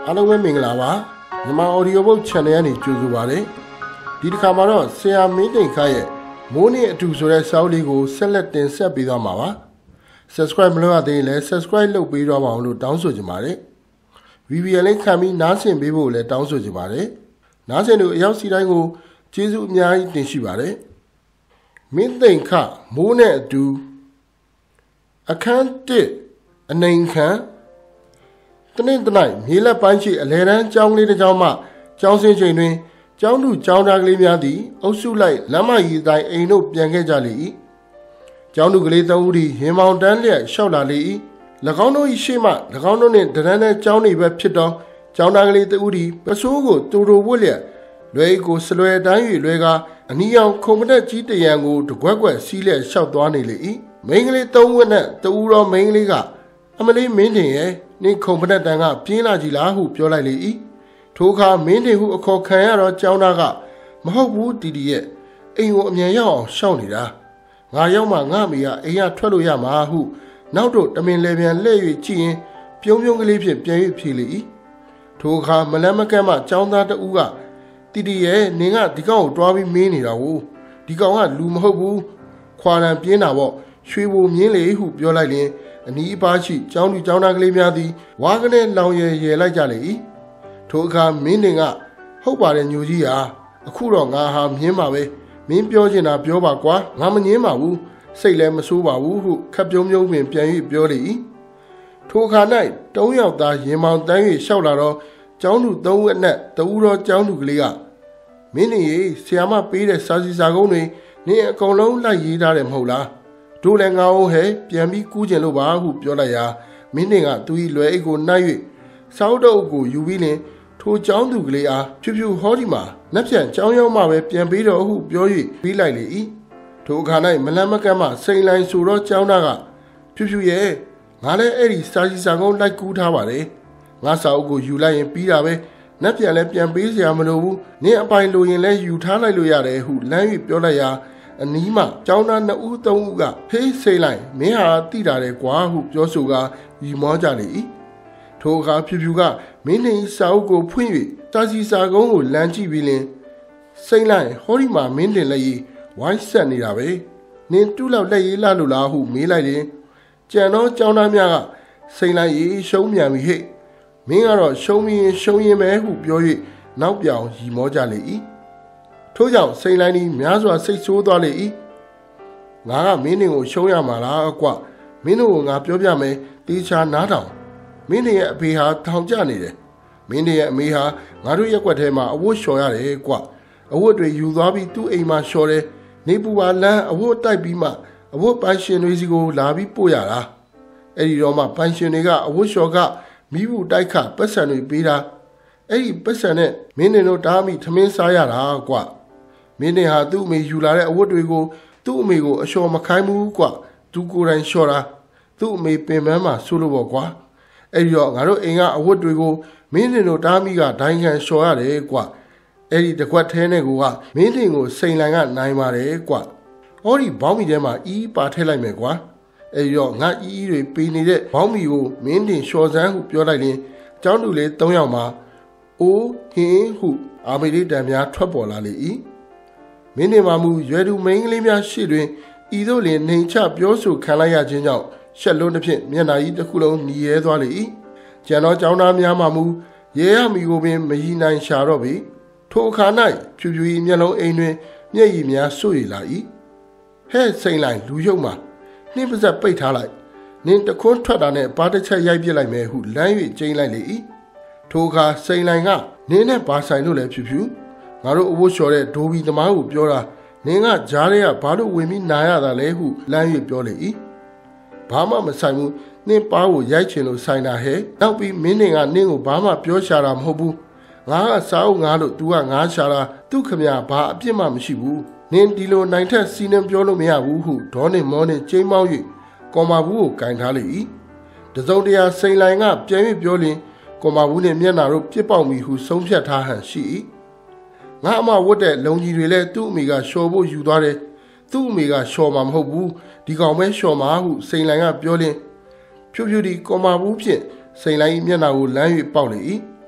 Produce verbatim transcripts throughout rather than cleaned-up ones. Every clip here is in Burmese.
အားလုံးပဲမင်္ဂလာပါမြန်မာ Audiobook Channel ကနေကြိုဆိုပါရစေဒီတစ်ခါမှာတော့ဆရာမင်းတိန်ခါရဲ့မိုးနဲ့အတူဆိုတဲ့စာအုပ်လေးကိုဆက်လက်တင်ဆက်ပေးသွားမှာပါ Subscribe မလုပ်ရသေးရင်လည်း Subscribe လုပ်ပေးတော့ပါအောင်လို့တောင်းဆိုချင်ပါတယ် ဗီဒီယိုလေးခံပြီးနားဆင်ပေးဖို့လည်းတောင်းဆိုချင်ပါတယ်နားဆင်သူအရောက်စီတိုင်းကိုကျေးဇူးအများကြီးတင်ရှိပါတယ်မင်းတိန်ခမိုးနဲ့အတူအခန်းတစ်အနေခံတနေ့တနေ့မြေလက်ပိုင်းရှိအလဲတန်းကျောင်းလေးတစ်ကျောင်းမှကျောင်းဆင်းချိန်တွင်ကျောင်းသူကျောင်းသားကလေးများသည်အုပ်စုလိုက်လမ်းမကြီးတိုင်းအိမ်တို့ပြန်ခဲ့ကြလေ၏ကျောင်းသူကလေးသုံးဦးသည်ရင်မောင်တန်းလျက်လျှောက်လာလေ၏၎င်းတို့၏ရှေ့မှ၎င်းတို့နှင့်တရန်းတဲ့ကျောင်းတွေပဲဖြစ်သောကျောင်းသားကလေးတဦးသည်ပစိုးကိုတူတူဝတ်လျက်လွယ်ကိုစလွယ်တိုင်း၍လွယ်ကအနီရောင်ခုံမတက်ကြီးတရံကိုတကွက်ကွက်စီးလျက်လျှောက်သွားနေလေ၏မိန်းကလေးသုံးဝက်နဲ့တူတော်မိန်းကလေးကအမလေးမင်းတင်ရဲ့နင်းခုံပနက်တန်ကပြင်းလာကြည်လားဟုပြောလိုက်လေ၏ထိုအခါမင်းတင်ဟုအခေါ်ခံရတော့ကျောင်းသားကမဟုတ်ဘူးတီတီရဲ့အိမ်ကိုအမြန်ရောက်အောင်ရှောက်နေတာငါရောက်မှငါမိကအိမ်ကထွက်လို့ရမှာဟုနောက်တော့တမင်လေပြန်လှည့်၍ကြည့်ရင်ပြုံးပြုံးကလေးဖြင့်ပြန်၍ဖြေလေ၏ထိုအခါမလန်းမကန့်မှကျောင်းသားတဦးကတီတီရဲ့နင်းကဒီကောင်ကိုတွားပြီးမင်းနေတာကိုဒီကောင်ကလူမဟုတ်ဘူးခွာရန်ပြင်းတာပေါ့ရွှေဘိုမြင်းလေဟုပြောလိုက်ရင်အနီးအပါးရှိကျောင်းသူကျောင်းသားကလေးများသည်ဝါကနေလောင်ရယ်ရယ်လိုက်ကြလေ၏ထိုအခါမင်းတင်ကဟုတ်ပါတယ်ညိုကြီးဟာအခုတော့ငါဟာမြင်းပါပဲမင်းပြောချင်တာပြောပါကွာငါမငင်းပါဘူးစိတ်လည်းမဆိုးပါဘူးဟုခပ်ပြုံးပြုံးပင်ပြန်၍ပြောလေ၏ထိုအခါ၌တုံးယောက်သားရင်မောင်တန်း၍ရှောက်လာတော့ကျောင်းသူသုံးဦးအနက်တဦးသောကျောင်းသူကလေးကမင်းနေဆရာမပေးတဲ့စာစီစာကုန်းတွေနင်းအကုန်လုံးလိုက်ရေးထားတယ်မဟုတ်လားတို့လည်းငါအောင်ဟဲ့ပြန်ပြီးကူးကျင်လို့ပါဟုပြောလိုက်ရာမင်းတင်ကသူ၏လွယ်အိတ်ကိုနှိုက်၍စောက်တုပ်ကိုယူပြီးလင်ထိုကျောင်းသူကလေးအားဖြူဖြူဟောဒီမှာလက်ပြန်ကျောင်းရောက်မှပဲပြန်ပေးတော့ဟုပြော၍ပြီးလိုက်လေ၏ထိုအခါ၌မလန်းမကန့်မှစိန်လိုင်းဆိုတော့ကျောင်းသားကဖြူဖြူရဲ့ငါလည်းအဲ့ဒီစာစီစာကုန်းလိုက်ကူးထားပါတယ်ငါစာအုပ်ကိုယူလိုက်ရင်ပြီးတာပဲလက်ပြန်လည်းပြန်ပေးစရာမလိုဘူးနင်းအပိုင်လိုရင်လည်းယူထားလိုက်လို့ရတယ်ဟုလမ်း၍ပြောလိုက်ရာအနီးမှကျောင်းသားနှစ်ဦးသုံးဦးကဖေးစိတ်လိုက်မင်းဟာတိတာတယ်ကွာဟုပြောဆိုကာရီမောကြလေ၏ထိုအခါဖြူဖြူကမင်းနေစာအုပ်ကိုဖွင့်၍စာစီစာကုန်းကိုလမ်းကြည့်ပြီးလင်စိတ်လိုက်ဟောဒီမှာမင်းတင်လက်ရည်ဝိုင်းဆက်နေတာပဲနင်းတူးလောက်လက်ရည်လာလို့လားဟုမေးလိုက်ရင်ကြံတော့ကျောင်းသားများကစိတ်လိုက်ရေးရှုံးမြန်ပြီဟဲ့မင်းကတော့ရှုံးရင်ရှုံးရင်ပဲဟုပြော၍နောက်ပြောင်ရီမောကြလေ၏ထို့ကြောင့်စိန်လိုင်းကြီးများစွာစိတ်ဆိုးသွားလေ၏ငါကမင်းတင်ကိုရှုံးရမှာလားအကွမင်းတို့ကငါပြောပြမယ်တေချာနားထောင်မင်းတင်ရဲ့အဖေဟာထောင်ကျနေတယ်မင်းတင်ရဲ့အမေဟာငါတို့ရက်ွက်ထဲမှာအဝတ်လျှော်ရတယ်ကွအဝတ်တွေယူသွားပြီးသူ့အိမ်မှာလျှော်တယ်နေပူပါလန်းအဝတ်တိုက်ပြီးမှအဝတ်ပိုင်ရှင်တွေစီကိုလာပြီးပို့ရတာအဲ့ဒီတော့မှပိုင်ရှင်တွေကအဝတ်လျှော်ကမိဘူးတိုက်ခပတ်စံတွေပေးတာအဲ့ဒီပတ်စံနဲ့မင်းတင်တို့တားမိထမင်းစားရတာကွမင်းတင်ဟာသူ့အမေယူလာတဲ့အဝတ်တွေကိုသူ့အမေကိုအလျှော်မခိုင်းဘူးကွသူကိုယ်တိုင်လျှော်တာသူ့အမေပင်ပန်းမှာဆိုးလို့ပေါ့ကွာအဲ့ဒီတော့ငါတို့အိမ်ကအဝတ်တွေကိုမင်းတင်တို့တားမိကဒိုင်းခံလျှော်ရတယ်ကွအဲ့ဒီတကွက်ထဲနဲ့ကိုကမင်းတင်ကိုစိန်လိုင်ကနိုင်ပါတယ်ကွဟောဒီဘောင်းမီထဲမှာအီးပါထည့်လိုက်မယ်ကွာအဲ့ဒီတော့ငါအီးတွေပေးနေတဲ့ဘောင်းမီကိုမင်းတင်လျှော်စမ်းဟုပြောလိုက်ရင်ကျောင်းသူလေး၃ယောက်မှာအိုးဟင်းဟုအာမေရိတန်များထွက်ပေါ်လာလေ၏မင်းတင်မာမူရွယ်သူမိန်းကလေးများရှိတွင်ဤသို့လင်နှိမ်ချပြောဆိုခံလိုက်ရခြင်းကြောင့်ရှက်လုံးတစ်ဖြင့်မျက်နှာကြီးတစ်ခုလုံးညီရဲသွားလေ၏ကျန်သောကျောင်းသားများမှမူရဲရမီကိုပင်မရီနိုင်ရှာတော့ပြီထိုအခါ၌ဖြူဖြူ၏မျက်လုံးအိမ်တွင်မျက်ရည်များစွေလာ၏ဟဲ့စိန်လိုက်လူရုပ်မှာနှင်းပါးစပ်ပိတ်ထားလိုက်နင်းတခွန်းထွက်တာနဲ့ပါတစ်ချက်ရိုက်ပြစ်လိုက်မယ်ဟုလမ်း၍ကျိန်းလိုက်လေ၏ထိုအခါစိန်လိုက်ကနင်းနဲ့ဘာဆိုင်လို့လဲဖြူဖြူငါတို့အဝတ်လျှော်တဲ့ဒိုဘီသမားကိုပြောတာနင်းကကြားထဲကဘာလို့ဝင်ပြီးနာရတာလဲဟုလမ်း၍ပြောလေ၏ဘာမှမဆိုင်ဘူးနင်းပါးကိုရိုက်ချင်လို့ဆိုင်တာဟဲ့နောက်ပြီးမင်းတင်ကနင်းကိုဘာမှပြောရှာတာမဟုတ်ဘူးငါကစားအုပ်ငါလို့ तू ကငါရှာတာသူ့ခမရဘာအပြစ်မှမရှိဘူးနင်းဒီလိုနိုင်ထက်စီးနှံပြောလို့မရဘူးဟုဒေါနေမောနဲ့ကျိန်းမောင်း၍ကော်မာဘူးကိုကင်ထားလေ၏တစုံတရာစိန်လိုင်ကပြန်၍ပြောလင်ကော်မာဘူးနှင့်မျက်နှာတို့ပြစ်ပေါက်မိဟုဆုံးဖြတ်ထားဟန်ရှိ၏ငါအမဝတ်တဲ့လုံကြီးတွေလည်းသူ့အမေကလျှော်ဖို့ယူသွားတယ်သူ့အမေကလျှော်မှာမဟုတ်ဘူးဒီကောင်ပဲလျှော်မှာဟုစိန်လိုင်ကပြောလင်ဖြူဖြူဒီကော်မာဘူးဖြင့်စိန်လိုင်မျက်နှာကိုလမ်း၍ပေါက်လေ၏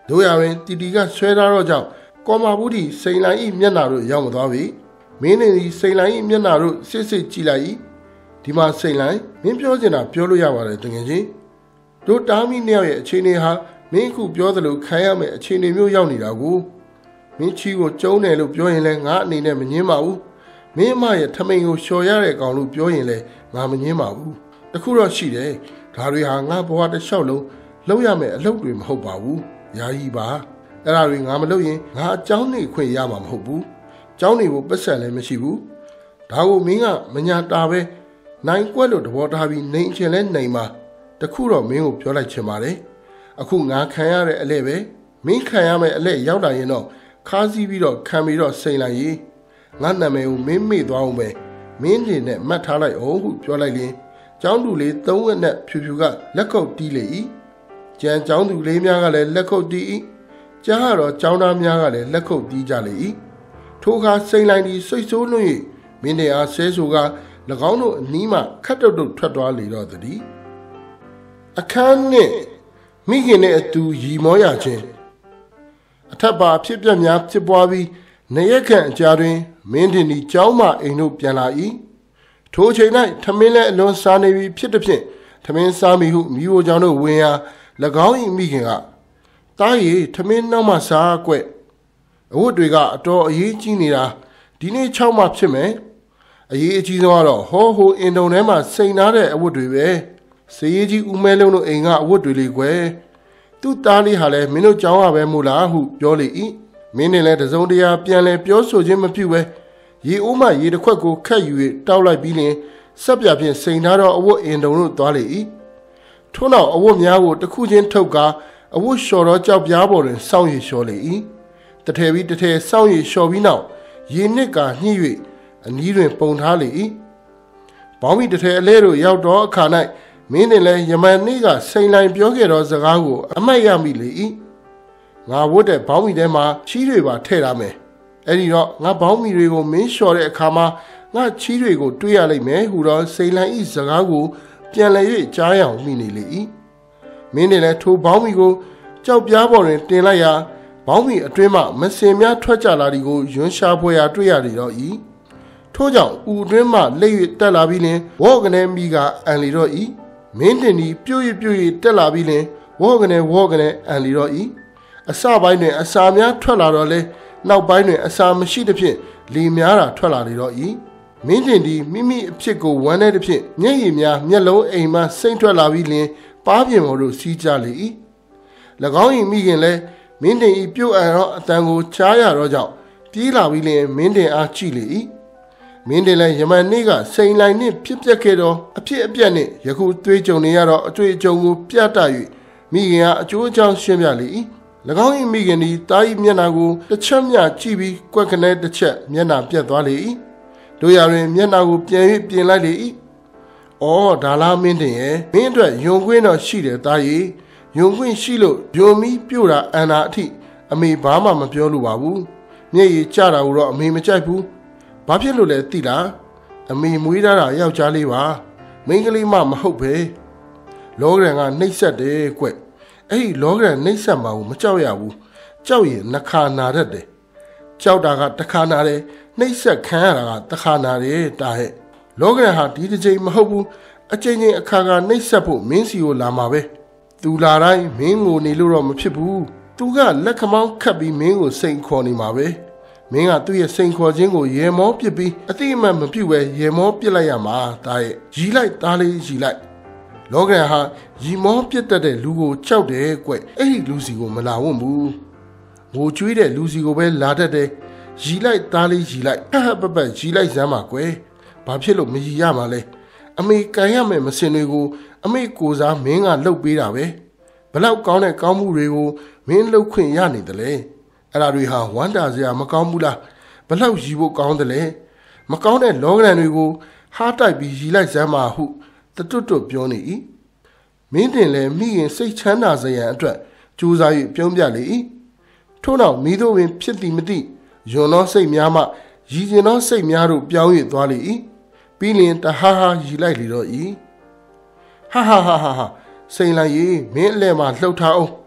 တို့ရရင်တီတီကဆွဲထားတော့ကြောင့်ကော်မာဘူးဒီစိန်လိုင်းဤမျက်နှာတို့ရောက်မသွားပြီမင်းနေဒီစိန်လိုင်းဤမျက်နှာတို့စစ်စစ်ကြည့်လိုက်ဤဒီမှာစိန်လိုင်းမင်းပြောချင်တာပြောလို့ရပါတယ်တကယ်ချင်းတို့တားမိနှစ်ယောက်ရဲ့အခြေအနေဟာမင်းအခုပြောသလိုခံရမယ့်အခြေအနေမျိုးရောက်နေတာကိုမင်းချီကိုကျုံးတယ်လို့ပြောရင်လည်းငါအနေနဲ့မငင်းပါဘူးမင်းမရဲ့ထမိန်ကိုလျှော်ရတဲ့ကောင်လို့ပြောရင်လည်းငါမငင်းပါဘူးတခုတော့ရှိတယ်ဒါတွေဟာငါဘဝတစ်လျှောက်လုံးလုပ်ရမယ့်အလုပ်တွေမဟုတ်ပါဘူးယာယီပါအဲ့ဒါတွေငါမလုပ်ရင်ငါအကြောင်းနေခွင့်ရမှာမဟုတ်ဘူးအကြောင်းနေဖို့ပတ်စံလည်းမရှိဘူးဒါကိုမင်းကမညာတာပဲနိုင်ကွက်လို့သဘောထားပြီးနေအချင်းလဲနေမှာတခုတော့မင်းကိုပြောလိုက်ချင်ပါတယ်အခုငါခံရတဲ့အလဲပဲမင်းခံရမယ့်အလဲရောက်လာရင်တော့ခါးစည်းပြီးတော့ခံပြီးတော့စိန်လိုက်ရေးငါနာမည်ကိုမင်းမေ့သွားအောင်ပဲမင်းနေနဲ့မှတ်ထားလိုက်အောင်ဟုပြောလိုက်ရင်ကျောင်းသူလေးသုံးဝက်နဲ့ဖြူဖြူကလက်ခုပ်တီးလေ၏ကျန်ကျောင်းသူလေးများကလည်းလက်ခုပ်တီး၏ကြားရတော့ကျောင်းသားများကလည်းလက်ခုပ်တီးကြလေ၏ထိုအခါစိန်လိုက်သည်စိတ်ဆိုးလွန်း၍မင်းနေအားဆဲဆိုက၎င်းတို့အနီးမှခတ်တုတ်တုတ်ထွက်သွားလေတော့သည်အခန်းနှင့်မိခင်နဲ့အတူရီမောရခြင်းအထက်ပါဖြစ်ပျက်များဖြစ်ပွားပြီးနေရက်ခန့်အကြာတွင်မင်းတင်ဒီကျောင်းမှအိမ်တို့ပြန်လာ၏ထိုအချိန်၌ထမင်းလည်းအလွန်စားနေပြီဖြစ်သည်ဖြင့်ထမင်းစားမိဟုမိဘကြောင့်တို့ဝင်ရာ၎င်း၏မိခင်ကတားရီထမင်းနောက်မှစားကွက်အဝတ်တွေကအတော်အရေးကြီးနေတာဒီနေ့၆မှဖြစ်မယ်အရေးအကြီးဆုံးကတော့ဟောဟိုအင်တုံထဲမှာစိန်ထားတဲ့အဝတ်တွေပဲစေးကြီးဦးမဲလုံးတို့အိမ်ကအဝတ်တွေလေးကွယ်သူ့သားလေးဟာလည်းမင်းတို့ကြောင်းရပဲမို့လားဟုပြောလေ၏မင်းနဲ့လည်းတစုံတရာပြန်လဲပြောဆိုခြင်းမပြုပဲရေအိုးမှရေတစ်ခွက်ကိုခတ်ယူ၍တောက်လိုက်ပြီးလင်ဆက်ပြဖြင့်စိန်ထားတော့အဝတ်အင်တုံတို့သွားလေ၏ထို့နောက်အဝတ်များကိုတစ်ခုချင်းထုတ်ကာအဝတ်လျှော်တော့ကြောက်ပြားပေါ်တွင်စောင့်ရည်လျှော်လေ၏တထဲပြီးတထဲစောင့်ရည်လျှော်ပြီးနောက်ရေနစ်ကာညှိ၍အနီးတွင်ပုံထားလေ၏ဘောင်းမီတထဲအလဲတို့ရောက်တော့အခါ၌မင်းနဲ့လည်းယမန်နေ့ကစိန်လိုင်ပြောခဲ့သောစကားကိုအမှတ်ရမိလေ၏ငါဝတ်တဲ့ဘောင်းမီထဲမှာချီးတွေပါထည့်ထားမယ်အဲ့ဒီတော့ငါဘောင်းမီတွေကိုမင်းလျှော်တဲ့အခါမှာငါချီးတွေကိုတွေ့ရလိမ့်မယ်ဟူတော့စိန်လိုင်ဤစကားကိုပြန်လည်၍ကြားရအောင်မိနေလေ၏မင်းနဲ့လည်းထိုဘောင်းမီကိုကြောက်ပြားပေါ်တွင်တင်လိုက်ရာဘောင်းမီအတွင်းမှမစင်များထွက်ကြလာသည်ကိုယွန်းရှာဖွယ်ရာတွေ့ရလေတော့၏ထို့ကြောင့်ဦးအတွင်းမှလက်၍တက်လာပြီးလင်ဝေါကနေမိကအန်လီတော့၏မင်းတင်ဒီပြုတ်ရပြုတ်ရတက်လာပြီးလင်ဝေါကနေဝေါကနေအန်လီတော့၏အစပိုင်းတွင်အစာများထွက်လာတော့လေနောက်ပိုင်းတွင်အစာမရှိသဖြင့်လေများတာထွက်လာလေတော့၏မင်းတင်ဒီမိမိအဖြစ်ကိုဝမ်းတဲ့သဖြင့်မျက်ရည်များမျက်လုံးအိမ်မှစိမ့်ထွက်လာပြီးလင်ပါးပြင်ပေါ်သို့စီးကြလေ၏၎င်း၏မိခင်လည်းမင်းတင်ဤပြုတ်အံတော့အတန်ကိုချားရတော့ကြောင့်ပြေးလာပြီးလင်မင်းတင်အားကြည့်လေ၏မင်းတင်လည်းယမန်နေ့ကစိန်လိုင်နှင့်ဖြစ်ပျက်ခဲ့သောအဖြစ်အပျက်နှင့်ယခုတွေးကြုံနေရတော့အတွေ့အကြုံကိုပြတ၍မိခင်ကအကျိုးအကြောင်းရှင်းပြလေ၏၎င်း၏မိခင်သည်တား၏မျက်နှာကိုတစ်ချက်မျှကြည့်ပြီးကွက်ခနဲတစ်ချက်မျက်နှာပြတ်သွားလေ၏တို့ရတွင်မျက်နှာကိုပြန်၍ပြင်လိုက်လေ၏အော်ဒါလားမင်းတင်ရဲ့မင်းအတွက်ယုံခွင့်တော့ရှိတယ်တား၏ယုံခွင့်ရှိလို့ယုံမီပြို့တာအန်နာအထိအမေဘာမှမပြောလို့ပါဘူးမျက်ရည်ကျတာကိုတော့အမေမကြိုက်ဘူးဘာဖြစ်လို့လဲသိလားအမေမွေးထားတာယောက်ျားလေးပါမိန်းကလေးမှမဟုတ်ပဲလောကရန်ကနှိပ်စက်တယ်ကွအဲ့ဒီလောကရန်နှိပ်စက်မှာကိုမကြောက်ရဘူးကြောက်ရင်နှခါနာတတ်တယ်ကြောက်တာကတစ်ခါနာတယ်နှိပ်စက်ခံရတာကတစ်ခါနာတယ်တာဟဲ့လောကရန်ဟာဒီတစ်ချိန်မဟုတ်ဘူးအချိန်ချင်းအခါခါနှိပ်စက်ဖို့မင်းစီကိုလာမှာပဲသူလာတိုင်းမင်းကိုနေလို့တော့မဖြစ်ဘူးသူကလက်ခမောင်းခတ်ပြီးမင်းကိုစိန်ခေါ်နေမှာပဲမင်းကသူ့ရဲ့စိန်ခေါ်ခြင်းကိုရေမောပစ်ပြီးအတိအမှန်မပြုတ်ပဲရေမောပစ်လိုက်ရမှာတာရဲ့ရီလိုက်သားလေးရီလိုက်လောကရန်ဟာရီမောပစ်တတ်တဲ့လူကိုကြောက်တယ်ကွအဲ့ဒီလူစီကိုမလာဝတ်ဘူးငိုကြွေးတဲ့လူစီကိုပဲလာတတ်တယ်ရီလိုက်သားလေးရီလိုက်ဟဟပပရီလိုက်စမ်းပါကွဘာဖြစ်လို့မရီရမှာလဲအမေကန်ရမယ်မစင်တွေကိုအမေကိုစားမင်းကလှုပ်ပေးတာပဲဘလောက်ကောင်းတဲ့ကောင်းမှုတွေကိုမင်းလှုပ်ခွင့်ရနေတယ်လေအဲ့ဒါတွေဟာဝမ်းတာစရာမကောင်းဘူးလားဘလောက်ရီဖို့ကောင်းတယ်လေမကောင်းတဲ့လောကရန်တွေကိုဟားတိုက်ပြီးရီလိုက်စမ်းပါဟုတတွတ်တွတ်ပြောနေ၏မင်းတင်လည်းမိခင်စိတ်ချမ်းသာစရန်အတွက်ကြိုးစား၍ပြုံးပြလေ၏ထို့နောက်မိတို့ပင်ဖြစ်သည်မသိယွန်သောစိတ်များမှရည်ကျင်သောစိတ်များတို့ပြောင်း၍သွားလေ၏ပြီးလင်တဟားဟားရီလိုက်လေတော့၏ဟာဟာဟာဟာစိန်လိုက်ရေမင်းအလဲမှာလှုပ်ထားအောင်င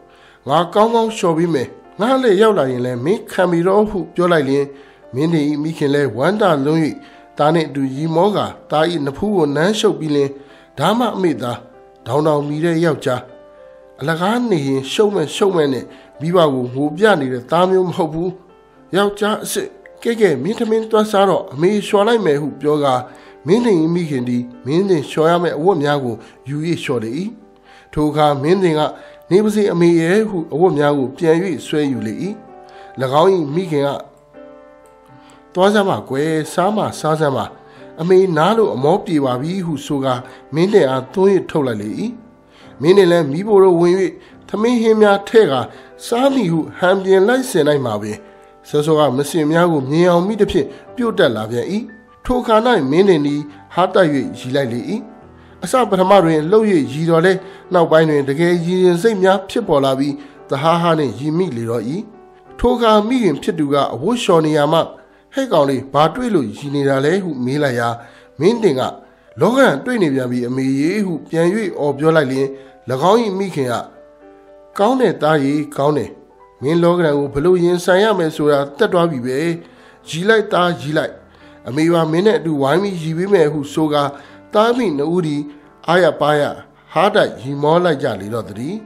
ငါကောင်းကောင်းလျှော်ပြီးမယ်ငါလည်းရောက်လာရင်လည်းမင်းခံပြီးတော့ဟုပြောလိုက်လျင်မင်းတင်မိခင်လည်းဝမ်းတာလွန်း၍သားနှင့်အတူရီမောကသား၏နဖူးကိုနမ်းရှုပ်ပြီးလျင်ဒါမှအမိသားဒေါင်တောင်မီတဲ့ယောက်ျားအလကားနေရင်ရှုံးမဲ့ရှုံးမဲ့နဲ့မိဘကိုငိုပြနေတဲ့သားမျိုးမဟုတ်ဘူးယောက်ျားအစ်စ်ကဲကဲမင်းသမင်းတွားစားတော့အမေလျှော်လိုက်မယ်ဟုပြောကာမင်းတင်မိခင်ဒီမင်းတင်လျှော်ရမယ့်အဝတ်များကိုယူ၍လျှော်လေ၏ထိုအခါမင်းတင်ကနေပါစေအမေရဲ့ဟုအဝတ်များကိုပြန်၍ဆွဲယူလေ၏၎င်း၏မိခင်ကတွားစားပါကွယ်စားမစားစမ်းပါအမေနားလို့အမောပြေပါပြီဟုဆိုကာမင်းတင်အားသွင်းရထုတ်လိုက်လေ၏မင်းတင်လည်းမိဖို့တော့ဝင်၍သမင်းဟင်းများထဲ့ကာစားမိဟုဟန်ပြင်လိုက်စင်လိုက်မှာပင်စောစောကမစင်များကိုမြင်အောင်မိတစ်ဖြစ်ပြုတ်တက်လာပြန်၏ထိုခါ၌မင်းတင်သည်ဟားတိုက်၍ရီလိုက်လေ၏အစပထမတွင်လှုပ်၍ရီတော်လဲနောက်ပိုင်းတွင်တကယ်ရည်ရင်စိတ်များဖြစ်ပေါ်လာပြီးသဟားဟားနှင့်ရီမိလေတော့၏ထိုခါမိခင်ဖြစ်သူကအဝတ်လျှော်နေရမှဟဲ့ကောင်လေးဘာတွေ့လို့ရီနေတာလဲဟုမေးလိုက်ရာမင်းတင်ကလောကရန်တွေ့နေပြန်ပြီအမေကြီးဟုပြန်၍အော်ပြောလိုက်လျင်၎င်း၏မိခင်ကကောင်းတဲ့သားကြီးကောင်းတယ်မင်းလောကရန်ကိုဘလို့ရင်ဆိုင်ရမယ်ဆိုတာတက်သွားပြီပဲရီလိုက်သားရီလိုက်အမေပါမင်းနဲ့အတူဝိုင်းပြီးရီပေးမယ်ဟုဆိုကာသားမိနှဦးဒီအာရပါရဟားတိုက်ရီမောလိုက်ကြလေတော့တည်း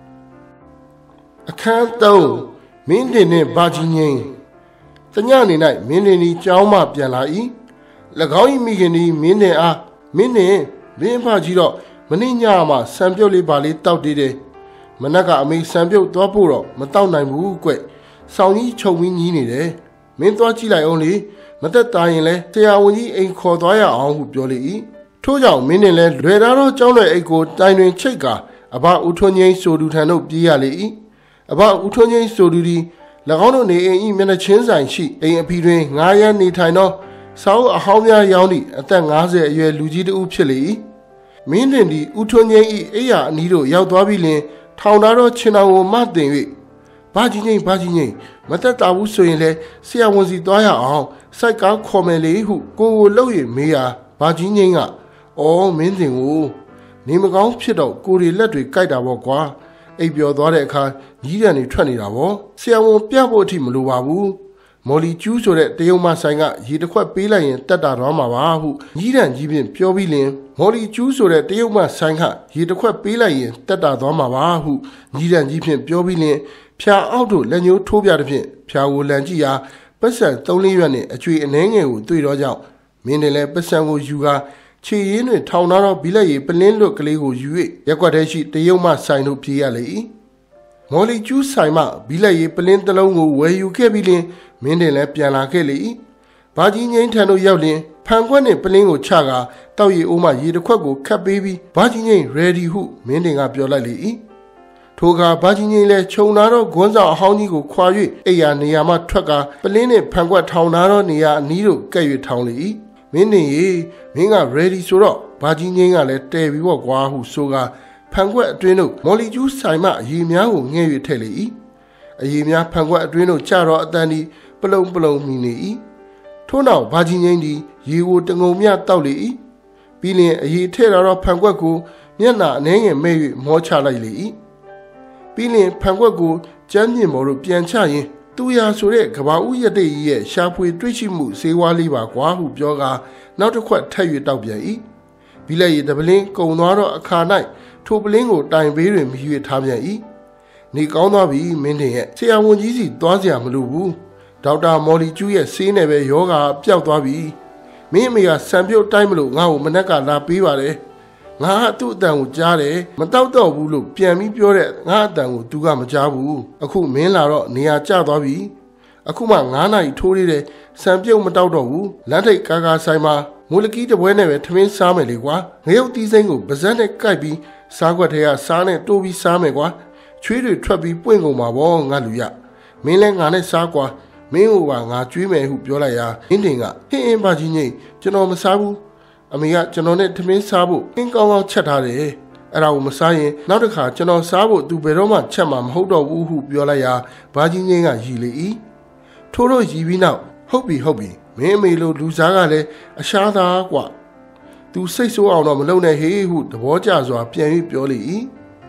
အခန်းသုံးမင်းတင်နှင့်ဘာကြီးငိမ့်တညနေ၌မင်းတင်ဒီကျောင်းမှပြန်လာ၏၎င်း၏မိခင်ဒီမင်းတင်အားမင်းတင်မင်းဖကြီးတော့မနေ့ညမှဆံပြုတ်လေးပါလေးတောက်တည်တယ်မနက်ကအမေဆံပြုတ်သွားဖို့တော့မတောက်နိုင်ဘူးကွဆောင်းကြီးခြုံပြီးညီးနေတယ်မင်းသွားကြည့်လိုက်အောင်လေမသက်တာရင်လဲဆရာဝန်ကြီးအိမ်ခေါ်သွားရအောင်ဟုပြောလေ၏ထို့ကြောင့်မင်းတင်လဲလွယ်သားတော့ကျောင်းလွယ်အိတ်ကိုတိုင်တွင်ချိတ်ကာအဘဦးထွန်းငိမ့်ဆိုသူထံသို့ပြေးရလေ၏အဘဦးထွန်းငိမ့်ဆိုသူသည်၎င်းတို့နေအိမ်၏မျက်နှာချင်းဆိုင်ရှိအိမ်အဖီတွင်ငါးရန်နေထိုင်သောစောင်းအဟောင်းများရောင်းသည့်အသက်၅၀အရွယ်လူကြီးတစ်ဦးဖြစ်လေ၏မင်းတင်သည်ဦးထွန်းငိမ့်၏အိယာအနီးသို့ရောက်သွားပြီးလျှင်ထောင်သားသောခြင်တော်ကိုမတင်၍ဘာကြီးငိမ့်ဘာကြီးငိမ့်မသက်တာဘူးဆိုရင်လဲဆရာဝန်စီသွားရအောင်စိုက်ကားခေါ်မယ်လေဟုကိုကိုလှုပ်၍မေးရာဘာကြီးငိမ့်ကအော်မင်းတင်ကိုနေမကောင်းဖြစ်တော့ကိုရီလက်တွေကြိုက်တာပေါ့ကွာအိပ်ပျော်သွားတဲ့အခါကြီးရန်တွေထွက်နေတာပေါ့ဆရာဝန်ပြဖို့အထိမလိုပါဘူးမော်လီကျူးဆိုတဲ့တရုတ်မဆိုင်ကရေတစ်ခွက်ပေးလိုက်ရင်တက်တာတော့မှာပါဟုကြီးရန်ကြီးဖြင့်ပြောပြီးလင်မော်လီကျူးဆိုတဲ့တရုတ်မဆိုင်ကရေတစ်ခွက်ပေးလိုက်ရင်တက်တာတော့မှာပါဟုကြီးရန်ကြီးဖြင့်ပြောပြီးလင်ဖြာအောက်တို့လက်ညှိုးထိုးပြတဲ့ဖြင့်ဖြာကိုလန်ကြည့်ရာပတ်စံသုံးလေးရွက်နဲ့အကျွေအနှဲငယ်ကိုတွေ့တော့ကြောင့်မင်းလည်းပတ်စံကိုယူကာခြေရင်းတွင်ထောင်ထားသောဘီလက်ရည်ပလင်းလွတ်ကလေးကိုယူ၍ရက်ွက်ထဲရှိတရုတ်မှဆိုင်တို့ပြေးရလေ၏မော်လီကျူးဆိုင်မှဘီလက်ရည်ပလင်းတစ်လုံးကိုဝယ်ယူခဲ့ပြီးလျှင်မင်းတင်လည်းပြန်လာခဲ့လေ၏ဘာကြီးငိမ့်ထံသို့ရောက်လျှင်ဖန်ခွက်နှင့်ပလင်းကိုချကာတောက်ရည်အိုးမှရေတစ်ခွက်ကိုခတ်ပေးပြီးဘာကြီးငိမ့် ready ဟုမင်းတင်ကပြောလိုက်လေ၏ထိုအခါဘာကြီးငိမ့်လည်းခြုံထားသောဂွန်းဆောင်အဟောင်းကြီးကိုခွာ၍အိယာနေရာမှထွက်ကာပလင်းနှင့်ဖန်ခွက်ထောင်ထားသောနေရာအနီးသို့ကဲ့၍ထောင်လေ၏မင်းတင်ရေမင်းက ready ဆိုတော့ဘာကြီးငိမ့်ကလည်းတဲပြီးပေါ့ကွာဟုဆိုကာဖန်ခွက်အတွင်းသို့မော်လီကျူးဆိုင်မှအရေများကိုငဲ့၍ထည့်လေ၏အရေများဖန်ခွက်အတွင်းသို့ကျတော့အတန်ဒီပလုံပလုံမိနေ၏ထို့နောက်ဘာကြီးငိမ့်သည်ရေကိုတငုံမြတောက်လေ၏ပြီးလျှင်အရေထည့်လာတော့ဖန်ခွက်ကိုမျက်နှာအနှဲငယ်မဲ့၍မောချလိုက်လေ၏ပြီးလျှင်ဖန်ခွက်ကိုကျမ်းမြင့်ပေါ်သို့ပြန်ချရင်သူရာဆိုတဲ့ကဘာဦးရတဲ့ကြီးရဲ့ရှာဖွေတွေ့ရှိမှုစေဝါးလေးပါကွာဟုပြောကာနောက်တစ်ခွက်ထပ်၍တောက်ပြန်၏ဘီလက်ရည်တပလင်းကုံသွားတော့အခါ၌ထိုပလင်းကိုတိုင်ဘေးတွင်မြည်၍ထားပြန်၏နေကောင်းသွားပြီမင်းတင်ရဲ့ဆရာဝန်ကြီးစီသွားစရာမလိုဘူးဒေါက်တာမော်လီကျူးရဲ့ဆေးနယ်ပဲယောဂါပျောက်သွားပြီမင်းအမေကဆံပြုတ်တိုင်းမလို့ငါ့ကိုမနှက်ကလာပေးပါတယ်ငါသူ့အတန်ကိုကြားတယ်မတောက်တော့ဘူးလို့ပြန်ပြီးပြောတဲ့ငါအတန်ကိုသူကမကြားဘူးအခုမင်းလာတော့နေရာကျသွားပြီအခုမှငါးနာရီထိုးသေးတယ်ဆံပြုတ်မတောက်တော့ဘူးလမ်းထိပ်ကာကာဆိုင်မှာမိုးလကီးတပွဲနဲ့ပဲထမင်းစားမယ်လေကွာငရုတ်တီးစိမ့်ကိုပါဇက်နဲ့ကိုက်ပြီးစားခွက်ထဲကစားနဲ့တိုးပြီးစားမယ်ကွာချွေးတွေထွက်ပြီးပွင့်ကုန်မှာပေါ့ငါလူရမင်းလဲငါနဲ့စားကွာမင်းဟိုကငါကျွေးမယ်ဟုပြောလိုက်ရာအင်းတင်ကဟင်းအင်းပါကြီးငိမ့်ကျွန်တော်မစားဘူးအမေကကျွန်တော်နဲ့ထမင်းစားဖို့အင်းကောင်းကောင်းချက်ထားတယ်အဲ့ဒါကိုမစားရင်နောက်တစ်ခါကျွန်တော်စားဖို့သူဘယ်တော့မှချက်မှာမဟုတ်တော့ဘူးဟုပြောလိုက်ရာဘာကြီးငိမ့်ကရီလေ၏ထို့တော့ရီပြီးနောက်ဟုတ်ပြီဟုတ်ပြီမင်းအမေလိုလူစားကလည်းအရှားသားကွာသူစိတ်ဆိုးအောင်တော့မလုပ်နဲ့ဟေးဟုသဘောကျစွာပြန်ပြီးပြောလေ၏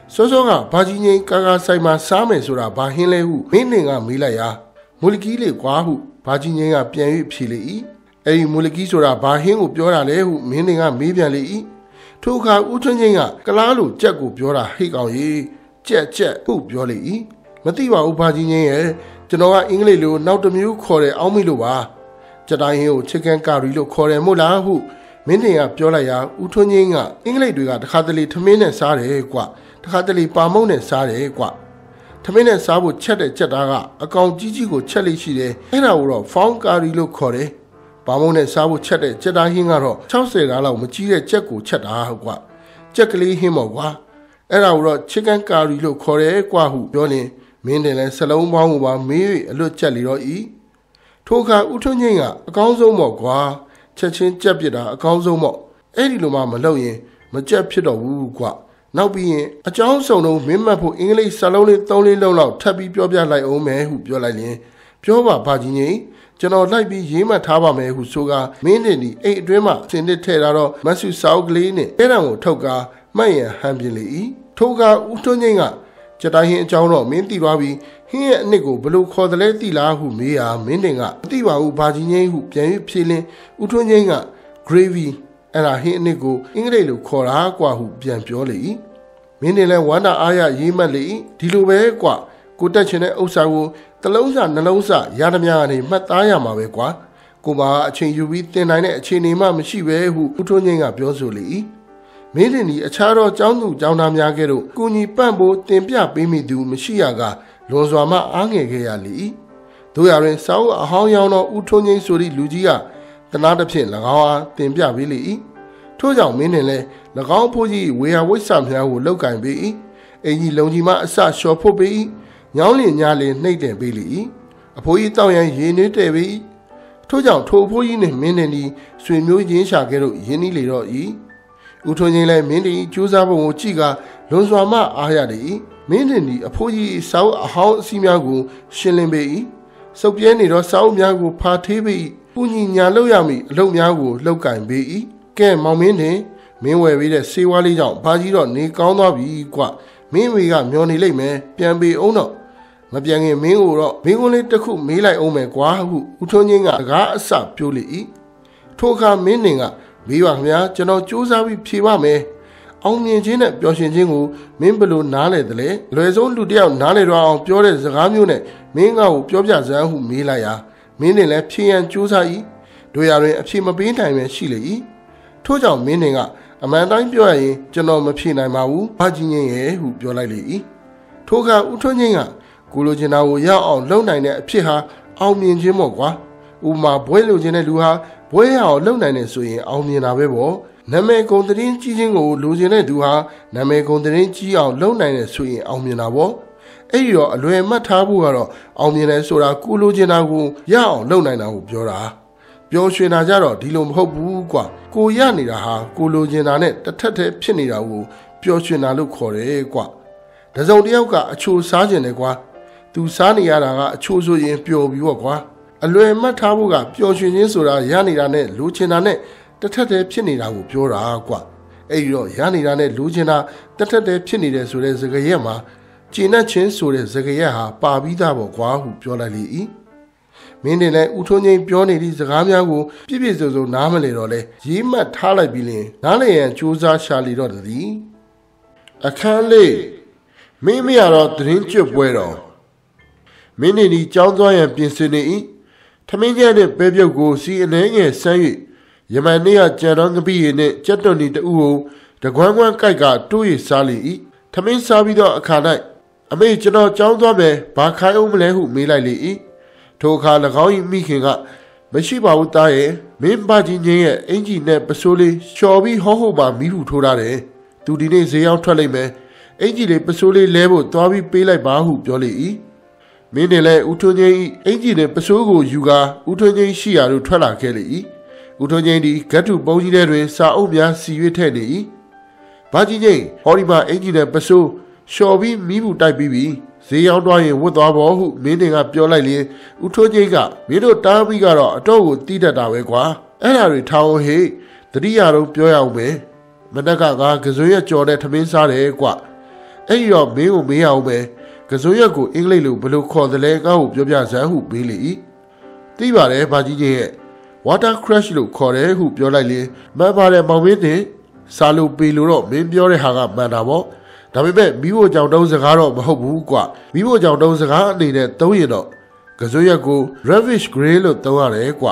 စောစောကဘာကြီးငိမ့်ကာကာဆိုင်မှာစားမယ်ဆိုတာဘာဟင်းလဲဟုမင်းတင်ကမေးလိုက်ရာမူလကီးလေကွာဟုဘာကြီးငိမ့်ကပြန်၍ဖြေလေ၏အဲ့ဒီမူလကီးဆိုတာဘာဟင်းကိုပြောတာလဲဟုမင်းတင်ကမေးပြန်လေ၏ထိုအခါဦးထွန်းချင်းကကလားလိုကြက်ကိုပြောတာဟိတ်ကောင်ကြီးကြက်ကြက်ဟုပြောလေ၏မသိပါဘူးဘာကြီးငိမ့်ရဲ့ကျွန်တော်ကအင်္ဂလိပ်လိုနောက်တစ်မျိုးခေါ်တယ်အောင်းမိလို့ပါကြက်တိုင်းဟင်းကိုချစ်ကန်ကာရီလို့ခေါ်တယ်မို့လားဟုမင်းတင်ကပြောလိုက်ရာဦးထွန်းချင်းကအင်္ဂလိပ်တွေကတခါတလေထမင်းနဲ့စားတယ်ကွတခါတလေပါမုန့်နဲ့စားတယ်ကွထမင်းနဲ့စားဖို့ချက်တဲ့ကြက်သားကအကောင်ကြီးကြီးကိုချက်လိရှိတယ်အဲ့ဒါကိုတော့ဖောင်းကာရီလို့ခေါ်တယ်ပါမုန့်နဲ့စားဖို့ချက်တဲ့ကြက်သားဟင်းကတော့၆၀ရာလောက်မကြီးတဲ့ကြက်ကိုချက်တာဟုတ်ကွကြက်ကလေးဟင်းပေါ့ကွာအဲ့ဒါကိုတော့ချစ်ကန်ကာရီလို့ခေါ်တယ်ကွဟုပြောရင်မင်းတင်လဲစလုံးပေါင်းကိုပါမေး၍အလွတ်ချက်လီတော့ဤထိုအခါဦးထွန်းချင်းကအကောင်းဆုံးပေါ့ကွာချက်ချင်းကြက်ပြစ်တာအကောင်းဆုံးပေါ့အဲ့ဒီလိုမှမလုပ်ရင်မကြက်ဖြစ်တော့ဘူးကွနောက်ပြီးရင်အကြောင်းစုံလုံးမင်းမှတ်ဖို့အင်္ဂလိပ်စာလုံးလေးသုံးလေးလုံးလောက်ထပ်ပြီးပြောပြလိုက်အောင်မယ်ဟုပြောလိုက်ရင်ပြောပါဘာကြီးကြီးကျွန်တော်လိုက်ပြီးရေးမှတ်ထားပါမယ်ဟုဆိုကမင်းတင်ဒီအိတ်အတွင်းမှာစင်နစ်ထည့်တာတော့မဆူစာအုပ်ကလေးနဲ့အဲ့ဒါကိုထုတ်ကာမှတ်ရန်ဟန်ပြလေ၏ထိုကဦးထွန်းချင်းကကြက်တိုင်းဟင်းအကြောင်းတော့မင်းသိသွားပြီးဟင်းရဲ့အနှစ်ကိုဘလို့ခေါ်တယ်လဲသိလားဟုမေးရာမင်းတင်ကမသိပါဘူးဘာကြီးကြီးဟုပြန်၍ဖြေလင်းဦးထွန်းချင်းက gravy အဲ့ဒါဟင်းအနှစ်ကိုအင်္ဂလိပ်လိုခေါ်တာကွာဟုပြန်ပြောလေ၏မင်းတင်လဲဝမ်းသာအားရရေးမှတ်လေ၏ဒီလိုပဲကွာကိုတက်ချင်တဲ့ဥစ္စာကိုတလုံးစာနှလုံးစာရသမျှကနေမှတ်သားရမှာပဲကွာကိုပါအချိန်ယူပြီးတင်နိုင်တဲ့အခြေအနေမှမရှိပဲဟုဦးထွန်းချင်းကပြောဆိုလေ၏မင်းတင်ဒီအခြားသောကျောင်းသူကျောင်းသားများကဲ့သို့ကုညီပန့်ဖို့တင်ပြပေးမိသူမရှိရကလွန်စွာမှအားငယ်ခဲ့ရလေ၏တို့ရရင်စောင်းအဟောင်းရောင်းသောဦးထွန်းချင်းဆိုသည့်လူကြီးကတနာတစ်ဖြင့်၎င်းအားတင်ပြပေးလေ၏ထို့ကြောင့်မင်းတင်လဲ၎င်းဖို့ကြီးဝေယဝိဆာများကိုလောက်ကင်ပေး၏အင်ကြီးလုံကြီးမှအစလျှော်ဖို့ပေး၏ညောင်းလင်ညာလင်နှိမ့်တယ်ပေးလေ၏အဖိုးကြီးတောင်းရန်ရေနွေးတယ်ပေး၏ထို့ကြောင့်ထိုအဖိုးကြီးနှင့်မင်းတင်သည်ဆွေမျိုးရင်းရှာကဲ့သို့ရင်းနှီးလေတော့၏ဦးထွန်းချင်းလည်းမင်းတင်ကြိုးစားပုံကိုကြည့်ကလွန်စွာမှအားရလေ၏မင်းတင်သည်အဖိုးကြီးစောင်းအဟောင်းအစည်းများကိုရှင်းလင်းပေး၏စုပ်ပြဲနေသောစောင်းများကိုဖာထေးပေး၏ပူညီညာလောက်ရမည့်အလုပ်များကိုလောက်ကင်ပေး၏ကဲမောင်မင်းတင်မင်းဝယ်ပေးတဲ့ဆေးဝါးလေးကြောင့်ဘာကြီးတော့နေကောင်းသွားပြီကွမင်းဝေကမျောနေလိမ့်မယ်ပြန်ပေးအောင်တော့မပြန်ခင်မင်းကိုတော့မင်းကိုလေးတစ်ခုမေးလိုက်အောင်မယ်ကွာဟုဦးထွန်းချင်းကစကားအစပြောလေ၏ထိုအခါမင်းတင်ကမေးပါခင်ဗျာကျွန်တော်စူးစမ်းပြီးဖြေပါမယ်အောင်မြင်ခြင်းနဲ့ပျော်ရွှင်ခြင်းကိုမင်းဘယ်လိုနားလဲသလဲလွယ်ဆုံးလူတစ်ယောက်နားလေတော့အောင်ပြောတဲ့စကားမျိုးနဲ့မင်းကကိုပြောပြစမ်းဟုမေးလိုက်ရာမင်းတင်လည်းဖြေရန်ကြိုးစား၏တို့ရရင်အဖြေမပေးနိုင်ပဲရှိလေ၏ထို့ကြောင့်မင်းတင်ကအမှန်တိုင်းပြောရရင်ကျွန်တော်မဖြေနိုင်ပါဘူးဘာကြီးငင်းရဲ့ဟုပြောလိုက်လေ၏ထိုအခါဦးထွန်းချင်းကကိုလိုချင်တာကိုရအောင်လုပ်နိုင်တဲ့အဖြစ်ဟာအောင်မြင်ခြင်းပေါ့ကွာဥမာဘွဲလိုချင်တဲ့လူဟာဘွဲရအောင်လုပ်နိုင်တယ်ဆိုရင်အောင်မြင်တာပဲပေါ့နာမည်ကုန်သတင်းကြီးခြင်းကိုလိုချင်တဲ့သူဟာနာမည်ကုန်သတင်းကြီးအောင်လုပ်နိုင်တယ်ဆိုရင်အောင်မြင်တာပေါ့အဲ့ဒီတော့အလွယ်မှတ်ထားဖို့ကတော့အောင်မြင်တယ်ဆိုတာကိုလိုချင်တာကိုရအောင်လုပ်နိုင်တာကိုပြောတာပျော်ရွှင်တာကြတော့ဒီလိုမဟုတ်ဘူးကွာကိုရနေတာဟာကိုလိုချင်တာနဲ့တစ်ထက်တည်းဖြစ်နေတာကိုပျော်ရွှင်တာလို့ခေါ်တယ်ကွာတစုံတစ်ယောက်ကအချိုစားခြင်းတယ်ကွာသူစားနေရတာကအချိုဆိုရင်ပျော်ပြီးပေါ့ကွာအလွယ်မှတ်ထားဖို့ကပျော်ရွှင်ခြင်းဆိုတာရနေတာနဲ့လိုချင်တာနဲ့တစ်ထက်တည်းဖြစ်နေတာကိုပြောတာကွာအဲ့ဒီတော့ရနေတာနဲ့လိုချင်တာတစ်ထက်တည်းဖြစ်နေတယ်ဆိုတဲ့စကားရက်မှာကျင့်နှက်ခြင်းဆိုတဲ့စကားရက်ဟာပါပြီးသားပေါ့ကွာဟုပြောလိုက်လေ၏မင်းတင်လည်းဦးထွန်းချင်းပြောနေသည့်စကားများကိုပြည့်ပြည့်စုံစုံနားမလည်တော့လဲရေးမှတ်ထားလိုက်ပြီးလင်နားလည်ရန်ကြိုးစားရှာလီတော့သည်အခန်းလေးမင်းမရတော့သတင်းကျွတ်ပွဲတော်မင်းနေဒီကြောင်းသွားရန်ပြင်ဆင်နေ၏ထမင်းကျဲတဲ့ပဲပြုတ်ကိုစီအနေငယ်ဆန်း၍ယမန်နေ့ကကြံတော်ကပိရနှင့်ကြက်တွန်ဒီတူကိုတကွမ်းကွမ်းကြိုက်ကတိုးရစားလေ၏ထမင်းစားပြီးတော့အခါ၌အမေကျွန်တော်ကြောင်းသွားမယ်ဘာခိုင်းအောင်မလဲဟုမေးလိုက်လေ၏ထိုအခါ၎င်း၏မိခင်ကမရှိပါဘူးသားရဲ့မင်းပါကြီးချင်းရဲ့အင်ကြီးနဲ့ပစိုးလေးလျှော်ပြီးဟောဟိုမှာမိဟုထိုးထားတယ်သူဒီနေ့ဈေးရောက်ထွက်လိုက်မယ်အင်ကြီးလေးပစိုးလေးလဲဖို့သွားပြီးပေးလိုက်ပါဟုပြောလေ၏မင်းနဲ့လည်းဦးထွန်းချင်း၏အင်ကြီးနဲ့ပစိုးကိုယူကာဦးထွန်းချင်းရှိရာသို့ထွက်လာခဲ့လေ၏ဦးထွန်းချင်းသည်ဂတ်ထုပုံကြီးထဲတွင်စာအုပ်များစီ၍ထည့်နေ၏ဘာကြီးချင်းဟောဒီမှာအင်ကြီးနဲ့ပစိုးလျှော်ပြီးမိဘူးတိုက်ပြီးပြီဈေးရောက်သွားရင်ဝတ်သွားဖို့ဟုမင်းတင်ကပြောလိုက်လေဦးထွန်းချင်းကမင်းတို့တားပြီးကတော့အတော့ကိုတီးတတ်တာပဲကွာအဲ့ဒါတွေထောင်းဟေ့တတိယတော့ပြောရအောင်ပဲမနက်ကငါကစွန်းရကြော်တဲ့ထမင်းစားတယ်ကွအဲ့ဒီတော့မင်းကိုမေးအောင်ပဲကစိုးရက်ကိုအင်္ဂလိပ်လိုဘယ်လိုခေါ်တယ်လဲငါ့ကိုပြောပြစမ်းဟုမေးလေ၏သိပါတယ်ဘာကြီးကြီးရဲ့ water crash လို့ခေါ်တယ်ဟုပြောလိုက်လေမှန်ပါတယ်မောင်မင်းတင်စာလို့ပေလို့တော့မင်းပြောတဲ့ဟာကမှန်တာပေါ့ဒါပေမဲ့မိဖို့ကြောင့်တုံးစကားတော့မဟုတ်ဘူးကွာမိဖို့ကြောင့်တုံးစကားအနေနဲ့သုံးရင်တော့ကစိုးရက်ကို ravish grey လို့သုံးရတယ်ကွာ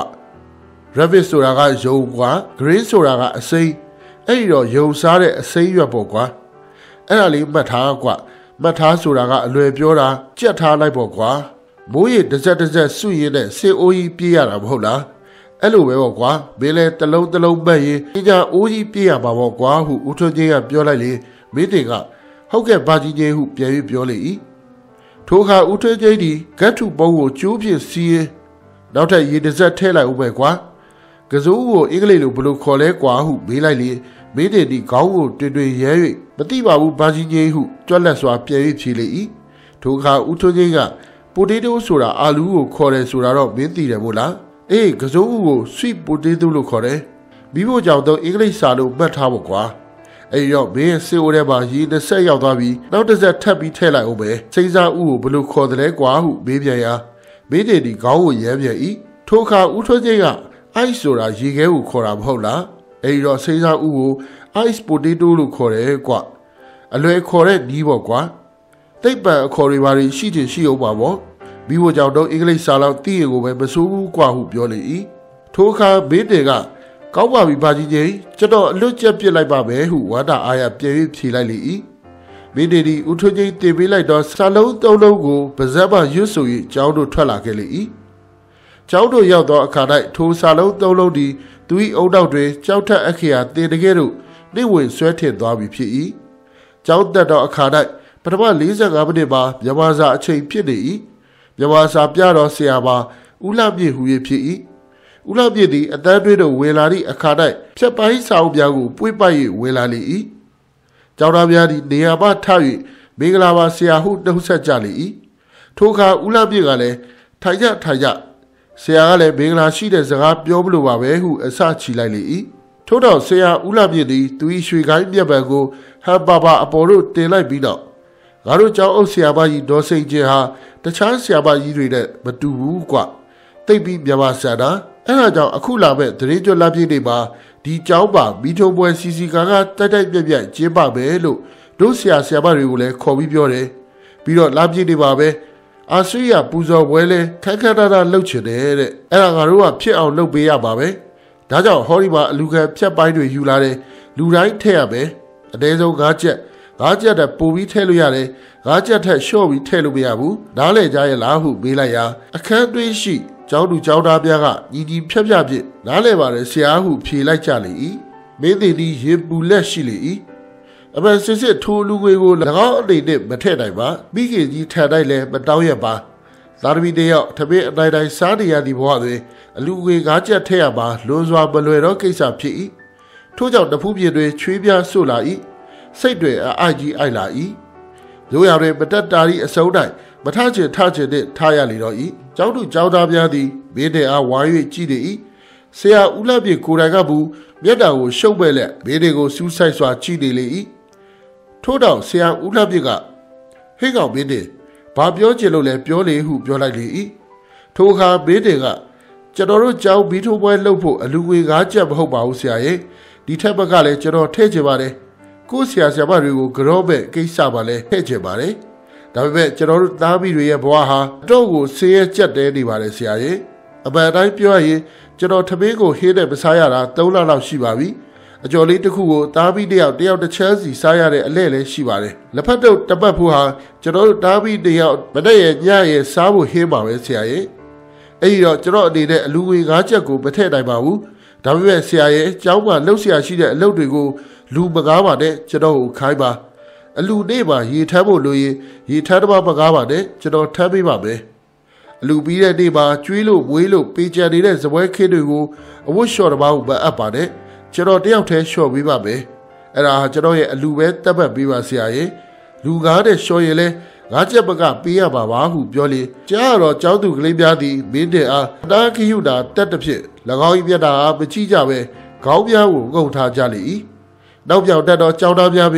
ravish ဆိုတာကယုံကွာ grey ဆိုတာကအစိမ်းအဲ့ဒီတော့ယုံစားတဲ့အစိမ်းရွက်ပေါ့ကွာအဲ့ဒါလေးမှတ်ထားကွာမှတ်ထားဆိုတာကအလွယ်ပြောတာကြက်ထားလိုက်ပေါ့ကွာမိုးရေတစ်စက်တစ်စက်စွရင်းနဲ့စေအိုးကြီးပြေးရတာမဟုတ်လားအဲ့လိုပဲပေါ့ကွာမင်းလဲတလုံးတလုံးပတ်ရင်အညာအိုးကြီးပြေးရမှာပေါ့ကွာဟုဦးထွန်းချင်းကပြောလိုက်လေမင်းတင်ကဟုတ်ကဲ့ဘာကြီးကြီးဟုပြန်ပြီးပြောလေ၏ထိုအခါဦးထွန်းချင်းဒီဂတ်ထုပုံးကိုကျိုးဖြင့်စီးရင်နောက်ထပ်ရေတစ်စက်ထည့်လိုက်ဦးပဲကွာကစိုးကိုအင်္ဂလိပ်လိုဘယ်လိုခေါ်လဲကွာဟုမေးလိုက်လေမင်းတင်ဒီခေါင်းကိုတွင်တွင်ရဲ၍မသိပါဘူးဘာကြီးကြီးဟုကြွက်လက်စွာပြန်၍ဖြေလေ၏ထိုအခါဦးထွန်းချင်းကပိုတေတိုဆိုတာအာလူးကိုခေါ်တယ်ဆိုတာတော့မင်းသိတယ်မို့လားအေးကစိုးဦးကို sweet potato လို့ခေါ်တယ်မိဖို့ကြောင့်တော့အင်္ဂလိပ်စာလို့မှတ်ထားဖို့ကွာအဲ့ဒီတော့မင်းစေအိုထဲမှာရေတစ်ဆက်ရောက်သွားပြီးနောက်တစ်ဆက်ထပ်ပြီးထည့်လိုက်အောင်ပဲစိမ့်စားဦးကိုဘယ်လိုခေါ်တယ်လဲကွာဟုမေးပြန်ရာမင်းတင်ဒီခေါင်းကိုရဲပြန်၏ထိုအခါဦးထွန်းချင်းက ice ဆိုတာရေခဲကိုခေါ်တာမဟုတ်လားအဲ့ဒီတော့စိမ့်စားဦးကို ice potato လို့ခေါ်တယ်ကွာအလွယ်ခေါ်တဲ့နီးပေါ့ကွာသိပ်ပံအခေါ်တွေပါရှိချင်ရှိအောင်ပါပေါ့မိဖို့ကြောင့်တော့အင်္ဂလိပ်စာလောက်သိရင်ကိုပဲမစိုးဘူးကွာဟုပြောလေ၏ထိုအခါမင်းတင်ကကောင်းပါပြီဘာကြီးကြီးကျွန်တော်အလွတ်ကျက်ပြစ်လိုက်ပါမယ်ဟုဝါဒအားရပြေးဖြေလိုက်လေ၏မင်းတင်ဒီဦးထွန်းကြီးတင်ပေးလိုက်တော့စာလုံးသုံးလုံးကိုပါဇက်မှရွတ်ဆို၍ကျောင်းတို့ထွက်လာခဲ့လေ၏ကျောင်းတို့ရောက်သောအခါ၌ထိုစာလုံးသုံးလုံးသည်သူ၏အုံနောက်တွင်ကြောက်ထက်အခရာတင်တကယ်တို့နှိမ့်ဝင်ဆွဲထင်သွားပြီဖြစ်၏ကျောင်းတက်သောအခါ၌ပထမ၄၅မိနစ်မှာမြန်မာစာအချိန်ဖြစ်နေ၏မြန်မာစာပြတော်ဆရာပါဦးလှပြည့်ဟူ၍ဖြစ်၏ဦးလှပြည့်သည်အတန်းတွင်းသို့ဝင်လာသည့်အခါ၌ဖြတ်ပိုင်းစာအုပ်များကိုပွေ့ပိုက်၍ဝင်လာလေ၏ကျောင်းသားများသည်နေရာမှထ၍မင်္ဂလာပါဆရာဟုနှုတ်ဆက်ကြလေ၏ထိုအခါဦးလှပြည့်ကလည်းထိုင်ကြထိုင်ကြဆရာကလည်းမင်္ဂလာရှိတဲ့စကားပြောမလို့ပါပဲဟုအစချီလိုက်လေ၏ထို့တော့ဆရာဦးလှပြည့်သည်သူ၏ရွှေကိုင်းမြက်ပံကိုဟန်ပါပါအပေါ်သို့တင်လိုက်ပြီးတော့ငါတို့ကျောင်းအုပ်ဆရာမကြီးဒေါ်စိန်ကျင်ဟာတခြားဆရာမကြီးတွေနဲ့မတူဘူးကွသိပ်ပြီးမြန်မာဆန္ဒအဲ့ဒါကြောင့်အခုလာမဲ့သတင်းကြွလက်ပြည့်တွေမှာဒီကျောင်းပါမိထုံပွဲစီစီကာကတိုက်တိုက်ပြက်ပြက်ကျင်းပမယ်လို့တို့ဆရာဆရာမတွေကိုလည်းခေါ်ပြီးပြောတယ်ပြီးတော့လက်ပြည့်တွေပါပဲအာဆွေရပူဇော်ပွဲလဲခက်ခက်တာတာလှုပ်ချင်တယ်တဲ့အဲ့ဒါငါတို့ကဖြစ်အောင်လုပ်ပေးရပါပဲဒါကြောင့်ဟောဒီမှာအလူခံဖြတ်ပိုင်းတွေယူလာတယ်လူတိုင်းထည့်ရမယ်အနည်းဆုံး၅ချက်ငါးချက်တက်ပို့ပြီးထည့်လို့ရတယ်ငါးချက်ထက်လျှော့ပြီးထည့်လို့မရဘူးနားလေကြရဲ့လားဟုမေးလိုက်ရာအခန်းသွင်းရှိကျောင်းသူကျောင်းသားများကညီညီဖြက်ဖြက်ဖြစ်နားလေပါတယ်ဆရာဟုဖြေလိုက်ကြလေ၏မင်းသည်ဒီရေပူလက်ရှိလေ၏အမှန်စစ်စစ်ထိုးလူငွေကို၎င်းအနေနဲ့မထည့်နိုင်ပါမိခင်ကြီးထန်တိုင်းလည်းမတောင်းရပါသာသမီတယောက်ထမင်းအတိုင်းတိုင်းစားနေရသည့်ဘဝတွင်အလူငွေငါးချက်ထည့်ရပါလွန်စွာမလွယ်တော့ကိစ္စဖြစ်၏ထို့ကြောင့်တဖူးပြင်းတွင်ချွေးပြားဆို့လာ၏စိတ်တွေအိုက်ကြီးအိုက်လာ၏ရိုးရာတွင်မတက်တာ၏အစုံတိုင်းမထချင်ထချင်နှင့်ထားရလေတော့၏ကျောင်းသူကျောင်းသားများသည်မင်းတဲ့အားဝိုင်း၍ကြည့်နေ၏ဆရာဦးလှပြည့်ကိုယ်တိုင်ကဘူးမျက်တာကိုရှုပ်ပဲ့လက်မင်းတွေကိုစူးစိုက်စွာကြည့်နေလေ၏ထို့တော့ဆရာဦးလှပြည့်ကဟေ့ကောင်မင်းတဲ့ဘာပြောချင်လို့လဲပြောလေဟုပြောလိုက်လေ၏ထိုအခါမင်းတဲ့ကကျွန်တော်တို့ကျောင်းဘီထိုးပွဲလှုပ်ဖို့အလူငွေငါးချက်မဟုတ်ပါဘူးဆရာရဲ့ဒီထက်ဘက်ကလည်းကျွန်တော်ထည့်ချင်ပါတယ်ကိုဆရာဆရာမတွေကိုကြောပဲကိစ္စပါလဲထည့်ချင်ပါတယ်ဒါပေမဲ့ကျွန်တော်တို့သားမိတွေရဲ့ဘဝဟာအတော့ကိုဆေးရဲကြက်တဲနေပါတယ်ဆရာရဲ့အမှန်တိုင်းပြောရရင်ကျွန်တော်ထမင်းကိုဟေးတဲ့မစားရတာ၃လလောက်ရှိပါပြီအကျော်လေးတစ်ခုကိုသားမိတယောက်တယောက်တစ်ချမ်းစီစားရတဲ့အလဲလည်းရှိပါတယ်လက်ဖက်တုပ်တပတ်ဖို့ဟာကျွန်တော်တို့သားမိတယောက်မနေ့ရဲ့ညရဲ့စားဖို့ဟင်းပါပဲဆရာရဲ့အဲ့ဒီတော့ကျွန်တော်အနေနဲ့အလူငွေငါးချက်ကိုမထည့်နိုင်ပါဘူးဒါပေမဲ့ဆရာရဲ့ကျောင်းမှာလှုပ်ဆရာရှိတဲ့အလုပ်တွေကိုလူမကားပါနဲ့ကျွန်တော်ကိုခိုင်းပါအလူနေပါရေထမ်းဖို့လို့ရင်ရေထမ်းတစ်ပါးမကားပါနဲ့ကျွန်တော်ထမ်းပေးပါမယ်အလူပြီးတဲ့နေ့မှာကျွေးလို့မွေးလို့ပေးကြနေတဲ့ဇပွဲခင်းတွေကိုအဝတ်လျှော်တစ်ပါးကိုမအပ်ပါနဲ့ကျွန်တော်တယောက်တည်းလျှော်ပေးပါမယ်အဲ့ဒါကျွန်တော်ရဲ့အလူပဲတက်ပတ်ပေးပါဆရာရဲ့လူကားတဲ့လျှော်ရင်လဲငါးချက်ပကပေးရပါပါဟုပြောလေကြားတော့ကျောင်းသူကလေးများသည်မင်းတဲ့အားတားခရုတာတက်တစ်ဖြစ်၎င်း၏မျက်နှာအားမကြည့်ကြပဲခေါင်းပြားကိုငုံထားကြလေ၏နောက်ပြောင်တက်တော့ကျောင်းသားများပင်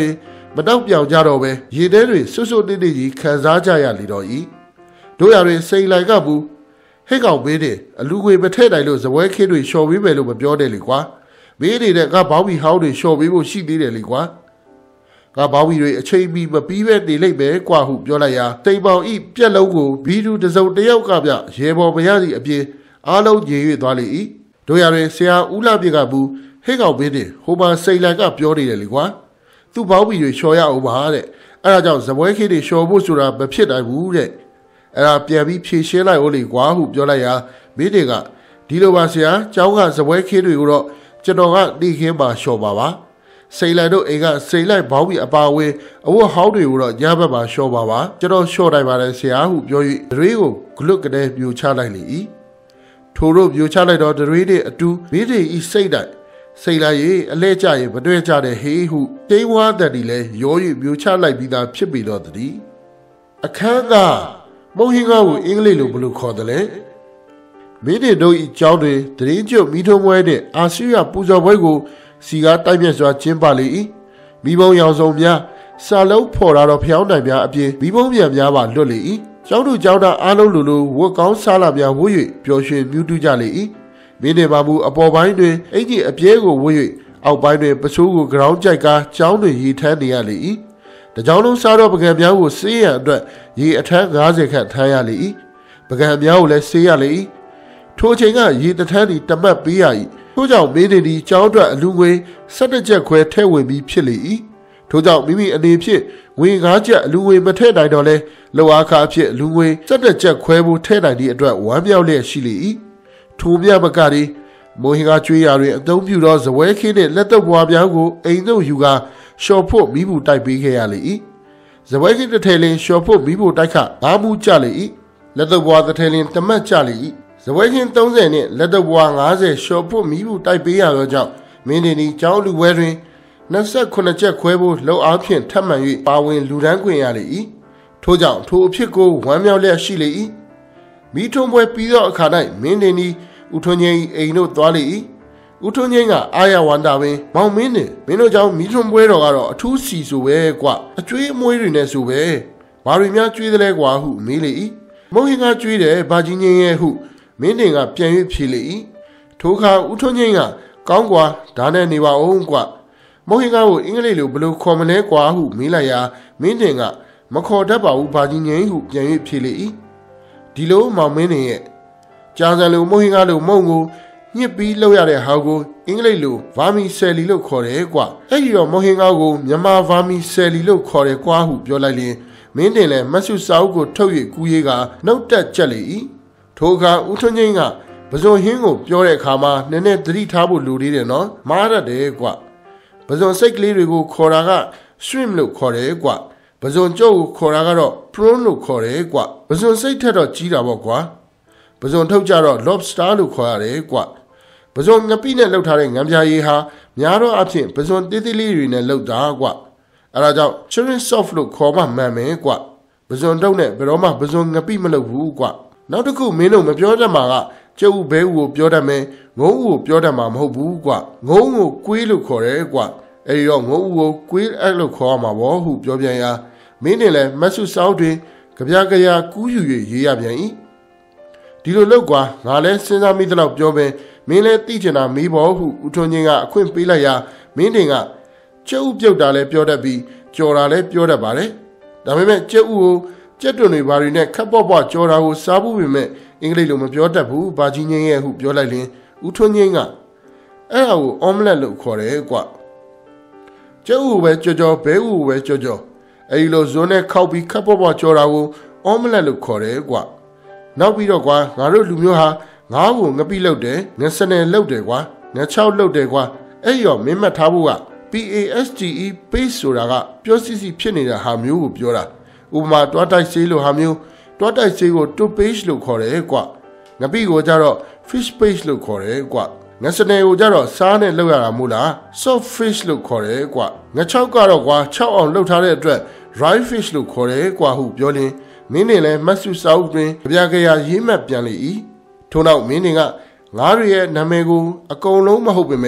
မတော့ပြောင်ကြတော့ပဲရေထဲတွေစွတ်စွတ်တိတိကြီးခံစားကြရလေတော့ဤတို့ရတွေစိန်လိုက်ကဘူးဟဲ့ကောင်ဘေးတဲ့အလူငွေမထဲ့တိုင်လို့ဇပွဲခေးတွေလျှော်ပေးမယ်လို့မပြောတယ်လေကွာဘေးနေတဲ့ကဘောင်းဘီဟောင်းတွေလျှော်ပေးဖို့ရှိသေးတယ်လေကွာကဘောင်းဘီတွေအချိန်မီမပြီးပဲနေလိုက်ပဲကွာဟုပြောလိုက်ရာတိမ်ပေါင်ဤပြက်လုံးကိုဘီဒူတစုံတယောက်ကပြရေပေါ်မရစီအပြေအားလုံးညင်၍သွားလေ၏တို့ရတွေဆရာဦးလာပြကဘူးဟဲ့ကောင်ဘေးတဲ့ဟိုမှာစိန်လိုက်ကပြောနေတယ်လေကွာသူ့ဘောင်းဘီတွေလျှော်ရအောင်ပါတဲ့အဲဒါကြောင့်ဇပွဲခေးတွေလျှော်ဖို့ဆိုတာမဖြစ်နိုင်ဘူးတဲ့အဲ့ဒါပြန်ပြီးဖြေရှင်းလိုက်ဦးလေကွာဟုပြောလိုက်ရာမိတွေကဒီလိုပါဆရာကျောင်းကဇပွဲခေးတွေကိုတော့ကျွန်တော်ကတိခင်းမှာလျှော်ပါပါစိန်လိုက်တို့အိမ်ကစိန်လိုက်ဘောင်းပြီးအပါဝင်းအဝတ်ဟောင်းတွေကိုတော့ညဘက်မှာလျှော်ပါပါကျွန်တော်လျှော်နိုင်ပါတယ်ဆရာဟုပြော၍ဒရွေးကိုဂလွတ်ကနေပြိုချလိုက်လေ၏ထိုတို့ပြိုချလိုက်တော့ဒရွေးတွေအတူမိတွေဤစိတ်တိုင်းစိတ်လိုက်၍အလဲကျရင်မတွေ့ကြတဲ့ဟေးဟုတိဝါတက်ဒီလဲရော၍ပြိုချလိုက်ပြီးသားဖြစ်ပြီတော့တည်းအခန်းကမုံဟင်းကားကိုအင်္ဂလိပ်လိုဘယ်လိုခေါ်တယ်လဲမိတွေတို့ဤကျောင်းတွင်တရင်ကျွတ်မိထုံးပွဲတဲ့အာစီယပူဇော်ပွဲကိုစီကားတိုက်မြက်စွာကျင်းပလေ၏မိဘုံရောင်စုံများစာလုံးဖော်လာတော့ဖျောင်းနိုင်များအပြင်မိဘုံပြန်များပါလွတ်လေ၏ကျောင်းတို့ကျောင်းသားအားလုံးလိုလိုဝတ်ကောင်းစားလာများဝတ်၍ပျော်ရွှင်မြူးတူးကြလေ၏မိနေပါမူအပေါ်ပိုင်းတွင်အင်ကြီးအပြဲကိုဝတ်၍အောက်ပိုင်းတွင်ပစိုးကိုကြောင်းကြိုက်ကားကျောင်းတွင်ရီထမ်းနေရလေ၏တကြောင်လုံးစားတော့ပကံများကိုစေးရန်အတွက်ရေအထမ်း၅၀ခန့်ထမ်းရလေ၏ပကံများကိုလည်းစေးရလေ၏ထိုချိန်ကရေတထမ်းဒီတမတ်ပေးရ၏ထို့ကြောင့်မင်းနေဒီကျောင်းအတွက်အလူငွေ၁၁ကျပ်ခွဲထဲဝင်ပြီးဖြစ်လေ၏ထို့ကြောင့်မိမိအနေဖြင့်ငွေ၅ကျပ်အလူငွေမထဲနိုင်တော့လဲလောက်အားခအဖြစ်အလူငွေ၁၁ကျပ်ခွဲဖို့ထဲနိုင်သည့်အတွက်ဝမ်းမြောက်လျက်ရှိလေ၏ထိုမြတ်မကသည်မိုဟင်ကကျွေးရာတွင်အသုံးပြုသောဇပွဲခင်းနှင့်လက်တော့ဘွားများကိုအိမ်သို့ယူကာရှော်ဖို့မိဘူးတိုက်ပေးခဲ့ရလေ၏ဇပွဲခင်းတစ်ထည်လင်းရှော်ဖို့မိဘူးတိုက်ခငါးမှုကြလေ၏လက်တော့ဘွားတစ်ထည်လင်းတမတ်ကြလေ၏ဇပွဲခင်း၃၀နှင့်လက်တော့ဘွား၅၀ရှော်ဖို့မိဘူးတိုက်ပေးရသောကြောင့်မင်းနေနီကျောင်းလူပွဲတွင်၂၈ကျပ်ခွဲဖို့လှုပ်အားဖြင့်ထပ်မံ၍ပါဝင်လူဒန်းခွင့်ရလေ၏ထို့ကြောင့်ထိုအဖြစ်ကိုဝမ်းမြောက်လျက်ရှိလေ၏မိထုံးပွဲပြီးသောအခါ၌မင်းနေနီဦးထွန်းငိမ့်အိမ်တို့သွားလေ၏ဦးထွန်းငိမ့်ကအာရဝန္တာပင်မောင်မင်းနဲ့မင်းတို့ကြောင့်မိထွန်းပွဲတော်ကတော့အထူးစီဆိုပဲကွအကျွေးအမွေးတွေနဲ့ဆိုပဲဘာတွေများကျွေးသလဲကွာဟုမေးလေ၏မုံဟင်ကကျွေးတယ်ဘာကြီးငိမ့်ရဲ့ဟုမင်းတင်ကပြန်၍ဖြေလေ၏ထိုအခါဦးထွန်းငိမ့်ကကောင်းကွာဒါနဲ့နေပါအောင်ကွမုံဟင်ကကိုအင်္ဂလိပ်လိုဘယ်လိုခေါ်မလဲကွာဟုမေးလိုက်ရာမင်းတင်ကမခေါ်တတ်ပါဘူးဘာကြီးငိမ့်ဟုပြန်၍ဖြေလေ၏ဒီလိုမောင်မင်းတင်ရဲ့ကြာစံလိုမုံဟင်ကားလိုမုံကိုညှစ်ပြီးလှုပ်ရတဲ့ဟာကိုအင်္ဂလိပ်လိုဗာမီဆယ်လီလို့ခေါ်တယ်ကွာအဲ့ဒီတော့မုံဟင်ကားကိုမြန်မာဗာမီဆယ်လီလို့ခေါ်တယ်ကွာဟုပြောလိုက်ရင်မင်းတင်လည်းမဆုစာအုပ်ကိုထုတ်၍ကူးရေးကနှုတ်တက်ကြက်လေ၏ထိုအခါဦးထွန်းငိမ့်ကပဇွန်ဟင်းကိုပြောတဲ့အခါမှာနည်းနည်းသတိထားဖို့လိုသေးတယ်နော်မားရတယ်ကွာပဇွန်စိတ်ကလေးတွေကိုခေါ်တာက shrimp လို့ခေါ်တယ်ကွာပဇွန်ကြုတ်ကိုခေါ်တာကတော့ prawn လို့ခေါ်တယ်ကွာပဇွန်စိတ်ထက်တော့ကြီးတာပေါ့ကွာပဇွန်ထုတ်ကြတော့ lobster လို့ခေါ်ရတယ်ကွာပဇွန်ငပိနဲ့လှုပ်ထားတဲ့ငံပြာရည်ဟာများတော့အဖြစ်ပဇွန်သေးသေးလေးတွေနဲ့လှုပ်တာကွာအဲဒါကြောင့် cherry soft လို့ခေါ်မှမှန်မယ်ကွာပဇွန်တုံးနဲ့ဘယ်တော့မှပဇွန်ငပိမလှုပ်ဘူးကွာနောက်တစ်ခုမင်းတို့မပြောတတ်မှာကကျုပ်ဘဲဦးကိုပြောတတ်မယ်ငုံဦးကိုပြောတတ်မှာမဟုတ်ဘူးကွာငုံကိုကွေးလို့ခေါ်တယ်ကွာအဲဒီတော့ငုံဦးကိုကွေးအဲ့လို့ခေါ်ရမှာပေါ့ဟုပြောပြန်ရာမင်းနဲ့လည်းမဆုစောင်းတွင်ကြပြကြရာကူးယူ၍ရေးရပြန်၏ဒီလိုလောက်ကွာငါလည်းစဉ်းစားမိသလောက်ပြောပင်မင်းလည်းသိချင်တာမေးဖို့ဟုဦးထွန်းချင်းကအခွင့်ပေးလိုက်ရာမင်းတင်ကကျုပ်ပြုတ်တာလည်းပြောတတ်ပြီးကြော်တာလည်းပြောတတ်ပါတယ်ဒါပေမဲ့ကျုပ်ကိုကျက်တွန်တွေဘာတွေနဲ့ခက်ပေါ့ပေါ့ကြော်တာကိုစားဖို့ပေမဲ့အင်္ဂလိပ်လိုမပြောတတ်ဘူးဘာကြီးငင်းရဲ့ဟုပြောလိုက်ရင်ဦးထွန်းချင်းကအဲ့ဒါကိုအော်မလက်လို့ခေါ်တယ်ကွာကျုပ်ကိုပဲကြော်ကြော်ဘဲဦးကိုပဲကြော်ကြော်အဲ့ဒီလိုဇွန်းနဲ့ခောက်ပြီးခက်ပေါ့ပေါ့ကြော်တာကိုအော်မလက်လို့ခေါ်တယ်ကွာနောက်ပြီးတော့ကွာငါတို့လူမျိုးဟာငါးကိုငပိလောက်တယ်ငစနယ်လောက်တယ်ကွာငချောက်လောက်တယ်ကွာအဲ့ရောမင်းမှတ်ထားဖို့က P A S T E paste ဆိုတာကပြောစီစီဖြစ်နေတဲ့ဟာမျိုးကိုပြောတာဥပမာတွားတိုက်ဆေးလိုဟာမျိုးတွားတိုက်ဆေးကို to paste လို့ခေါ်တယ်ကွာငပိကိုကြတော့ fish paste လို့ခေါ်တယ်ကွာငစနယ်ကိုကြတော့စားနဲ့လောက်ရတာမို့လား soft fish လို့ခေါ်တယ်ကွာငချောက်ကတော့ကွာ၆အောင်လှုပ်ထားတဲ့အတွက် dry fish လို့ခေါ်တယ်ကွာဟုပြောရင်မင်းနေလည်းမဆုစာအုပ်တွင်ကြပြကြရာရေးမှတ်ပြန်လေ၏ထို့နောက်မင်းနေကငါးတွေရဲ့နာမည်ကိုအကုန်လုံးမဟုတ်ပေမဲ့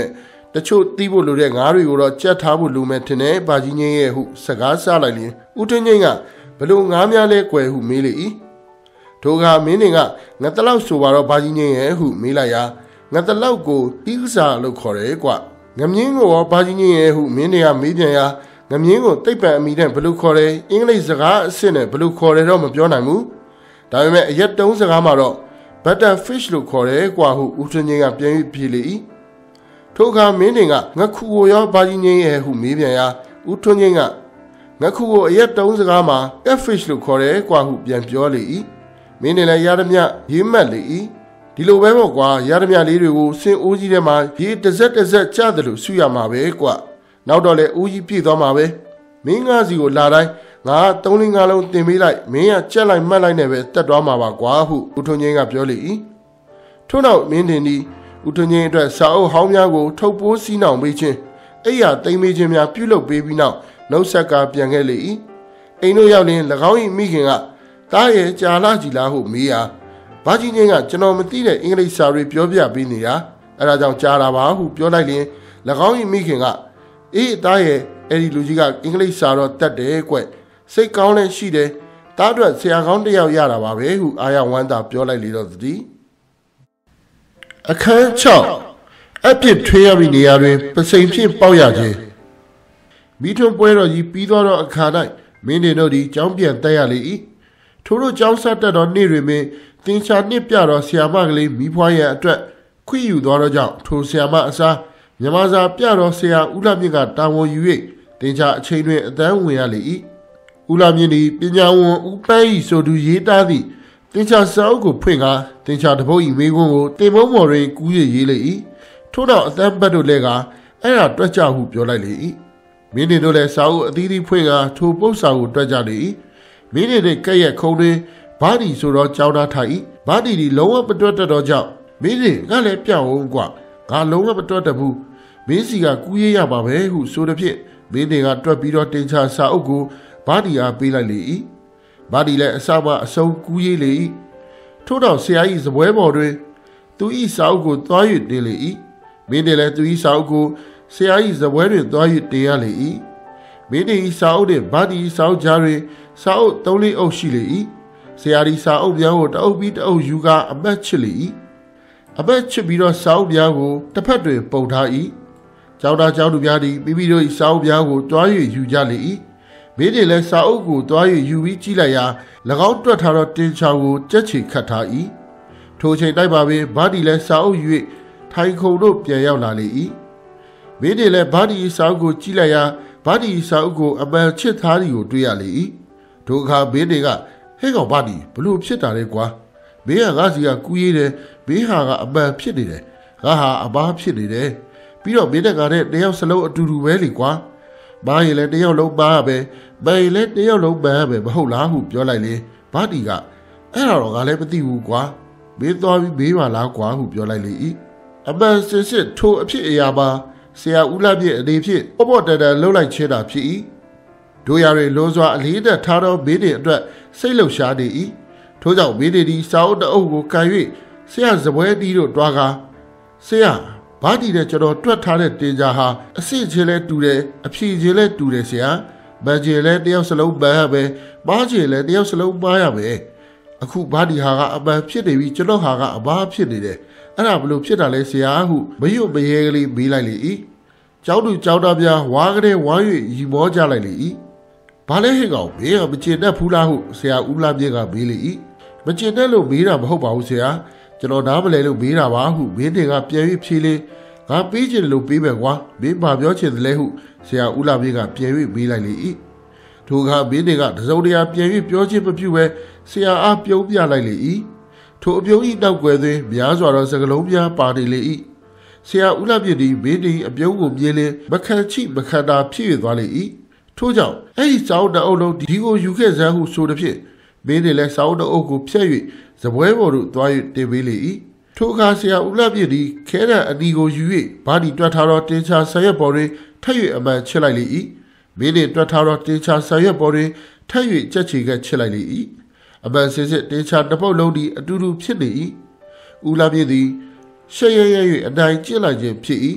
တချို့သိဖို့လိုတဲ့ငါးတွေကိုတော့ကြက်ထားဖို့လိုမယ်ထင်တယ်ဘာကြီးငင်းရဲ့ဟုစကားဆလိုက်လျင်ဦးထွန်းငင်းကဘလို့ငါးများလဲကွယ်ဟုမေးလေ၏ထိုကမင်းတွေကငါတလောက်ဆိုပါတော့ဘာကြီးငင်းရဲ့ဟုမေးလိုက်ရာငါတလောက်ကိုတီးစားလို့ခေါ်တယ်ကွငမြင်းကိုရောဘာကြီးငင်းရဲ့ဟုမင်းတွေကမေးပြန်ရာငမြင်းကိုတိတ်ပံအမိတဲ့ဘလို့ခေါ်တယ်အင်္ဂလိပ်စကားအစ်စ်နဲ့ဘလို့ခေါ်တယ်တော့မပြောနိုင်ဘူးဒါပေမဲ့အရက်တုံးစကားမှာတော့ butterfish လို့ခေါ်တယ်ကွာဟုဦးထွန်းငင်းကပြန်ပြီးပြေလေ၏ထိုအခါမင်းတွေကငါခုကိုရောဘာကြီးငင်းရဲ့ဟုမေးပြန်ရာဦးထွန်းငင်းကငါခုကိုအရက်တုံးစကားမှာ catfish လို့ခေါ်တယ်ကွာဟုပြန်ပြောလေ၏မင်းတွေလည်းရသမျှရေးမှတ်လေ၏ဒီလိုပဲပေါ့ကွာရသမျှလေးတွေကိုစင်အိုးကြီးထဲမှာရေတစ်စက်တစ်စက်ကျတယ်လို့ဆုရမှာပဲကွာနောက်တော့လေအိုးကြီးပြည့်သွားမှာပဲမင်းငါးစီကိုလာတိုင်းငါသုံးလေးငါးလုံးတင်ပေးလိုက်မင်းကကြက်လိုက်မှတ်လိုက်နဲ့ပဲတက်သွားမှာပါကွာဟုဦးထွန်းငင်းကပြောလေ၏ထို့နောက်မင်းတင်ဒီဦးထွန်းငင်းအတွက်စာအုပ်ဟောင်းများကိုထုတ်ပိုးစီးနှောင်ပေးခြင်းအိယာသိမ့်ပေးခြင်းများပြုလုပ်ပေးပြီးနောက်နှုတ်ဆက်ကပြန်ခဲ့လေ၏အိမ်တို့ရောက်ရင်၎င်း၏မိခင်ကတားရဲ့ကြာလာကြည်လားဟုမေးရာဘာကြီးငင်းကကျွန်တော်မသိတဲ့အင်္ဂလိပ်စာတွေပြောပြပေးနေတာအဲဒါကြောင့်ကြားတာပါဟုပြောလိုက်ရင်၎င်း၏မိခင်ကအေးတားရဲ့အဲ့ဒီလူကြီးကအင်္ဂလိပ်စာတော့တတ်တယ်ကွစိတ်ကောင်းလည်းရှိတယ်တားအတွက်ဆရာကောင်းတစ်ယောက်ရတာပါပဲဟုအာရဝမ်းသာပြောလိုက်လေတော့သတိအခန်း၆အပြစ်ထွေးရမည့်နေရာတွင်ပစိန်ဖြင့်ပေါက်ရခြင်းမိထွန်းပွဲတော်ကြီးပြီးသွားတော့အခါ၌မင်းတွေတို့သည်ကြောင်းပြန်တက်ရလေ၏ထို့တို့ကြောင်းဆက်တက်တော်နေ့တွင်ပင်သင်္ချာနှစ်ပြတော်ဆီယာမကလေးမိဖွားရန်အတွက်ခွင့်ယူသွားတော့ကြောင့်ထိုဆီယာမအစားမြမစာပြတော်ဆရာဦးလှမြင့်ကတာဝန်ယူ၍သင်္ချာအချိန်တွင်အတန်းဝင်ရလေ၏ဦးလှမြင့်သည်ပညာဝန်ဦးပန်း၏ဆိုသူရေးသားသည့်သင်္ချာစာအုပ်ကိုဖွင့်ကာသင်္ချာတပုတ်၏မိခွန်းကိုတင်မုံမော်တွင်ကူး၍ရေးလေ၏ထို့နောက်အတန်းပတ်တို့လည်းကအဲ့ဒါတွက်ကြဟုပြောလိုက်လေ၏မင်းတွေတို့လည်းစာအုပ်အသီးသီးဖွင့်ကာထိုပု္ပ္ပစာကိုတွက်ကြလေ၏မင်းတွေနဲ့ကဲ့ရဲ့ခုံတွင်ဘာဒီဆိုတော့ကြောင်းသားထိုင်၏ဘာဒီဒီလုံးဝမတွက်တတ်တော့ကြောင့်မင်းတွေကလည်းပြောင်းအောင်ကွာငါလုံးဝမတွက်တတ်ဘူးမင်းစီကကူးရေးရပါပဲဟုဆိုသည်ဖြင့်မင်းတွေကတွက်ပြီးတော့တင်ချာစာအုပ်ကိုဘာဒီအားပေးလိုက်လေ၏ဘာဒီလည်းအစမှအဆုံးကူးရေးလေ၏ထို့တော့ဆရာကြီးစပွဲပေါ်တွင်သူ၏စာအုပ်ကိုသွား၍တင်လေ၏မင်းတွေလည်းသူ၏စာအုပ်ကိုဆရာကြီးစပွဲတွင်သွား၍တင်ရလေ၏မင်းတွေ၏စာအုပ်နှင့်ဘာဒီစာအုပ်ကြားတွင်စာအုပ်သုံးလေးအုပ်ရှိလေ၏ဆရာကြီးစာအုပ်များကိုတအုပ်ပြီးတအုပ်ယူကာအပတ်ချစ်လေ၏အပတ်ချစ်ပြီးတော့စာအုပ်များကိုတစ်ဖက်တွင်ပုံထား၏ကျောင်းသားကျောင်းသူများသည်မိမိတို့၏စာအုပ်များကိုတွား၍ယူကြလေ၏မင်းတွေလည်းစာအုပ်ကိုတွား၍ယူပြီးကြည့်လိုက်ရာ၎င်းတွက်ထားသောတင်ချောင်ကိုကြက်ချီခတ်ထား၏ထိုချိန်တိုက်ပါပင်ဘာဒီလည်းစာအုပ်၍ထိုင်ခုံတို့ပြန်ရောက်လာလေ၏မင်းတွေလည်းဘာဒီစာအုပ်ကိုကြည့်လိုက်ရာဘာဒီစာအုပ်ကိုအပန်ချစ်ထားသည်ကိုတွေ့ရလေ၏ထိုအခါမင်းတွေကဟဲ့ကောင်ဘာဒီဘလို့ဖြစ်တာလဲကွာမင်းကငါစီကကူးရေးတယ်မင်းဟာကအပန်ဖြစ်နေတယ်ငါဟာအဘားဖြစ်နေတယ်ပြီးတော့မင်းတက်ကလည်းတယောက်စလုံးအတူတူပဲလေကွာမားရင်လည်းတယောက်လုံးမားရပဲပန်ရင်လည်းတယောက်လုံးပန်ရပဲမဟုတ်လားဟုပြောလိုက်လေဘာဒီကအဲ့ဒါတော့ငါလည်းမသိဘူးကွာမင်းသွားပြီးမေးပါလားကွာဟုပြောလိုက်လေ၏အပန်စစ်စစ်ထိုအဖြစ်အရာမှာဆရာဦးလှပြည့်အနေဖြင့်ပေါ့ပေါ့တန်တန်လှုပ်လိုက်ခြင်းတာဖြစ်၏တို့ရတွေလွန်စွာအလေးသက်ထားသောမင်းတွေအတွက်စိတ်လှုပ်ရှားနေ၏ထို့ကြောင့်မင်းတွေဒီစာအုပ်တအုပ်ကိုကန်၍ဆရာစပွဲတီးတို့တွားကာဆရာဘာဒီနဲ့ကျွန်တော်တွက်ထားတဲ့တင်ကြဟာအစစ်ချင်းလဲတူတယ်အဖြေချင်းလဲတူတယ်ဆရာမန်ချင်းလဲတယောက်စလုံးပန်းရပဲမားချင်းလဲတယောက်စလုံးမားရပဲအခုဘာဒီဟာကအပန်းဖြစ်နေပြီကျွန်တော်ဟာကအဘားဖြစ်နေတယ်အဲ့ဒါဘလို့ဖြစ်တာလဲဆရာဟုမရွတ်မရဲကလေးမေးလိုက်လေ၏ကျောင်းသူကျောင်းသားများဝါကလေးဝမ်း၍ရီမောကြလိုက်လေ၏ဘာလဲဟဲ့ကောင်ဘေးကမကျင်တတ်ဘူးလားဟုဆရာဦးလှမြင့်ကမေးလေ၏မကျင်တတ်လို့မေးတာမဟုတ်ပါဘူးဆရာကျွန်တော်နားမလဲလို့မေးတာပါဟုမင်းတွေကပြန်၍ဖြေလေငါပေးချင်တယ်လို့ပေးမယ်ကွာမင်းဘာပြောချင်တယ်လဲဟုဆရာဦးလှမြင့်ကပြန်၍မေးလိုက်လေ၏ထိုအခါမင်းတွေကတစုံတရာပြန်၍ပြောချင်းမပြုဘဲဆရာအားပြုံးပြလိုက်လေ၏ထိုအပြုံး၏နောက်ွယ်သွင်းများစွာသောစကလုံးများပါနေလေ၏ဆရာဦးလှမြင့်သည်မင်းတွေအပြုံးကိုမြင်လင်မခံချိမခံတာဖြစ်၍သွားလေ၏ထို့ကြောင့်အဲ့ဒီစာအုပ်တအုပ်လုံးဒီကိုယူခဲ့စမ်းဟုဆိုသည်ဖြင့်မင်းတွေလည်းစာအုပ်တအုပ်ကိုဖျက်၍စပွဲပေါ်သို့သွား၍တင်ပေးလေ၏ထိုအခါဆရာဦးလှမြင့်သည်ခဲတဲ့အနီကိုယူ၍ဘာဒီတွက်ထားသောတင်ချာဆရက်ပေါ်တွင်ထပ်၍အမှန်ချစ်လိုက်လေ၏မင်းတွေတွက်ထားသောတင်ချာဆရက်ပေါ်တွင်ထပ်၍ကြက်ချီကချစ်လိုက်လေ၏အမှန်စစ်စစ်တင်ချာတစ်ပုတ်လုံးသည်အတူတူဖြစ်နေ၏ဦးလှမြင့်သည်ရှက်ရရ၍အတိုင်းကျစ်လိုက်ခြင်းဖြစ်၏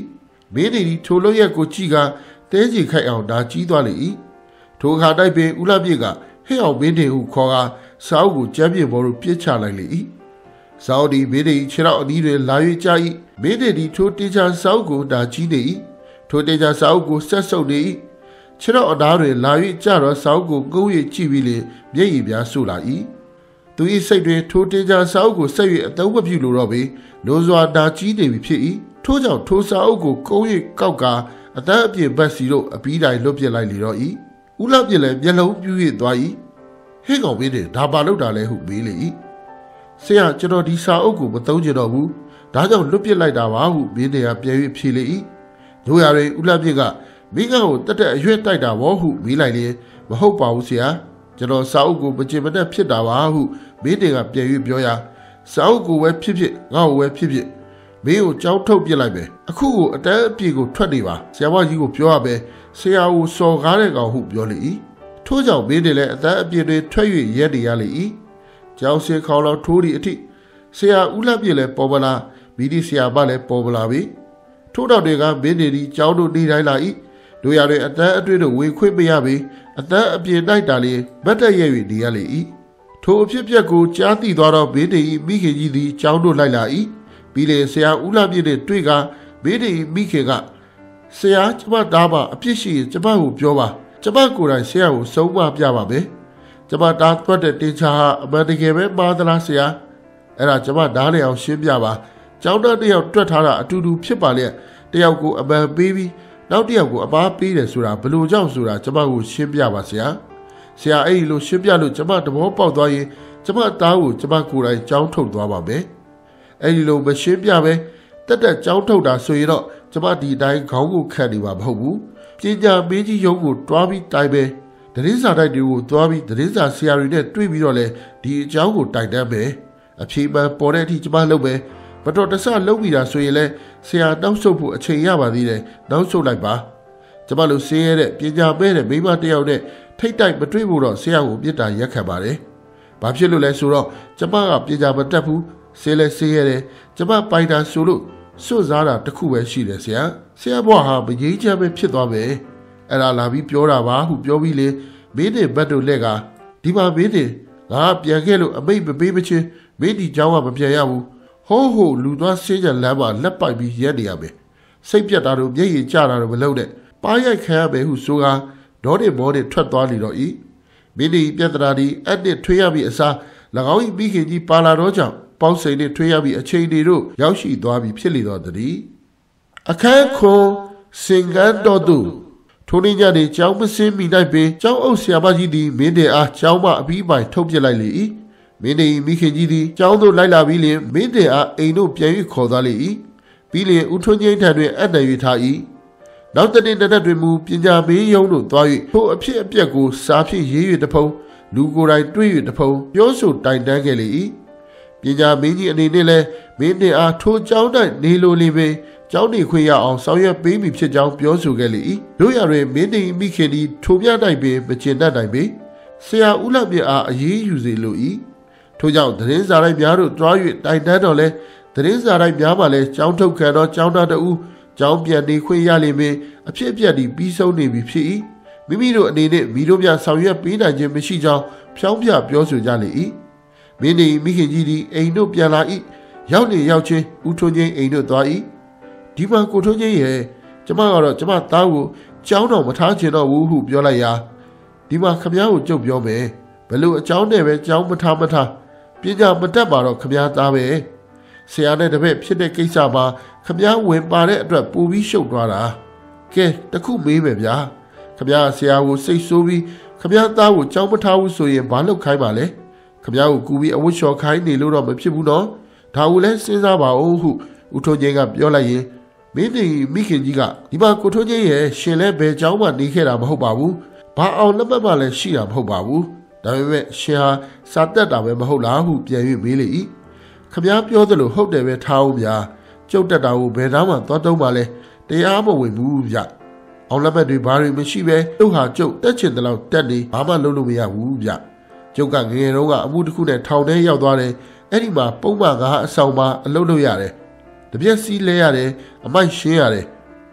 မင်းဒီထိုလို့ရက်ကိုကြည့်ကတဲကြီးခိုက်အောင်ဒါကြီးသွားလေ၏ထိုအခါတိုက်ပင်ဦးလှပြည့်ကဟဲ့အောင်မင်းဒီဟုခေါ်ကစာအုပ်ကိုကျမ်းပြေပေါ်သို့ပြစ်ချလိုက်လေ၏စာအုပ်ဒီမင်းဒီခြေထောက်အနီးတွင်လာ၍ကြာ၏မင်းဒီထိုတေချာစာအုပ်ကိုဒါကြီးနေ၏ထိုတေချာစာအုပ်ကိုဆက်ဆုပ်နေ၏ခြေထောက်အသားတွင်လာ၍ကြာတော့စာအုပ်ကိုကုန်း၍ကြည့်ပြီးလေမျက်ရည်ပြားဆူလာ၏သူ၏စိတ်တွင်ထိုတေချာစာအုပ်ကိုဆက်၍အသုံးမပြုလိုတော့ပေလွန်စွာဒါကြီးနေပြီဖြစ်၏ထို့ကြောင့်ထိုစာအုပ်ကိုကုန်း၍ကောက်ကာအတန်းအပြည့်ဘက်စီတို့အပီးတိုင်းလွတ်ပြလိုက်လေတော့၏ဦးလှပြည့်လည်းမျက်လုံးပြူ၍သွား၏ဟဲ့ကောင်မင်းတွေဒါပါလို့တာလဲဟုမေးလေ၏ဆရာကျွန်တော်ဒီစာအုပ်ကိုမသုံးကြတော့ဘူးဒါကြောင့်လွတ်ပြလိုက်တာပါဟုမင်းတွေကပြန်၍ဖြေလေ၏တို့ရရင်ဦးလှပြည့်ကမိကကိုတက်တက်အရွက်တိုက်တာဘောဟုမေးလိုက်လေမဟုတ်ပါဘူးဆရာကျွန်တော်စာအုပ်ကိုမကျင်မတတ်ဖြစ်တာပါဟုမင်းတွေကပြန်၍ပြောရာစာအုပ်ကိုပဲဖြစ်ဖြစ်ငါ့ကိုပဲဖြစ်ဖြစ်မင်းကိုကြောင်းထုတ်ပြလိုက်ပဲအခုကိုအတန်းအပြည့်ကိုထွက်နေပါဆရာမကြီးကိုပြောရပဲဆရာကိုစော်ကားတဲ့ကောင်ဟုပြောလေ၏ထို့ကြောင့်မင်းတွေလည်းအတန်းအပြည့်တွေထွက်၍ရက်နေရလေ၏ကျောင်းစင်ခေါလောက်ထိုးသည့်အထိဆရာဦးလှပြည့်လည်းပေါ်ပလာမိဒီဆရာမလည်းပေါ်ပလာပြီထို့တော့တွေကမင်းတွေဒီကျောင်းတို့နေတိုင်းလာ၏တို့ရတွေအတန်းအတွေ့တို့ဝင်ခွင့်မရပြီအတန်းအပြည့်တိုက်တာလေးဗတ်တက်ရဲ့၍နေရလေ၏ထိုအဖြစ်ပြက်ကိုကြားသိသွားတော့မင်းတွေ၏မိခင်ကြီးသည်ကျောင်းတို့လိုက်လာ၏ပြီးလေဆရာဦးလှပြည့်နဲ့တွေ့ကမင်းတွေ၏မိခင်ကဆရာကျမတားပါအပြစ်ရှိရင်ကျမကိုပြောပါကျမကိုယ်တိုင်ဆရာကိုဆုံးမပြပါမယ်ကျမတားထွက်တဲ့တင်ချာဟာအမှန်တကယ်ပဲမှားသလားဆရာအဲ့ဒါကျမဓာတ်နဲ့အောင်ရှင်းပြပါကျောင်းသားတယောက်တွက်ထားတာအတူတူဖြစ်ပါလေတယောက်ကိုအမှန်ပေးပြီးနောက်တယောက်ကိုအပားပေးတယ်ဆိုတာဘလို့ကြောင့်ဆိုတာကျမကိုရှင်းပြပါဆရာဆရာအဲ့ဒီလိုရှင်းပြလို့ကျမသဘောပေါက်သွားရင်ကျမသားကိုကျမကိုယ်တိုင်ကျောင်းထုတ်သွားပါမယ်အဲ့ဒီလိုမရှင်းပြပဲတက်တက်ကျောင်းထုတ်တာဆိုရင်တော့ကျမဒီတိုင်းခေါင်းကိုခတ်နေမှာမဟုတ်ဘူးပညာမင်းကြီးရုံးကိုတွားပြီးတိုင်ပဲတရင်စာတိုက်တွေကိုတွားပြီးတရင်စာဆရာတွေနဲ့တွေ့ပြီးတော့လဲဒီအကြောင်းကိုတိုင်တန်းပဲအဖြေမှန်ပေါ်တဲ့အထိကျမလုပ်ပဲမတော်တဆလုပ်ပြီးတာဆိုရင်လဲဆရာနောက်ဆုတ်ဖို့အချိန်ရပါသေးတယ်နောက်ဆုတ်လိုက်ပါကျမတို့ဆင်းရဲတဲ့ပညာမဲ့တဲ့မိမတယောက်နဲ့ထိတ်တိုက်မတွေ့ဖို့တော့ဆရာကိုပြစ်တာရက်ခံပါတယ်ဘာဖြစ်လို့လဲဆိုတော့ကျမကပညာမတတ်ဘူးဆေးလဲဆေးရတယ်ကျမပိုင်တာဆိုလို့စွတ်စားတာတခုပဲရှိတယ်ဆရာဆရာဘွားဟာမငြိမ်းချမ်းပဲဖြစ်သွားမယ်အဲ့ဒါလာပြီးပြောတာပါဟုပြောပြီးလေမင်းတွေဘတ်တို့လက်ကဒီမှာမင်းတွေငါပြန်ခဲ့လို့အမိတ်မပေးမချင်းမင်းဒီเจ้าကမပြန်ရဘူးဟိုးဟိုလူသွားဆေးကြလမ်းမှာလက်ပိုက်ပြီးရက်နေရမယ်စိတ်ပြတ်တာတို့မျက်ရည်ကျတာတို့မလုပ်နဲ့ပါရိုက်ခံရမယ်ဟုဆိုကဒေါ်တွေမောတွေထွက်သွားလိတော့ဤမင်းဒီပြတ်တာဒီအဲ့တစ်ထွေးရပြီးအစား၎င်း၏မိခင်ကြီးပါလာတော့ကြောင့်ပေါင်းစိန်နဲ့ထွေးရပြီးအချိန်တွေတို့ရောက်ရှိသွားပြီးဖြစ်လေတော့တည်းအခန်းခွန်စင်ကန်တော်သူထိုနေ့ညနေကျောင်းမစင်းမိနိုင်ပင်ကျောင်းအုပ်ဆရာမကြီးသည်မင်းတွေအားကျောင်းမအပြီးပိုင်ထုတ်ပြလိုက်လေ၏မင်းတွေမိခင်ကြီးသည်ကျောင်းသို့လိုက်လာပြီးလျှင်မင်းတွေအားအိမ်တို့ပြန်၍ခေါ်သွားလေ၏ပြီးလျှင်ဦးထွန်းချင်းထံတွင်အနှံ၍ထား၏နောက်တနေ့တနက်တွင်မူပညာမေးရုံးတို့သွား၍ထိုအဖြစ်အပျက်ကိုစားဖြင့်ရေး၍တဖုံလူကိုယ်တိုင်တွေ့၍တဖုံပြောဆိုတိုင်တန်းခဲ့လေ၏ပညာမင်းကြီးအနေနဲ့လည်းမင်းတွေအားထိုကျောင်း၌နေလိုလေပင်ကျောင်းနေခွင့်ရအောင်ဆောင်ရွက်ပေးမိဖြစ်ကြောင်းပြောဆိုခဲ့လေ၏တို့ရတွင်မင်းတွေမိခင်သည်ထိုပြနိုင်ပင်မကျင်တတ်နိုင်ပေဆရာဦးလှမြအားအေးယူစေလို၏ထို့ကြောင့်သတင်းစာရိုက်များတို့တွား၍တိုင်တန်းတော်လဲသတင်းစာရိုက်များမှလည်းကျောင်းထုတ်ခံသောကျောင်းသားတဦးကျောင်းပြန်နေခွင့်ရလိမ့်မည်အဖြစ်အပျက်သည်ပြီးဆုံးနေပြီဖြစ်၏မိမိတို့အနေနဲ့မိတို့များဆောင်ရွက်ပေးနိုင်ခြင်းမရှိကြောင်းဖြောင်းပြပြောဆိုကြလေ၏မင်းနေမိခင်ကြီးသည်အိမ်တို့ပြန်လာ၏ရောက်နေရောက်ချင်းဦးထွန်းချင်းအိမ်တို့သွား၏ဒီမှာကိုထွန်းချင်းရဲ့ကျမကတော့ကျမသားကိုကျောင်းတော်မထားချင်တော့ဘူးဟုပြောလိုက်ရာဒီမှာခမည်းကိုကြုတ်ပြောမယ်ဘယ်လိုအကြောင်းနဲ့ပဲကျောင်းမထားမထားပညာမတတ်ပါတော့ခမည်းသားပဲဆရာနဲ့တပည့်ဖြစ်တဲ့ကိစ္စမှာခမည်းဝင်ပါတဲ့အတွက်ပူပြီးရှုပ်သွားတာကဲတခုမေးမယ်ဗျာခမည်းဆရာကိုစိတ်ဆိုးပြီးခမည်းသားကိုကျောင်းမထားဘူးဆိုရင်ဘာလုပ်ခိုင်းပါလဲခမည်းကိုကူပြီးအဝတ်လျှော်ခိုင်းနေလို့တော့မဖြစ်ဘူးနော်ဒါကိုလည်းစဉ်းစားပါဦးဟုဦးထွန်းချင်းကပြောလိုက်ရင်မင်းဒီမိခင်ကြီးကဒီမှာကိုထွန်းချင်းရဲ့ရှင်လဲဘယ်ကျောင်းမှနေခဲ့တာမဟုတ်ပါဘူးဘာအောင်လက်ပတ်မှလည်းရှိတာမဟုတ်ပါဘူးဒါပေမဲ့ရှင်ဟာစာတက်တာပဲမဟုတ်လားဟုပြန်၍မေးလေ၏ခမည်းပြောသလိုဟုတ်တယ်ပဲထားအောင်ဗျာကျုပ်တက်တာကိုဘယ်သားမှသွားတုံးပါလဲတရားမဝင်ဘူးဗျအောင်လက်ပတ်တွေဘာတွေမရှိပဲသူ့ဟာကျုပ်တက်ချင်တယ်လို့တက်နေဘာမှလုပ်လို့မရဘူးဗျကျုပ်ကငယ်ငယ်တုန်းကအမှုတစ်ခုနဲ့ထောင်ထဲရောက်သွားတယ်အဲ့ဒီမှာပုံမှန်ကအဆောင်မှာအလုပ်လုပ်ရတယ်တပြက်စီးလဲရတယ်အမိုက်ရှင်းရတယ်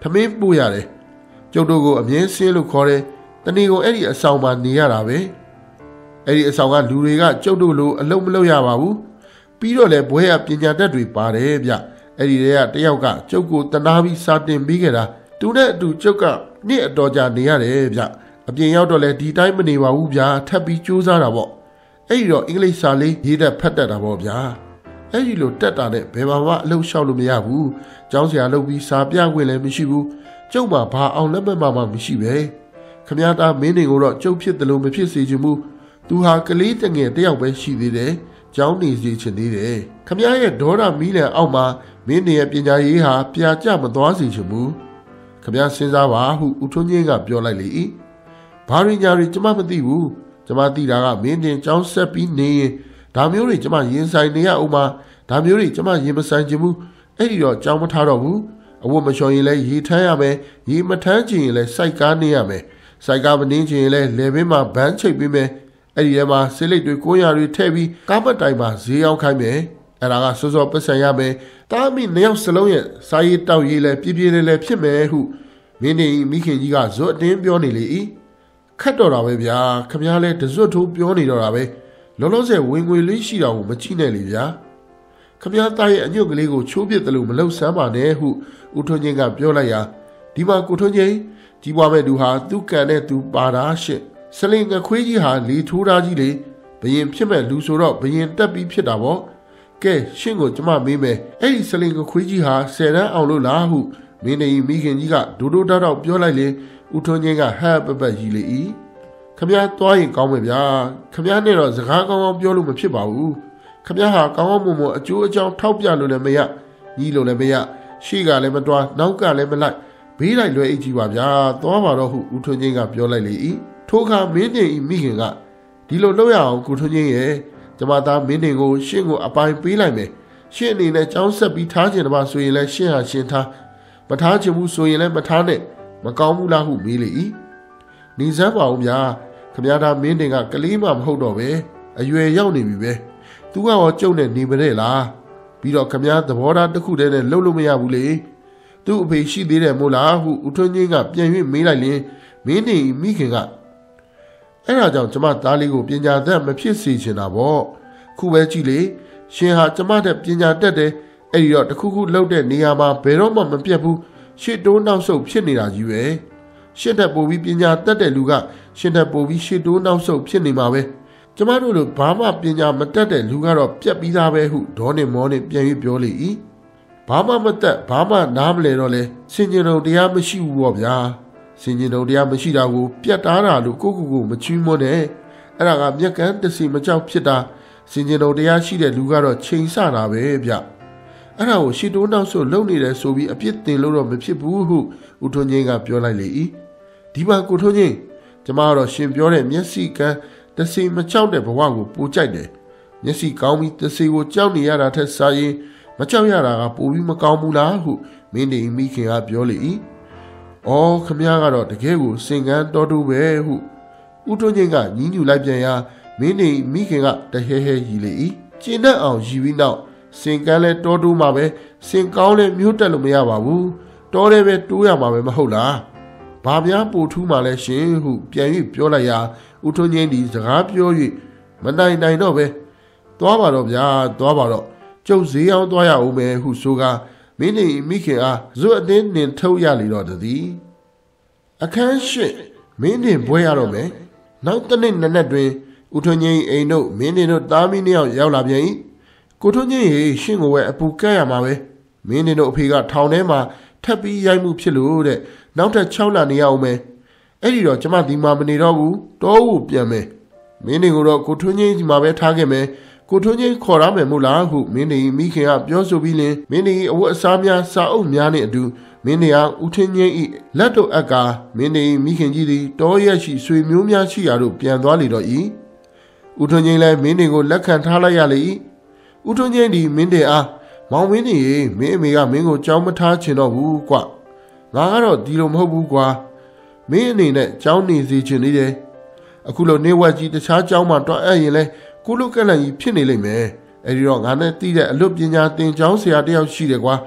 ထမင်းပို့ရတယ်ကျုပ်တို့ကိုအမြဲဆင်းလို့ခေါ်တယ်တနေ့ကုန်အဲ့ဒီအဆောင်မှာနေရတာပဲအဲ့ဒီအဆောင်ကလူတွေကကျုပ်တို့လိုအလုံးမလုပ်ရပါဘူးပြီးတော့လည်းဘွဲရပညာတတ်တွေပါတယ်ဗျအဲ့ဒီတွေကတယောက်ကကျုပ်ကိုတနာပြီးစာတင်ပြီးခဲ့တာသူနဲ့အတူကျုပ်ကနေ့အတော်ကြာနေရတယ်ဗျအပြင်ရောက်တော့လဲဒီတိုင်းမနေပါဘူးဗျာထပ်ပြီးကြိုးစားတာပေါ့အဲ့ဒီတော့အင်္ဂလိပ်စာလေးရေးတတ်ဖတ်တတ်တာပေါ့ဗျာအဲ့ဒီလိုတက်တာနဲ့ဘယ်မှာမှအလုပ်လျှောက်လို့မရဘူးကျောင်းဆရာလုပ်ပြီးစာပြခွင့်လည်းမရှိဘူးကျုပ်မှာဘာအောင်လက်မှတ်မှမရှိပဲခမည်းတော်မင်းတွေကိုတော့ကျုပ်ဖြစ်တယ်လို့မဖြစ်စေချင်ဘူးသူဟာကလေးတငယ်တယောက်ပဲရှိသေးတယ်ကျောင်းနေစီချင်သေးတယ်ခမည်းရဲ့ဒေါသမီးလန်အောက်မှာမင်းတွေရဲ့ပညာရေးဟာပြာကျမသွားစေချင်ဘူးခမည်းစဉ်းစားပါဟုဦးထွန်းကြီးကပြောလိုက်လေ၏ဘာရင်းညာတွေကျမမသိဘူးကျမသိတာကမင်းတင်ကျောင်းဆက်ပြီးနေရင်ဒါမျိုးတွေကျမရင်ဆိုင်နေရအောင်မှာဒါမျိုးတွေကျမရင်မဆိုင်ချင်ဘူးအဲ့ဒီတော့ကျောင်းမထားတော့ဘူးအဝတ်မလျှော်ရင်လည်းရေထမ်းရမယ်ရေမထမ်းချင်ရင်လည်းစိုက်ကားနေရမယ်စိုက်ကားမနှင်းချင်ရင်လည်းလေဘင်းမှာဗန်းချိတ်ပေးမယ်အဲ့ဒီထဲမှာဆေးလိပ်တွေကိုရတွေထည့်ပြီးကားပတ်တိုင်မှာဈေးရောက်ခိုင်းမယ်အဲ့ဒါကစောစောပတ်စံရမယ်တားမိနှစ်ယောက်စလုံးရဲ့စာရေးတောက်ရေးလဲပြပြလဲလဲဖြစ်မယ်ဟုမင်းနေမိခင်ကြီးကဇွတ်အတင်းပြောနေလေ၏ခတ်တော့တာပဲဗျာခမည်းလဲတဇွတ်ထိုးပြောနေတော့တာပဲလောလောဆယ်ဝင်ငွေလေးရှိတာကိုမကြည့်နဲ့လေဗျာခမည်းသားရဲ့အညွတ်ကလေးကိုချိုးပစ်တယ်လို့မလုပ်ဆမ်းပါနဲ့ဟုဦးထွန်းချင်းကပြောလိုက်ရာဒီမှာကိုထွန်းချင်းကြီးပွားမဲ့သူဟာသူ့ကန်နဲ့သူပါတာရှင့်စလင်ငခွေးကြီးဟာလေထိုးသားကြီးလေဘယင်ဖြစ်မဲ့လူဆိုတော့ဘယင်တက်ပြီးဖြစ်တာပေါ့ကဲရှင့်ကိုကျမမေးမယ်အဲ့ဒီစလင်ငခွေးကြီးဟာဆယ်တန်းအောင်လို့လားဟုမင်းနေမိခင်ကြီးကဒိုဒိုတောက်တောက်ပြောလိုက်လေဦးထွန်းချင်းကဟဲ့ပပရီလေ၏ခမည်းသွားရင်ကောင်းမယ်ဗျာခမည်းနဲ့တော့စကားကောင်းကောင်းပြောလို့မဖြစ်ပါဘူးခမည်းဟာကောင်းကောင်းမွန်မွန်အကျိုးအကြောင်းထောက်ပြလို့လည်းမရညီလို့လည်းမရရှေ့ကလည်းမတွားနောက်ကလည်းမလိုက်ဘေးလိုက်လွယ်အိတ်ကြီးပါဗျာသွားပါတော့ဟုဦးထွန်းချင်းကပြောလိုက်လေ၏ထိုအခါမင်းတင်ဤမိခင်ကဒီလိုလုပ်ရအောင်ကိုထွန်းချင်းရဲ့ကျမသားမင်းတင်ကိုရှင့်ကိုအပိုင်ပေးလိုက်မယ်ရှင့်အနေနဲ့ကြောင်းဆက်ပြီးထားခြင်းတပါဆိုရင်လည်းရှင့်ဟာရှင့်ထားမထားချင်ဘူးဆိုရင်လည်းမထားနဲ့မကောင်းဘူးလားဟုမေးလေ၏နေစမ်းပါဦးဗျာခမည်းတော်မင်းတင်ကကလေးမှမဟုတ်တော့ပဲအရွယ်ရောက်နေပြီပဲသူကရောကျုပ်နဲ့နေမတဲ့လားပြီးတော့ခမည်းသဘောထားတစ်ခုတည်းနဲ့လှုပ်လို့မရဘူးလေသူ့အဖေရှိသေးတယ်မို့လားဟုဦးထွန်းကြီးကပြန်၍မေးလိုက်ရင်မင်းတင်မိခင်ကအဲ့ဒါကြောင့်ကျမသားလေးကိုပညာတတ်မဖြစ်စေချင်တာပေါ့ခုပဲကြည့်လေရှင်ဟာကျမတဲ့ပညာတတ်တယ်အဲ့ဒီတော့တခုခုလှုပ်တဲ့နေရာမှာဘယ်တော့မှမပြတ်ဘူးရှစ်တိုးနောက်ဆုတ်ဖြစ်နေတာကြီးပဲရှစ်တက်ပို့ပြီးပညာတတ်တဲ့လူကရှစ်တက်ပို့ပြီးရှစ်တိုးနောက်ဆုတ်ဖြစ်နေမှာပဲကျမတို့လိုဘာမှပညာမတတ်တဲ့လူကတော့ပြက်ပြီးသားပဲဟုဒေါနေမောနေပြန်ပြီးပြောလေ၏ဘာမှမတတ်ဘာမှနားမလဲတော့လဲစင်ကျင်တော်တရားမရှိဘူးပေါ့ဗျာစင်ကျင်တော်တရားမရှိတာကိုပြတ်တားတာလို့ကိုကိုကိုမချီးမွမ်းနဲ့အဲ့ဒါကမျက်ကန်းတစီမကြောက်ဖြစ်တာစင်ကျင်တော်တရားရှိတဲ့လူကတော့ချိန်ဆတာပဲဗျအဲ့ဒါကိုရှီတိုးနောက်ဆိုလုံနေတယ်ဆိုပြီးအပြစ်တင်လို့တော့မဖြစ်ဘူးဟုဦးထွန်းချင်းကပြောလိုက်လေ၏ဒီမှာကိုထွန်းချင်းကျမကတော့ရှင်ပြောတဲ့မျက်စိကန်းတစီမကြောက်တဲ့ဘဝကိုပိုကြိုက်တယ်မျက်စိကောင်းပြီးတစီကိုကြောက်နေရတာထက်စာရင်မကြောက်ရတာကပိုပြီးမကောင်းဘူးလားဟုမင်းနေမိခင်ကပြောလေ၏အော်ခမည်းကတော့တကယ်ကိုစင်ကန်းတော်တူပဲဟုဦးထွန်းချင်းကညီးညူလိုက်ပြန်ရာမင်းနေမိခင်ကတဟဲဟဲရီလေ၏ကျင်းတဲ့အောင်ရီပြီးနောက်စင်ကန်းလဲတော်တူမှာပဲစင်ကောင်းလဲမျိုးတက်လို့မရပါဘူးတော်တယ်ပဲတိုးရမှာပဲမဟုတ်လားဘာများပို့ထူးမှလဲရှင်ဟုပြန်၍ပြောလိုက်ရာဦးထွန်းချင်းဒီစကားပြော၍မနိုင်နိုင်တော့ပဲသွားပါတော့ဗျာသွားပါတော့ကျုပ်ဈေးအောင်သွားရအောင်မယ်ဟုဆိုကာမင်းနေမိခင်အားဇွတ်အတင်းနှင်ထုတ်ရလေတော့သည်အခန်းရှိမင်းနေဘွဲရတော့မယ်နောက်တစ်နေ့နက်နက်တွင်ဦးထွန်းချင်းအိမ်တို့မင်းနေတို့သားမီးနှစ်ယောက်ရောက်လာပြန်၏ကိုထွန်းချင်းရေရှင့်ကိုပဲအပူကဲရမှာပဲမင်းနေတို့အဖေကထောင်ထဲမှာထပ်ပြီးရိုက်မှုဖြစ်လို့တဲ့နောက်ထပ်၆လနေရအောင်မယ်အဲ့ဒီတော့ကျမဒီမှာမနေတော့ဘူးတောကိုပြန်မယ်မင်းနေကိုတော့ကိုထွန်းချင်းဒီမှာပဲထားခဲ့မယ်ကိုထွန်းချင်းခေါ်ရမယ်မို့လားဟုမင်းနေမိခင်ကပြောဆိုပြီးလင်မင်းနေအဝတ်အစားများစာအုပ်များနဲ့အတူမင်းနေကဦးထင်းချင်းဤလက်တို့အက်ကမင်းနေမိခင်ကြီးသည်တောရက်ရှိဆွေမျိုးများရှိရာတို့ပြန်သွားလေတော့၏ဦးထွန်းချင်းလည်းမင်းနေကိုလက်ခံထားလိုက်ရလေ၏ဦးထွန်းချင်းဒီမင်းနေအားမောင်မင်းနေရေမင်းအမေကမင်းကိုကြောင်းမထားချင်တော့ဘူးကွငါကတော့ဒီလိုမဟုတ်ဘူးကွာမင်းအနေနဲ့ကြောင်းနေစေချင်နေတယ်အခုလိုနေဝက်ကြီးတခြားကြောင်းမှတွားအပ်ရင်လဲကုလုကလန်ကြီးဖြစ်နေလိမ့်မယ်အဲဒီတော့ငါနဲ့တီးတဲ့အလွတ်ပညာသင်ကျောင်းဆရာတယောက်ရှိတယ်ကွာ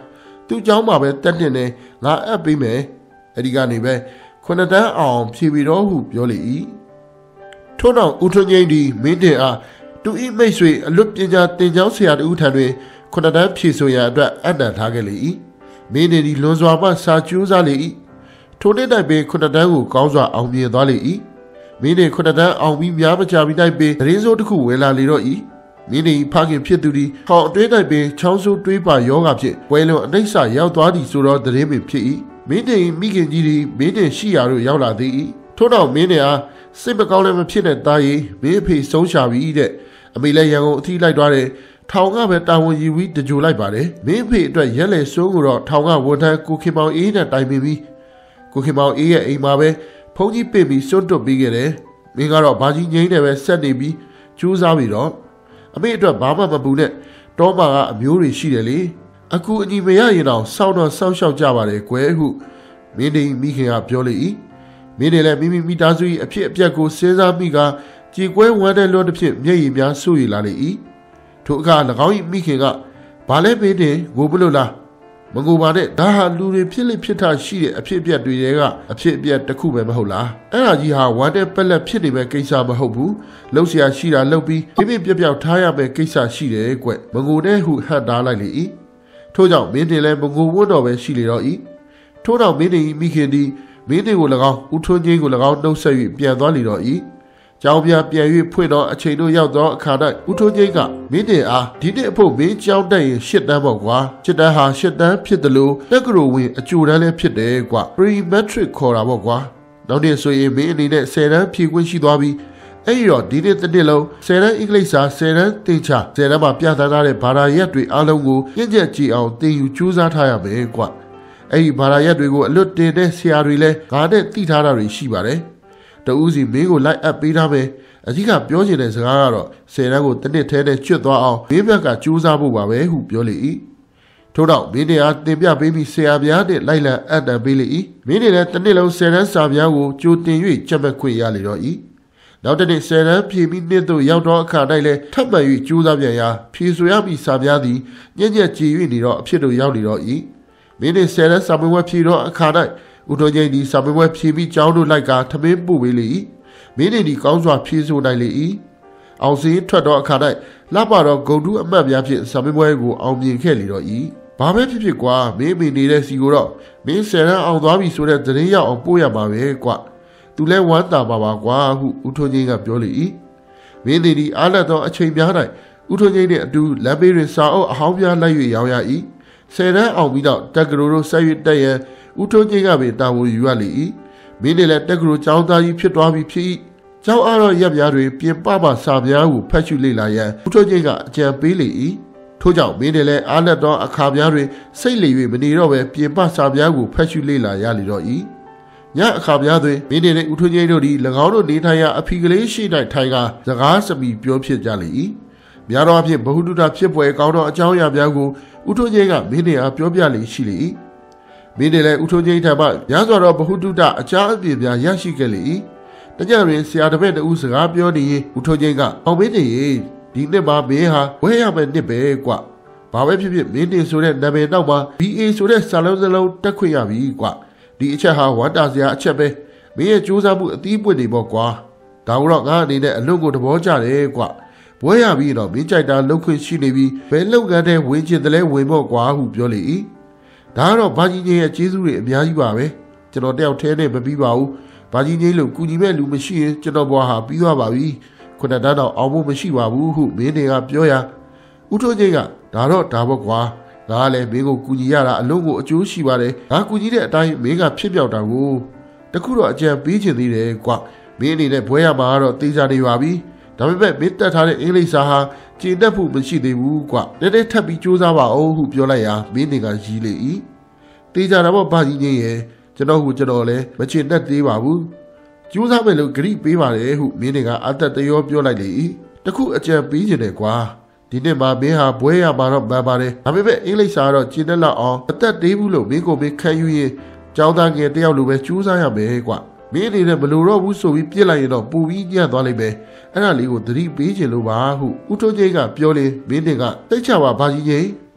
သူ့เจ้าမှာပဲတက်တင်နေငါအပ်ပေးမယ်အဲဒီကနေပဲခုနှစ်တန်းအောင်ဖြေပြီးတော့ဟုပြောလေ၏ထို့နောက်ဦးထွန်းငိမ့်သည်မင်းတင်အားသူ၏မိတ်ဆွေအလွတ်ပညာတင်ကျောင်းဆရာတူထံတွင်ခုနှစ်တန်းဖြေဆိုရန်အတွက်အပ်နှံထားခဲ့လေ၏မင်းတင်သည်လွန်စွာမှစာကျိုးစားလေ၏ထိုနေ့၌ပင်ခုနှစ်တန်းကိုကောင်းစွာအောင်မြင်သွားလေ၏မင်းတင်ခုနှစ်တန်းအောင်ပြီးများမကြပြီး၌ပင်ရင်းစိုးတစ်ခုဝင်လာလေတော့၏မင်းတင်ဖခင်ဖြစ်သူသည်ဟောင်အတွင်း၌ပင်ချောင်းဆိုးတွေးပါယောဂဖြင့်ပွဲလွန်အနှိမ့်ဆရောက်သွားသည်ဆိုတော့သတင်းပင်ဖြစ်၏မင်းတင်မိခင်ကြီးသည်မင်းတင်ရှိရာသို့ရောက်လာသည်၏ထို့နောက်မင်းတင်အားစိတ်မကောင်းလည်းမဖြစ်တဲ့သားရီမင်းအဖေဆုံးရှာပြီတဲ့အမေလည်းရန်ကုန်အထီးလိုက်သွားတယ်ထောင်ကပဲတာဝန်ယူပြီးတကြိုလိုက်ပါတယ်မင်းအဖေအတွက်ရက်လေစိုးကိုတော့ထောင်ကဝန်ထမ်းကိုခင်မောင်အေးနဲ့တိုင်ပင်ပြီးကိုခင်မောင်အေးရဲ့အိမ်မှာပဲဖုန်းကြီးပင့်ပြီးစွန့်တွတ်ပြီးခဲ့တယ်မင်းကတော့ဘာကြီးငိမ့်တယ်ပဲဆက်နေပြီးကျူးစားပြီးတော့အမေအတွက်ဘာမှမပူနဲ့တောမှာကအမျိုးတွေရှိတယ်လေအခုအညီမရရင်တော့စောင့်တော့စောင့်ရှောက်ကြပါတယ်ကွယ်ဟုမင်းတင်မိခင်ကပြောလေ၏မင်းတင်လည်းမိမိမိသားစု၏အဖြစ်အပျက်ကိုစဉ်းစားမိကကြည်ကွဲဝမ်းတဲ့လွတ်တစ်ဖြစ်မျက်ရည်များဆူရလာလေ၏ထိုအခါ၎င်း၏မိခင်ကဘာလဲမင်းတင်ငိုဘလို့လားမငိုပါနဲ့ဒါဟာလူတွေဖြစ်လိဖြစ်တာရှိတဲ့အဖြစ်အပျက်တွေတွေကအဖြစ်အပျက်တစ်ခုပဲမဟုတ်လားအဲ့ဒါကြီးဟာဝမ်းတဲ့ပက်လက်ဖြစ်နေမဲ့ကိစ္စမဟုတ်ဘူးလှုပ်ရှားရှိတာလှုပ်ပြီးပြပြပြပြောက်ထားရမယ့်ကိစ္စရှိတယ်ကွမငိုတဲ့ဟုဟတ်တားလိုက်လေ၏ထို့ကြောင့်မင်းတင်လည်းမငိုဝတ်တော့ပဲရှိလေတော့၏ထို့နောက်မင်းတင်၏မိခင်သည်မင်းတင်ကို၎င်းဦးထွန်းချင်းကို၎င်းနှုတ်ဆက်၍ပြန်သွားလေတော့၏ကျောင်းပြပြန်၍ဖွင့်တော့အချိန်တို့ရောက်တော့အခါ၌ဦးထွန်းချင်းကမင်းတင်အားဒီနေ့အဖို့မင်းကျောင်းတက်ရင်ရှစ်တန်းပေါ့ကွာရှစ်တန်းဟာရှစ်တန်းဖြစ်တယ်လို့တက္ကသိုလ်ဝင်အကျိုးတန်းလည်းဖြစ်တယ်ကွာ pre-matric ခေါ်တာပေါ့ကွာနောက်နေ့ဆိုရင်မင်းအနေနဲ့ဆယ်တန်းဖြည့်ခွင့်ရှိသွားပြီအဲ့ဒီတော့ဒီနေ့တစ်နှစ်လုံးဆယ်တန်းအင်္ဂလိပ်စာဆယ်တန်းသင်ချဆယ်တန်းမှာပြသထားတဲ့ဘာသာရပ်တွေအားလုံးကိုညှင့်ချက်ကြည့်အောင်သင်ယူကြိုးစားထားရမယ်ကွာအဲ့ဒီဘာသာရပ်တွေကိုအလွတ်တင်တဲ့ဆရာတွေလည်းငါနဲ့သိထားတာတွေရှိပါတယ်တဦးစီမင်းကိုလိုက်အပ်ပေးထားမယ်အကြီးကပြောချင်တဲ့စကားကတော့ဆယ်တန်းကိုတစ်နှစ်ထဲနဲ့ကျွတ်သွားအောင်မင်းဘက်ကကြိုးစားဖို့ပါပဲဟုပြောလေ၏ထို့နောက်မင်းတွေအားတင်ပြပေးပြီးဆရာများနဲ့လိုက်လံအပ်တံပေးလေ၏မင်းတွေလည်းတစ်နှစ်လုံးဆယ်တန်းစာများကိုကြိုတင်၍ချက်မဲ့ခွင့်ရလေတော့၏နောက်တစ်နေ့ဆယ်တန်းဖြည့်ပြီးနှစ်သို့ရောက်တော့အခါ၌လည်းထပ်မံ၍ကြိုးစားပြန်ရာဖြည့်ဆိုရမည့်စာများသည်ညံ့ညက်ကြည်၍နေတော့အဖြစ်တို့ရောက်လေတော့၏မင်းတွေဆယ်တန်းစာမေးပွဲဖြည့်တော့အခါ၌ဦးတော်ကြီးသည်စာမေးပွဲဖြည့်ပြီးကျောင်းတို့လိုက်ကထမင်းပို့ပေးလေ၏မင်းတွေဒီကောင်းစွာဖြည့်ဆိုနိုင်လေ၏အောင်စင်းထွက်တော့အခါ၌လှပတော့ဂုံတူးအမတ်များဖြင့်စာမေးပွဲကိုအောင်မြင်ခဲ့လေတော့၏ဘာပဲဖြစ်ဖြစ်ကွာမင်းမိနေတဲ့စီကိုတော့မင်းဆယ်တန်းအောင်သွားပြီဆိုတဲ့သတင်းရောက်အောင်ပို့ရမှာပဲကွာသူလဲဝမ်းသာပါပါကွာဟုဦးထွန်းကြီးကပြောလေ၏မင်းတွေဒီအားလက်သောအချိန်များ၌ဦးထွန်းကြီးနှင့်အတူလမ်းဘေးတွင်စာအုပ်အဟောင်းများလိုက်၍ရောင်းရ၏ဆယ်တန်းအောင်ပြီးတော့တက္ကသိုလ်တို့ဆက်၍တက်ရန်ဦးထွန်းကြီးကပင်တာဝန်ယူရလေ၏မင်းတွေလည်းတက္ကသိုလ်ကျောင်းသားကြီးဖြစ်သွားပြီဖြစ်၏ကျောင်းအားတော့ရပ်များတွင်ပြင်ပပစာများကိုဖတ်ရှုလေ့လာရန်ဦးထွန်းကြီးကအကြံပေးလေ၏ထို့ကြောင့်မင်းတွေလည်းအားလက်သောအခါများတွင်စိတ်လေ၍မနေတော့ပဲပြင်ပစာများကိုဖတ်ရှုလေ့လာရလေတော့၏ညအခါများတွင်မင်းတွေနဲ့ဦးထွန်းကြီးတို့သည်၎င်းတို့နေထိုင်ရာအဖီကလေးရှိ၌ထိုင်ကစကားစပီပြောဖြစ်ကြလေ၏များသောအားဖြင့်ဘဟုတုတဖြစ်ပွဲကောင်းသောအကြောင်းအရာများကိုဦးထွန်းကြီးကမင်းတွေအားပြောပြလေရှိလေ၏မင်းတွေလည်းဦးထွန်းကြီးထံမှများစွာသောဘဟုတုတအကြားအပြည့်များရရှိခဲ့လေ၏တကြတွင်ဆရာတစ်ပည့်တဦးစကားပြောနေရင်ဦးထွန်းကြီးကအောင်မင်းတွေဒီနှစ်မှာမင်းဟာဝဲရမယ့်နှစ်ပဲကွာဘာပဲဖြစ်ဖြစ်မင်းတင်ဆိုတဲ့နာမည်နောက်မှာ ဘီ အေ ဆိုတဲ့စာလုံးစလုံးတက်ခွင့်ရပြီကွာဒီအချက်ဟာဝမ်းတာစရာအချက်ပဲမင်းရဲ့ကြိုးစားမှုအသီးပွင့်နေပေါ့ကွာဒါကတော့ငါအနေနဲ့အလွန်ကိုသဘောကျတယ်ကွာဘွဲရပြီးတော့မင်းကြိုက်တာလုပ်ခွင့်ရှိနေပြီးဘယ်လုပ်ငန်းတဲ့ဝင်ချင်တယ်လဲဝင်ပေါ့ကွာဟုပြောလေ၏ဒါကတော့ဘာကြီးကြီးရဲ့ကျေးဇူးတွေအများကြီးပါပဲကျွန်တော်တယောက်တည်းနဲ့မပြီးပါဘူးဘာကြီးကြီးလို့ကူညီမဲ့လူမရှိရင်ကျွန်တော်ဘွားဟာပြီးသွားပါပြီခုနတန်းတော့အောင်ဖို့မရှိပါဘူးဟုမင်းတွေကပြောရာဦးထွန်းကြီးကဒါတော့ဒါပေါ့ကွာငါလည်းမင်းကိုကူညီရတာအလုံးကိုအကျိုးရှိပါတယ်ငါကူညီတဲ့အတိုင်းမင်းကဖြစ်ပြောက်တာကိုတခုတော့အကြံပေးချင်သေးတယ်ကွာမင်းအနေနဲ့ဘွဲရမှာတော့သိကြနေပါပြီဒါပေမဲ့မင်းတက်ထားတဲ့အင်္ဂလိပ်စာဟာကျေနပ်ဖို့မရှိသေးဘူးကွာနည်းနည်းထပ်ပြီးစူးစမ်းပါအောင်ဟုပြောလိုက်ရာမင်းတွေကရည်လေ၏သိကြတာပေါ့ဘာကြီးကြီးရဲ့ကျွန်တော်ကကျွန်တော်လည်းမကျေနပ်သေးပါဘူးကျိုးစားမယ်လို့ဂရိပေးပါတယ်ဟုမင်းတွေကအသက်တရောပြောလိုက်လေ၏တခုအကြံပေးခြင်းတယ်ကွာဒီနေ့မှာမင်းဟာဘွဲရမှာတော့မှန်ပါတယ်ဒါပေမဲ့အင်္ဂလိပ်စာတော့ကျင်းတတ်လောက်အောင်အသက်သေးဘူးလို့မင်းကိုမင်းခံယူရင်ကျောင်းသားငယ်တယောက်လိုပဲကျိုးစားရမယ်ကွာမင်းအနေနဲ့မလိုတော့ဘူးဆိုပြီးပြစ်လိုက်ရင်တော့ပူပြီးညံ့သွားလိမ့်မယ်အဲ့ဒါလေးကိုသတိပေးခြင်းလို့ပါဟုဦးထွန်းကြီးကပြောလေမင်းတွေကသိချပါဘာကြီးကြီး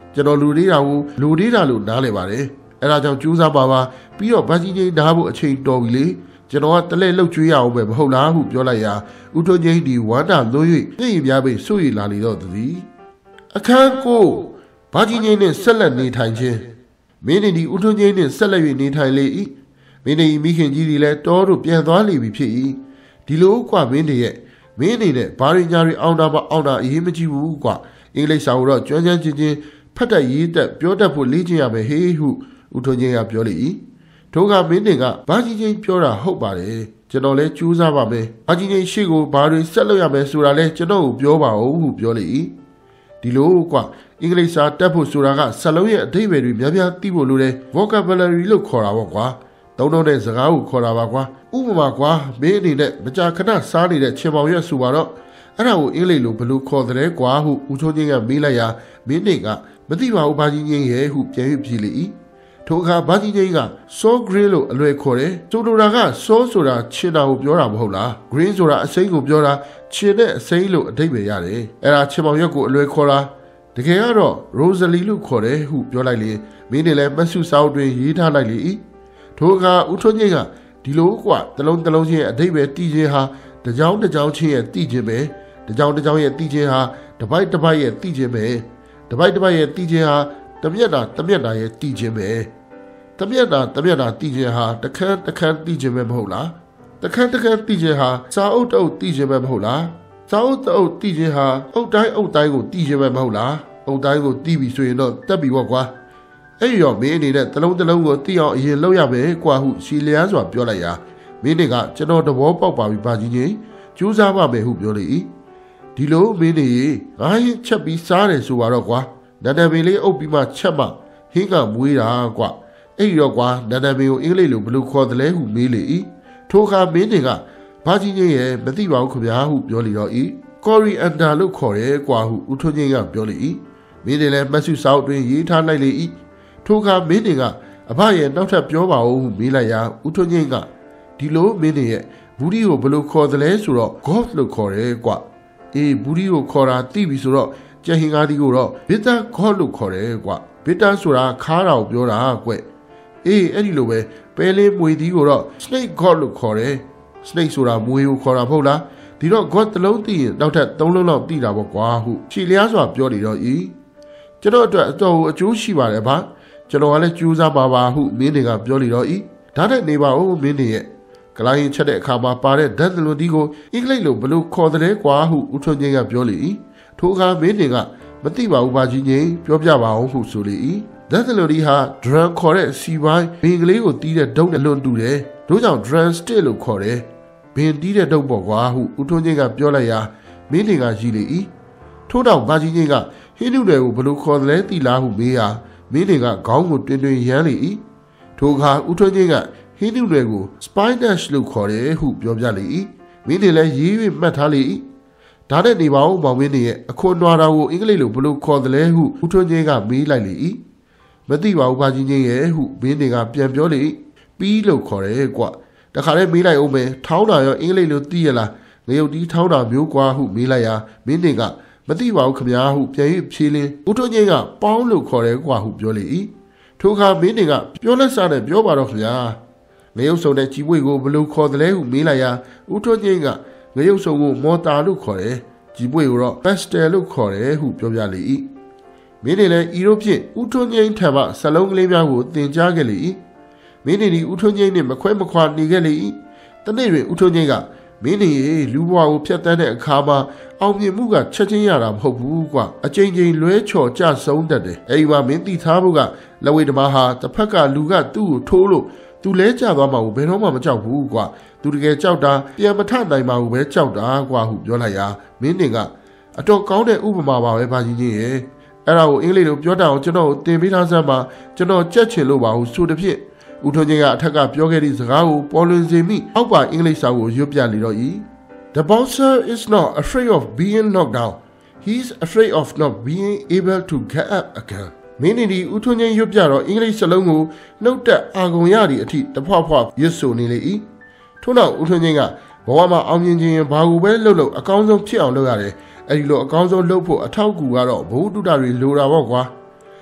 ကျွန်တော်လူလေးတာကိုလူလေးတာလို့နားလည်ပါတယ်အဲ့ဒါကြောင့်ကြိုးစားပါပါပြီးတော့ဘာကြီးကြီးနားဖို့အချိန်တော်ပြီလေကျွန်တော်ကတလဲလှုပ်ကြွေးရအောင်ပဲမဟုတ်လားဟုပြောလိုက်ရာဦးထွန်းချင်းဒီဝမ်းတာသွေး၍ပြည့်ရပြပိတ်ဆွေလာလေတော့သည်အခန်းကိုဘာကြီးကြီးနဲ့ဆက်လက်နေထိုင်ခြင်းမင်းဒီဦးထွန်းချင်းနဲ့ဆက်လက်၍နေထိုင်လေ၏မင်းဒီမိခင်ကြီးတွေလည်းတောတို့ပြန်သွားလေပြီဖြစ်၏ဒီလိုကွာမင်းတွေရဲ့မင်းအနေနဲ့ဘာရင်းညာတွေအောင်တာမအောင်တာအရေးမကြီးဘူးကွာအင်္ဂလိပ်စာကိုတော့ကျွမ်းကျွမ်းချင်းချင်းဖတ်တတ်ရေးတတ်ပြောတတ်ဖို့လေ့ကျင့်ရမယ်ဟေးဟုဦးထွန်းချင်းကပြောလေ၏ထိုကမင်းတွေကဘာကြီးချင်းပြောတာဟုတ်ပါတယ်ကျွန်တော်လည်းကြိုးစားပါမယ်ဘာကြီးချင်းရှေ့ကိုဘာတွေဆက်လုပ်ရမယ်ဆိုတာလဲကျွန်တော်ကိုပြောပါဦးဟုပြောလေ၏ဒီလိုကွာအင်္ဂလိပ်စာတတ်ဖို့ဆိုတာကစလုံးရဲ့အဓိပ္ပာယ်တွေများများသိဖို့လိုတယ် vocabulary လို့ခေါ်တာပေါ့ကွာသုံးတော့တဲ့စကားကိုခေါ်တာပါကွာဥပမာကွာမင်းအနေနဲ့မကြာခဏစားနေတဲ့ချင်ပေါင်ရက်ဆိုပါတော့အဲ့ဒါကိုအင်္ဂလိပ်လိုဘယ်လိုခေါ်တယ်ကွာဟုဦးချိုးချင်းကမေးလိုက်ရာမင်းတွေကမသိပါဘူးဘာကြီးချင်းရဲ့ဟုပြန်၍ဖြေလေ၏ထိုအခါဘာကြီးချင်းက so green လို့အလွယ်ခေါ်တယ်ဆိုလိုတာက so ဆိုတာချင်တာကိုပြောတာမဟုတ်လား green ဆိုတာအစိမ်းကိုပြောတာချင်တဲ့အစိမ်းလို့အဓိပ္ပာယ်ရတယ်အဲ့ဒါချင်ပေါင်ရက်ကိုအလွယ်ခေါ်တာတကယ်ကတော့ Rosalie လို့ခေါ်တယ်ဟုပြောလိုက်လေမင်းတွေလည်းမဆုစာအုပ်တွင်ရေးထားလိုက်လေ၏ထိုအခါဦးထွန်းကြီးကဒီလိုကွာတလုံးတလုံးချင်းအဓိပ္ပာယ်တည်ခြင်းဟာတကြောင်တကြောင်ချင်းရဲ့တည်ခြင်းပဲတကြောင်တကြောင်ရဲ့တည်ခြင်းဟာတပိုက်တပိုက်ရဲ့တည်ခြင်းပဲတပိုက်တပိုက်ရဲ့တည်ခြင်းဟာတမျက်တာတမျက်တာရဲ့တည်ခြင်းပဲတမျက်တာတမျက်တာတည်ခြင်းဟာတခန်းတခန်းတည်ခြင်းပဲမဟုတ်လားတခန်းတခန်းတည်ခြင်းဟာစာအုပ်တအုပ်တည်ခြင်းပဲမဟုတ်လားစာအုပ်တအုပ်တည်ခြင်းဟာအုပ်တိုင်းအုပ်တိုင်းကိုတည်ခြင်းပဲမဟုတ်လားအုပ်တိုင်းကိုတည်ပြီဆိုရင်တော့တက်ပြီပေါ့ကွာအဲ့ရောမင်းအနေနဲ့တလုံးတလုံးကိုတည်အောင်အရင်လုပ်ရမယ်ကွာဟုရှီလျားစွာပြောလိုက်ရာမင်းတွေကကျွန်တော်သဘောပေါက်ပါပြီပါကြီးကြီးကြိုးစားပါမယ်ဟုပြောလေ၏ဒီလိုမင်းတွေငါးရင်ချက်ပြီးစားတယ်ဆိုတော့ကွာနန္ဒပင်လေးအုပ်ပြီးမှချက်မှဟင်းကမွေးတာကွာအဲ့ရောကွာနန္ဒပင်ကိုအင်္ဂလိပ်လိုဘယ်လိုခေါ်တယ်လဲဟုမေးလေ၏ထိုအခါမင်းတွေကဘာကြီးကြီးရဲ့မသိပါဘူးခင်ဗျာဟုပြောလေတော့၏ကော်ရီအန်ဒါလို့ခေါ်တယ်ကွာဟုဦးထွန်းချင်းကပြောလေ၏မင်းတွေလည်းမဆုစာအုပ်တွင်ရေးထားလိုက်လေ၏ထိုအခါမင်းတွေကအဘရဲ့နောက်ထပ်ပြောပါဦးဟုမေးလိုက်ရာဦးထွန်းချင်းကဒီလိုမင်းတွေရဲ့ဘူးဒီကိုဘယ်လိုခေါ်တယ်လဲဆိုတော့ God လို့ခေါ်တယ်ကွာအေးဘူးဒီကိုခေါ်တာသိပြီဆိုတော့ကျဟင်ကားဒီကိုတော့ bitter God လို့ခေါ်တယ်ကွာ bitter ဆိုတာခါးတာကိုပြောတာကွအေးအဲ့ဒီလိုပဲပဲလေးမွေသီးကိုတော့ snake God လို့ခေါ်တယ် snake ဆိုတာမွေကိုခေါ်တာမဟုတ်လားဒီတော့ God တစ်လုံးသိရင်နောက်ထပ်သုံးလုံးလောက်သိတာပေါ့ကွာဟုခြေလျားစွာပြောနေတော့ဤကျွန်တော်အတွက်အတော်အကျိုးရှိပါတယ်ဗျကျွန်တော်ကလည်းကြိုးစားပါပါဟုမင်းတွေကပြောနေတော့ဤဒါနဲ့နေပါဦးမင်းတွေရဲ့ကလိုင်းချက်တဲ့အခါမှာပါတဲ့ဓာတ်သလွန်ဒီကိုအင်္ဂလိပ်လိုဘလို့ခေါ်တယ်ကွာဟုဦးထွန်းချင်းကပြောလေ၏ထိုအခါမင်းတွေကမသိပါဘူးပါကြီးကြီးပြောပြပါအောင်ဟုဆိုလေ၏ဓာတ်သလွန်ဒီဟာ drum ခေါ်တဲ့စီပိုင်းဘင်ကလေးကိုတီးတဲ့ဒုတ်နဲ့လွန်တူတယ်တို့ကြောင့် drum stick လို့ခေါ်တယ်ဘင်တီးတဲ့ဒုတ်ပေါ့ကွာဟုဦးထွန်းချင်းကပြောလိုက်ရာမင်းတွေကရည်လေ၏ထို့တောင်ပါကြီးကြီးကဟင်းနုတွေကိုဘလို့ခေါ်တယ်လဲသိလားဟုမေးရာမင်းတွေကခေါင်းကိုတွင်တွင်ရမ်းလေ၏ထိုအခါဦးထွန်းချင်းကဟင်းနုတွေကို spinach လို့ခေါ်တယ်ဟုပြောပြလေ၏မင်းတွေလည်းရေး၍မှတ်ထားလေ၏ဒါနဲ့နေပါဦးမောင်မင်းတွေရဲ့အခွန်နွားတော်ကိုအင်္ဂလိပ်လိုဘလို့ခေါ်တယ်လဲဟုဦးထွန်းချင်းကမေးလိုက်လေ၏မသိပါဘူးပါကြီးချင်းရဲ့ဟုမင်းတွေကပြန်ပြောလေ၏ပြီးလို့ခေါ်တယ်ကွတခါတည်းမေးလိုက်အောင်မယ်ထောင်းတာရောအင်္ဂလိပ်လိုသိရလားငရုတ်တီးထောင်းတာမျိုးကွာဟုမေးလိုက်ရာမင်းတွေကမသိပါဘူးခမညာဟုပြန်၍ဖြေလင်းဦးထွန်းချင်းကပေါင်းလို့ခေါ်တယ်ကွာဟုပြောလေ၏ထိုအခါမင်းတွေကပြောလက်စားနဲ့ပြောပါတော့ခမညာငရုတ်စုံတဲ့ကြီးပွေကိုဘယ်လိုခေါ်တယ်လဲဟုမေးလိုက်ရာဦးထွန်းချင်းကငရုတ်စုံကိုမော်တာလို့ခေါ်တယ်ကြီးပွေကိုတော့ pastel လို့ခေါ်တယ်ဟုပြောပြလေ၏မင်းတွေလည်းဤတို့ဖြင့်ဦးထွန်းချင်းထံမှစလုံးကလေးများကိုသင်ကြားခဲ့လေ၏မင်းတွေဒီဦးထွန်းချင်းနှင့်မခွဲမခွာနေခဲ့လေ၏တနေ့တွင်ဦးထွန်းချင်းကမင်းတွေလူဘဝကိုဖျက်ဆီးတဲ့အခါမှာအောင်မြင်မှုကချက်ချင်းရတာမဟုတ်ဘူးကွာအချိန်ချင်းလွဲချော်ကြဆုံးတတ်တယ်အဲဒီမှာမင်းသိထားဖို့ကလက်ဝဲဓမ္မဟာတစ်ဖက်ကလူကသူ့ကိုထိုးလို့သူလဲကြသွားမှာကိုဘယ်တော့မှမကြောက်ဘူးကွာသူတကယ်ကြောက်တာပြန်မထနိုင်ပါဘူးပဲကြောက်တာကွာဟုပြောလိုက်ရာမင်းတွေကအတော်ကောင်းတဲ့ဥပမာပါပဲပါကြီးကြီးရဲ့အဲ့ဒါကိုအင်္ဂလိပ်လိုပြောတတ်အောင်ကျွန်တော်ကိုသင်ပေးထားစမ်းပါကျွန်တော်ကြက်ချင်လို့ပါဟုဆိုတဲ့ဖြင့်ဦးထွန်းချင်းကအထက်ကပြောခဲ့သည့်စကားကိုပေါ်လွင်စေမိအောက်ပါအင်္ဂလိပ်စာကိုရွတ်ပြလေတော့၏ The bouncer is not afraid of being knocked down he is afraid of not being able to get up again မင်းဒီဦးထွန်းချင်းရွတ်ပြတော့အင်္ဂလိပ်စလုံးကိုနှုတ်တက်အာဂုံရသည့်အထိတဖွာဖွာရွတ်ဆိုနေလေ၏ထို့နောက်ဦးထွန်းချင်းကဘဝမှာအောင်မြင်ခြင်းဘာကိုပဲလုပ်လို့အကောင်းဆုံးဖြစ်အောင်လုပ်ရတယ်အဲဒီလိုအကောင်းဆုံးလုပ်ဖို့အထောက်အကူကတော့ဘုဟုတုတ္တတွေလိုတာပေါ့ကွာ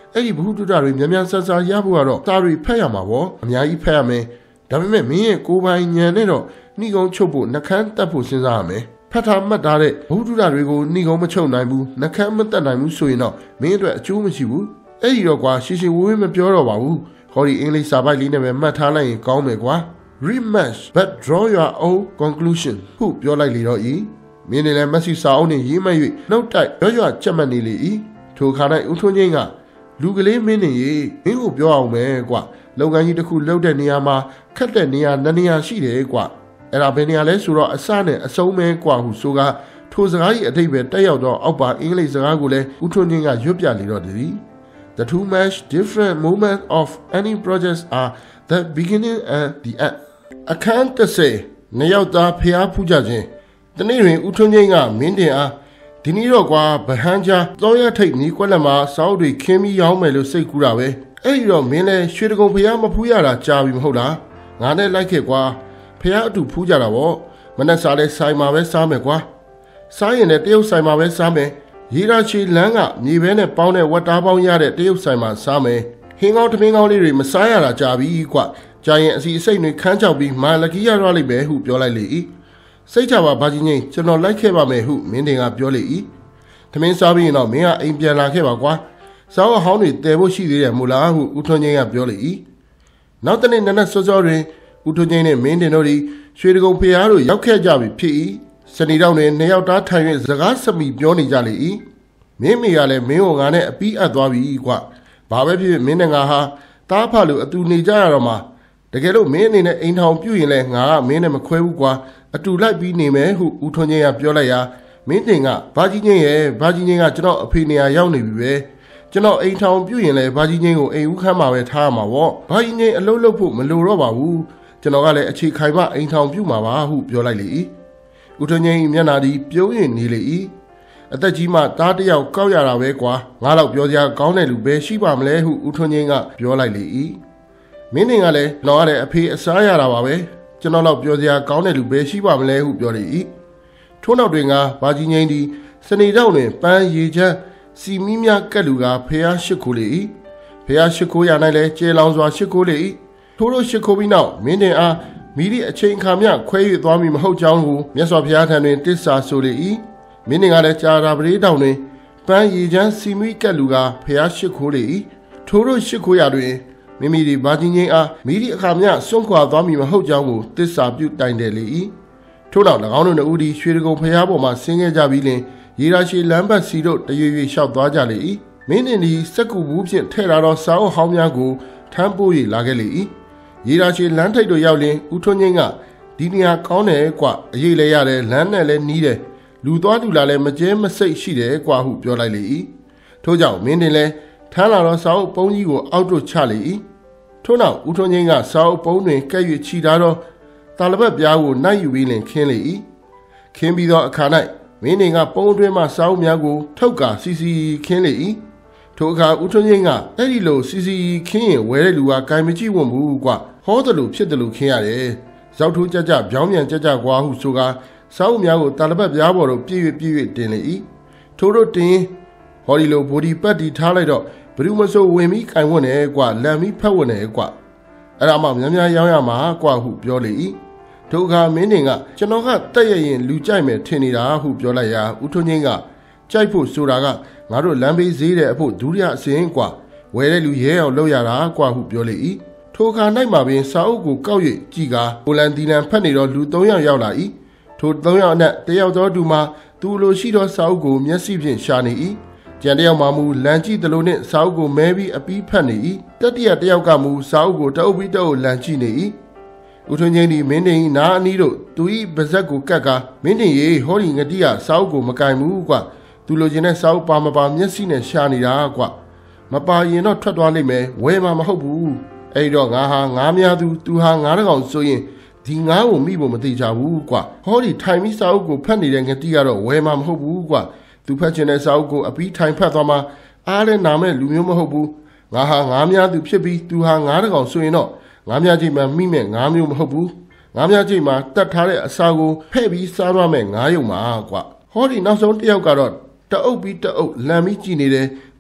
အဲ့ဒီဘုဒ္ဓတွေမြန်မြန်ဆန်ဆန်ရဖို့ကတော့စာတွေဖတ်ရမှာပေါ့အများကြီးဖတ်ရမယ်ဒါပေမဲ့မင်းရဲ့ကိုယ်ပိုင်ဉာဏ်နဲ့တော့နှီးကုန်းချုပ်ဖို့နှကန်းတက်ဖို့စဉ်းစားရမယ်ဖတ်ထားမှတ်ထားတဲ့ဘုဒ္ဓတွေကိုနှီးကုန်းမချုပ်နိုင်ဘူးနှကန်းမတက်နိုင်ဘူးဆိုရင်တော့မင်းအတွက်အကျိုးမရှိဘူးအဲ့ဒီတော့ကွာရှင်းရှင်းဝေးဝေးမပြောတော့ပါဘူးဟောဒီအင်္ဂလိပ်စာပိုက်လေးနဲ့ပဲမှတ်ထားလိုက်ရင်ကောင်းမယ်ကွာ read much but draw your own conclusion ဟုပြောလိုက်လေတော့ဤမင်းလည်းမက်ဆီစာအုပ်နဲ့ရေးမှတ်၍နှုတ်တိုက်ရွရွချက်မှတ်နေလေဤထိုခါ၌ဦးထွန်းချင်းကလူကလေးမင်းနေရေမင်းကိုပြောအောင်မယ်ကွာလုပ်ငန်းကြီးတစ်ခုလုပ်တဲ့နေရာမှာခက်တဲ့နေရာနှစ်နေရာရှိတယ်ကွာအဲ့ဒါဘယ်နေရာလဲဆိုတော့အစနဲ့အဆုံးပဲကွာဟုဆိုကထိုစကားကြီးအတိတ်ပဲတက်ရောက်တော့အောက်ပါအင်္ဂလိပ်စကားကိုလည်းဦးထွန်းချင်းကရွတ်ပြလေတော့တည်းThe two most different moments of any project are the beginning and the end. အခန်းတစ်ဆယ်နှစ်ယောက်သားဖျားဖူးကြခြင်းတနေ့တွင်ဦးထွန်းချင်းကမင်းတင်အားဒီနေ့တော့ကွာဗဟန်းချာသောရထိတ်နီးကွက်လက်မှာစောက်တွေခင်းပြီးရောင်းမယ်လို့စိတ်ကူးတာပဲအဲ့ဒီတော့မင်းလဲရွှေတကုံဖျားမဖူးရတာကြာပြီမဟုတ်လားငါနဲ့လိုက်ခဲ့ကွာဖျားအတူဖူးကြတာပေါ့မနဲ့စားလဲဆိုင်မှာပဲစားမယ်ကွာစားရင်လည်းတရုတ်ဆိုင်မှာပဲစားမယ်ရေရာချီလန်းကမြေပဲနဲ့ပေါင်းတဲ့ဝတ်သားပေါင်းရတဲ့တရုတ်ဆိုင်မှာစားမယ်ဟင်းကောင်းထမင်းကောင်းလေးတွေမစားရတာကြာပြီကွကြာရင်အစီအစိတ်တွေခန်းချောက်ပြီးမာလကီရရလိုက်ပဲဟုပြောလိုက်လေ၏စိတ်ချပါဘာကြီးငိမ့်ကျွန်တော်လိုက်ခဲ့ပါမယ်ဟုမင်းတင်ကပြောလေ၏ထမင်းစားပြီးရင်တော့မင်းကအိမ်ပြန်လာခဲ့ပါကွာစားအဟောင်းတွေတည်ဖို့ရှိသေးတယ်မို့လားဟုဦးထွန်းချင်းကပြောလေ၏နောက်တနေ့နနက်စောစောတွင်ဦးထွန်းချင်းနဲ့မင်းတင်တို့သည်ရွှေတကုံဖျားတို့ရောက်ခဲ့ကြပြီဖြစ်၏စနေတောင်တွင်နှစ်ယောက်သားထိုင်၍စကားစမိပြောနေကြလေ၏မင်းမေကလည်းမင်းကိုငါနဲ့အပီးအပ်သွားပြီကွာဘာပဲဖြစ်ဖြစ်မင်းနဲ့ငါဟာတားဖလို့အတူနေကြရတော့မှာတကယ်လို့မင်းအနေနဲ့အိမ်ထောင်ပြုတ်ရင်လည်းငါကမင်းနဲ့မခွဲဘူးကွာအတူလိုက်ပြီးနေမယ်ဟုဦးထွန်းချင်းကပြောလိုက်ရာမင်းတင်ကဘာကြီးချင်းရဲ့ဘာကြီးချင်းကကျွန်တော်အဖေနေရာရောက်နေပြီပဲကျွန်တော်အိမ်ထောင်ပြုတ်ရင်လည်းဘာကြီးချင်းကိုအိမ်ဦးခန်းမှာပဲထားရမှာပေါ့ဘာကြီးချင်းအလုပ်လုပ်ဖို့မလိုတော့ပါဘူးကျွန်တော်ကလည်းအခြေခိုင်မှအိမ်ထောင်ပြုတ်မှာပါဟုပြောလိုက်လေ၏ဦးထွန်းချင်းမျက်နှာဒီပြုံးရင်နေလေ၏အသက်ကြီးမှတားတယောက်ကောက်ရတာပဲကွာငါတော့ပြောစရာကောင်းတဲ့လူပဲရှိပါမလဲဟုဦးထွန်းချင်းကပြောလိုက်လေ၏မင်းတင်ကလည်းကျွန်တော်ကလည်းအဖေအစားရတာပါပဲကျွန်တော်တော့ပြောစရာကောင်းတဲ့လူပဲရှိပါမလဲဟုပြောလေ၏ထို့နောက်တွင်ကဘာကြီးငိမ့်သည်စနေတောင်တွင်ပန်းရည်ချမ်းစီမီးများကက်လူကဖះရှိခိုးလေ၏ဖះရှိခိုးရ၌လည်းကျေလောင်စွာရှိခိုးလေ၏ထို့သောရှိခိုးပြီးနောက်မင်းတင်အားမိသည့်အချိန်ခါမျှခွဲ၍သွားမည်မဟုတ်ကြောင်းကိုမြတ်စွာဘုရားထံတွင်တစ္ဆာဆိုလေ၏မင်းကလည်းကြာတာပရိတောင်တွင်ပန်းရည်ချမ်းစီမီကက်လူကဖျားရှိခိုးလေ၏ထိုတို့ရှိခိုးရတွင်မိမိတို့ဘာကြီးငိမ့်အားမိသည့်အခါမျှစွန့်ခွာသွားမည်မဟုတ်ကြောင်းကိုတစ္ဆာပြုတိုင်တယ်လေ၏ထို့နောက်၎င်းတို့နှစ်ဦးသည်ရွှေတကုံဖျားပေါ်မှဆင်းခဲ့ကြပြီးလင်ရေရာရှိလမ်းဘတ်စီတို့တရွေရွေလျှောက်သွားကြလေ၏မင်းတင်သည်စက်ကူဘူးဖြင့်ထဲ့လာသောစာအုပ်ဟောင်းများကိုထမ်းပိုး၍လာခဲ့လေ၏ရေရာရှိလမ်းထိပ်တို့ရောက်လင်ဦးထွန်းချင်းကဒီနေရာကောင်းတယ်ကွအရေးလဲရတယ်လမ်းနဲ့လည်းနီးတယ်လူသွားလူလာလည်းမကျဲမစိတ်ရှိတယ်ကွာဟုပြောလိုက်လေ၏ထို့ကြောင့်မင်းတင်လည်းထမ်းလာသောစာအုပ်ပုံးကြီးကိုအောက်သို့ချလေ၏ထို့နောက်ဦးထွန်းချင်းကစာအုပ်ပုံးတွင်ကဲ့၍ချီထားသောတာလပတ်ပြားကိုနှိုက်ယူပြီးလင်ခင်းလေ၏ခင်းပြီးသောအခါ၌မင်းတင်ကပုံးအတွင်းမှစာအုပ်များကိုထုတ်ကာစီစီခင်းလေ၏ထိုအခါဦးထွန်းချင်းကအဲ့ဒီလိုစီစီခင်းရင်ဝဲတဲ့လူကဂိုင်မကြည့်ဝတ်ဘူးကွာဟောတယ်လို့ဖြစ်တယ်လို့ခင်းရတယ်ဇောက်ထိုးကြကြပြောင်းပြန်ကြကြကွာဟုဆိုကာစာအုပ်များကိုတာလပတ်ပြားပေါ်သို့ပြည့်၍ပြည့်၍တင်လေ၏ထို့တို့တင်ဟောဒီလိုဘော်ဒီပတ်တီထားလိုက်တော့ဘယ်သူမဆိုဝင်ပြီးကင်ဝတ်နေကွာလမ်းပြီးဖက်ဝတ်နေကွာအဲ့ဒါမှများများရောင်းရမှာကွာဟုပြောလေ၏ထိုအခါမင်းတင်ကကျွန်တော်ကတက်ရရင်လူကြိုက်မယ်ထင်နေတာဟုပြောလိုက်ရာဦးထွန်းချင်းကကြိုက်ဖို့ဆိုတာကငါတို့လမ်းဘေးဈေးတဲ့အဖို့ဒုတိယအစင်းကွာဝယ်တဲ့လူရဲအောင်လုပ်ရတာကွာဟုပြောလေ၏ထိုအခါ၌မှပင်စာအုပ်ကိုကောက်၍ကြည်ကာပိုလန်တီလန်ဖတ်နေတော့လူသုံးယောက်ရောက်လာ၏ထိုသုံးယောက်အနက်တယောက်သောသူမှာသူလိုရှိသောစာအုပ်ကိုမျက်စိဖြင့်ရှာနေ၏ကြံတယောက်မှမူလန်ကြည့်သလိုနှင့်စာအုပ်ကိုမဲပြီးအပီးဖတ်နေ၏တတိယတယောက်ကမူစာအုပ်ကိုတအုပ်ပြီးတအုပ်လန်ကြည့်နေ၏ဦးထွန်းချင်းသည်မင်းတင်၏နားအနီးတို့သူ၏ပါဇက်ကိုကတ်ကာမင်းတင်ရေဟောဒီငတိယစာအုပ်ကိုမကင်ဘူးကွာသူလိုချင်တဲ့စာအုပ်ပါမပါမျက်စိနဲ့ရှာနေတာကွာမပါရင်တော့ထွက်သွားလိမ့်မယ်ဝယ်မှာမဟုတ်ဘူးအဲ့တော့ငါဟာငါများသူသူဟာငါးတကောင်ဆိုရင်ဒီငါးကိုမိဖို့မသိကြဘူးကွာဟောဒီထိုင်ပြီးစာအုပ်ကိုဖတ်နေတဲ့ငတိကတော့ဝယ်မှာမဟုတ်ဘူးကွာသူဖတ်ချင်တဲ့စာအုပ်ကိုအပြီးထိုင်ဖတ်သွားမှာအားလည်းနာမဲ့လူမျိုးမဟုတ်ဘူးငါဟာငါးများသူဖြစ်ပြီးသူဟာငါးတကောင်ဆိုရင်တော့ငါးများချိန်မှာမိမဲ့ငါးမျိုးမဟုတ်ဘူးငါးများချိန်မှာတတ်ထားတဲ့အစာကိုဖဲ့ပြီးစားရမဲ့ငါးယုံမှာကွာဟောဒီနောက်ဆုံးတစ်ယောက်ကတော့တအုပ်ပြီးတအုပ်လမ်းပြီးကြည့်နေတယ်သူ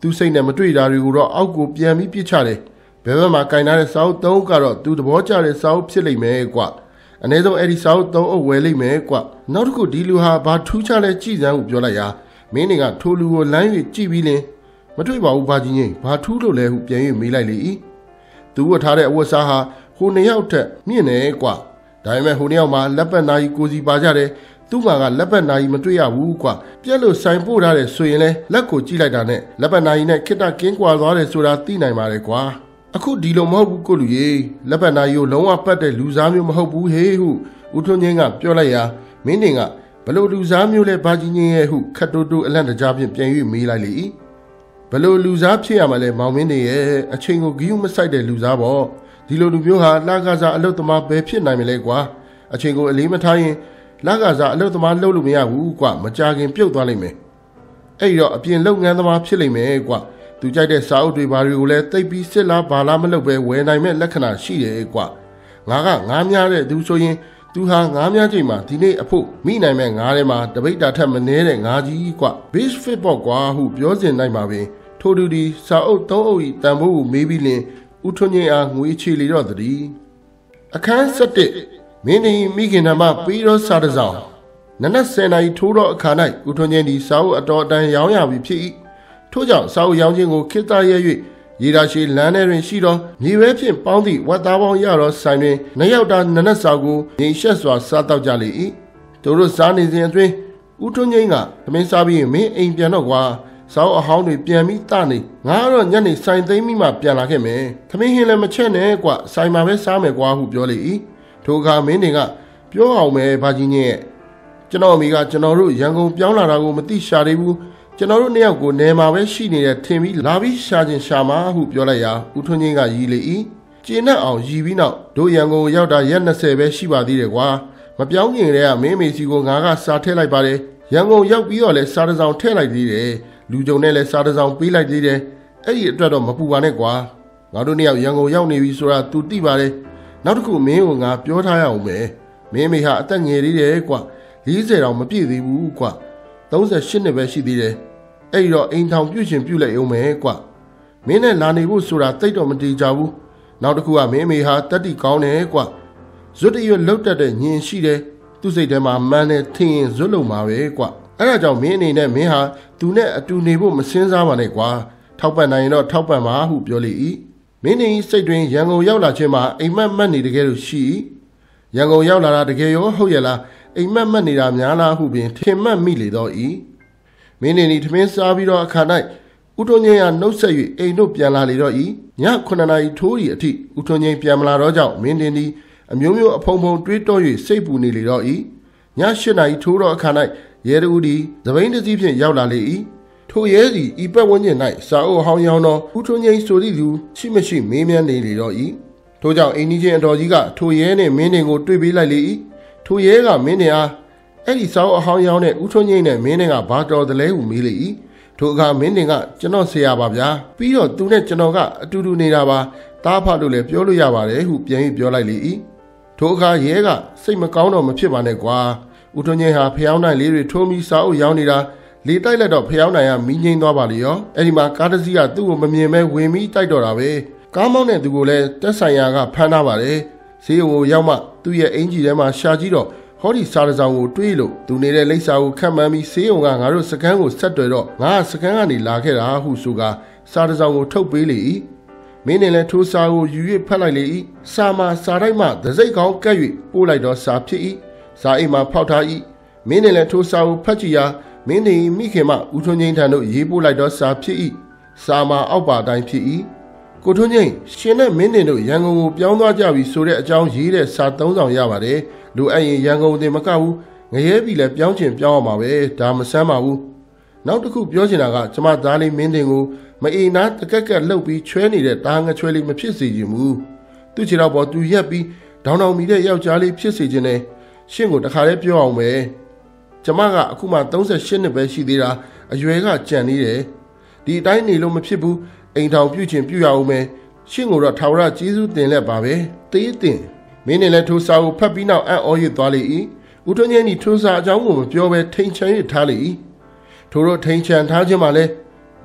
သူစိတ်နဲ့မတွေ့တာတွေကိုတော့အောက်ကိုပြန်ပြီးပြစ်ချတယ်ဘယ်ဘက်မှာကင်ထားတဲ့စာအုပ်သုံးကတော့သူသဘောကျတဲ့စာအုပ်ဖြစ်လိမ့်မယ်ကွာအနည်းဆုံးအဲ့ဒီစာအုပ်သုံးအုပ်ဝယ်လိမ့်မယ်ကွာနောက်တစ်ခုဒီလူဟာဘာထူးခြားလဲကြည်စမ်းကိုပြောလိုက်ရာမင်းတွေကထိုလူကိုလမ်း၍ကြည့်ပြီးလင်မတွေ့ပါဘူးဘာကြီးကြီးဘာထူးလို့လဲဟုပြန်၍မေးလိုက်လေ၏သူဝတ်ထားတဲ့အဝတ်စားဟာဟိုနှစ်ယောက်ထက်မြင့်နေကွာဒါပေမဲ့ဟိုနှစ်ယောက်မှာလက်ပတ်နာကြီးကိုစီပါကြတယ်သူ့မှာကလက်ပတ်နာကြီးမတွေ့ရဘူးကွာပြက်လို့ဆိုင်ပို့ထားတယ်ဆိုရင်လဲလက်ကိုကြည့်လိုက်တာနဲ့လက်ပတ်နာကြီးနဲ့ခိတ္တကင်းကွာသွားတယ်ဆိုတာသိနိုင်ပါတယ်ကွာအခုဒီလိုမဟုတ်ဘူးကိုလူကြီးလက်ပတ်နာကြီးကိုလုံးဝပတ်တဲ့လူစားမျိုးမဟုတ်ဘူးဟေးဟုဦးထွန်းချင်းကပြောလိုက်ရာမင်းတင်ကဘလို့လူစားမျိုးလဲဘာကြီးကြီးရဲ့ဟုခတ်တိုးတိုးအလန့်တကြားဖြင့်ပြန်၍မေးလိုက်လေ၏ဘလို့လူစားဖြစ်ရမှာလဲမောင်မင်းတင်ရဲ့အချိန်ကိုဂီးယူမဆိုင်တဲ့လူစားပေါ့ဒီလိုလူမျိုးဟာလကားစားအလုတ်သမားပဲဖြစ်နိုင်မလဲကွာအချိန်ကိုအလေးမထားရင်လကားစားအလုတ်သမားလုပ်လို့မရဘူးကွာမကြခင်ပြုတ်သွားလိမ့်မယ်အဲ့တော့အပြင်လုပ်ငန်းသမားဖြစ်လိမ့်မယ်ကွာသူကြိုက်တဲ့စာအုပ်တွေဘာတွေကိုလဲတိတ်ပြီးစစ်လားဘာလားမလုပ်ပဲဝယ်နိုင်မဲ့လက္ခဏာရှိတယ်ကွာငါကငားများတဲ့သူဆိုရင်သူဟာငားများချိန်မှာဒီနေ့အဖို့မိနိုင်မဲ့ငားထဲမှာတပိတ်တာထက်မနည်းတဲ့ငားကြီးကွာ base fit ပေါ့ကွာဟုပြောစင်နိုင်ပါပင်ထိုတူဒီစာအုပ်သုံးအုပ်ဤတန်ဖိုးကိုမေးပြီးလင်ဦးထွန်းချင်းအားငွေချေလီတော့တည်းအခန်း၁၁မင်းနေမိခင်နာမပြီးတော့စာတစောင်းနနက်၁၀နာရီထိုးတော့အခါ၌ဦးထွန်းချင်းဒီစာအုပ်အတော်အတန်ရောင်းရပြီဖြစ်၏ထို့ကြောင့်စာအုပ်ရောင်းခြင်းကိုခေတ္တရဲ၍ရေဒါရှိလမ်းထဲတွင်ရှိသောမြေပဲဖြင့်ပေါင်းသည့်ဝက်သားပေါင်းရသောဆိုင်တွင်နှစ်ယောက်သားနနက်စာကိုငိန်ရှက်စွာစားတောက်ကြလေ၏သူတို့စားနေစဉ်အတွင်းဦးထွန်းချင်းကသမင်းစားပြီးမင်းအိမ်ပြန်တော့ကွာစာအုပ်အဟောင်းတွေပြန်ပြီးတနေငါကတော့ညနေဆိုင်သိမ်းပြီးမှပြန်လာခဲ့မယ်သမင်းဟင်းလည်းမချက်နဲ့ကွာဆိုင်မှာပဲစားမယ်ကွာဟုပြောလေ၏ထိုအခါမင်းတွေကပြောအောင်မယ်ဘာကြီးညရဲ့ကျွန်တော်အမိကကျွန်တော်တို့ရန်ကုန်ပြောင်းလာတာကိုမသိရှာသေးဘူးကျွန်တော်တို့နှစ်ယောက်ကိုနေမှာပဲရှိနေတဲ့ထင်ပြီးလာပြီးရှာခြင်းရှာမှာဟုပြောလိုက်ရာဦးထွန်းချင်းကရီးလေ၏ကျေနပ်အောင်ရီးပြီးနောက်တို့ရန်ကုန်ရောက်တာရက်၂၀ပဲရှိပါသေးတယ်ကွာမပြောင်းခင်တည်းကမင်းမေစီကိုငါကစားထည့်လိုက်ပါတယ်ရန်ကုန်ရောက်ပြီးတော့လဲစားတစောင်ထည့်လိုက်သေးတယ်လူကြုံနဲ့လဲစားတစောင်ပေးလိုက်သေးတယ်အဲ့ဒီအတွက်တော့မပူပါနဲ့ကွာငါတို့နှစ်ယောက်ရန်ကုန်ရောက်နေပြီဆိုတာ तू သိပါတယ်နောက်တစ်ခုမင်းကိုငါပြောထားရအောင်မယ်မင်းမေဟာအသက်ငယ်သေးတယ်ကွာ၄၀တောင်မပြည့်သေးဘူးကွာ၃၈နှစ်ပဲရှိသေးတယ်အဲ့ဒီတော့အိမ်ထောင်ပြုတ်ရှင်ပြုတ်လိုက်အောင်မယ်ကွာမင်းနဲ့လာနေဖို့ဆိုတာတိတ်တော့မတည်ကြဘူးနောက်တစ်ခုကမင်းမေဟာတတိကောင်းတယ်ကွာဇွတ်တရွတ်လောက်တတ်တဲ့ညင်ရှိတယ်သူ့စိတ်ထဲမှာမန်းနဲ့ထင်ရင်ဇွတ်လုံမှာပဲကွာအဲ့ဒါကြောင့်မင်းအနေနဲ့မင်းဟာသူနဲ့အတူနေဖို့မစင်းစားပါနဲ့ကွာထောက်ပံ့နိုင်ရင်တော့ထောက်ပံ့ပါဟုပြောလေ၏မင်းနေစိတ်တွင်ရန်ကုန်ရောက်လာခြင်းမှာအိမ်မက်မက်နေတကယ်လို့ရှိရန်ကုန်ရောက်လာတာတကယ်ရောဟုတ်ရဲ့လားအိမ်မက်မက်နေတာများလားဟုပင်ထင်မှတ်မိလေတော့၏မင်းနေနီထမင်းစားပြီးတော့အခါ၌ဦးထွန်းချင်းကနှုတ်ဆက်၍အိမ်တို့ပြန်လာလေတော့၏ညခုနှစ်နာရီထိုးရီအထိဦးထွန်းချင်းပြန်မလာတော့ကြောင့်မင်းတင်သည်အမျိုးမျိုးအဖုံဖုံတွေးတော၍စိတ်ပူနေလေတော့၏ည၈နာရီထိုးတော့အခါ၌ရဲတူသည်သပိန်တစည်းဖြင့်ရောက်လာလေ၏ထိုရဲစီဤပတ်ဝန်းကျင်၌စာအုပ်ဟောင်းရောင်းသောဦးထွန်းချင်းဆိုသည့်သူရှိမရှိမေးမြန်းနေလေတော့၏ထို့ကြောင့်အိမ်ကြီးချင်းအတော်ကြီးကထိုရဲနှင့်မင်းတင်ကိုတွေ့ပေးလိုက်လေ၏ထိုရဲကမင်းတင်အားအဲ့ဒီစာအုပ်အဟောင်းရောင်းတဲ့ဦးထွန်းချင်းနဲ့မင်းတင်ကဘာတော်တလဲဟုမေးလေ၏ထိုအခါမင်းတင်ကကျွန်တော်ဆရာပါဗျာပြီးတော့သူနဲ့ကျွန်တော်ကအတူတူနေတာပါတားဖလို့လည်းပြောလို့ရပါတယ်ဟုပြန်ပြီးပြောလိုက်လေ၏ထိုအခါရဲကစိတ်မကောင်းတော့မဖြစ်ပါနဲ့ကွာဦးထွန်းချင်းဟာဖျောင်းနိုင်လေးတွေထိုးပြီးစာအုပ်ရောင်းနေတာလေတိုက်လိုက်တော့ဖျောင်းနိုင်ကမီးငိမ့်သွားပါလေရောအဲ့ဒီမှာကားတစ်စီးကသူ့ကိုမမြင်မဲဝင်ပြီးတိုက်တော့တာပဲကားမောင်းတဲ့သူကိုလည်းတက်ဆိုင်ရာကဖမ်းထားပါတယ်ဈေးကိုရောက်မှသူ့ရဲ့အင်ဂျီထဲမှာရှာကြည့်တော့ဟောဒီစာတစောင်ကိုတွေးလို့သူနေတဲ့လိပ်စာကိုခတ်မှန်းပြီးဆေးုံကငါတို့စကန်းကိုဆက်တွေ့တော့ငါစကန်းကနေလာခဲ့တာဟုဆိုကစာတစောင်ကိုထုတ်ပေးလေ၏မင်းနဲ့လည်းထိုးစာကိုယူ၍ဖတ်လိုက်လေ၏စာမှာစာတိုက်မှသစိတ်ကောင်းကပ်၍ပို့လိုက်တော့စာဖြစ်၏စာအိမ်မှာဖောက်ထား၏မင်းနဲ့လည်းထိုးစာကိုဖတ်ကြည့်ရာမင်းနေမိခင်မှဦးထွန်းချင်းထံသို့ရေးပို့လိုက်တော့စာဖြစ်၏စာမှာအောက်ပါတိုင်းဖြစ်၏ကိုထွန်းချင်းရှင်နဲ့မင်းနေတို့ရန်ကုန်ကိုပြောင်းသွားကြပြီဆိုတဲ့အကြောင်းရေးတဲ့စာသုံးဆောင်ရပါတယ်လူအဲ့ရင်ရန်ကုန်တင်မကဘူးငရဲပြီလည်းပြောင်းချင်ပြောင်းအောင်ပါပဲဒါမဆမ်းပါဘူးနောက်တစ်ခုပြောချင်တာကကျမသားလေးမင်းတင်ကိုမအေးနာတကက်ကက်လှုပ်ပြီးချွဲနေတဲ့တားငချွဲလေးမဖြစ်စေချင်ဘူးသူ့ခြေတော့ပေါ်သူရက်ပြီးဒေါင်းဒေါင်းမီတဲ့ယောက်ျားလေးဖြစ်စေချင်တယ်ရှင့်ကိုတခါလေးပြောအောင်ပဲကျမကအခုမှ၃၈နှစ်ပဲရှိသေးတာအရွယ်ကကြံနေတယ်ဒီအတိုင်းနေလို့မဖြစ်ဘူးအိမ်ထောင်ပြုတ်ချင်ပြုတ်ရအောင်မယ်ရှင့်ကိုတော့ထာဝရကျေးဇူးတင်လက်ပါပဲတေးတင်မင်းနဲ့လည်းထိုးစာကိုဖတ်ပြီးနောက်အံ့ဩရသွားလေ၏ဦးထွန်းချင်းဒီထိုးစာအကြောင်းကိုမပြောဘဲထိန်ချန်ရထားလေ၏ထိုတို့ထိန်ချန်ထားခြင်းမှလည်း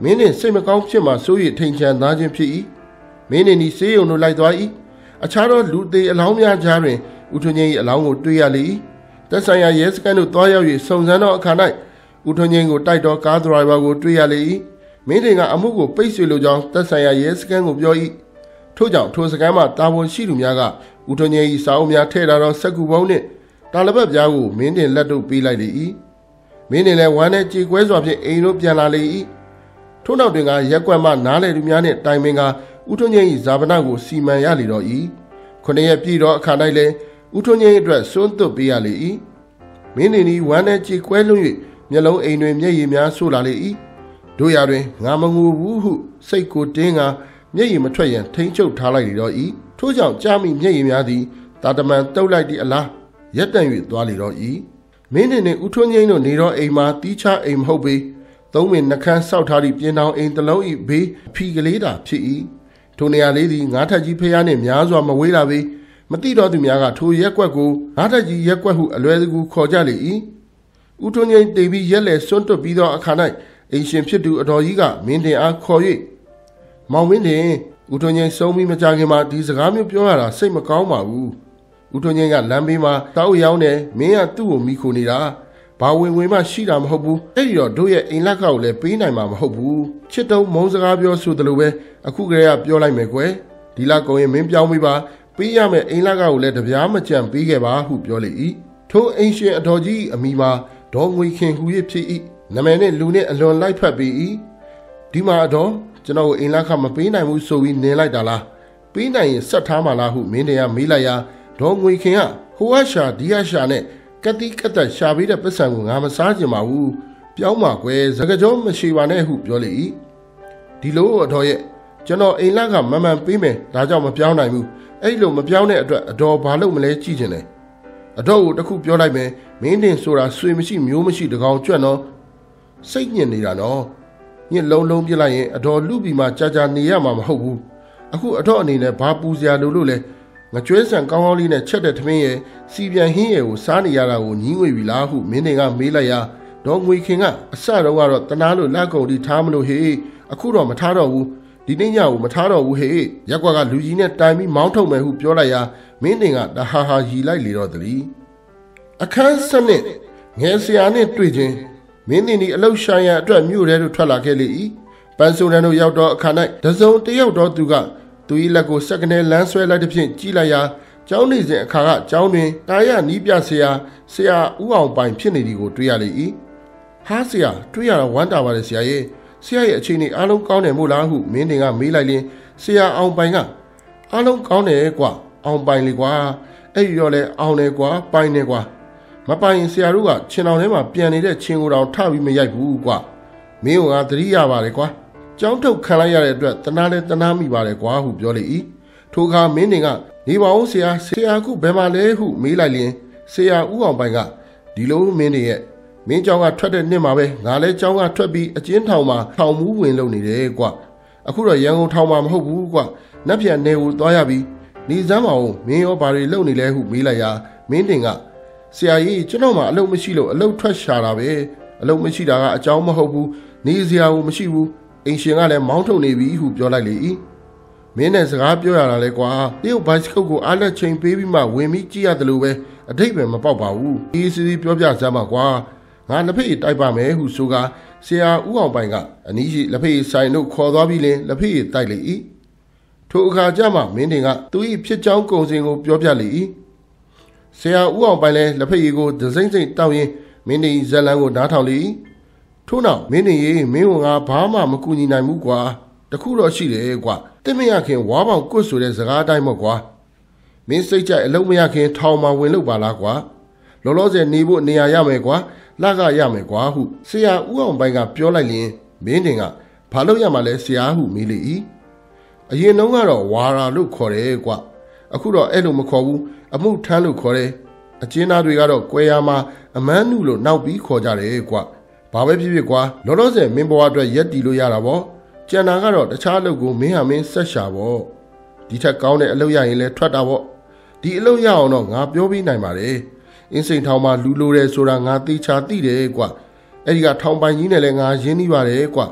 မင်းနဲ့စိတ်မကောင်းဖြစ်မှစိုးရိမ်ထိန်ချန်သားခြင်းဖြစ်၏မင်းနဲ့ဒီဆေးရုံတို့လိုက်သွား၏အခြားသောလူသေးအလောင်းများကြားတွင်ဦးထွန်းငိမ့်၏အလောင်းကိုတွေ့ရလေ၏သက်ဆိုင်ရာရဲစခန်းသို့သွားရောက်၍စုံစမ်းသောအခါ၌ဦးထွန်းငိမ့်ကိုတိုက်တော်ကားဒရိုင်ဘာကိုတွေ့ရလေ၏မင်းတင်ကအမှုကိုပိတ်ဆွေလိုကြောင်းသက်ဆိုင်ရာရဲစခန်းကိုပြော၏ထို့ကြောင့်ထိုစခန်းမှတာဝန်ရှိသူများကဦးထွန်းငိမ့်၏စာအုပ်များထည့်ထားသောစက္ကူပုံးနှင့်တာလပတ်ပြားကိုမင်းတင်လက်တို့ပေးလိုက်လေ၏မင်းတင်လည်းဝမ်းနဲ့ကြေကွဲစွာဖြင့်အိမ်တို့ပြန်လာလေ၏ထို့နောက်တွင်ကရက်ကွက်မှနားလေသူများနှင့်တိုင်ပင်ကဦးထွန်းငိမ့်၏ဇာပနကိုစီမံရလေတော့၏ခုနှစ်ရက်ပြည့်သောအခါ၌လည်းဦးထွန်းငိမ့်အတွက်စွန့်သွတ်ပေးရလေ၏မင်းတင်သည်ဝမ်းနဲ့ကြေကွဲလွန်း၍မျက်လုံးအိမ်တွင်မျက်ရည်များဆိုးလာလေ၏တို့ရတွင်ငါမငူဘူးဟုစိတ်ကိုတင်းကမျက်ရည်မထွက်ရန်ထိန်းချုပ်ထားလိုက်လေတော့၏ထို့ကြောင့်ကြားမိမျက်ရည်များသည်တာတမန်တုပ်လိုက်သည့်အလားရက်တန့်၍သွားလေတော့၏မင်းတင်နှင့်ဦးထွန်းငိမ့်တို့နေတော့အိမ်မှာတီးခြားအိမ်မဟုတ်ပေသုံးပင်နှခမ်းဆောက်ထားသည့်ပြင်တောင်အိမ်တစ်လုံး၏ဘေးအဖီကလေးသာဖြစ်၏ထိုနေရာလေးသည်ငါးထပ်ကြီးဖျားနှင့်များစွာမဝေးလာပေမသိတော့သူများကထိုရက်ကွက်ကိုငါးထပ်ကြီးရက်ကွက်ဟုအလွယ်တကူခေါ်ကြလေ၏ဦးထွန်းငိမ့်တေပြီးရက်လေစွန့်တွတ်ပြီးသောအခါ၌အိမ်ရှင်ဖြစ်သူအတော်ကြီးကမင်းတင်အားခေါ်၍မောင်မင်းတင်ဦးထွန်းငိမ့်ဆုံးပြီးမကြခင်မှာဒီစကားမျိုးပြောရတာစိတ်မကောင်းပါဘူးဦးထွန်းငိမ့်ကလမ်းဘေးမှာတောက်ရောက်နေမင်းကသူ့ကိုမိခိုနေတာဘာဝင်ဝင်မှရှိတာမဟုတ်ဘူးအဲ့ဒီတော့တို့ရဲ့အိမ်လက်ကောက်လည်းပေးနိုင်မှာမဟုတ်ဘူးချစ်တုံးမုန်းစကားပြောဆိုတယ်လို့ပဲအခုကလေးကပြောလိုက်မယ်ကွယ်ဒီလကုံရင်မင်းပြောင်းပြီးပါပေးရမယ်အိမ်လက်ကောက်ကိုလည်းတပြားမကြံပေးခဲ့ပါဟုပြောလေ၏ထိုအိမ်ရှင်အတော်ကြီးအမိမှာဒေါ်ငွေခင်ဟူ၍ဖြစ်၏နမယ်နဲ့လူနဲ့အလွန်လိုက်ဖက်ပြီး၏ဒီမှာတော့ကျွန်တော်ကိုအိမ်လက်ခမပေးနိုင်ဘူးဆိုပြီးနင်းလိုက်တာလားပေးနိုင်ရင်ဆက်ထားမှလားဟုမင်းတွေကမေးလိုက်ရာဒေါ်ငွေခင်ကဟိုအရှာဒီအရှာနဲ့ကတိကတ်ရှာပေးတဲ့ပတ်စံကိုငါမစားကြပါဘူးပြောင်းပါကွယ်စကားကြောမရှိပါနဲ့ဟုပြောလေ၏ဒီလိုအတော်ရဲ့ကျွန်တော်အိမ်လက်ကမမှန်ပေးမယ်ဒါကြောင့်မပြောင်းနိုင်ဘူးအဲ့လိုမပြောင်းတဲ့အတွက်အတော်ဘာလို့မလဲကြည့်ချင်တယ်အတော်ကိုတခုပြောလိုက်မယ်မင်းတင်ဆိုတာဆွေမရှိမျိုးမရှိတကောင်ကြွက်နော်စိတ်ညစ်နေတာနော်ညစ်လုံးလုံးပြလိုက်ရင်အတော်လူပြီးမှကြာကြာနေရမှာမဟုတ်ဘူးအခုအတော်အနေနဲ့ဘာပူစရာလို့လို့လဲငကြွဲဆန်ကောင်းကောင်းလေးနဲ့ချက်တဲ့ထမင်းရဲ့စီပြန်ဟင်းရဲ့ကိုစားနေရတာကိုညင်းငွေပြီလားဟုမင်းတွေကမေးလိုက်ရာဒေါ်ငွေခင်ကအစတော့ကတော့တနာလို့လက်ကုန်ဒီထားမလို့ဟေးအခုတော့မထားတော့ဘူးဒီနေ့ညကိုမထားတော့ဘူးဟေးရက်ကွက်ကလူကြီးနဲ့တိုင်ပြီးမောင်းထုတ်မယ်ဟုပြောလိုက်ရာမင်းတွေကတဟာဟာရီလိုက်လေတော့တည်းအခန်းစနစ်ငယ်ဆရာနဲ့တွေ့ချင်းမင်းတင်ဒီအလောက်ရှာရန်အတွက်မြို့ထဲသို့ထွက်လာခဲ့လေ၏ပန်းစုံတန်းတို့ရောက်တော့အခါ၌တစုံတယောက်တော့သူကသူ၏လက်ကိုစက္ကနဲလမ်းဆွဲလိုက်တဲ့ဖြင့်ကြည့်လိုက်ရာကျောင်းနေစဉ်အခါကကျောင်းတွင်တာရနီးပြဆရာဆရာဦးအောင်ပိုင်ဖြစ်နေသည်ကိုတွေ့ရလေ၏ဟာဆရာတွေ့ရတော့ဝမ်းတာပါတယ်ဆရာရဲ့ဆရာရဲ့အခြေအနေအားလုံးကောင်းတယ်မို့လားဟုမင်းတင်ကမေးလိုက်ရင်ဆရာအောင်ပိုင်ကအားလုံးကောင်းတယ်ကွာအောင်ပိုင်လေကွာအဲ့ဒီတော့လဲအောင်တယ်ကွာပိုင်တယ်ကွာမပိုင်ရင်ဆရာတို့ကချင်းတော်ထဲမှာပြန်နေတဲ့ချင်းကိုတောင်ထပြီးမရိုက်ဘူးကွာမင်းကသတိရပါတယ်ကွာကျောင်းထုတ်ခံလိုက်ရတဲ့အတွက်တနာလဲတနာမိပါတယ်ကွာဟုပြောလေ၏ထိုအခါမင်းတင်ကနေပါဦးဆရာဆရာခုဘယ်မှာလဲဟုမေးလိုက်ရင်ဆရာဦးအောင်ပိုင်ကဒီလိုမင်းတင်ရဲ့မင်းကျောင်းကထွက်တဲ့နှစ်မှာပဲငါလဲကျောင်းကထွက်ပြီးအကျဉ်းထောင်မှာထောင်မူးဝင်လုပ်နေတယ်ကွာအခုတော့ရန်ကုန်ထောင်မှာမဟုတ်ဘူးကွာနက်ပြန်နေကိုသွားရပြီးနေစမ်းမအောင်မင်းရောဘာတွေလုပ်နေလဲဟုမေးလိုက်ရာမင်းတင်ကဆရာကြီးကျွန်တော်မှအလုပ်မရှိလို့အလုပ်ထွက်ရှာတာပဲအလုပ်မရှိတာကအကြောင်းမဟုတ်ဘူးနေစရာကိုမရှိဘူးအိမ်ရှင်ကလည်းမောင်းထုတ်နေပြီဟုပြောလိုက်လေ၏မင်းနဲ့စကားပြောရတာလဲကွာတရုတ်ဘိုက်စကုတ်ကိုအားလက်ချိန်ပေးပြီးမှဝင်ပြီးကြည့်ရတယ်လို့ပဲအတိတ်ပဲမပေါက်ပါဘူးအေးစီစီပြောပြစမ်းပါကွာငါလက်ဖေးတိုက်ပါမယ်ဟုဆိုကဆရာဦးအောင်ပိုင်ကအနီးရှိလက်ဖေးဆိုင်တို့ခေါ်သွားပြီးလင်လက်ဖေးတိုက်လေ၏ထိုအခါကျမှမင်းတင်ကသူ၏ဖြစ်ကြောင်းကုံစင်ကိုပြောပြလေ၏ဆရာဦးအောင်ပိုင်လည်းလက်ဖေးကိုဒစိမ့်စိမ့်တောင်းရင်းမင်းတင်ဇက်လန်းကိုနားထောင်လေ၏ထို့နောက်မင်းနေရေမင်းကငါဘာမှမကူညီနိုင်ဘူးကွာတခုတော့ရှိတယ်ကွာတစ်မရခင်ဝါပေါင်ကွတ်ဆိုတဲ့စကားအတိုင်းပေါ့ကွာမင်းစိတ်ကြိုက်အလုံးမရခင်ထောင်မှာဝင်လို့ပါလားကွာလောလောဆယ်နေဖို့နေရာရမယ်ကွာလကရမယ်ကွာဟုဆရာဦးအောင်ပိုင်ကပြောလိုက်ရင်မင်းတင်ကဘာလို့ရမှာလဲဆရာဟုမေးလေ၏အရင်တုန်းကတော့ဝါရာလို့ခေါ်တယ်ကွာအခုတော့အဲ့လိုမခေါ်ဘူးအမှုထမ်းလို့ခေါ်တယ်အကျဉ်းသားတွေကတော့ကွဲရမှာအမန်းနုလို့နောက်ပြီးခေါ်ကြတယ်ကွာဘာပဲဖြစ်ဖြစ်ကွာလောလောဆယ်မင်းဘဝအတွက်ရက်တီလို့ရတာပေါ့ကျန်တာကတော့တခြားအလုပ်ကိုမင်းဟာမင်းဆက်ရှာပေါ့ဒီထက်ကောင်းတဲ့အလုပ်ရရင်လည်းထွက်တာပေါ့ဒီအလုပ်ရအောင်တော့ငါပြောပြီးနိုင်ပါတယ်အင်းစိန်ထောင်မှာလူလိုတယ်ဆိုတာငါသိချာသိတယ်ကွာအဲ့ဒီကထောင်ပိုင်ကြီးနဲ့လည်းငါရင်းနှီးပါတယ်ကွာ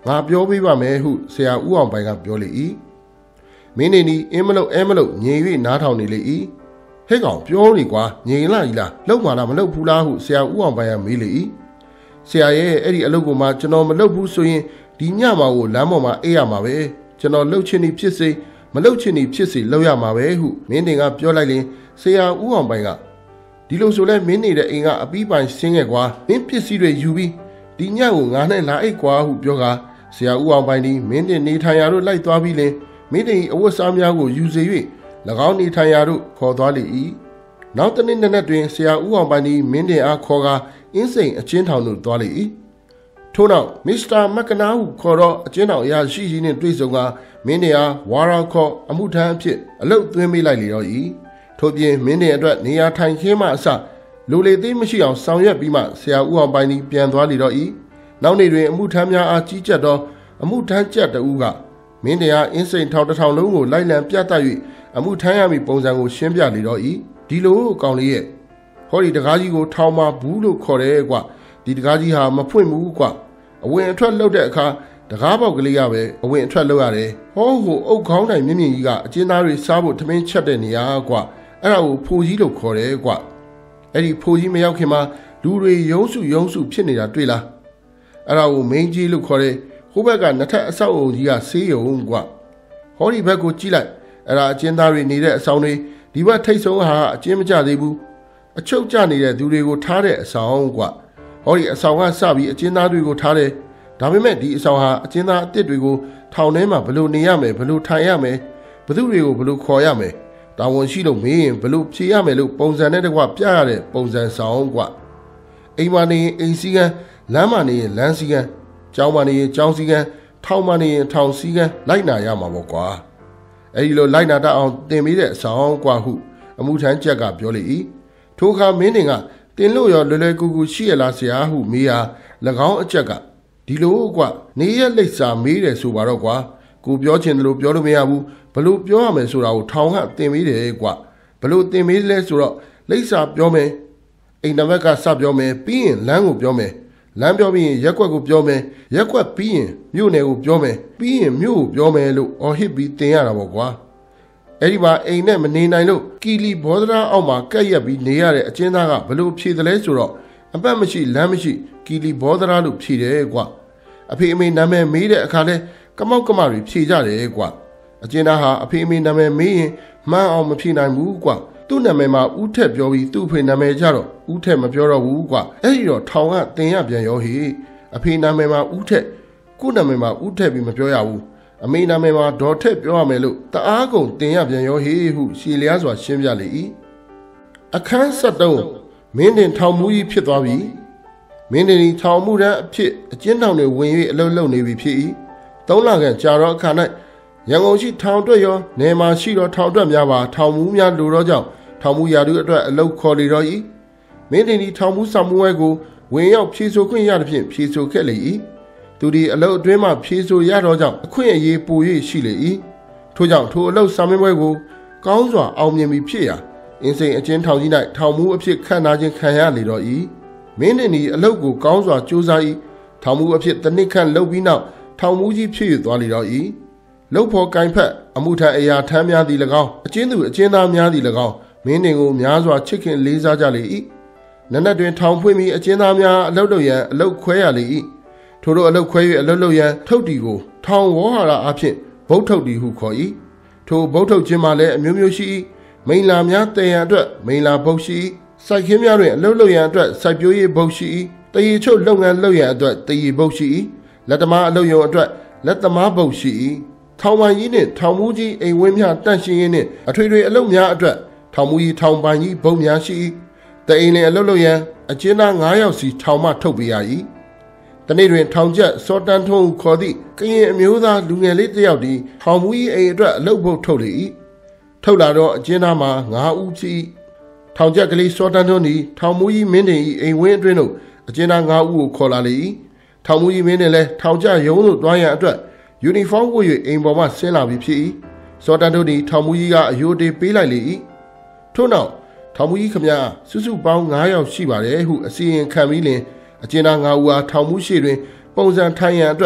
ငါပြောပေးပါမယ်ဟုဆရာဦးအောင်ပိုင်ကပြောလေ၏မင်းနေနီအင်းမလို့အဲမလို့ငြိမ်၍နားထောင်နေလေ၏ဟဲ့ကောင်ပြောလေကွာငြိမ်လာကြီးလားလှုပ်မှလားမလှုပ်ဘူးလားဟုဆရာဦးအောင်ပိုင်ကမေးလေ၏ဆရာရဲ့အဲ့ဒီအလုပ်ကိုမှကျွန်တော်မလှုပ်ဘူးဆိုရင်ဒီညမှာကိုလမ်းပေါ်မှာအေးရမှာပဲကျွန်တော်လှုပ်ချင်နေဖြစ်စေမလှုပ်ချင်နေဖြစ်စေလှုပ်ရမှာပဲဟုမင်းတင်ကပြောလိုက်ရင်ဆရာဦးအောင်ပိုင်ကဒီလိုဆိုလဲမင်းနေတဲ့အိမ်ကအပီးပိုင်ဆင်းခဲ့ကွာမင်းပစ္စည်းတွေယူပြီးဒီညကိုငါနဲ့လာအိတ်ကွာဟုပြောကဆရာဦးအောင်ပိုင်ဒီမင်းတင်နေထိုင်ရာတို့လိုက်သွားပြီးလင်မင်းတင်အဝတ်စားများကိုယူစေ၍၎င်းနေထိုင်ရာတို့ခေါ်သွားလေ၏နောက်တနေ့နက်နက်တွင်ဆရာဦးအောင်ပိုင်ဒီမင်းတင်အားခေါ်ကာအင်းစိန်အချင်းထောင်သို့သွားလေ၏ထို့နောက်မစ္စတာမက်ကနာဟုခေါ်တော့အချင်းထောင်အရာရှိကြီးနှင့်တွေ့ဆုံကမင်းတင်အားဝါရာခေါ်အမှုထမ်းအဖြစ်အလုပ်သွင်းပေးလိုက်လေတော့၏ထို့ပြင်မင်းတင်အတွက်နေရာထိုင်ခင်းမှအစလူလေသိမရှိအောင်ဆောင်ရွက်ပြီးမှဆရာဦးအောင်ပိုင်ဒီပြန်သွားလေတော့၏နောက်နေ့တွင်အမှုထမ်းများအားကြီးကြပ်သောအမှုထမ်းကြပ်တဦးကမင်းတင်အားအင်းစိန်ထောင်တစ်ထောင်လုံးကိုလိုက်လံပြသ၍အမှုထမ်းရမည့်ပုံစံကိုရှင်းပြလေတော့၏ဒီလိုကောင်လေးရဲ့ဟောဒီတကားကြီးကိုထောင်မှာဘူးလို့ခေါ်တယ်ကွဒီတကားကြီးဟာမဖွင့်ဘူးကွအဝင်အထွက်လုပ်တဲ့အခါတကားပေါက်ကလေးရပဲအဝင်အထွက်လုပ်ရတယ်ဟောဟိုအုတ်ခေါင်းတိုင်မြင့်မြင့်ကြီးကအကျဉ်းသားတွေစားဖို့ထမင်းချက်တဲ့နေရာကွအဲ့ဒါကိုဖိုကြီးလို့ခေါ်တယ်ကွအဲ့ဒီဖိုကြီးမရောက်ခင်မှာလူတွေရုံးစုရုံးစုဖြစ်နေတာတွေ့လားအဲ့ဒါကိုမင်းကြီးလို့ခေါ်တယ်ဟိုဘက်ကနှစ်ထပ်အဆောက်အုံကြီးကဆေးရုံကွဟောဒီဘက်ကိုကြည့်လိုက်အဲ့ဒါအကျဉ်းသားတွေနေတဲ့အဆောင်တွေဒီဘက်ထိတ်ဆုံးဟာအကျဉ်းမကျသေးဘူးအချုပ်ကျနေတဲ့သူတွေကိုထားတဲ့အဆောင်ကွဟောဒီအဆောင်ကစပြီးအကျဉ်းသားတွေကိုထားတယ်ဒါပေမဲ့ဒီအဆောင်ဟာအကျဉ်းသားအစ်စ်တွေကိုထောင်ထဲမှာဘယ်လိုနေရမယ်ဘယ်လိုထိုင်ရမယ်ဘသူတွေကိုဘယ်လိုခေါ်ရမယ်တာဝန်ရှိလို့မေးရင်ဘယ်လိုဖြေရမယ်လို့ပုံစံနဲ့တကွပြရတဲ့ပုံစံဆောင်ကွအိမ်မှာနေရင်အိမ်စည်းကမ်းလမ်းမှာနေရင်လမ်းစည်းကမ်းကျောင်းမှာနေရင်ကျောင်းစည်းကမ်းထောင်မှာနေရင်ထောင်စည်းကမ်းလိုက်နာရမှာပေါ့ကွာအဲဒီလိုလိုက်နာတတ်အောင်တင်ပေးတဲ့အဆောင်ကွာဟုအမှုထမ်းချက်ကပြောလေ၏ထိုအခါမင်းတင်ကတင်လို့ရောလွယ်လွယ်ကူကူရှိရလားဆရာဟုမေးဟာ၎င်းအချက်ကဒီလိုကွနေရလိပ်စာမေးတယ်ဆိုပါတော့ကွာကိုပြောချင်တယ်လို့ပြောလို့မရဘူးဘလို့ပြောရမယ်ဆိုတာကိုထောင်ကတင်ပေးတယ်ကွဘလို့တင်ပေးလဲဆိုတော့လိပ်စာပြောမယ်အိမ်နံပါတ်ကစပြောမယ်ပြီးရင်လမ်းကိုပြောမယ်လမ်းပြောပြီးရင်ရက်ကွက်ကိုပြောမယ်ရက်ကွက်ပြီးရင်မြို့နယ်ကိုပြောမယ်ပြီးရင်မြို့ကိုပြောမယ်လို့အော်ဟစ်ပြီးတင်ရတာပေါ့ကွာအဲ့ဒီမှာအိမ်နဲ့မနေနိုင်လို့ကီလီဘောဒရာအောက်မှာကက်ရက်ပြီးနေရတဲ့အကျဉ်းသားကဘလို့ဖြေတယ်လဲဆိုတော့အပတ်မရှိလမ်းမရှိကီလီဘောဒရာလို့ဖြေတယ်ကွာအဖေအမေနာမည်မေးတဲ့အခါလဲကမောက်ကမတွေဖြေကြတယ်ကွာအကျဉ်းသားဟာအဖေအမေနာမည်မေးရင်မှန်းအောင်မဖြေနိုင်ဘူးကွာသူ့နာမည်မှာဦးထက်ပြောပြီးသူ့အဖေနာမည်ကြတော့ဦးထက်မပြောတော့ဘူးကွာအဲ့ဒီတော့ထောင်ကတင်ရပြန်ရောဟေအဖေနာမည်မှာဦးထက်ကို့နာမည်မှာဦးထက်ပြီးမပြောရဘူးအမေနာမည်မှာဒေါ်ထက်ပြောရမယ်လို့တအားကုန်တင်ရပြန်ရောဟေဟုရှည်လျားစွာရှင်းပြလေ၏အခန်းဆက်တုံးမင်းတင်ထောင်မူကြီးဖြစ်သွားပြီမင်းတင်ဒီထောင်မှုတန်းအဖြစ်အကျဉ်းထောင်တွေဝင်၍အလုံးလုံးနေပြီဖြစ်၏သုံးလခန့်ကြာတော့အခါ၌ရန်ကုန်ရှိထောင်အတွက်ရောနယ်မှာရှိတော့ထောင်အတွက်များပါထောင်မူများလိုတော့ကြောင့်ထောင်မူရာထူးအတွက်အလုပ်ခေါ်လေတော့၏မင်းတင်ဒီထောင်မူဆောင်မှုဝဲကိုဝင်ရောက်ဖြေဆိုခွင့်ရသဖြင့်ဖြေဆိုခဲ့လေ၏သူဒီအလုပ်အတွင်းမှဖြေဆိုရတော့ကြောင့်အခွင့်အရေးပို၍ရှိလေ၏ထို့ကြောင့်ထိုအလုပ်ဆောင်မင်းပွဲကိုကောင်းစွာအောင်မြင်ပြီးဖြစ်ရာအင်းစိန်အချင်းထောင်ကြီး၌ထောင်မူအဖြစ်ခန့်ထားခြင်းခံရလေတော့၏မင်းတင်ဒီအလုပ်ကိုကောင်းစွာကြိုးစား၏ထောင်မူအဖြစ်တစ်နှစ်ခန့်လုပ်ပြီးနောက်ထောင်မူကြီးဖြစ်ရသွားလေတော့၏လှုပ်ဖို့ကင်ဖက်အမှုထမ်းအရာထမ်းများသည်၎င်းအကျဉ်းသူအကျဉ်းသားများသည်၎င်းမင်းတင်ကိုများစွာချစ်ခင်လေးစားကြလေ၏နက်နက်တွင်ထောင်ဖွင့်ပြီးအကျဉ်းသားများအလုပ်လုပ်ရန်အလုပ်ခွဲရလေ၏ထို့သောအလုပ်ခွဲ၍အလုပ်လုပ်ရန်ထုတ်တီကိုထောင်ဝေါ်ဟာရအဖြစ်ဘုတ်ထုတ်တီဟုခေါ်၏ထိုဘုတ်ထုတ်ခြင်းမှာလည်းအမျိုးမျိုးရှိ၏မိန်လာများတည်ရန်အတွက်မိန်လာဘုတ်ရှိ၏စိုက်ခင်းများတွင်အလုပ်လုပ်ရန်အတွက်စိုက်ပျိုးရေးဘုတ်ရှိ၏တရေချုပ်လုပ်ငန်းလုပ်ရန်အတွက်တရေဘုတ်ရှိ၏လက်သမားအလုပ်ရုံအတွက်လက်သမားဘုတ်ရှိ၏ထောင်ပိုင်ကြီးနှင့်ထောင်မူကြီးအိမ်ဝင်းများတန့်ရှင်းရေးနှင့်အထွေထွေအလုပ်များအတွက်ထောင်မူကြီးထောင်ပိုင်ကြီးဘုတ်များရှိ၏တအိမ်လင်အလုပ်လုပ်ရန်အကျဉ်းသား၅ယောက်စီထောင်မှထုတ်ပေးရ၏တနေ့တွင်ထောင်ကျက်စောတန်းထုံးခေါ်သည့်ကရင်အမျိုးသားလူငယ်လေးတစ်ယောက်သည်ထောင်မူကြီးအိမ်အတွက်အလုပ်ဘုတ်ထုတ်လေ၏ထုတ်လာတော့အကျဉ်းသားမှာ၅ဦးဖြစ်၏ထောင်ကျက်ကလေးစောတန်းထုံးသည်ထောင်မူကြီးမင်းတင်၏အိမ်ဝင်းအတွင်းသို့အကျဉ်းသား၅ဦးကိုခေါ်လာလေ၏ထောင်မူကြီးမင်းတင်လည်းထောင်ကျရုံးသို့တွားရန်အတွက်ယူနီဖောင်းဝတ်၍အိမ်ပေါ်မှဆင်းလာပြီးဖြစ်၏စောတန်းထုံးသည်ထောင်မူကြီးကအယိုတေးပေးလိုက်လေ၏ထို့နောက်ထောင်မူကြီးခမရစုစုပေါင်း၅ယောက်ရှိပါတယ်ဟုအစီရင်ခံပြီးလင်အကျဉ်းသား၅ဦးအားထောင်မူရှိတွင်ပုံစံထိုင်ရန်အတွက်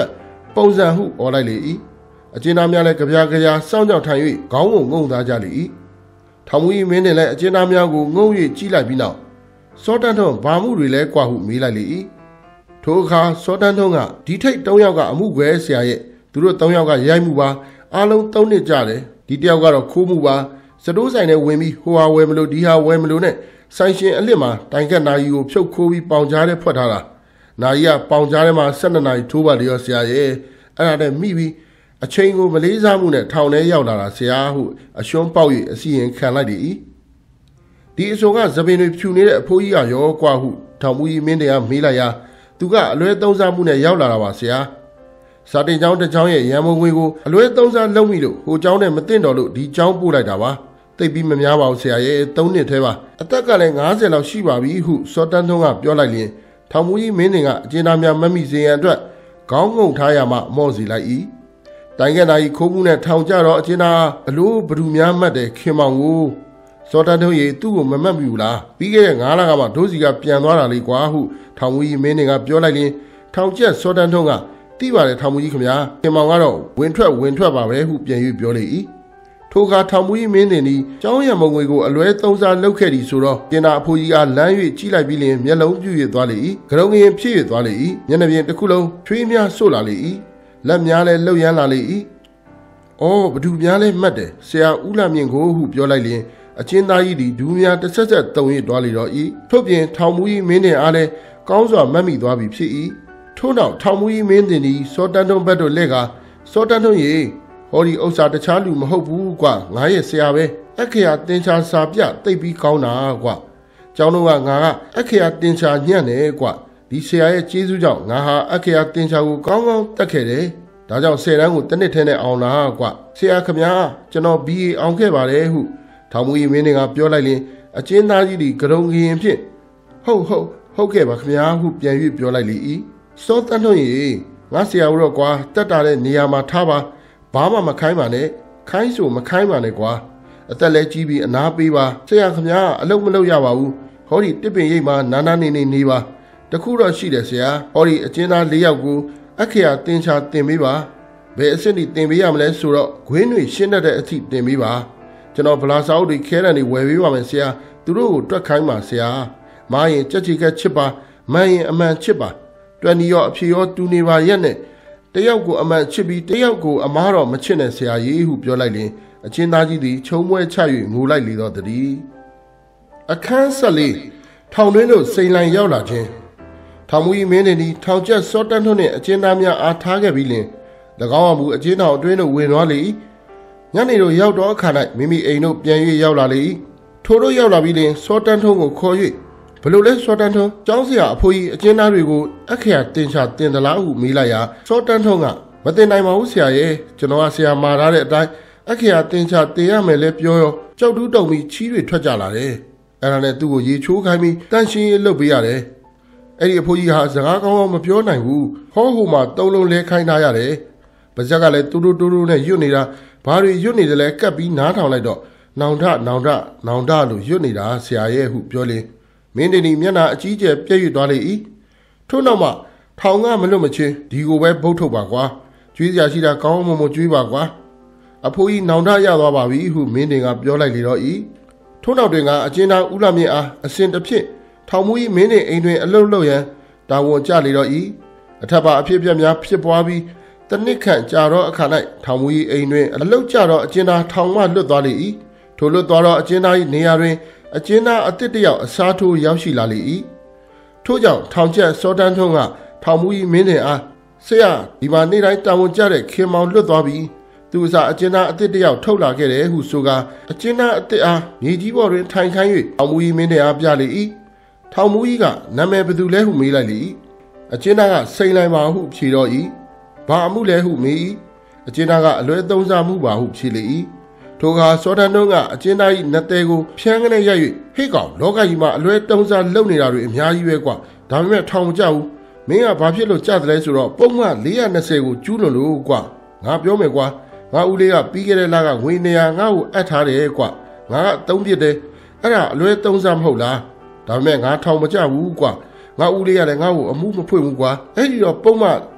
ပုံစံဟုអော်လိုက်လေ၏အကျဉ်းသားများလည်းကြပြားကြရာစောင့်ကြောက်ထိုင်၍ခေါင်းကိုငုံသားကြလေ၏ထောင်မူကြီးမင်းတင်လည်းအကျဉ်းသားများကိုငုံ၍ကြီးလိုက်ပြီးနောက်စောတန်းထွန်းဘာမှုတွေလဲကွာဟုမေးလိုက်လေ၏ထိုအခါစောတန်းထွန်းကဒီထိတ်၃ယောက်ကအမှုခွဲဆရာရဲ့သူတို့၃ယောက်ကရိုက်မှုပါအားလုံး၃နှစ်ကြတယ်ဒီတယောက်ကတော့ခိုးမှုပါစတိုးဆိုင်နဲ့ဝင်ပြီးဟိုဟာဝယ်မလို့ဒီဟာဝယ်မလို့နဲ့ဆိုင်ရှင်အလစ်မှာတိုင်ကက်နာကြီးကိုဖြုတ်ခိုးပြီးပေါင်ကြားတဲ့ဖွက်ထားတာနာကြီးကပေါင်ကြားထဲမှာ၁၂နာရီထိုးပါလေရောဆရာရဲ့အဲ့ဒါနဲ့မိပြီးအချိန်ကိုမလေးစားမှုနဲ့ထောင်ထဲရောက်လာတာဆရာဟုအရှုံးပေါက်၍အစီရင်ခံလိုက်သည်ဒီအစုံကသပင်တွေဖြူနေတဲ့အဖိုးကြီးကရောကွာဟုထောင်မူကြီးမင်းတရားမေးလိုက်ရာသူကအလွဲသုံးစားမှုနဲ့ရောက်လာတာပါဆရာစာတင်ကျောင်းတစ်ကျောင်းရဲ့ရန်မုံငွေကိုအလွဲသုံးစားလုပ်မိလို့ဟိုကျောင်းနဲ့မသိတော့လို့ဒီကျောင်းပို့လိုက်တာပါသိပ်ပြီးမများပါဘူးဆရာရဲ့၃နှစ်ထဲပါအသက်ကလည်း၅၀လောက်ရှိပါပြီဟုစောတန်းထွန်းကပြောလိုက်ရင်ထောင်မူကြီးမင်းတင်ကအကျဉ်းသားများမမိစေရန်အတွက်ခေါင်းငုံထားရမှမော့စီလိုက်၏တိုင်ကနာကြီးခိုးမှုနဲ့ထောင်ကြတော့အကျဉ်းသားအလိုဘဒူများမှတ်တယ်ခင်မောင်ကိုစောတန်းထွန်းရေသူ့ကိုမမှတ်ဘူးလားပြီးခဲ့တဲ့၅လကမှဒိုးစီကပြန်သွားတာလေကွာဟုထောင်မူကြီးမင်းတင်ကပြောလိုက်ရင်ထောင်ကျက်စောတန်းထွန်းကတိပါတယ်ထောင်မူကြီးခင်ဗျာခင်မောင်ကတော့ဝင်ထွက်ဝင်ထွက်ပါပဲဟုပြန်၍ပြောလေ၏ထိုအခါထောင်မူကြီးမင်းတင်သည်ကျောင်းရံမုံငွေကိုအလွဲသုံးစားလုပ်ခဲ့သည်ဆိုတော့ကျင်နာအဖိုးကြီးကလမ်း၍ကြီးလိုက်ပြီးလျင်မျက်လုံးပြည့်၍သွားလေ၏ကရုံငင်ဖြစ်၍သွားလေ၏မျက်နှာပြင်တစ်ခုလုံးချွေးများဆို့လာလေ၏လက်များလည်းလှုပ်ရမ်းလာလေ၏အော်ဘဒူများလည်းမှတ်တယ်ဆရာဦးလာမြင့်ကိုဟုပြောလိုက်လျင်အချင်းသားကြီးသည်ဒူးများတစ်ဆက်ဆက်တုံ၍သွားလေတော့၏ထို့ပြင်ထောင်မူကြီးမင်းတင်အားလည်းကောင်းစွာမှတ်မိသွားပြီဖြစ်၏ထို့နောက်ထောင်မူကြီးမင်းတင်သည်စောတန်းထွန်းဘက်တို့လက်ကစောတန်းထွန်းရေဟောဒီဥစ္စာတခြားလူမဟုတ်ဘူးကွာငါရဲ့ဆရာပဲအခရာတင်ချာစာပြတိတ်ပြီးကောင်းတာကွာကျောင်းတို့ကငါကအခရာတင်ချာညံ့တယ်ကွာဒီဆရာရဲ့ကျေးဇူးကြောင့်ငါဟာအခရာတင်ချာကိုကောင်းကောင်းတက်ခဲ့တယ်ဒါကြောင့်ဆယ်တန်းကိုတစ်နှစ်ထဲနဲ့အောင်လာကွာဆရာခမညာကျွန်တော် ဘီ အေ အောင်ခဲ့ပါတယ်ဟုထောင်မူကြီးမင်းတွေကပြောလိုက်ရင်အကျဉ်းသားကြီးဒီကရုံကရင်ဖြင့်ဟုတ်ဟုတ်ဟုတ်ခဲ့ပါခမညာဟုပြန်၍ပြောလိုက်လေ၏စောတန်းထွန်းရေငါဆရာတို့ကွာတက်တာတဲ့နေရာမှာထားပါဘာမှမခိုင်းပါနဲ့ခိုင်းဆိုမခိုင်းပါနဲ့ကွာအသက်လည်းကြီးပြီးအနာပေးပါဆရာခမညာအလုပ်မလုပ်ရပါဘူးဟောဒီတစ်ပင်ရိပ်မှာနာနာနေနေနေပါတခုတော့ရှိတယ်ဆရာဟောဒီအကျဉ်းသား၄ယောက်ကိုအခရာတင်ချာတင်ပေးပါဘယ်အစ်စ်တင်ပေးရမလဲဆိုတော့ဂွင်းတွေရှင်းတတ်တဲ့အထိတင်ပေးပါကျွန်တော်ဗလာစာအုပ်တွေခဲတံတွေဝယ်ပေးပါမယ်ဆရာသူတို့ကိုတွက်ခိုင်းပါဆရာမားရင်ကြက်ချီကက်ချစ်ပါမန်းရင်အမှန်ချစ်ပါတွယ်နီရောအဖြေရောတူနေပါရက်နဲ့တယောက်ကိုအမှန်ချစ်ပြီးတယောက်ကိုအမားတော့မချစ်နဲ့ဆရာကြီးဟုပြောလိုက်ရင်အချင်းသားကြီးသည်ချုံမွဲချ၍ငိုလိုက်လေတော့တည်းအခန်းဆက်လေးထောင်တွင်းသို့စိန်လိုင်ရောက်လာခြင်းထောင်မူကြီးမင်းတင်သည်ထောင်ကျက်စောတန်းထွန်းနှင့်အချင်းသားများအားထားခဲ့ပြီးလင်၎င်းအမှုအချင်းတော်အတွင်းသို့ဝင်သွားလေ၏ညနေတို့ရောက်တော့အခါ၌မိမိအိမ်တို့ပြန်၍ရောက်လာလေ၏ထိုတို့ရောက်လာပြီးလင်စောတန်းထွန်းကိုခေါ်၍ဘလို့လဲစောတန်းထွန်းကျောင်းဆရာအဖိုးကြီးအချင်းသားတွေကိုအခရာတင်ချတင်သလားဟုမေးလိုက်ရာစောတန်းထွန်းကမတင်နိုင်ပါဘူးဆရာရဲ့ကျွန်တော်ကဆရာမှာထားတဲ့အတိုင်းအခရာတင်ချတင်ရမယ်လဲပြောရောကြောက်တူးတုံပြီးချီးတွေထွက်ကြလာတယ်အဲ့ဒါနဲ့သူ့ကိုရေချိုးခိုင်းပြီးတန့်ရှင်းရေးလုပ်ပေးရတယ်အဲ့ဒီအဖိုးကြီးဟာစကားကောင်းကောင်းမပြောနိုင်ဘူးဟောဟိုမှာသုံးလုံးလဲခိုင်းထားရတယ်ပါဇက်ကလည်းတူတူတူတူနဲ့ရွတ်နေတာဘာတွေရွတ်နေတယ်လဲကပ်ပြီးနားထောင်လိုက်တော့နောင်ထနောင်ထနောင်ထလို့ရွတ်နေတာဆရာရဲ့ဟုပြောလေမင်းတင်ဒီမျက်နှာအကြီးကျယ်ပြည့်ရွတ်သွားလေ၏ထို့နောက်မှထောင်ကမလွတ်မချင်းဒီကိုပဲဘုတ်ထုတ်ပါကွာကျွေးစရာရှိတာကောင်းမွန်မွန်ကျွေးပါကွာအဖိုးကြီးနောင်ထရသွားပါပြီဟုမင်းတင်ကပြောလိုက်လေတော့၏ထို့နောက်တွင်ကအကျဉ်းသားဦးလာမြင့်အားအစဉ်တစ်ဖြစ်ထောင်မူကြီးမင်းတင်အိမ်တွင်အလုတ်လုတ်ရန်တာဝန်ကျလေတော့၏အထက်ပါအဖြစ်ပြက်များဖြစ်ပွားပြီးတနစ်ခန့်ကြာတော့အခါ၌ထောင်မူကြီးအိမ်တွင်အလုတ်ကျတော့အကျဉ်းသားထောင်မှလွတ်သွားလေ၏ထိုလွတ်သွားတော့အကျဉ်းသား၏နေရာတွင်အကျဉ်းသားအစ်စ်တယောက်အစားထိုးရောက်ရှိလာလေ၏ထို့ကြောင့်ထောင်ကျက်စောတန်းထွန်းကထောင်မူကြီးမင်းတင်အားဆရာဒီမှာနေ့တိုင်းတာဝန်ကျတဲ့ခင်မောင်လွတ်သွားပြီသူအစားအကျဉ်းသားအစ်စ်တယောက်ထုတ်လာခဲ့တယ်ဟုဆိုကာအကျဉ်းသားအစ်စ်အားမြေကြီးပေါ်တွင်ထိုင်ခိုင်း၍ထောင်မူကြီးမင်းတင်အားပြလေ၏ထောင်မူကြီးကနာမည်ဘယ်သူလဲဟုမေးလိုက်လေ၏အကျဉ်းသားကစိန်လိုက်ပါဟုဖြေတော့၏ဘာအမှုလဲဟုမေး၏အကျဉ်းသားကအလွဲသုံးစားမှုပါဟုဖြေလေ၏ထိုအခါစောတန်းထွန်းကအကျဉ်းသား၏နတ်သေးကိုဖြန်းကနေရိုက်၍ဟေ့ကောင်လောကကြီးမှာအလွဲသုံးစားလုပ်နေတာတွေအများကြီးပဲကွာဒါပေမဲ့ထောင်မကြဘူးမင်းကဘာဖြစ်လို့ကြတယ်လဲဆိုတော့ပုံမှန်၄၂၀ကိုကျူးလွန်လို့ကွာငါပြောမယ်ကွာငါဦးလေးကပြီးခဲ့တဲ့လကငွေနေရာငါ့ကိုအပ်ထားတယ်ကွာငါကအသုံးပြတယ်အဲ့ဒါအလွဲသုံးစားမဟုတ်လားဒါပေမဲ့ငါထောင်မကြဘူးကွာငါဦးလေးကလည်းငါ့ကိုအမှုမဖွင့်ဘူးကွာအဲ့ဒီတော့ပုံမှန်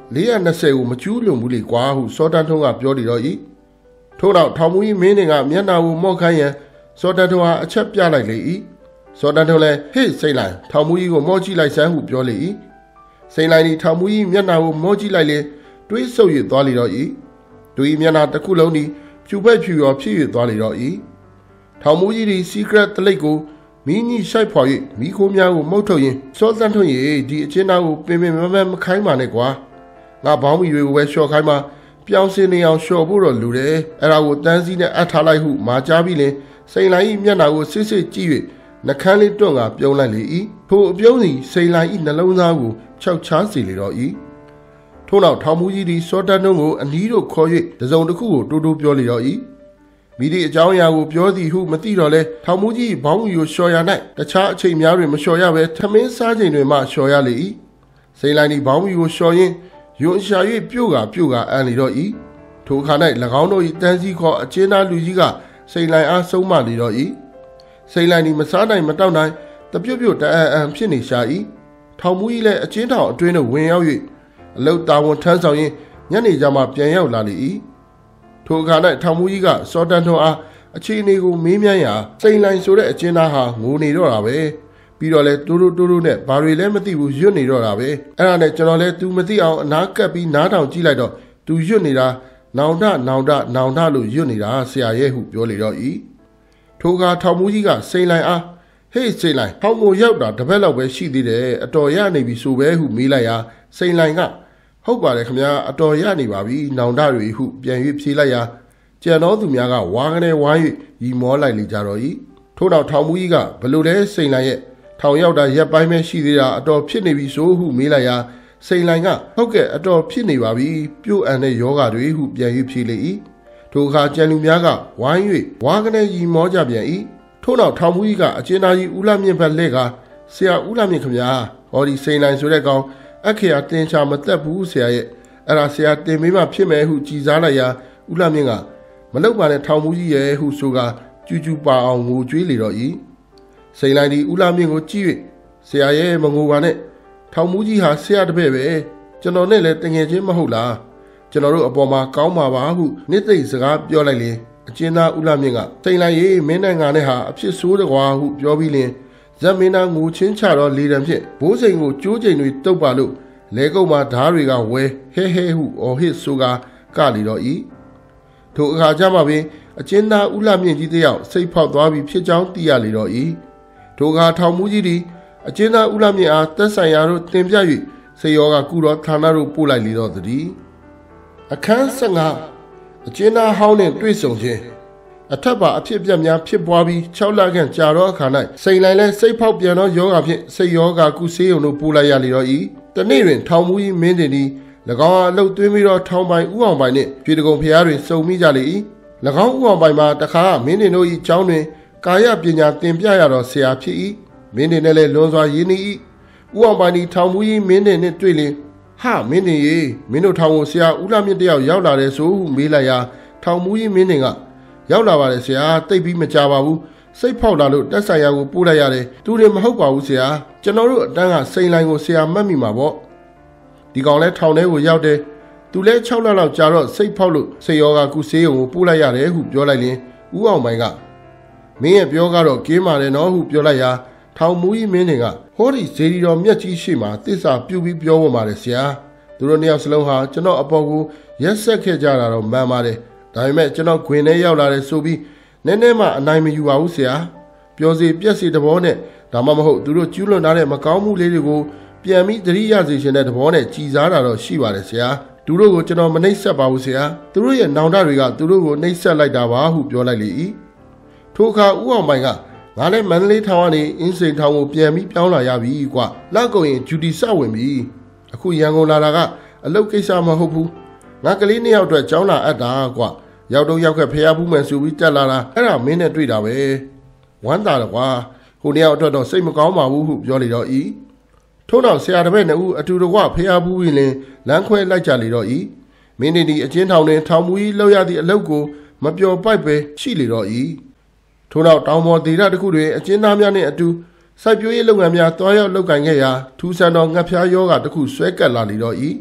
လေးရာနှစ်ဆယ်ကိုမကျူးလွန်ဘူးလေကွာဟုစောတန်းထုံးကပြောလေတော့၏ထို့နောက်ထောင်မူကြီးမင်းတွေကမျက်နှာကိုမော့ခိုင်းရန်စောတန်းထုံးဟာအချက်ပြလိုက်လေ၏စောတန်းထုံးလည်းဟေ့စိန်လိုက်ထောင်မူကြီးကိုမော့ကြည့်လိုက်စမ်းဟုပြောလေ၏စိန်လိုက်ဒီထောင်မူကြီးမျက်နှာကိုမော့ကြည့်လိုက်လေတွေးဆုပ်၍သွားလေတော့၏သူ၏မျက်နှာတစ်ခုလုံးသည်ဖြူပက်ဖြူရောဖြစ်၍သွားလေတော့၏ထောင်မူကြီးသည် secret တလိပ်ကိုမင်းကြီးရှိုက်ဖွာ၍မိခိုးများကိုမှုတ်ထုတ်ရင်းစောတန်းထွန်း၍ဒီအချင်းသားကိုပင်ပင်မမမခိုင်းပါနဲ့ကွာငါဘောင်းမီတွေကိုပဲလျှော့ခိုင်းမှာပြောင်းစင်းနေအောင်လျှော့ဖို့တော့လူတယ်အဲ့ဒါကိုတန်းစည်းနဲ့အပ်ထားလိုက်ဟုမာကြားပြီးလင်စိန်လိုင်၏မျက်နှာကိုစစ်စစ်ကြည့်၍နှကန်းလေးတွန့်ကပြုံးလိုက်လေ၏ထိုအပြုံးစီစိန်လိုင်၏နှလုံးသားကိုခြောက်ချားစီလေတော့၏ထို့နောက်ထောင်မူကြီးသည်စောတန်းထွန်းကိုအနီးတို့ခေါ်၍တစုံတစ်ခုကိုတိုးတိုးပြောလေတော့၏မိသည့်အကြောင်းအရာကိုပြောသည်ဟုမသိတော့လဲထောင်မူကြီးဘောင်းမီကိုလျှော်ရ၌တခြားအချိန်များတွင်မလျှော်ရဘဲထမင်းစားချိန်တွင်မှလျှော်ရလေ၏စိန်လိုင်သည်ဘောင်းမီကိုလျှော်ရင်းယွန်ရှာ၍ပြုတ်ကပြုတ်ကအန်လေတော့၏ထိုအခါ၌၎င်းတို့၏တန်းစည်းခေါ်အချင်းသားလူကြီးကစိန်လိုင်အားဆုံးမလေတော့၏စိန်လိုင်သည်မစားနိုင်မတောက်နိုင်တပြုတ်ပြုတ်တအံအံဖြစ်နေရှာ၏ထောင်မူကြီးလည်းအချင်းထောင်အတွင်းသို့ဝင်ရောက်၍အလုတ်တာဝန်ထမ်းဆောင်ရင်းညနေကျမှပြန်ရောက်လာလေ၏ထိုအခါ၌ထောင်မူကြီးကစောတန်းထွန်းအားအခြေအနေကိုမေးမြန်းရာစိန်လိုင်ဆိုတဲ့အချင်းသားဟာငိုနေတော့တာပဲပြီးတော့လဲတိုးတိုးတိုးတိုးနဲ့ဘာတွေလဲမသိဘူးရွတ်နေတော့တာပဲအဲ့ဒါနဲ့ကျွန်တော်လဲ तू မသိအောင်အနားကပ်ပြီးနားထောင်ကြည့်လိုက်တော့ तू ရွတ်နေတာနောင်တနောင်တနောင်တလို့ရွတ်နေတာဆရာရဲ့ဟုပြောလေတော့၏ထိုအခါထောင်မူကြီးကစိန်လိုင်အားဟေးစိန်လိုင်ထောင်ကိုရောက်တာတပတ်လောက်ပဲရှိသေးတယ်အတော်ရနေပြီဆိုပဲဟုမေးလိုက်ရာစိန်လိုင်ကဟုတ်ပါတယ်ခင်ဗျာအတော်ရနေပါပြီနောင်တတွေဟုပြန်၍ဖြေလိုက်ရာကျန်တော်သူများကဝါကနေဝိုင်း၍ရီမောလိုက်လေကြတော့၏ထို့နောက်ထောင်မူကြီးကဘလို့လဲစိန်လိုင်ရဲ့ထောင်ရောက်တာရက်ပိုင်းပဲရှိသေးတာအတော်ဖြစ်နေပြီဆိုဟုမေးလိုက်ရာစိန်လိုင်ကဟုတ်ကဲ့အတော်ဖြစ်နေပါပြီပြုတ်အန်တဲ့ယောဂတွေဟုပြန်၍ဖြေလေ၏ထိုအခါကျန်လူများကဝိုင်း၍ဝါကနေရီမောကြပြန်၏ထို့နောက်ထောင်မူကြီးကအချင်းသားကြီးဦးလာမြင့်ဘက်လှဲ့ကဆရာဦးလာမြင့်ခင်ဗျာဟောဒီစိန်လိုင်ဆိုတဲ့ကောင်အခရာတင်ချမသက်ဘူးဆရာရဲ့အဲ့ဒါဆရာတင်မေးမှဖြစ်မယ်ဟုကြည်စားလိုက်ရာဦးလာမြင့်ကမလောက်ပါနဲ့ထောင်မူကြီးရဲ့ဟုဆိုကကျူးကျူးပါအောင်ငိုကြွေးလေတော့၏စိန်လိုင်ဒီဦးလာမြင့်ကိုကြည့်၍ဆရာရဲ့မငိုပါနဲ့ထောင်မူကြီးဟာဆရာတပည့်ပဲကျွန်တော်နဲ့လည်းတငယ်ချင်းမဟုတ်လားကျွန်တော်တို့အပေါ်မှာကောင်းပါပါဟုနှစ်သိမ့်စကားပြောလိုက်ရင်အချင်းသားဦးလာမြင့်ကစိန်လိုင်ရေးမင်းနိုင်ငံနဲ့ဟာအဖြစ်ဆိုးတကွာဟုပြောပြီးလင်ဇက်မင်းသားငိုချင်းချတော့လေတံဖြင့်ဘိုးစိန်ကိုကျိုးချိန်တွေတုပ်ပါလို့လဲကုတ်မှာဓားတွေကဝဲဟဲဟဲဟုအော်ဟစ်ဆိုကကလေတော့၏ထိုအခါကျမှပင်အချင်းသားဦးလာမြင့်ကြီးတယောက်စိတ်ဖောက်သွားပြီးဖြစ်ကြောင်းသိရလေတော့၏ထိုအခါထောင်မူကြီးသည်အချင်းသားဦးလာမြင့်အားသက်ဆိုင်ရာတို့တင်ပြ၍စေရောကကုတော်ဌာနတို့ပို့လိုက်လေတော့သည်အခန်းဆယ့်ငါအချင်းသားဟောင်းနှင့်တွေ့ဆုံခြင်းအထက်ပါအဖြစ်ပြက်များဖြစ်ပွားပြီး၆လခန့်ကြာတော့အခါ၌စိန်လိုင်လဲစိတ်ဖောက်ပြန်သောယောဂဖြင့်စိတ်ယောဂကုဆေးရုံတို့ပို့လိုက်ရလေတော့၏တနေ့တွင်ထောင်မူကြီးမင်းတင်သည်၎င်းအားအလုတ်သွင်းပြီးတော့ထောင်ပိုင်ဥအောင်ပိုင်နှင့်ပြည်တကုံဖျားတွင်စုံမိကြလေ၏၎င်းဥအောင်ပိုင်မှာတခါမင်းတင်တို့၏ကျောင်းတွင်ကာယပညာသင်ပြရတော့ဆရာဖြစ်၏မင်းတင်နဲ့လည်းလွန်စွာရင်းနှီး၏ဥအောင်ပိုင်သည်ထောင်မူကြီးမင်းတင်နှင့်တွေ့လျင်ဟာမင်းတင်ရေမင်းတို့ထောင်ကိုဆရာဦးလာမြင့်တယောက်ရောက်လာတယ်ဆိုဟုမေးလိုက်ရာထောင်မူကြီးမင်းတင်ကရောက်လာပါတယ်ဆရာတိတ်ပြီးမကြပါဘူးစိတ်ဖောက်လာလို့တက်ဆိုင်ရာကိုပို့လိုက်ရတယ်သူတွေမဟုတ်ပါဘူးဆရာကျွန်တော်တို့အတန်းကစိန်လိုင်ကိုဆရာမှတ်မိမှာပေါ့ဒီကောင်လဲထောင်ထဲကိုရောက်တယ်သူလဲ၆လလောက်ကြာတော့စိတ်ဖောက်လို့စိတ်ယောဂကုဆေးရုံကိုပို့လိုက်ရတယ်ဟုပြောလိုက်ရင်ဦးအောင်ပိုင်ကမင်းရဲ့ပြောကတော့ကင်းပါတယ်နော်ဟုပြောလိုက်ရာထောင်မူကြီးမင်းတွေကဟောဒီဇေဒီတော်မြတ်ကြီးရှိမှသစ္စာပြုပြီးပြောပေါ်ပါတယ်ဆရာသူတို့နှစ်ယောက်စလုံးဟာကျွန်တော်အပေါ်ကိုရက်ဆက်ခဲ့ကြတာတော့မှန်ပါတယ်ဒါပေမဲ့ကျွန်တော်ခွင်ထဲရောက်လာတယ်ဆိုပြီးနည်းနည်းမှအနိုင်မယူပါဘူးဆရာပြောစီပြက်စီတဘောနဲ့ဒါမှမဟုတ်သူတို့ကျူးလွန်ထားတဲ့မကောင်းမှုလေးတွေကိုပြန်ပြီးသတိရစေခြင်းတဲ့သဘောနဲ့ကြည်စားတာတော့ရှိပါတယ်ဆရာသူတို့ကိုကျွန်တော်မနှိပ်စက်ပါဘူးဆရာသူတို့ရဲ့နောင်တတွေကသူတို့ကိုနှိပ်စက်လိုက်တာပါဟုပြောလိုက်လေ၏ထိုအခါဦးအောင်ပိုင်ကငါလည်းမန္တလေးထောင်ကနေအင်းစိန်ထောင်ကိုပြန်ပြီးပြောင်းလာရပြီကွာလောက်ကုန်ရင်ဂျူတီစဝင်ပြီအခုရန်ကုန်လာတာကအလုပ်ကိစ္စမဟုတ်ဘူးငါကလေးနှစ်ယောက်အတွက်ကြောင်းလာအပ်တာကွာရောက်တော့ရောက်ခဲ့ဖျားဘူးမယ်ဆိုပြီးတက်လာတာအဲ့ဒါမင်းနဲ့တွေ့တာပဲဝမ်းသာတယ်ကွာဟိုနှစ်ယောက်အတွက်တော့စိတ်မကောင်းပါဘူးဟုပြောလေတော့ဤထို့နောက်ဆရာတပည့်နှစ်ဦးအတူတကွဖျားဘူးပြီးလင်လမ်းခွဲလိုက်ကြလေတော့ဤမင်းဒီအချင်းထောင်တွင်ထောင်မူကြီးလောက်ရသည့်အလုပ်ကိုမပျော်ပိုက်ပဲရှိလေတော့ဤထို့နောက်တောင်ပေါ်ဒေသတစ်ခုတွင်အချင်းသားများနှင့်အတူစိုက်ပျိုးရေးလုပ်ငန်းများတွားရောက်လုပ်ကိုင်ခဲ့ရာထူးဆန်းသောငှက်ဖျားယောဂတစ်ခုဆွဲကပ်လာလေတော့ဤ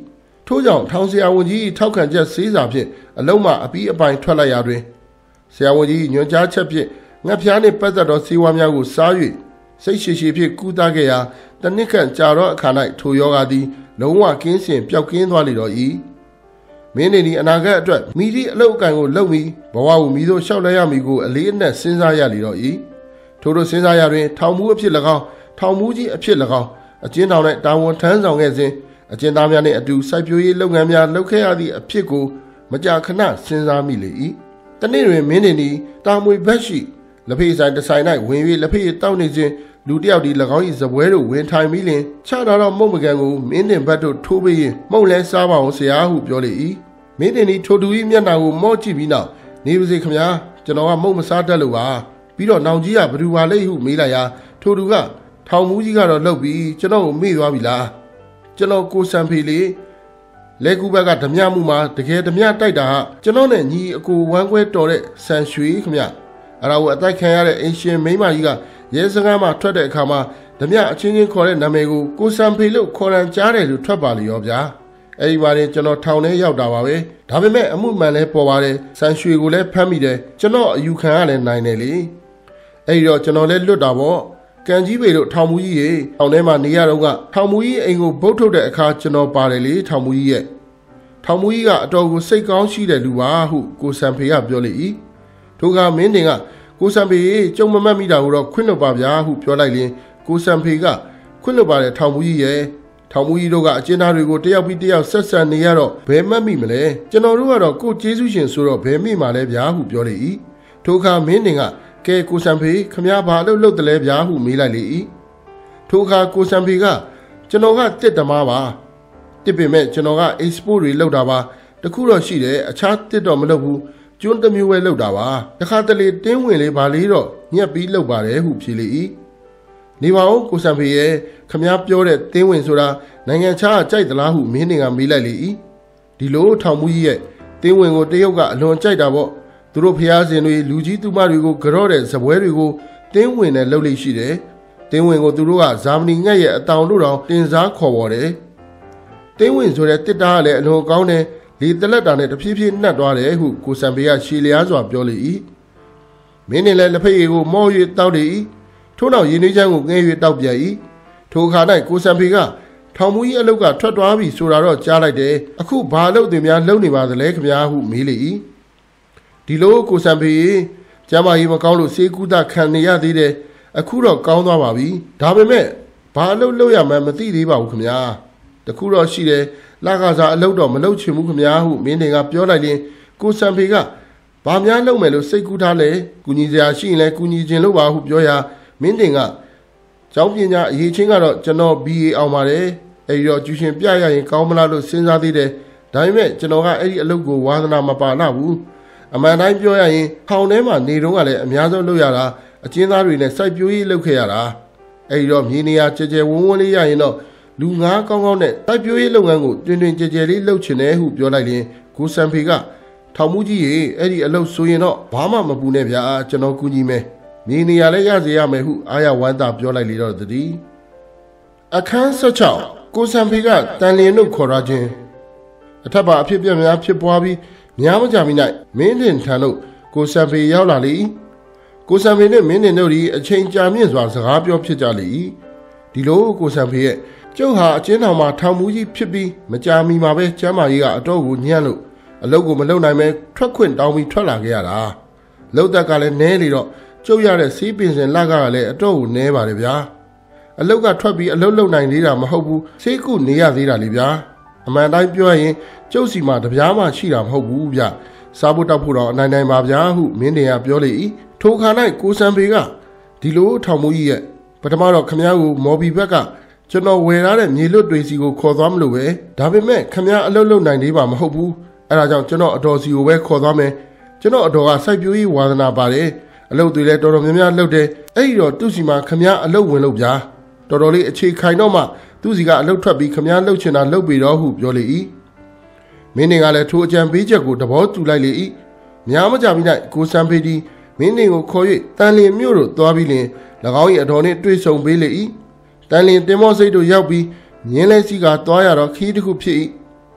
ထို့ကြောင့်ထောင်ဆရာဝန်ကြီးထောက်ခံချက်စေးစာဖြင့်အလုံးမှအပြီးအပိုင်ထွက်လိုက်ရာတွင်ဆရာဝန်ကြီးညွှန်ကြားချက်ဖြင့်ငှက်ဖျားနှင့်ပတ်သက်သောဆေးဝါးများကိုစား၍စိတ်ရှည်ရှည်ဖြင့်ကူးသားခဲ့ရာတနစ်ခန့်ကြာသောအခါ၌ထိုယောဂါသည်လုံးဝကင်းစင်ပျောက်ကင်းသွားလေတော့၏မင်းနေသည်အနာဂတ်အတွက်မိသည့်အလုပ်အကံကိုလုပ်ပြီးဘဝကိုမိတို့လျှောက်လဲရမည်ကိုအလေးအနက်စဉ်းစားရလေတော့၏ထို့သောစဉ်းစားရတွင်ထောင်မူအဖြစ်၎င်းထောင်မူကြီးအဖြစ်၎င်းအကျဉ်းထောင်၌တာဝန်ထမ်းဆောင်ခဲ့စဉ်အကျဉ်းသားများနှင့်အတူစိုက်ပျိုးရေးလုပ်ငန်းများလုပ်ခဲ့ရသည့်အဖြစ်ကိုမကြာခဏစဉ်းစားမိလေ၏တနေ့တွင်မင်းနေသည်တာမွေဘက်ရှိလက်ဖေးဆိုင်တစ်ဆိုင်၌ဝင်၍လက်ဖေးတောက်နေခြင်းလူတယောက်ဒီ၎င်း၏ဇပွဲတို့ဝင်ထိုင်ပြီးလင်ချတာတော့မုတ်မကန်ကိုမင်းတင်ဘက်တို့ထိုးပေးရင်မုတ်လဲစားပါအောင်ဆရာဟုပြောလေ၏မင်းတင်သည်ထိုသူ၏မျက်နှာကိုမော့ကြည့်ပြီးနောက်နေပါစေခမညာကျွန်တော်ကမုတ်မစားတတ်လို့ပါပြီးတော့နောင်ကြီးကဘယ်သူပါလိမ့်ဟုမေးလိုက်ရာထိုသူကထောင်မူကြီးကတော့လှုပ်ပြီးကျွန်တော်ကိုမေ့သွားပြီလားကျွန်တော်ကိုစံဖေလေးလဲကူဘက်ကဓမြမှုမှာတကယ်ဓမြတိုက်တာဟာကျွန်တော်နဲ့ညီအကိုဝမ်းခွဲတော်တဲ့ဆန်ရွှေခမညာအဲ့ဒါကိုအတိုက်ခံရတဲ့အင်ရှင်မိန်းမကြီးကရဲစခန်းမှာထွက်တဲ့အခါမှာဓမြအချင်းချင်းခေါ်တဲ့နာမည်ကိုကိုစံဖေလို့ခေါ်ရန်ကြားတယ်လို့ထွက်ပါလေရောဗျာအဲ့ဒီပါတယ်ကျွန်တော်ထောင်ထဲရောက်တာပါပဲဒါပေမဲ့အမှုမှန်လဲပေါ်ပါတယ်ဆန်ရွှေကိုလည်းဖမ်းမိတယ်ကျွန်တော်အယူခံရလဲနိုင်တယ်လေအဲ့ဒီတော့ကျွန်တော်လည်းလွတ်တာပေါ့ကန်ကြီးပေတို့ထောင်မူကြီးရေထောင်ထဲမှာနေရတော့ကထောင်မူကြီးအိမ်ကိုဗုတ်ထုတ်တဲ့အခါကျွန်တော်ပါတယ်လေထောင်မူကြီးရဲ့ထောင်မူကြီးကအတော်ကိုစိတ်ကောင်းရှိတဲ့လူပါဟုကိုစံဖေကပြောလေ၏ထိုကမင်းတင်ကကိုစံဖေကြုံမမတ်မိတာကိုတော့ခွင့်လွတ်ပါဗျာဟုပြောလိုက်ရင်ကိုစံဖေကခွင့်လွတ်ပါတယ်ထောင်မူကြီးရဲ့ထောင်မူကြီးတို့ကအကျဉ်းသားတွေကိုတယောက်ပြီးတယောက်ဆက်ဆံနေရတော့ဘယ်မှတ်မိမလဲကျွန်တော်တို့ကတော့ကိုကျေးဇူးရှင်ဆိုတော့ဘယ်မိမှာလဲဗျာဟုပြောလေ၏ထိုအခါမင်းတင်ကကဲကိုစံဖေခမည်းဘာလို့လှုပ်တယ်လဲဗျာဟုမေးလိုက်လေ၏ထိုအခါကိုစံဖေကကျွန်တော်ကတစ်တမားပါတစ်ပေမဲ့ကျွန်တော်က export တွေလုပ်တာပါတခုတော့ရှိတယ်အခြားတစ်တော့မလုပ်ဘူးကျွန်းတစ်မျိုးပဲလုပ်တာပါတခါတလေတင်းဝင်လေးဗာလေးတော့ညက်ပြီးလုပ်ပါတယ်ဟုဖြေလေ၏နေပါဦးကိုစံဖေရဲ့ခမည်းပြောတဲ့တင်းဝင်ဆိုတာနိုင်ငံခြားကြိုက်သလားဟုမင်းနေကမေးလိုက်လေ၏ဒီလိုထောင်မူကြီးရဲ့တင်းဝင်ကိုတရုတ်ကအလွန်ကြိုက်တာပေါ့သူတို့ဖျားစင်တွေလူကြီးသူမတွေကိုကြော့တဲ့ဇပွဲတွေကိုတင်းဝင်နဲ့လှုပ်လိရှိတယ်တင်းဝင်ကိုသူတို့ကဇာမနီငှက်ရဲ့အတောင်တို့တောင်တင်စားခေါ်ပေါ်တယ်တင်းဝင်ဆိုတဲ့တစ်တားကလည်းအလွန်ကောင်းတယ်လေတလက်တာနဲ့တဖြည်းဖြည်းနှက်သွားတယ်ဟုကိုစံဖေကရှီလျားစွာပြောလေ၏မင်းနေလည်းလက်ဖက်ရည်ကိုမော့၍တောက်လေ၏ထို့နောက်ရင်းနှီးချမ်းကိုငဲ၍တောက်ပြန်၏ထိုအခါ၌ကိုစံဖေကထောင်မူကြီးအလုတ်ကထွက်သွားပြီဆိုတာတော့ကြားလိုက်တယ်အခုဘာအလုပ်တွေများလုပ်နေပါသလဲခင်ဗျာဟုမေးလေ၏ဒီလိုကိုစံဖေကျမကြီးမကောင်းလို့စေကူတာခံနေရသေးတယ်အခုတော့ကောင်းသွားပါပြီဒါပေမဲ့ဘာအလုပ်လုပ်ရမှန်းမသိသေးပါဘူးခင်ဗျာတခုတော့ရှိတယ်လကစားအလုပ်တော့မလုပ်ချင်ဘူးခင်ဗျာဟုမင်းတွေကပြောလိုက်ရင်ကိုစံဖေကဘာများလုပ်မယ်လို့စိတ်ကူးထားလဲကုညီစရာရှိရင်လည်းကုညီခြင်းလို့ပါဟုပြောရာမင်းတင်ကကျောင်းပညာအရေးချင်းကတော့ကျွန်တော် B A အောင်ပါတယ်အဲဒီတော့ကျူရှင်ပြရရင်ကောင်းမလားလို့စဉ်းစားသေးတယ်ဒါပေမဲ့ကျွန်တော်ကအဲ့ဒီအလုပ်ကိုဝါသနာမပါလာဘူးအမှန်တိုင်းပြောရရင်ထောင်ထဲမှာနေတော့ကလည်းအများဆုံးလုပ်ရတာအကျဉ်းသားတွေနဲ့စိုက်ပျိုးရေးလုပ်ခဲ့ရတာအဲဒီတော့မြေနေရာကြဲကြဲဝန်းဝန်းလေးရရင်တော့လူငါးကောင်းကောင်းနဲ့စိုက်ပျိုးရေးလုပ်ငန်းကိုတွင်တွင်ကြဲကြဲလေးလုပ်ချင်တယ်ဟုပြောလိုက်ရင်ကိုစံဖေကထောင်မူကြီးရေအဲ့ဒီအလုပ်ဆိုရင်တော့ဘာမှမပူနဲ့ဗျာကျွန်တော်ကူညီမယ်မြေနေရာလည်းရစေရမယ်ဟုအာရဝမ်းသာပြောလိုက်လေတော့တည်းအခန်း၁၆ကိုစံဖေကတန်လျင်တို့ခေါ်ရခြင်းအထက်ပါအဖြစ်ပြများဖြစ်ပွားပြီးများမကြမီ၌မင်းတင်ထံသို့ကိုစံဖေရောက်လာလေ၏ကိုစံဖေနှင့်မင်းတင်တို့သည်အချိန်ကြာမြင့်စွာစကားပြောဖြစ်ကြလေ၏ဒီလိုကိုစံဖေရဲ့ကျုပ်ဟာအချင်းတော်မှာထောင်မူကြီးဖြစ်ပြီးမကြာမီမှာပဲကျမ်းမာကြီးကအတော့ကိုညှက်လို့အလုပ်ကိုမလုပ်နိုင်မဲထွက်ခွင့်တောင်းပြီးထွက်လာခဲ့ရတာလောက်သက်ကလည်းနဲလေတော့ကျုပ်ရတဲ့စီးပင်စင်လက်ကလည်းအတော့ကိုနဲပါတယ်ဗျာအလုတ်ကထွက်ပြီးအလုတ်လုံနိုင်သေးတာမဟုတ်ဘူးစိတ်ကူနေရသေးတာလေဗျာအမှန်တိုင်းပြောရင်ကျုပ်စီမှာတပြားမှရှိတာမဟုတ်ဘူးဗျစားဖို့တောက်ဖို့တော့အနိုင်နိုင်ပါဗျာဟုမင်းတင်ကပြောလေ၏ထိုခါ၌ကိုစံဖေကဒီလိုထောင်မူကြီးရဲ့ပထမတော့ခမည်းကိုမော်ဘီဘက်ကကျွန်တော်ဝယ်ထားတဲ့မြေလွတ်တွေစီကိုခေါ်သွားမလို့ပဲဒါပေမဲ့ခမည်းအလုတ်လုံနိုင်သေးပါမဟုတ်ဘူးအဲဒါကြောင့်ကျွန်တော်အတော်စီကိုပဲခေါ်သွားမယ်ကျွန်တော်အတော်ကစိုက်ပျိုးရေးဝါသနာပါတယ်အလုတ်တွေလည်းတော်တော်များများလုပ်တယ်အဲ့ဒီတော့သူ့စီမှာခမည်းအလုတ်ဝင်လို့ဗျာတော်တော်လေးအခြေခိုင်တော့မှသူ့စီကအလုတ်ထွက်ပြီးခမည်းလှုပ်ချင်တာလှုပ်ပြီးတော့ဟုပြောလေ၏မင်းနေကလည်းထိုအကြံပေးချက်ကိုသဘောတူလိုက်လေ၏များမကြမိ၌ကိုစံဖေဒီမင်းနေကိုခေါ်၍တန်လျင်မြို့တို့သွားပြီးလင်၎င်း၏အတော်နှင့်တွေ့ဆုံပေးလေ၏တန်လျင်တင်မောစိတ်တို့ရောက်ပြီးမြင်းလဲစီကသွားရတော့ခီးတစ်ခုဖြစ်၏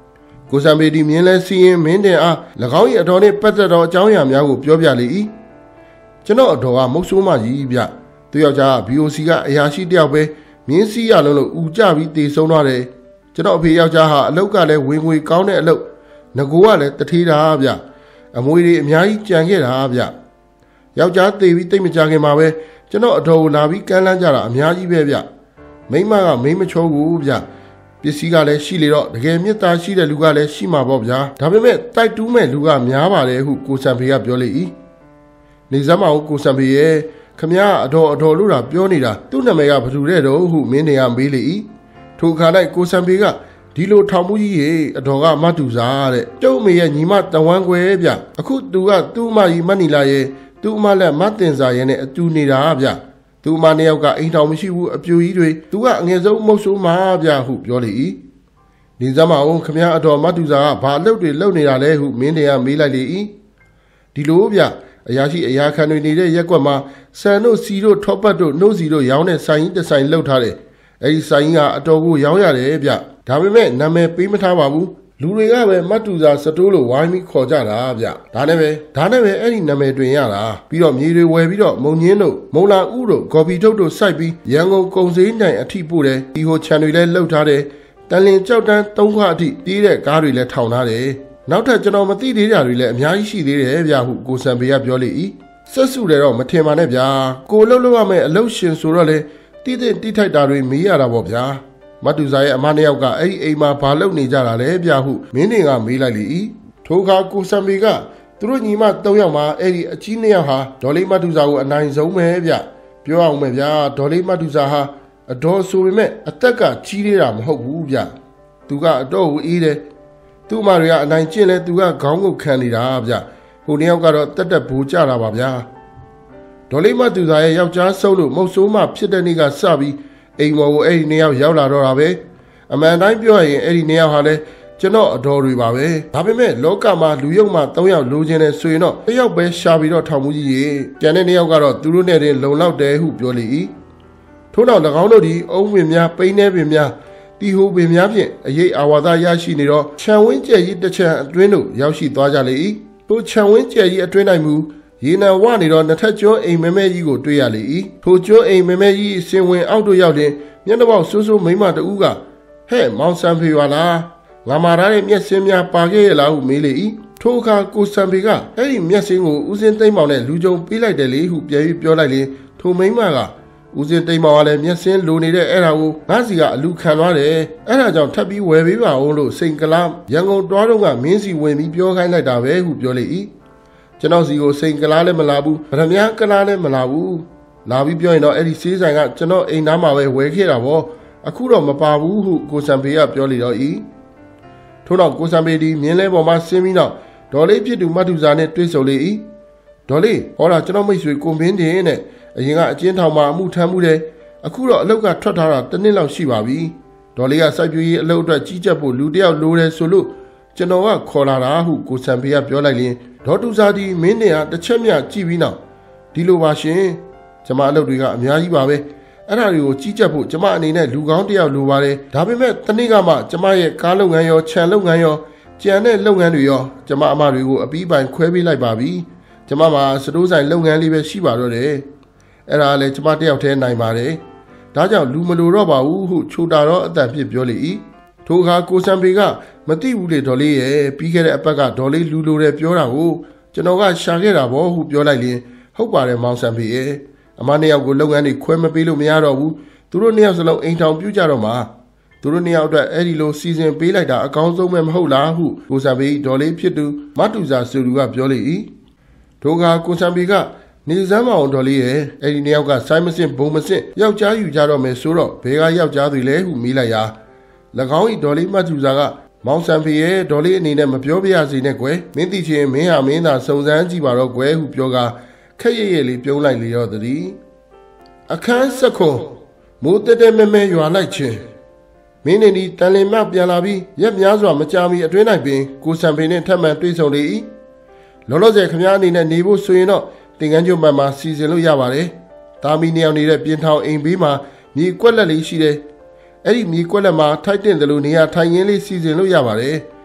ကိုစံပေဒီမြင်းလဲစီရင်မင်းတင်အား၎င်း၏အတော်နှင့်ပတ်သက်သောအကြောင်းအရာများကိုပြောပြလေ၏ကျွန်တော်အတော်ကမုတ်ဆိုးမကြီးဗျသူယောက်ျား B O C ကအရာရှိတယောက်ပဲမြင်းစီးရလုံးလို့ဦးကြပြီးတေဆုံးသွားတယ်ကျွန်တော်အဖေယောက်ျားဟာအလုတ်ကလည်းဝင်ငွေကောင်းတဲ့အလုတ်ငကိုကလည်းတထေးတာဗျအမွေတွေအများကြီးကြံခဲ့တာဗျယောက်ျားသေပြီးတိတ်မကြခင်မှာပဲကျွန်တော်အတော်ကိုလာပြီးကမ်းလန်းကြတာအများကြီးပဲဗျမိမကမိမချောဘူးဗျပစ္စည်းကလည်းရှိလေတော့တကယ်မေတ္တာရှိတဲ့လူကလည်းရှိမှာပေါ့ဗျာဒါပေမဲ့တိုက်တူးမဲ့လူကများပါတယ်ဟုကိုစံဖေကပြောလေ၏နေစမ်းမအောင်ကိုစံဖေရဲ့ခမည်းအတော်အတော်လို့တာပြောနေတာသူ့နာမည်ကဘသူတဲ့တော့ဟုမင်းနေကမေးလေ၏ထိုခါ၌ကိုစံဖေကဒီလိုထောင်မှုကြီးရေအတော်ကမတ်တူစားတဲ့ကျုပ်မေရဲ့ညီမတဝမ်းခွဲဗျအခုသူကသူ့အမကြီးမတ်နီလာရဲ့သူ့အမလက်မတ်တင်စာရဲ့နဲ့အတူနေတာဗျသူ့အမနှစ်ယောက်ကအိမ်ထောင်မရှိဘူးအပြူကြီးတွေသူကအငယ်ဆုံးမုတ်ဆိုးမှာဗျဟုပြောလေ၏ဒီစမအောင်ခမည်းအတော်မတ်တူစားကဘာအလုပ်တွေလုပ်နေတာလဲဟုမင်းတွေကမေးလိုက်လေ၏ဒီလိုဗျအရာရှိအရာခံတွေနေတဲ့ရက်ကွက်မှာဆန်တို့စီတို့ထောပတ်တို့နှုတ်စီတို့ရောင်းတဲ့ဆိုင်ကြီးတစ်ဆိုင်လှုပ်ထားတယ်အဲဒီဆိုင်ကြီးကအတော်ကိုရောင်းရတယ်ဗျဒါပေမဲ့နာမည်ပေးမထားပါဘူးလူတွေကပဲမတ်တူစာစတိုးလို့ဝိုင်းပြီးခေါ်ကြတာဗျဒါနဲ့ပဲဒါနဲ့ပဲအဲ့ဒီနာမည်တွင်ရတာပြီးတော့မြေတွေဝယ်ပြီးတော့မုံညင်းတို့မုံလာဥတို့ကော်ဖီထုတ်တို့စိုက်ပြီးရန်ကုန်ကုံစည်းနိုင်အထိပို့တယ်ဒီဟိုခြံတွေလည်းလှုပ်ထားတယ်တန်လင်ကြောက်တန်းသုံးခွအထိတီးတဲ့ကားတွေလည်းထောင်ထားတယ်နောက်ထပ်ကျွန်တော်မသိသေးတာတွေလည်းအများကြီးရှိသေးတယ်ဗျဟုကိုစံပေကပြောလေ၏ဆက်စုတယ်တော့မထင်ပါနဲ့ဗျာကိုလှုပ်လို့ရမယ်အလုပ်ရှင်ဆိုတော့လေတီးတဲ့တီးထိုက်တာတွေမေးရတာပေါ့ဗျာမတ်တူစာရဲ့အမနှစ်ယောက်ကအဲ့ဒီအိမ်မှာဘာလုပ်နေကြတာလဲဗျဟုမင်းတွေကမေးလိုက်လေ၏ထိုအခါကိုစံပေကသူတို့ညီမသုံးယောက်မှာအဲ့ဒီအကြီးနှစ်ယောက်ဟာဒေါ်လေးမတ်တူစာကိုအနိုင်ဆုံးပဲဗျပြောအောင်မယ်ဗျာဒေါ်လေးမတ်တူစာဟာအတော်ဆိုပေမဲ့အသက်ကကြီးသေးတာမဟုတ်ဘူးဗျသူကအတော့ကိုအေးတယ်သူ့အမတွေကအနိုင်ကျင့်လဲသူကခေါင်းကိုခံနေတာဗျဟိုနှစ်ယောက်ကတော့တက်တက်ဘူကြတာပါဗျာဒေါ်လေးမတ်တူစာရဲ့ယောက်ျားဆုံးလို့မုတ်ဆိုးမှဖြစ်တဲ့နေ့ကစပြီးအိမ်မော်ကိုအဲ့ဒီနှစ်ယောက်ရောက်လာတော့တာပဲအမှန်တိုင်းပြောရရင်အဲ့ဒီနှစ်ယောက်ဟာလဲကျွန်တော်အတော်တွေပါပဲဒါပေမဲ့လောကမှာလူယုံမှသုံးယောက်လိုချင်တယ်ဆိုရင်တော့တစ်ယောက်ပဲရှာပြီးတော့ထောင်မှုကြီးရေကျန်တဲ့နှစ်ယောက်ကတော့သူတို့နဲ့တင်လုံလောက်တယ်ဟုပြောလေ၏ထို့နောက်၎င်းတို့ဒီအုံးပင်များပိန်းနေပင်များတီဟိုပင်များဖြင့်အရေးအာဝါဒရရှိနေတော့ခြံဝင်းကျယ်ကြီးတစ်ချံအတွင်းတို့ရောက်ရှိသွားကြလေ၏ထိုခြံဝင်းကျယ်ကြီးအတွင်း၌မူရေနံဝနေတော့နှစ်ထပ်ကျွန်းအိမ်မဲမဲကြီးကိုတွေ့ရလေ၏ထိုကျွန်းအိမ်မဲမဲကြီးအစင်ဝင်အောက်တို့ရောက်ရင်မျက်နှာပေါက်ဆိုးဆိုးမိမတဦးကဟဲ့မောင်စံဖေပါလားငါမာရတဲ့မျက်စင်းများပါခဲ့ရလားဟုမေးလေ၏ထိုအခါကိုစံဖေကအဲ့ဒီမျက်စင်းကိုဦးစင်းသိမ့်မောင်နဲ့လူကြုံပေးလိုက်တယ်လေဟုပြန်ပြီးပြောလိုက်လေထိုမိမကဦးစင်းသိမ့်မောင်ကလည်းမျက်စင်းလိုနေတဲ့အဲ့ဒါကိုငါစီကအလူခံသွားတယ်အဲ့ဒါကြောင့်ထပ်ပြီးဝယ်ပေးပါဦးလို့စိန်ကလားရန်ကုန်တွားတော့ကမင်းစီဝင်ပြီးပြောခိုင်းလိုက်တာပဲဟုပြောလေ၏ကျွန်တော်စီကိုစိန်ကလားလည်းမလာဘူးဗရမ ्या ကလားလည်းမလာဘူးလာပြီးပြောရင်တော့အဲ့ဒီစေးဆိုင်ကကျွန်တော်အိမ်သားမှာပဲဝယ်ခဲ့တာပေါ့အခုတော့မပါဘူးဟုကိုစံပေကပြောလေတော့၏ထို့နောက်ကိုစံပေဒီမြင်းလဲပေါ်မှာဆင်းပြီးတော့ဒေါ်လေးဖြစ်သူမတ်တူစာနဲ့တွေ့ဆုံလေ၏ဒေါ်လေးဟောတာကျွန်တော်မိတ်ဆွေကိုမင်းတင်နဲ့အရင်ကအချင်းထောင်မှာအမှုထမ်းမှုတယ်အခုတော့အလောက်ကထွက်ထားတာတစ်နှစ်လောက်ရှိပါပြီဒေါ်လေးကစိုက်ပျိုးရေးအလုပ်အတွက်ကြီးကြပ်ဖို့လူတယောက်လိုတယ်ဆိုလို့ကျွန်တော်ကခေါ်လာတာဟုကိုစံပေကပြောလိုက်ရင်ဒေါ်တူစာဒီမင်းတင်ဟာတစ်ချက်မြကြည့်ပြီးနောက်ဒီလိုပါရှင်ကျမအလုပ်တွေကအများကြီးပါပဲအဲ့ဒါတွေကိုကြီးကြပ်ဖို့ကျမအနေနဲ့လူကောင်းတယောက်လိုပါတယ်ဒါပေမဲ့တနေ့ကမှကျမရဲ့ကားလုပ်ငန်းရောခြံလုပ်ငန်းရောကြံတဲ့လုပ်ငန်းတွေရောကျမအမတွေကိုအပီးပိုင်ခွဲပေးလိုက်ပါပြီကျမမှာစတိုးဆိုင်လုပ်ငန်းလေးပဲရှိပါတော့တယ်အဲ့ဒါလည်းကျမတယောက်တည်းနိုင်ပါတယ်ဒါကြောင့်လူမလိုတော့ပါဘူးဟုချိုတာတော့အတန်ဖြစ်ပြောလေ၏ထိုအခါကိုစံပေကမသိဘူးလေဒေါ်လေးရဲ့ပြီးခဲ့တဲ့အပတ်ကဒေါ်လေးလူလိုတယ်ပြောတာကိုကျွန်တော်ကရှာခဲ့တာပေါ့ဟုပြောလိုက်ရင်ဟုတ်ပါတယ်မောင်စံပေရဲ့အမနှစ်ယောက်ကိုလုပ်ငန်းတွေခွဲမပေးလို့မရတော့ဘူးသူတို့နှစ်ယောက်စလုံးအိမ်ထောင်ပြုကြတော့မှာသူတို့နှစ်ယောက်အတွက်အဲ့ဒီလိုစီစဉ်ပေးလိုက်တာအကောင်းဆုံးပဲမဟုတ်လားဟုကိုစံပေဒေါ်လေးဖြစ်သူမတ်တူစာစုသူကပြောလေ၏ထိုကကိုစံပေကနေစမ်းမအောင်ဒေါ်လေးရဲ့အဲ့ဒီနှစ်ယောက်ကဆိုင်းမစင်ဘုံမစင်ယောက်ျားယူကြတော့မယ်ဆိုတော့ဘယ်ကယောက်ျားတွေလဲဟုမေးလိုက်ရာ၎င်း၏ဒေါ်လေးမတ်တူစာကမောင်စံဖေရဲ့ဒေါ်လေးအနေနဲ့မပြောပြရစေနဲ့ကွယ်မင်းသိချင်မင်းဟာမင်းသာစုံစမ်းကြည့်ပါတော့ကွယ်ဟုပြောကခက်ရရလေးပြုံးလိုက်လေတော့တည်းအခန်းဆက်ခွန်မိုးတက်တက်မဲမဲရွာလိုက်ခြင်းမင်းနေဒီတန်လင်မပြန်လာပြီးရက်များစွာမကြာမီအတွင်း၌ပင်ကိုစံဖေနှင့်ထပ်မံတွေ့ဆုံလေ၏လောလောဆယ်ခမည်းအနေနဲ့နေဖို့ဆိုရင်တော့တင်ကန်းကျွန်းဘက်မှာစီစဉ်လို့ရပါတယ်တာမီနေအောင်နေတဲ့ပြင်ထောင်အိမ်ဘေးမှာမြေကွက်လက်လေးရှိတယ်အဲ့ဒီမြေကွက်လက်မှာထိုက်တင်တယ်လို့နေရာထိုင်ရင်းလေးစီစဉ်လို့ရပါတယ်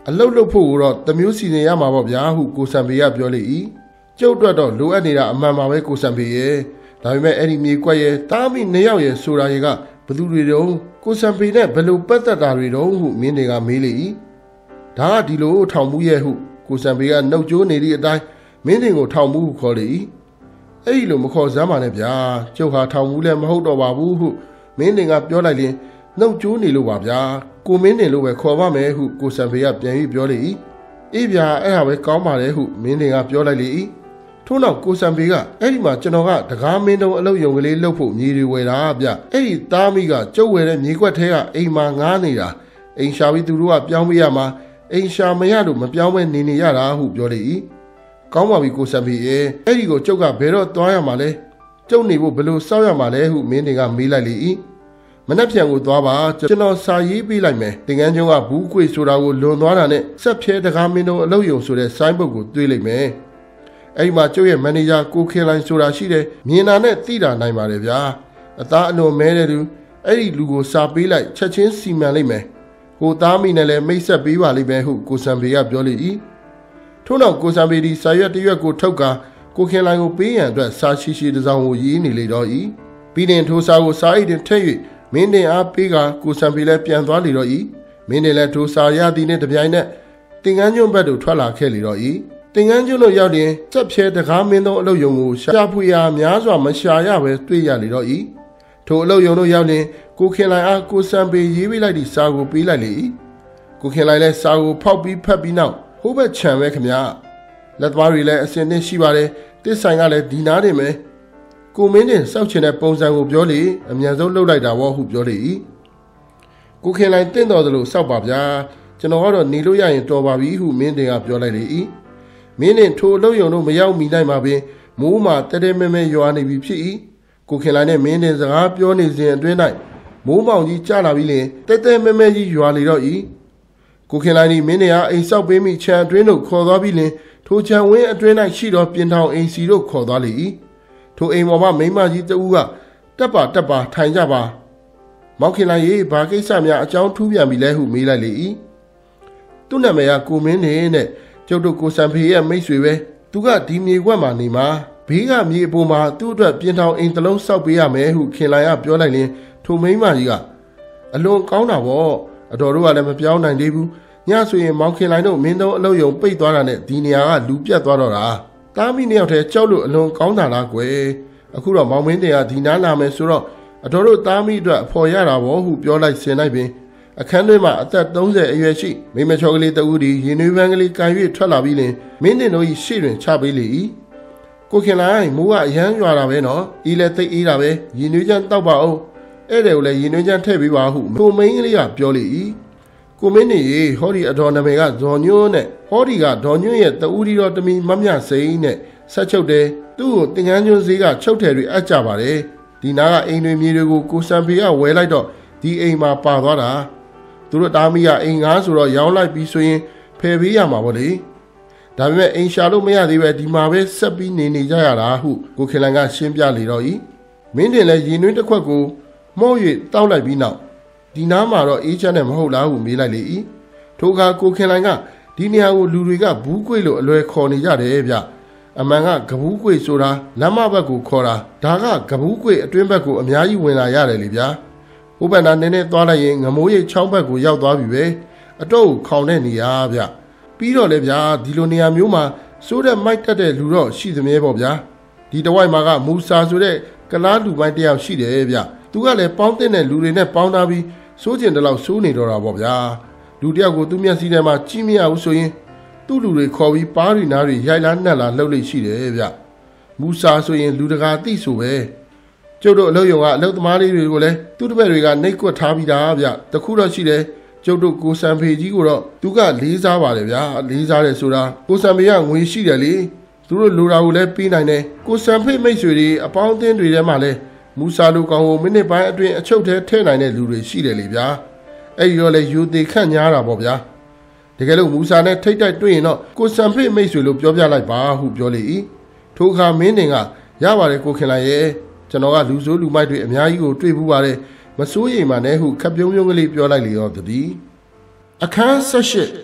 အလုတ်လုတ်ဖို့တော့တမျိုးစီစဉ်ရမှာပေါ့ဗျာဟုကိုစံပေကပြောလေ၏ကျုပ်တို့တော့လိုအပ်နေတာအမှန်ပါပဲကိုစံပေရဲ့ဒါပေမဲ့အဲ့ဒီမြေကွက်ရဲ့တားမိနှစ်ယောက်ရဲ့ဆိုတာတွေကဘသူတွေတုံးကိုစံပေနဲ့ဘလို့ပတ်သက်တာတွေတုံးဟုမင်းတွေကမေးလေ၏ဒါကဒီလိုထောင်မှုရဲ့ဟုကိုစံပေကနှုတ်ကြိုးနေသည့်အတိုင်းမင်းတွေကိုထောင်မှုခေါ်လေ၏အဲ့ဒီလိုမခေါ်စမ်းပါနဲ့ဗျာကျုပ်ဟာထောင်မှုလည်းမဟုတ်တော့ပါဘူးဟုမင်းတွေကပြောလိုက်ရင်နှုတ်ကြိုးနေလို့ပါဗျာကိုမင်းတင်လို့ပဲခေါ်ပါမယ်ဟုကိုစံဖေကပြန်ပြီးပြောလေ၏အေးဗျာအဲ့ဒါပဲကောင်းပါလေဟုမင်းတင်ကပြောလိုက်လေ၏ထို့နောက်ကိုစံဖေကအဲ့ဒီမှာကျွန်တော်ကတကားမင်းတုံးအလုပ်ယုံကလေးလှုပ်ဖို့မြေတွေဝယ်တာဗျအဲ့ဒီသားမိကကျုပ်ဝယ်တဲ့မြေကွက်ထဲကအိမ်မှာငားနေတာအိမ်ရှာပြီးသူတို့ကပြောင်းပေးရမှာအိမ်ရှာမရလို့မပြောင်းမဲနေနေရတာဟုပြောလေ၏ကောင်းပါပြီကိုစံဖေရဲ့အဲ့ဒီကိုကျုပ်ကဘယ်တော့သွားရမှာလဲကျုပ်နေဖို့ဘယ်လိုစောင့်ရမှာလဲဟုမင်းတင်ကမေးလိုက်လေ၏မနှက်ပြန်ကိုသွားပါကျွန်တော်စာရေးပေးလိုက်မယ်တင်ကန်းကျုံကဘူးကွေဆိုတာကိုလွန်သွားတာနဲ့ဆက်ဖြဲတကားမင်းတို့အလုပ်ယုံဆိုတဲ့ဆိုင်းဘုတ်ကိုတွေ့လိုက်မယ်အဲ့ဒီမှာကျုပ်ရဲ့မန်နေဂျာကိုခင်လိုင်းဆိုတာရှိတယ်မြင်တာနဲ့သိတာနိုင်ပါတယ်ဗျာအသားအလွန်မဲတဲ့သူအဲ့ဒီလူကိုစာပေးလိုက်ချက်ချင်းစီမံလိုက်မယ်ကိုသားမိနဲ့လည်းမိတ်ဆက်ပေးပါလိမ့်မယ်ဟုကိုစံပေကပြောလေ၏ထို့နောက်ကိုစံပေဒီစာရွက်တရွက်ကိုထုတ်ကာကိုခင်လိုင်းကိုပေးရန်အတွက်စာရှိရှိတစ်စောင်ကိုရေးနေလေတော့၏ပြီးရင်ထိုစာကိုစာအိတ်တင်ထည့်၍မင်းတင်အားပေးကကိုစံပေလည်းပြန်သွားလေတော့၏မင်းတင်လည်းထိုစာရသည်နှင့်တပြိုင်နက်တင်ကန်းကျွန်းဘက်သို့ထွက်လာခဲ့လေတော့၏တင်ကန်းကျွန်းတို့ရောက်ရင်စက်ဖြဲတကားမင်းသောအလုပ်ယုံကိုရှာဖွေရာများစွာမရှာရပဲတွေ့ရလေတော့၏ထိုအလုပ်ယုံတို့ရောက်ရင်ကိုခင်လိုင်အားကိုစံပေရေးပေးလိုက်သည့်စာကိုပေးလိုက်လေ၏ကိုခင်လိုင်လည်းစာကိုဖောက်ပြီးဖတ်ပြီးနောက်ဟိုးဘက်ခြံပဲခမလက်သွားတွေလည်းအစင်သင့်ရှိပါတယ်တစ်ဆိုင်ကလည်းဒီနားတင်မယ်ကိုမင်းတင်စောက်ချင်တဲ့ပုံစံကိုပြောလေအမြန်ဆုံးလှုပ်လိုက်တာဘောဟုပြောလေ၏ကိုခင်လိုင်တင့်တော်သလိုစောက်ပါဗျာကျွန်တော်ကတော့နေလို့ရရင်တော်ပါပြီဟုမင်းတင်ကပြောလိုက်လေ၏မင်းတင်ထိုအလုပ်ယုံတို့မရောက်မီနိုင်ပါပင်မိုးမှာတဲတဲမဲမဲရွာနေပြီဖြစ်၏ကိုခင်လိုင်နဲ့မင်းတင်စကားပြောနေစဉ်အတွင်း၌မိုးမောင်ကြီးကျလာပြီးလင်တဲတဲမဲမဲကြီးရွာလေတော့၏ကိုခင်လိုင်ဒီမင်းတင်အားအိမ်ဆောက်ပေးမိခြံအတွင်းတို့ခေါ်သွားပြီးလင်ထိုခြံဝင်းအတွင်း၌ရှိသောပြင်ထောင်အိမ်စီတို့ခေါ်သွားလေ၏ထိုအိမ်ပေါ်မှာမိမကြီးတဦးကတက်ပါတက်ပါထိုင်ကြပါမောင်ခင်လိုင်ရေးဘာကိစ္စများအကြောင်းထူးပြန်ပြီလဲဟုမေးလိုက်လေ၏သူ့နာမည်ကကိုမင်းနေနဲ့ကျုပ်တို့ကိုစံဖေရဲ့မိတ်ဆွေပဲသူကဒီမြေကွက်မှာနေမှာဘေးကမြေအပေါ်မှာသူ့အတွက်ပြင်ထောင်အိမ်တစ်လုံးဆောက်ပေးရမယ်ဟုခင်လိုင်ကပြောလိုက်ရင်ထိုမိမကြီးကအလွန်ကောင်းတာပေါ့အတော်တို့ကလည်းမပြောင်းနိုင်သေးဘူးညဆိုရင်မောင်ခင်လိုင်တို့မင်းတို့အလုပ်ယုံပိတ်သွားတာနဲ့ဒီနေရာကလူပြတ်သွားတော့တာတားမိနှစ်ယောက်တည်းကြောက်လို့အလွန်ကောင်းတာလားကွယ်အခုတော့မောင်မင်းတွေကဒီနားလာမယ်ဆိုတော့အတော်တို့တားမိအတွက်အဖော်ရတာဘောဟုပြောလိုက်ဆင်လိုက်ပင်အခန်းတွင်းမှာအသက်သုံးဆယ်အရွယ်ရှိမိမချောကလေးတဦးဒီရင်နွေးပန်းကလေးကန်၍ထွက်လာပြီးလင်မင်းတင်တို့၏ရှေ့တွင်ချပေးလေ၏ကိုခင်လိုင်မိုးကအရမ်းရွာတာပဲနော်အေးလည်းသိအေးတာပဲရင်နွေးချမ်းတောက်ပါအောင်အဲ့တယ်ကိုလည်းရင်နွေးချမ်းထည့်ပေးပါဟုကိုမင်းကလေးကပြောလေ၏ကိုမင်းနေရေဟောဒီအတော်နာမည်ကဇော်ညွန်းနဲ့ဟောဒီကဒေါ်ညွန်းရဲ့တဦးဒီတော်တမီမမြစိန်နဲ့ဆက်ချုပ်တယ်သူ့ကိုတင်ကန်းကျွန်းဈေးကချုပ်တယ်တွေအပ်ကြပါတယ်ဒီနားကအိမ်တွေမြေတွေကိုကိုစံဖေကဝဲလိုက်တော့ဒီအိမ်မှာပါသွားတာသူတို့တားမိကအိမ်ငါးဆိုတော့ရောင်းလိုက်ပြီးဆိုရင်ဖယ်ပေးရမှာပေါ့လေဒါပေမဲ့အိမ်ရှာလို့မရသေးပဲဒီမှာပဲဆက်ပြီးနေနေကြရတာဟုကိုခင်လိုင်ကရှင်းပြလေတော့ဤမင်းတင်လည်းရင်နှွေးတစ်ခွက်ကိုမော့၍တောက်လိုက်ပြီးနောက်ဒီနားမှာတော့အေးချမ်းနဲ့မဟုတ်လားဟုမေးလိုက်လေ၏ထိုအခါကိုခင်လိုင်ကဒီနေရာကိုလူတွေကဘူးကွေလို့အလွယ်ခေါ်နေကြတယ်ဗျအမှန်ကကဘူးကွေဆိုတာလမ်းမဘက်ကိုခေါ်တာဒါကကဘူးကွေအတွင်းဘက်ကိုအများကြီးဝင်လာရတယ်လေဗျာဥပ္ပန္နာနည်းနည်းသွားလိုက်ရင်ငမိုးရိပ်ချောင်းဘက်ကိုရောက်သွားပြီပဲအတော့ကိုခေါင်တဲ့နေရာဗျပြီးတော့လေဗျာဒီလိုနေရာမျိုးမှာစိုးတဲ့မိုက်တက်တဲ့လူတော့ရှိသမျှပေါ့ဗျာဒီတဝိုက်မှာကမူဆာဆိုတဲ့ကလားလူပိုင်းတယောက်ရှိတယ်ဗျသူကလည်းပေါင်းတဲ့လူတွေနဲ့ပေါင်းထားပြီးစိုးကျင်တလောက်စိုးနေတော့တာပေါ့ဗျာလူတယောက်ကိုသူ့မျက်စိထဲမှာကြည့်မရဘူးဆိုရင်သူ့လူတွေခေါ်ပြီးပါးရီနားတွေရိုက်လားနှက်လားလှုပ်လိမ့်ရှိတယ်ဗျမူဆာဆိုရင်လူတကာသိဆိုပဲကျုပ်တို့အလုပ်ရုံကအလုပ်သမားလေးတွေကိုလည်းသူ့တပည့်တွေကနှိပ်ကွက်ထားပြီးသားဗျတခုတော့ရှိတယ်ကျုပ်တို့ကိုစံဖေကြီးကိုတော့သူကလေးစားပါတယ်ဗျာလေးစားတယ်ဆိုတာကိုစံဖေကငွေရှိတယ်လေသူတို့လိုတာကိုလည်းပေးနိုင်တယ်ကိုစံဖေမိတ်ဆွေတွေအပေါင်းအသင်းတွေထဲမှာလည်းမူဆာလူကောင်ကိုမိနစ်ပိုင်းအတွင်းအချုပ်ထဲထည့်နိုင်တဲ့လူတွေရှိတယ်လေဗျာအဲ့ဒီတော့လေယူသေးခန့်ညားတာပေါ့ဗျာတကယ်လို့မူဆာနဲ့ထိတ်တိုက်တွေ့ရင်တော့ကိုစံဖေမိတ်ဆွေလို့ပြောပြလိုက်ပါဟုပြောလေ၏ထိုအခါမင်းတင်ကရပါတယ်ကိုခင်လိုက်ရဲ့ကျွန်တော်ကလူဆိုးလူမိုက်တွေအများကြီးကိုတွေ့ဘူးပါတယ်မစိုးရိမ်ပါနဲ့ဟုခပ်ပြုံးပြုံးကလေးပြောလိုက်လေတော့တည်းအခန်း၁၈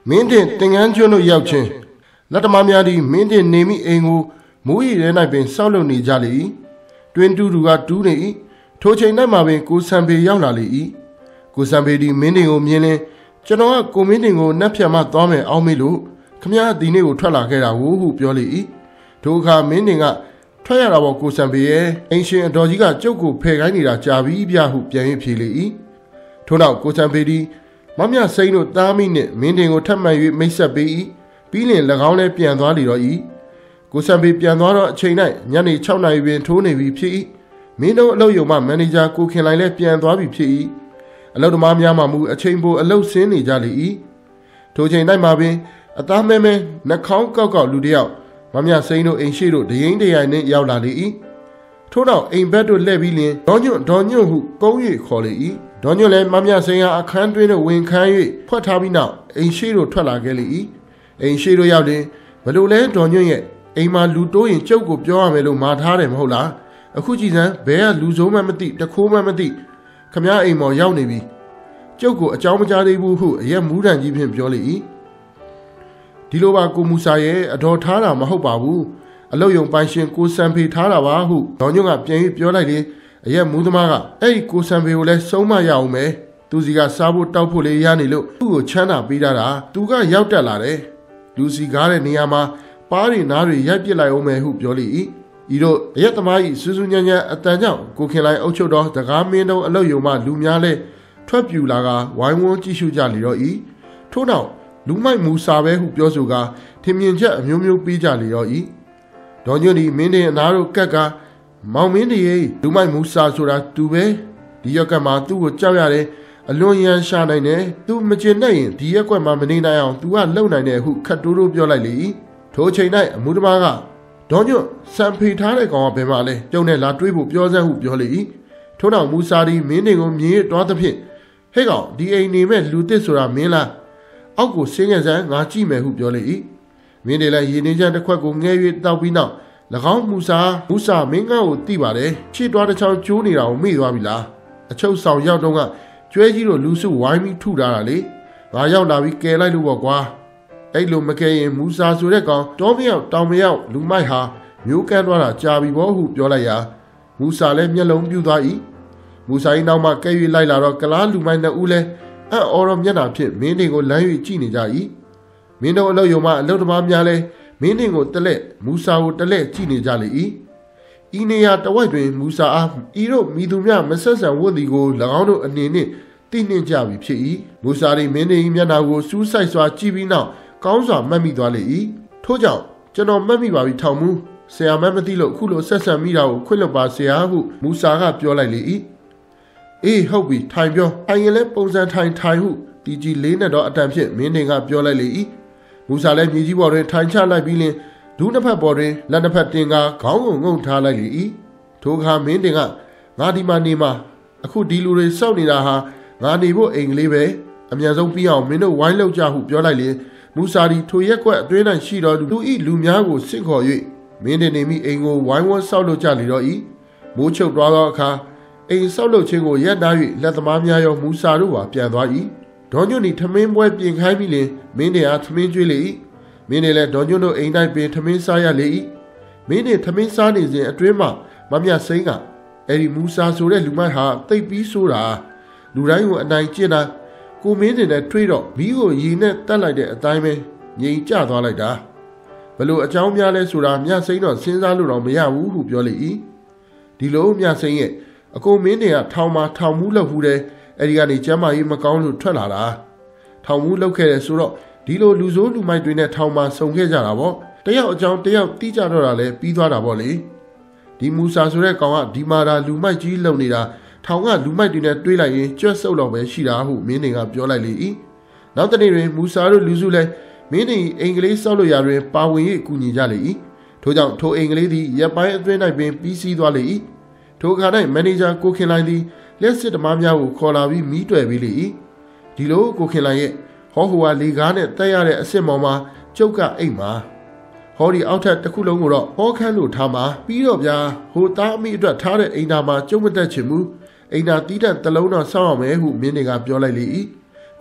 မင်းတင်တင်ငန်းကျွန်းတို့ရောက်ချင်းလက်တမများသည်မင်းတင်နေမိအိမ်ကိုမိုးရီထဲ၌ပင်စောက်လုံနေကြလေ၏တွင်တူတူကတူးနေ၏ထိုချိန်၌မှပင်ကိုစံပေရောက်လာလေ၏ကိုစံပေသည်မင်းတင်ကိုမြင်လင်ကျွန်တော်ကကိုမင်းတင်ကိုနှက်ဖြတ်မှသွားမယ်အောင်မေးလို့ခမရဒီနေ့ကိုထွက်လာခဲ့တာကိုဟုပြောလေ၏ထိုအခါမင်းတင်ကထွက်ရတာပေါ့ကိုစံပေရဲ့အင်ရှင်အတော်ကြီးကကျုပ်ကိုဖယ်ခိုင်းနေတာကြာပြီဗျဟုပြန်၍ဖြေလေ၏ထို့နောက်ကိုစံပေသည်မမြစိန်တို့တားမိနှင့်မင်းတင်ကိုထပ်မံ၍မိတ်ဆက်ပေး၏ပြီးလင်၎င်းလည်းပြန်သွားလေတော့၏ကိုစံပေပြန်သွားတော့အချိန်၌ညနေ၆နာရီပင်ထိုးနေပြီဖြစ်၏မင်းတို့အလုပ်ရုံမှမန်နေဂျာကိုခင်လိုင်လည်းပြန်သွားပြီဖြစ်၏အလုပ်သမားများမှမူအချိန်ပိုအလုပ်ဆင်းနေကြလေ၏ထိုချိန်၌မှပင်အသားမဲမဲနှာခေါင်းကောက်ကောက်လူတယောက်မမြစိန်တို့အိမ်ရှိတို့ဒရင်တရိုင်နှင့်ရောက်လာလေ၏ထို့နောက်အိမ်ဘက်တို့လှည့်ပြီးလင်ဒေါညွန့်ဒေါညွန့်ဟုကုန်း၍ခေါ်လေ၏ဒေါညွန့်လည်းမမြစိန်ဟာအခန်းတွင်းသို့ဝင်ခန်း၍ဖွက်ထားပြီးနောက်အိမ်ရှိတို့ထွက်လာခဲ့လေ၏အိမ်ရှိတို့ရောက်ရင်ဘလို့လဲဒေါညွန့်ရဲ့အိမ်မှာလူတိုးရင်ကျုပ်ကိုပြောရမယ်လို့မှာထားတယ်မဟုတ်လားအခုကြည်စမ်းဘဲကလူစိုးမှမသိတခိုးမှမသိခမရအိမ်မော်ရောက်နေပြီကျုပ်ကိုအကြောင်းမကြားသေးဘူးဟုအရက်မူးတန်ကြီးဖြင့်ပြောလေ၏ဒီလိုပါကိုမူစာရဲ့အတော်ထားတာမဟုတ်ပါဘူးအလုတ်ယုံပိုင်ရှင်ကိုစံဖေထားတာပါဟုဒေါညွန့်ကပြန်ပြီးပြောလိုက်လေအရက်မူးသမားကအဲ့ဒီကိုစံဖေကိုလည်းစုံမရအောင်မယ်သူစီကစားဖို့တောက်ဖို့လေးရနေလို့သူ့ကိုချမ်းသာပေးတာသူကရောက်တက်လာတယ်လူစီကားတဲ့နေရာမှာပါးရီနားတွေရိုက်ပစ်လိုက်အောင်မယ်ဟုပြောလေ၏ဤတို့အရက်သမားကြီးစူးစူးညံ့ညံ့အတန်ကြောင့်ကိုခင်လိုင်အုပ်ချုပ်တော်တကားမင်းတို့အလုတ်ယုံမှလူများလဲထွက်ပြူလာကဝိုင်းဝန်းကြည့်ရှုကြလေတော့၏ထို့နောက်လူမိုက်မူစာပဲဟုပြောဆိုကာထင်မြင်ချက်အမျိုးမျိုးပေးကြလေတော့၏ဒေါညွန့်ဒီမင်းတင်အနာတို့ကက်ကမောင်မင်းတရေလူမိုက်မူစာဆိုတာသူပဲဒီရက်ကမှာသူ့ကိုကြောက်ရတယ်အလွန်ရန်ရှာနိုင်တယ်သူမကျင်နဲ့ရင်ဒီရက်ကွက်မှာမနေနိုင်အောင်သူကလုံနိုင်တယ်ဟုခတ်တိုးတိုးပြောလိုက်လေ၏ထိုအချိန်၌အမှုသမားကဒေါညွန့်စံဖေထားတဲ့ကောင်ကဘယ်မှာလဲကျုံနဲ့လာတွေးဖို့ပြောစမ်းဟုပြောလေ၏ထို့နောက်မူစာဒီမင်းတင်ကိုမြင်ရတွားသဖြင့်ဟဲ့ကောင်ဒီအိမ်နေမဲ့လူတစ်ဆိုတာမင်းလားအောက်ကိုဆင်းရဲစမ်းငါကြည့်မယ်ဟုပြောလေ၏မင်းတွေလည်းရေနေချမ်းတစ်ခွက်ကိုငဲ၍တောက်ပြီးနောက်၎င်းမူစာမူစာမင်းကကိုသိပါတယ်ခြေတွားတစ်ချောင်းကျိုးနေတာကိုမေ့သွားပြီလားအချုပ်ဆောင်ရောက်တော့ကကျွဲကြီးတို့လူစုဝိုင်းပြီးထုထားတာလေငါရောက်လာပြီးကယ်လိုက်လို့ပေါ့ကွာအဲ့လိုမကယ်ရင်မူစာဆိုတဲ့ကောင်တောမရောက်တောင်မရောက်လူမိုက်ဟာမျိုးကန်းသွားတာကြာပြီဘောဟုပြောလိုက်ရာမူစာလည်းမျက်လုံးပြူသွား၏မူစာ၏နောက်မှကဲ၍လိုက်လာတော့ကလားလူမိုက်နှစ်ဦးလည်းအံ့ဩတော့မျက်နှာဖြင့်မင်းတွေကိုလမ်း၍ကြည့်နေကြ၏မင်းတို့အလုပ်ရုံမှအလုပ်သမားများလည်းမင်းတွေကိုတလက်မူစာကိုတလက်ကြည့်နေကြလေ၏ဤနေရာတဝိုက်တွင်မူစာအားဤတို့မိသူများမဆက်ဆံဝတ်သည်ကို၎င်းတို့အနေနှင့်သိနှင့်ကြပြီဖြစ်၏မူစာ၏မင်းတွေ၏မျက်နှာကိုစူးစိုက်စွာကြည့်ပြီးနောက်ကောင်းစွာမှတ်မိသွားလေ၏ထို့ကြောင့်ကျွန်တော်မှတ်မိပါပြီထောင်မူဆရာမမသိလို့ခုလိုဆက်ဆံမိတာကိုခွင့်လွှတ်ပါဆရာဟုမူစာကပြောလိုက်လေ၏အေးဟုတ်ပြီထိုင်ပြောထိုင်ရင်လည်းပုံစံထိုင်ထိုင်ဟုတီကြီးလေးနဲ့တော့အတန်ဖြင့်မင်းတင်ကပြောလိုက်လေ၏မူစာလည်းမြေကြီးပေါ်တွင်ထိုင်ချလိုက်ပြီးလင်ဒူးနှစ်ဖက်ပေါ်တွင်လက်နှစ်ဖက်တင်ကာခေါင်းကိုငုံထားလိုက်လေ၏ထိုအခါမင်းတင်ကငါဒီမှာနေမှာအခုဒီလူတွေစောက်နေတာဟာငါနေဖို့အိမ်ကလေးပဲအမြန်ဆုံးပြီးအောင်မင်းတို့ဝိုင်းလောက်ကြဟုပြောလိုက်လေမူစာဒီထိုရက်ကွက်အတွင်း၌ရှိတော်သူ၏လူများကိုဆင့်ခေါ်၍မင်းတင်နေမိအိမ်ကိုဝိုင်းဝန်းစောက်လုပ်ကြလေတော့၏မိုးချုပ်သွားသောအခါအိမ်ဆောက်လုပ်ခြင်းကိုရပ်နား၍လက်သမားများရောမူစာတို့ပါပြန်သွား၏ဒေါညွန့်ဤထမင်းပွဲပြင်ခိုင်းပြီးလင်မင်းတင်အားထမင်းကျွေးလေ၏မင်းတင်လည်းဒေါညွန့်တို့အိမ်တိုင်းပင်ထမင်းစားရလေ၏မင်းတင်ထမင်းစားနေစဉ်အတွင်းမှမမြစိန်ကအဲ့ဒီမူစာဆိုတဲ့လူမိုက်ဟာတိတ်ပြီးဆိုတာလူတိုင်းကိုအနိုင်ကျင့်တာကိုမင်းတင်နဲ့ထွေးတော့မိကိုရေနဲ့တက်လိုက်တဲ့အတိုင်းပဲငြိမ်ကျသွားလိုက်တာဘလို့အကြောင်းများလဲဆိုတာမြစိန်တော့စဉ်းစားလို့တော့မရဘူးဟုပြောလေ၏ဒီလိုမြစိန်ရဲ့အကိုမင်းတွေကထောင်မှာထောင်မူးလောက်ဘူးတဲ့အဲ့ဒီကနေကျမ်းမာရေးမကောင်းလို့ထွက်လာတာထောင်မူးလောက်ခဲ့တယ်ဆိုတော့ဒီလိုလူဆိုးလူမိုက်တွေနဲ့ထောင်မှာစုံခဲ့ကြတာပေါ့တယောက်အကြောင်းတယောက်တီးကြတော့တာလဲပြီးသွားတာပေါ့လေဒီမူစာဆိုတဲ့ကောင်ကဒီမာတာလူမိုက်ကြီးလုံနေတာထောင်ကလူမိုက်တွေနဲ့တွေးလိုက်ရင်ကြွက်စုပ်တော့ပဲရှိတာဟုမင်းတွေကပြောလိုက်လေ၏နောက်တနေ့တွင်မူစာတို့လူစုလဲမင်းတွေအင်္ဂလိပ်စောက်လို့ရတွင်ပါဝင်၍ကူညီကြလေ၏ထို့ကြောင့်ထိုအင်္ဂလိပ်သည်ရပ်ပိုင်းအတွင်း၌ပင်ပြီးစီးသွားလေ၏ထိုအခါ၌မန်နေဂျာကိုခင်လိုင်သည်လက်စစ်သမားများကိုခေါ်လာပြီးမီးတွယ်ပေးလေ၏ဒီလိုကိုခင်လိုင်ရဲ့ဟောဟိုဝါလေကားနဲ့တက်ရတဲ့အစ်စ်မောင်မှာကျုပ်ကအိမ်မှာဟောဒီအောက်ထပ်တစ်ခုလုံးကိုတော့ဟောခန်းလို့ထားမှာပြီးတော့ဗျာဟိုသားအမိအတွက်ထားတဲ့အိမ်သားမှာကျုပ်မတက်ချင်ဘူးအိမ်သားတီးတဲ့တလုံးတော့စောင့်အောင်မယ်ဟုမင်းတွေကပြောလိုက်လေ၏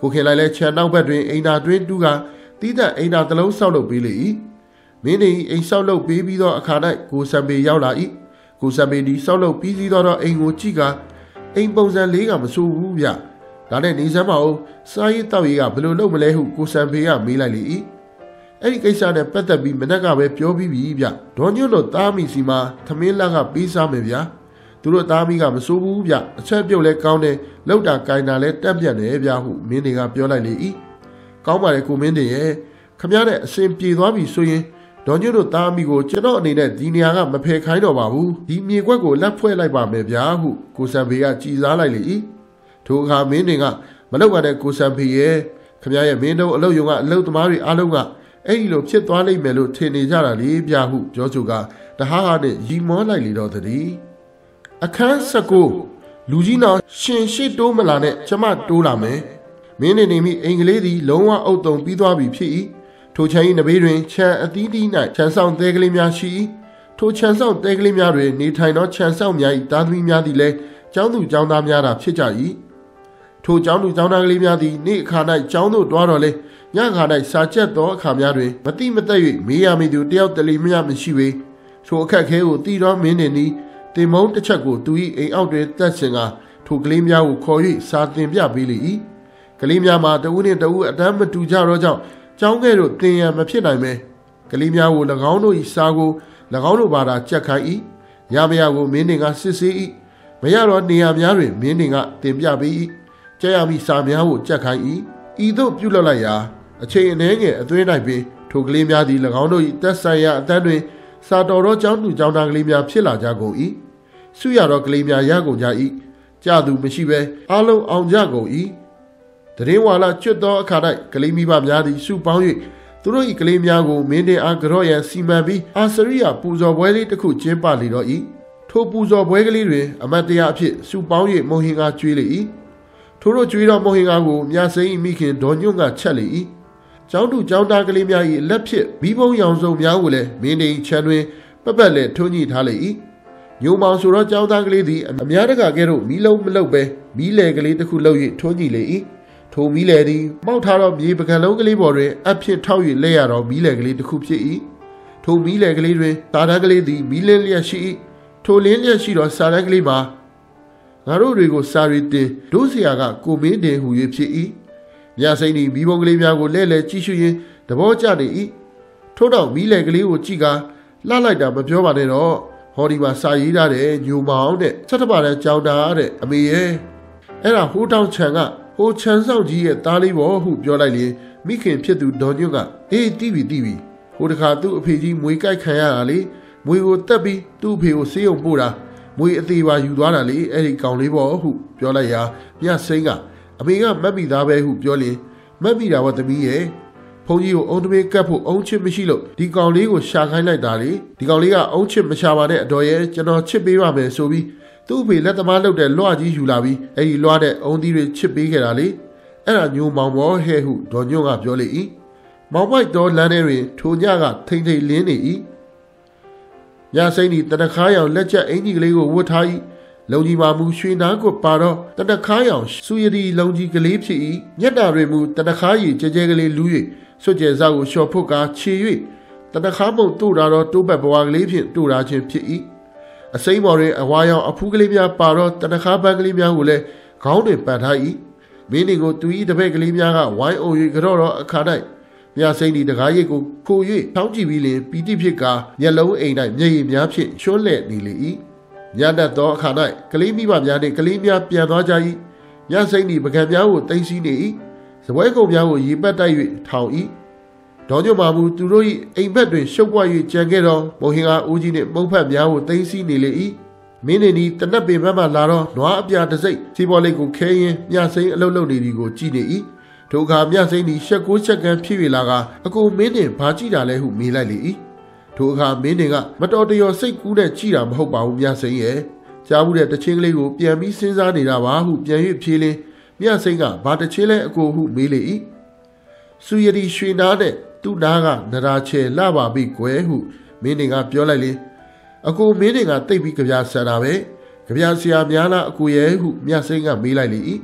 ကိုခင်လိုက်လဲခြံနောက်ဘက်တွင်အိမ်သာတွင်တူကတီးသက်အိမ်သာတစ်လုံးဆောက်လုပ်ပေးလေ၏မင်းနေအိမ်ဆောက်လုပ်ပေးပြီးသောအခါ၌ကိုစံပေရောက်လာ၏ကိုစံပေဒီဆောက်လုပ်ပြီးစီးသောအိမ်ကိုကြည့်ကအိမ်ပုံစံလေးကမဆိုးဘူးဗျဒါနဲ့နေစမ်းမအောင်စားရည်တောက်ရည်ကဘယ်လိုလုပ်မလဲဟုကိုစံပေကမေးလိုက်လေ၏အဲ့ဒီကိစ္စနဲ့ပတ်သက်ပြီးမနက်ကပဲပြောပြီးပြီဗျဒေါ်ညွန့်တို့သားမိစီမှာသမင်းလက်ကပေးစားမယ်ဗျာသူတို့သားမိကမဆိုးဘူးဗျအချက်ပြုတ်လဲကောင်းတယ်လောက်တာကိုင်တာလဲတက်ပြတ်တယ်ဗျဟုမင်းတွေကပြောလိုက်လေ၏ကောင်းပါလေကိုမင်းတွေရဲ့ခမရတဲ့အစဉ်ပြေသွားပြီဆိုရင်ဒေါ်ညွန့်တို့သားမိကိုကျွန်တော်အနေနဲ့ဒီနေရာကမဖယ်ခိုင်းတော့ပါဘူးဒီမြေခွက်ကိုလက်ဖွဲ့လိုက်ပါမယ်ဗျာဟုကိုစံဖေကကြည်စားလိုက်လေ၏ထိုအခါမင်းတွေကမလောက်ပါနဲ့ကိုစံဖေရဲ့ခမရရဲ့မင်းတို့အလုပ်ယုံကအလုပ်သမားတွေအားလုံးကအဲ့ဒီလိုဖြစ်သွားလိမ့်မယ်လို့ထင်နေကြတာလေဗျာဟုပြောဆိုကတဟားဟာနဲ့ရီမောလိုက်လေတော့တည်းအခန်း၁၉လူကြီးနောင်ရှင်ရှိတိုးမလာနဲ့ကျမတိုးလာမယ်မင်းနေနေမိအင်္ဂလိပ်သည်လုံးဝအုပ်တုံပြီးသွားပြီဖြစ်၏ထိုချမ်း၏နဘေးတွင်ခြံအသီးသီး၌ခြံဆောင်တဲကလေးများရှိ၏ထိုခြံဆောင်တဲကလေးများတွင်နေထိုင်သောခြံဆောင်များ၏သားသမီးများသည်လည်းကျောင်းသူကျောင်းသားများသာဖြစ်ကြ၏ထိုကျောင်းသူကျောင်းသားကလေးများသည်နေ့အခါ၌ကျောင်းသို့တွားတော်လဲညခါ၌စာချက်သောအခါများတွင်မတိမသက်၍မေးရမည်သူတယောက်တလီမရမရှိပေထိုအခက်ခဲကိုတည်တော်မင်းနေသည်တင်မုံတစ်ချက်ကိုသူ၏အိမ်အောက်တွင်တက်ဆင်ကထိုကလေးများကိုခေါ်၍စာတင်ပြပေးလေ၏ကလေးများမှာတဦးနှင့်တဦးအတမ်းမတူကြတော့ကြောင့်ကျောင်းကဲ့သို့တင်ရန်မဖြစ်နိုင်ပဲကလေးများကို၎င်းတို့၏စာကို၎င်းတို့ဘာသာကြက်ခိုင်း၏ရမရကိုမင်းတွေကစစ်ဆေး၏မရတော့နေရာများတွင်မင်းတွေကတင်ပြပေး၏ကြက်ရမည့်စာများကိုကြက်ခိုင်း၏ဤသို့ပြုလုပ်လိုက်ရာအချိန်အနည်းငယ်အတွင်း၌ပင်ထိုကလေးများသည်၎င်းတို့၏သက်ဆိုင်ရာအတန်းတွင်စာတော်သောကျောင်းသူကျောင်းသားကလေးများဖြစ်လာကြကုန်၏စုရသောကလေးများရကုန်ကြ၏ကြသူမရှိဘဲအလုံးအောင်ကြကုန်၏တရင်ဝါလာကျွတ်သောအခါ၌ကလေးမိဘများသည်စုပေါင်း၍သူတို့၏ကလေးများကိုမင်းတင်အားကြော့ရန်စီမံပြီးအာစရိယပူဇော်ပွဲလေးတစ်ခုကျင်းပလေတော့၏ထိုပူဇော်ပွဲကလေးတွင်အမတ်တရားအဖြစ်စုပေါင်း၍မုံဟင်ကားကျွေးလေ၏ထိုတို့ကျွေးသောမုံဟင်ကားကိုမြစိန်မိခင်ဒေါ်ညွန့်ကချက်လေ၏ကျောင်းသူကျောင်းသားကလေးများ၏လက်ဖြစ်ဘီးဘုံရောင်စုံများကိုလည်းမင်းတင်ချမ်းတွင်ပက်ပက်လဲထွန်းညှိထားလေ၏ညုံမောင်ဆိုသောကျောင်းသားကလေးသည်အများတကာကဲ့သို့မီးလုံးမလုတ်ပဲမီးလေကလေးတစ်ခုလှုပ်၍ထွန်းညှိလေ၏ထိုမီးလေသည်မောက်ထားသောမြေပကံလုံးကလေးပေါ်တွင်အဖြစ်ထောက်၍လဲရသောမီးလေကလေးတစ်ခုဖြစ်၏ထိုမီးလေကလေးတွင်စာတန်းကလေးသည်မီးလင်းလျက်ရှိ၏ထိုလင်းလျက်ရှိသောစာတန်းကလေးမှာငါတို့တွေကိုစာရီတင်ဒုစရာကကိုမင်းတင်ဟူ၍ဖြစ်၏မြစိန်သည်မီးပုံကလေးများကိုလဲလဲကြည့်ရှုရင်းသဘောကျနေ၏ထို့တော့မီးလေကလေးကိုကြည့်ကာလှလိုက်တာမပြောပါနဲ့တော့ဟောဒီမှာစာရေးထားတဲ့ညိုမောင်တဲ့ဆက်တပါတဲ့ကြောင်တာတဲ့အမေရဲ့အဲ့ဒါဟိုးတောင်ချံကဟိုချမ်းဆောင်ကြီးရဲ့သားလေးပေါ်ဟုပြောလိုက်လေမိခင်ဖြစ်သူဒေါ်ညွန့်ကအေးတီးပြီတီးပြီဟိုတခါသူ့အဖေကြီးမွေကြိုက်ခံရတာလေမွေကိုတက်ပြီးသူ့အဖေကိုဆေးရုံပို့တာမွေအသေးပါယူသွားတာလေအဲ့ဒီကောင်လေးပေါ်ဟုပြောလိုက်ရာမြစိန်ကအမေကမက်မိသားပဲဟုပြောရင်မက်မိတာပေါ့သမီးရဲ့ဖုန်းကြီးကိုအုံတမေကတ်ဖို့အုံချစ်မရှိလို့ဒီကောင်လေးကိုရှာခိုင်းလိုက်တာလေဒီကောင်လေးကအုံချစ်မရှာပါနဲ့အတော်ရဲ့ကျွန်တော်ချစ်ပေးပါမယ်ဆိုပြီးသူ့အဖေလက်သမားလုပ်တဲ့လွှကြီးယူလာပြီးအဲ့ဒီလွှတဲ့အုံသီးတွေချစ်ပေးခဲ့တာလေအဲ့ဒါညိုမောင်ပေါ်ဟဲ့ဟုဒေါ်ညွန့်ကပြောလေ၏မောင်ပိုက်တော်လမ်းထဲတွင်ထိုညကထိန်ထိန်လင်းနေ၏ညစိမ့်ဒီတနခါရောင်လက်ချက်အင်ကြီးကလေးကိုဝတ်ထား၏လုံကြီးမှာမူရွှေနားကိုပါတော့တနခါရောင်စူရည်လုံကြီးကလေးဖြစ်၏ညက်တာတွင်မူတနခါရီကြဲကြဲကလေးလူး၍စွတ်ကျဲစားကိုလျှော်ဖုတ်ကာခြေ၍တနခါမုံတို့တာတော့တိုးပတ်ဘွားကလေးဖြင့်တို့တာခြင်းဖြစ်၏အစိမ်းပေါ်တွင်အဝါရောင်အဖူးကလေးများပါတော့တနခါပန်းကလေးများကိုလည်းခေါင်းတွင်ပန်ထား၏မင်းတွေကိုသူ၏တပည့်ကလေးများကဝိုင်းအုံ၍ကြော့တော့အခါ၌မြစိမ့်ဒီတကားရိတ်ကိုခို၍ထောင်းကြည့်ပြီးလင်ပီတိဖြစ်ကာမျက်လုံးအိမ်၌မျက်ရည်များဖြင့်ရှွန်းလှဲ့နေလေ၏ညတတ်သောအခါ၌ကလေးမိဘများနှင့်ကလေးများပြန်သွားကြ၏မြစိမ့်ဒီပကံများကိုသိမ်းဆည်းနေ၏စပွဲကုံများကိုရေပတ်တိုက်၍ထောင်၏ဒေါ်ညွန့်မာမူသူတို့၏အိမ်ဘက်တွင်ရှုပ်ပွား၍ကြံခဲ့သောမုံဟင်ကာဦးကြီးနှင့်မုံဖက်များကိုသိမ်းဆည်းနေလေ၏မင်းနေသည်တနက်ပင်ဘက်မှလာတော့နွားအပြာတစိမ့်စီပေါ်လေးကိုခဲရင်းမြစိမ့်အလုတ်လုတ်နေသည်ကိုကြည့်နေ၏ထိုအခါမြစိမ့်သည်ရှက်ကိုးချက်ကန်ဖြစ်၍လာကအကိုမင်းတင်ဘာကြည့်တာလဲဟုမေးလိုက်လေ၏ထိုအခါမင်းတင်ကမတော်တရောစိတ်ကူးနဲ့ကြည့်တာမဟုတ်ပါဘူးမြစိမ့်ရဲ့ကြားမှုတဲ့တချင်းကလေးကိုပြန်ပြီးစဉ်းစားနေတာပါဟုပြန်၍ဖြေလင်းမြစိမ့်ကဘာတချင်းလဲအကိုဟုမေးလေ၏စူရည်ရွှေနားနဲ့သူ့နားကနရာချေလှပါပြီကွယ်ဟုမင်းတင်ကပြောလိုက်လေအကိုမင်းတင်ကတိတ်ပြီးကြပြဆန်တာပဲကြပြဆရာများလားအကိုရဲ့ဟုမြစိမ့်ကမေးလိုက်လေ၏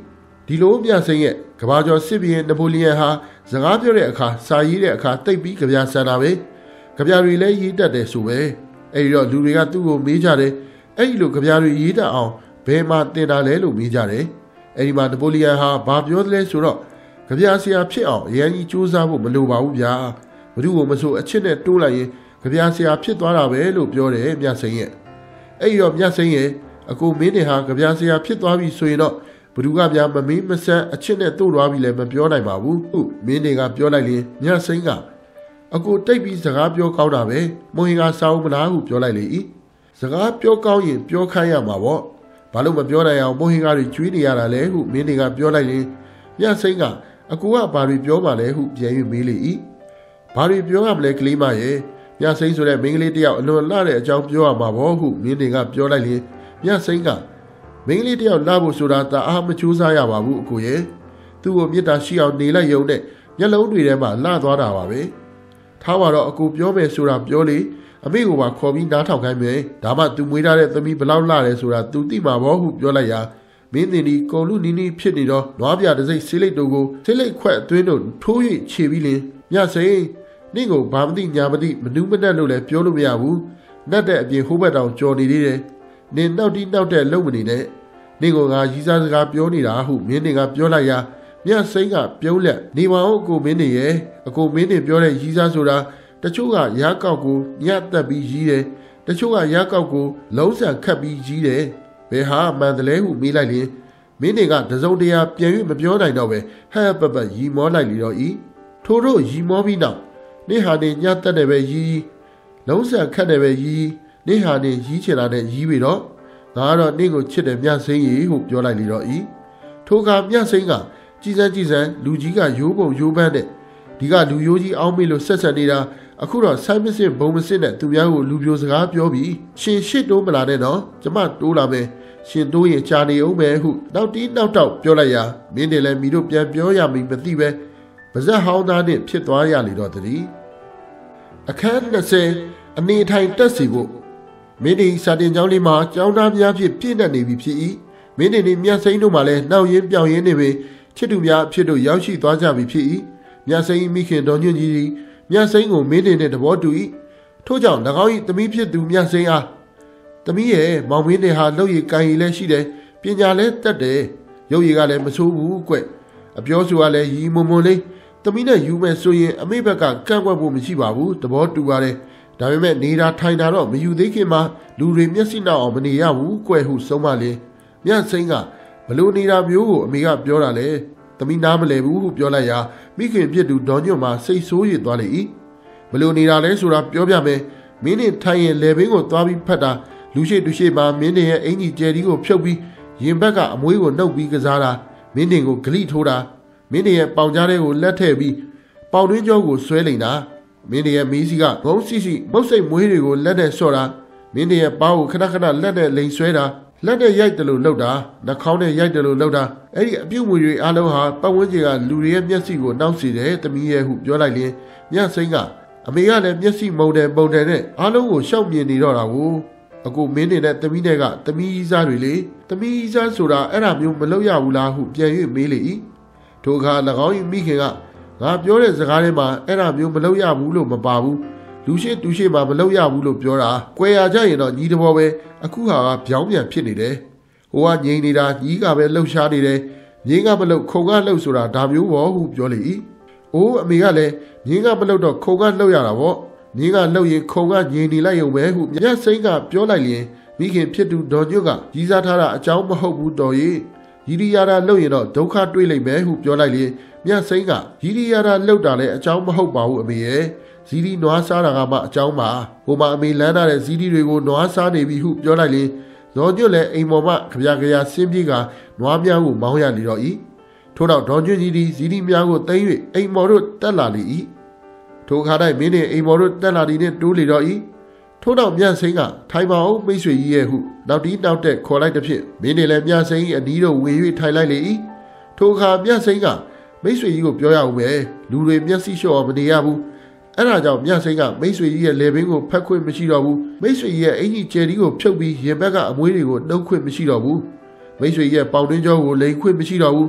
ဒီလိုမြစိန်ရဲ့ကဘာကျော်စစ်ဘီရင်နပိုလီယန်ဟာစကားပြောတဲ့အခါစာရေးတဲ့အခါတိတ်ပြီးကြပြဆန်တာပဲကြပြတွေလည်းရေးတတ်တယ်ဆိုပဲအဲ့ဒီတော့လူတွေကသူ့ကိုမေးကြတယ်အဲ့ဒီလိုကြပြတွေရေးတတ်အောင်ဘယ်မှာတင်တာလဲလို့မေးကြတယ်အဲ့ဒီမှာနပိုလီယန်ဟာဘာပြောသလဲဆိုတော့ကြပြဆရာဖြစ်အောင်အရင်ကြီးစူးစမ်းဖို့မလိုပါဘူးဗျာဘ누구ကိုမဆိုအချစ်နဲ့တိုးလိုက်ရင်ကြပြဆရာဖြစ်သွားတာပဲလို့ပြောတယ်မြစိန်ရဲ့အဲ့ဒီတော့မြစိန်ရဲ့အကိုမင်းနေဟာကြပြဆရာဖြစ်သွားပြီဆိုရင်တော့ဘ누구ကဗျာမမင်းမဆန်းအချစ်နဲ့တိုးသွားပြီလည်းမပြောနိုင်ပါဘူးဟုတ်မင်းတွေကပြောလိုက်ရင်မြစိန်ကအကိုတိတ်ပြီးစကားပြောကောင်းတာပဲမွန်ဟင်ကစာအုပ်မလားဟုပြောလိုက်လေ၏စကားပြောကောင်းရင်ပြောခိုင်းရမှာပေါ့ဘာလို့မပြောနိုင်အောင်မွန်ဟင်ကတွေကျွေးနေရတာလဲဟုမင်းတွေကပြောလိုက်ရင်မြစိန်ကအကိုကဘာတွေပြောမှလဲဟုပြန်၍မေးလေ၏ဘာတွေပြောရမလဲကလေးမရဲ့မြစိန်ဆိုတဲ့မိန်းကလေးတယောက်အလွန်လှတဲ့အကြောင်းပြောရမှာပေါ့ဟုမင်းတွေကပြောလိုက်ရင်မြစိန်ကမိန်းကလေးတယောက်လှဖို့ဆိုတာတအားမချိုးစားရပါဘူးအကိုရဲ့သူ့ကိုမေတ္တာရှိအောင်နေလိုက်ရုံနဲ့မျက်လုံးတွေထဲမှာလှသွားတာပါပဲထားပါတော့အကိုပြောမယ်ဆိုတာပြောလေအမေကိုပါခေါ်ပြီးနားထောင်ခိုင်းမယ်ဒါမှသူမွေးထားတဲ့သမီးဘလောက်လှတယ်ဆိုတာသူသိမှာပေါ့ဟုပြောလိုက်ရာမင်းတင်ဒီကုံလူနီးနီးဖြစ်နေတော့နွားပြတစိမ့်ဆေးလိတ်တို့ကိုဆေးလိတ်ခွက်အတွင်းတို့ထိုး၍ခြေပြီးလင်မြစိန်နင့်ကိုဘာမသိညာမသိမနူးမနဲ့လို့လည်းပြောလို့မရဘူးနတ်တဲ့အပြင်ဟိုးဘက်တောင်ကြော်နေသေးတယ်နင်နောက်တီးနောက်တဲ့လုံမနေနဲ့နင့်ကိုငါရီးစားစကားပြောနေတာဟုမင်းတွေကပြောလိုက်ရာမြစိန်ကပြုံးလက်နေပါဦးအကိုမင်းနေရဲ့အကိုမင်းနေပြောတဲ့ရီးစားဆိုတာတချို့ကရားကောက်ကိုညတ်တက်ပြီးရီးတယ်တချို့ကရားကောက်ကိုလုံးဆန်ခတ်ပြီးရီးတယ်ဘယ်ဟာမှန်တယ်လဲဟုမေးလိုက်ရင်မင်းတွေကတစုံတရာပြန်၍မပြောနိုင်တော့ပဲဟဲ့ပပရီမောလိုက်လီတော့ဤထို့တို့ရီမောပြီးနောက်နေဟာနေညတ်တက်တယ်ပဲရီးလုံးဆန်ခတ်တယ်ပဲရီးနေဟာနေရီးချင်တာနဲ့ရီးပြီးတော့ငါကတော့နင့်ကိုချစ်တယ်မြစိန်ကြီးဟုပြောလိုက်လီတော့ဤထိုကမြစိန်ကကြည်စမ်းကြည်စမ်းလူကြီးကရိုးပုံရိုးပန်းတဲ့ဒီကလူရိုးကြီးအောင်းမေးလို့ဆက်ဆက်နေတာအခုတော့ဆိုင်းမစစ်ဘုံမစစ်နဲ့သူများကိုလူပြိုစကားပြောပြီးရှင်ရှစ်တိုးမလာနဲ့တော့ကျမတိုးလာမယ်ရှင်တိုးရင်ကြာနေအောင်ပဲဟုနောက်တီးနောက်တော့ပြောလိုက်ရာမင်းတွေလည်းမိတို့ပြန်ပြောရမိမသိပဲပါဇက်ဟောင်းသားနဲ့ဖြစ်သွားရလေတော့တည်းအခန်း၂၀အနေထိုင်တက်စီဖို့မင်းတွေစာတင်ကျောင်းလေးမှာကျောင်းသားများဖြစ်ပြည့်နေနေပြီဖြစ်၏မင်းတွေနဲ့မြတ်စိန်တို့မှလည်းနှောက်ရင်းပြောင်းရင်းနေပြီချစ်သူများအဖြစ်တို့ရောက်ရှိသွားကြပြီဖြစ်၏မြတ်စိန်မိခင်တော်ညွန့်ကြီးသည်မြတ်စိန်ကိုမင်းတွေနဲ့တဘောတူ၏ထို့ကြောင့်၎င်း၏သမီးဖြစ်သူမြတ်စိန်အားသမီးရဲ့မောင်မင်းတွေဟာလှုပ်ရည်ကန်ရည်လည်းရှိတယ်ပညာလည်းတတ်တယ်ရုပ်ရည်ကလည်းမဆိုးဘူးကွအပြောဆိုကလည်းရီမွန်မွန်လေးသမီးနဲ့ယူမယ်ဆိုရင်အမေဘက်ကကန့်ကွက်ဖို့မရှိပါဘူးတဘောတူပါတယ်ဒါပေမဲ့နေတာထိုင်တာတော့မယူသေးခင်မှာလူတွေမျက်စိနောက်အောင်မနေရဘူးကွဟုဆုံးမလင်းမြတ်စိန်ကဘလို့နေတာမျိုးကိုအမေကပြောတာလေသမီးနားမလဲဘူးဟုပြောလိုက်ရာမိခင်ပြစ်သူဒေါ်ညွန့်မှာစိတ်ဆိုးရသွားလေ၏ဘလို့နေတာလဲဆိုတာပြောပြမယ်မင်းနဲ့ထိုင်ရင်လေဘင်းကိုသွားပြီးဖတ်တာလူရှိတူရှိမှာမင်းရဲ့အင်ကြီးကျယ်ဒီကိုဖြုတ်ပြီးရင်ဘက်ကအမွေးကိုနှုတ်ပြီးကစားတာမင်းတင်ကိုဂလိထိုးတာမင်းရဲ့ပေါင်ကြားတဲ့ကိုလက်ထည့်ပြီးပေါင်တွင်းကျောကိုဆွဲလိန်တာမင်းရဲ့မီးစီကဘုံစီစီမုတ်စိတ်မွေးတွေကိုလက်နဲ့ဆော့တာမင်းရဲ့ပါးကိုခဏခဏလက်နဲ့လိန်ဆွဲတာလက်နဲ့ရိုက်တယ်လို့လှုပ်တာနှာခေါင်းနဲ့ရိုက်တယ်လို့လှုပ်တာအဲ့ဒီအပြုတ်မွေတွေအားလုံးဟာပတ်ဝန်းကျင်ကလူတွေရဲ့မျက်စိကိုနှောက်စေတယ်တမီးရဲ့ဟုပြောလိုက်ရင်မြတ်စိန်ကအမေကလည်းမျက်စိမုံတယ်ပုံတယ်နဲ့အားလုံးကိုရှောက်မြင်နေတော့တာကိုအကိုမင်းနေတဲ့တမီးတွေကတမီးကြီးစားတွေလေတမီးကြီးစားဆိုတာအဲ့ဒါမျိုးမလုပ်ရဘူးလားဟုပြန်၍မေးလေ၏ထိုအခါ၎င်း၏မိခင်ကငါပြောတဲ့စကားထဲမှာအဲ့ဒါမျိုးမလုပ်ရဘူးလို့မပါဘူးလူရှိတူရှိမှာမလုပ်ရဘူးလို့ပြောတာကွယ်ရကြရင်တော့ညီတဘောပဲအခုဟာကပြောင်းပြန်ဖြစ်နေတယ်ဟိုကငြိမ်နေတာညီကပဲလှုပ်ရှားနေတယ်ငြင်းကမလုပ်ခုံကလှုပ်ဆိုတာဒါမျိုးပေါ့ဟုပြောလေ၏အိုးအမေကလည်းငြင်းကမလုပ်တော့ခုံကလှုပ်ရတာပေါ့ငြင်းကလှုပ်ရင်ခုံကငြိမ်နေလိုက်ရုံပဲဟုမြတ်စိန်ကပြောလိုက်ရင်မိခင်ဖြစ်သူဒေါ်ညွတ်ကကြီးစားထားတာအကြောင်းမဟုတ်ဘူးတော်ရဲ့ရီရီယာရာလှုပ်ရင်တော့ဒုက္ခတွေ့လိမ့်မယ်ဟုပြောလိုက်ရင်မြတ်စိန်ကရီရီယာရာလှုပ်တာလည်းအကြောင်းမဟုတ်ပါဘူးအမေရဲ့ဇီဒီနွားစားတာကမှအကြောင်းပါဟိုမှာအမေလမ်းထားတဲ့ဇီဒီတွေကိုနွားစားနေပြီဟုပြောလိုက်ရင်ဒေါ်ညွတ်လည်းအိမ်ပေါ်မှခပြခရဆင်းပြေးကနွားများကိုမောင်းရလေတော့၏ထို့တော့ဒေါ်ညွတ်ကြီးသည်ဇီဒီများကိုသိမ်း၍အိမ်ပေါ်တို့တက်လာလေ၏ထိုခါတိုင်းမင်းနှင့်အိမ်ပေါ်တို့တက်လာသည်နှင့်တိုးလေတော့၏ထို့တော့မြတ်စိန်ကထိုင်ပါအောင်မိတ်ဆွေကြီးရဲ့ဟုနောက်တီးနောက်တက်ခေါ်လိုက်သည်ဖြင့်မင်းနှင့်လည်းမြတ်စိန်၏အနီးတို့ဝင်၍ထိုင်လိုက်လေ၏ထိုအခါမြတ်စိန်ကမိတ်ဆွေကြီးကိုပြောရအောင်ပဲလူတွေမျက်စိလျှော့မနေရဘူးအဲ့ဒါကြောင့်မြတ်စိန်ကမိတ်ဆွေကြီးရဲ့လေဘင်းကိုဖက်ခွင့်မရှိတော့ဘူးမိတ်ဆွေကြီးရဲ့အင်ကြီးကျယ်ဒီကိုဖြုတ်ပြီးရင်ဘက်ကအမွေးတွေကိုနှုတ်ခွင့်မရှိတော့ဘူးမိတ်ဆွေကြီးရဲ့ပေါင်တွင်းကျောကိုလိန်ခွင့်မရှိတော့ဘူး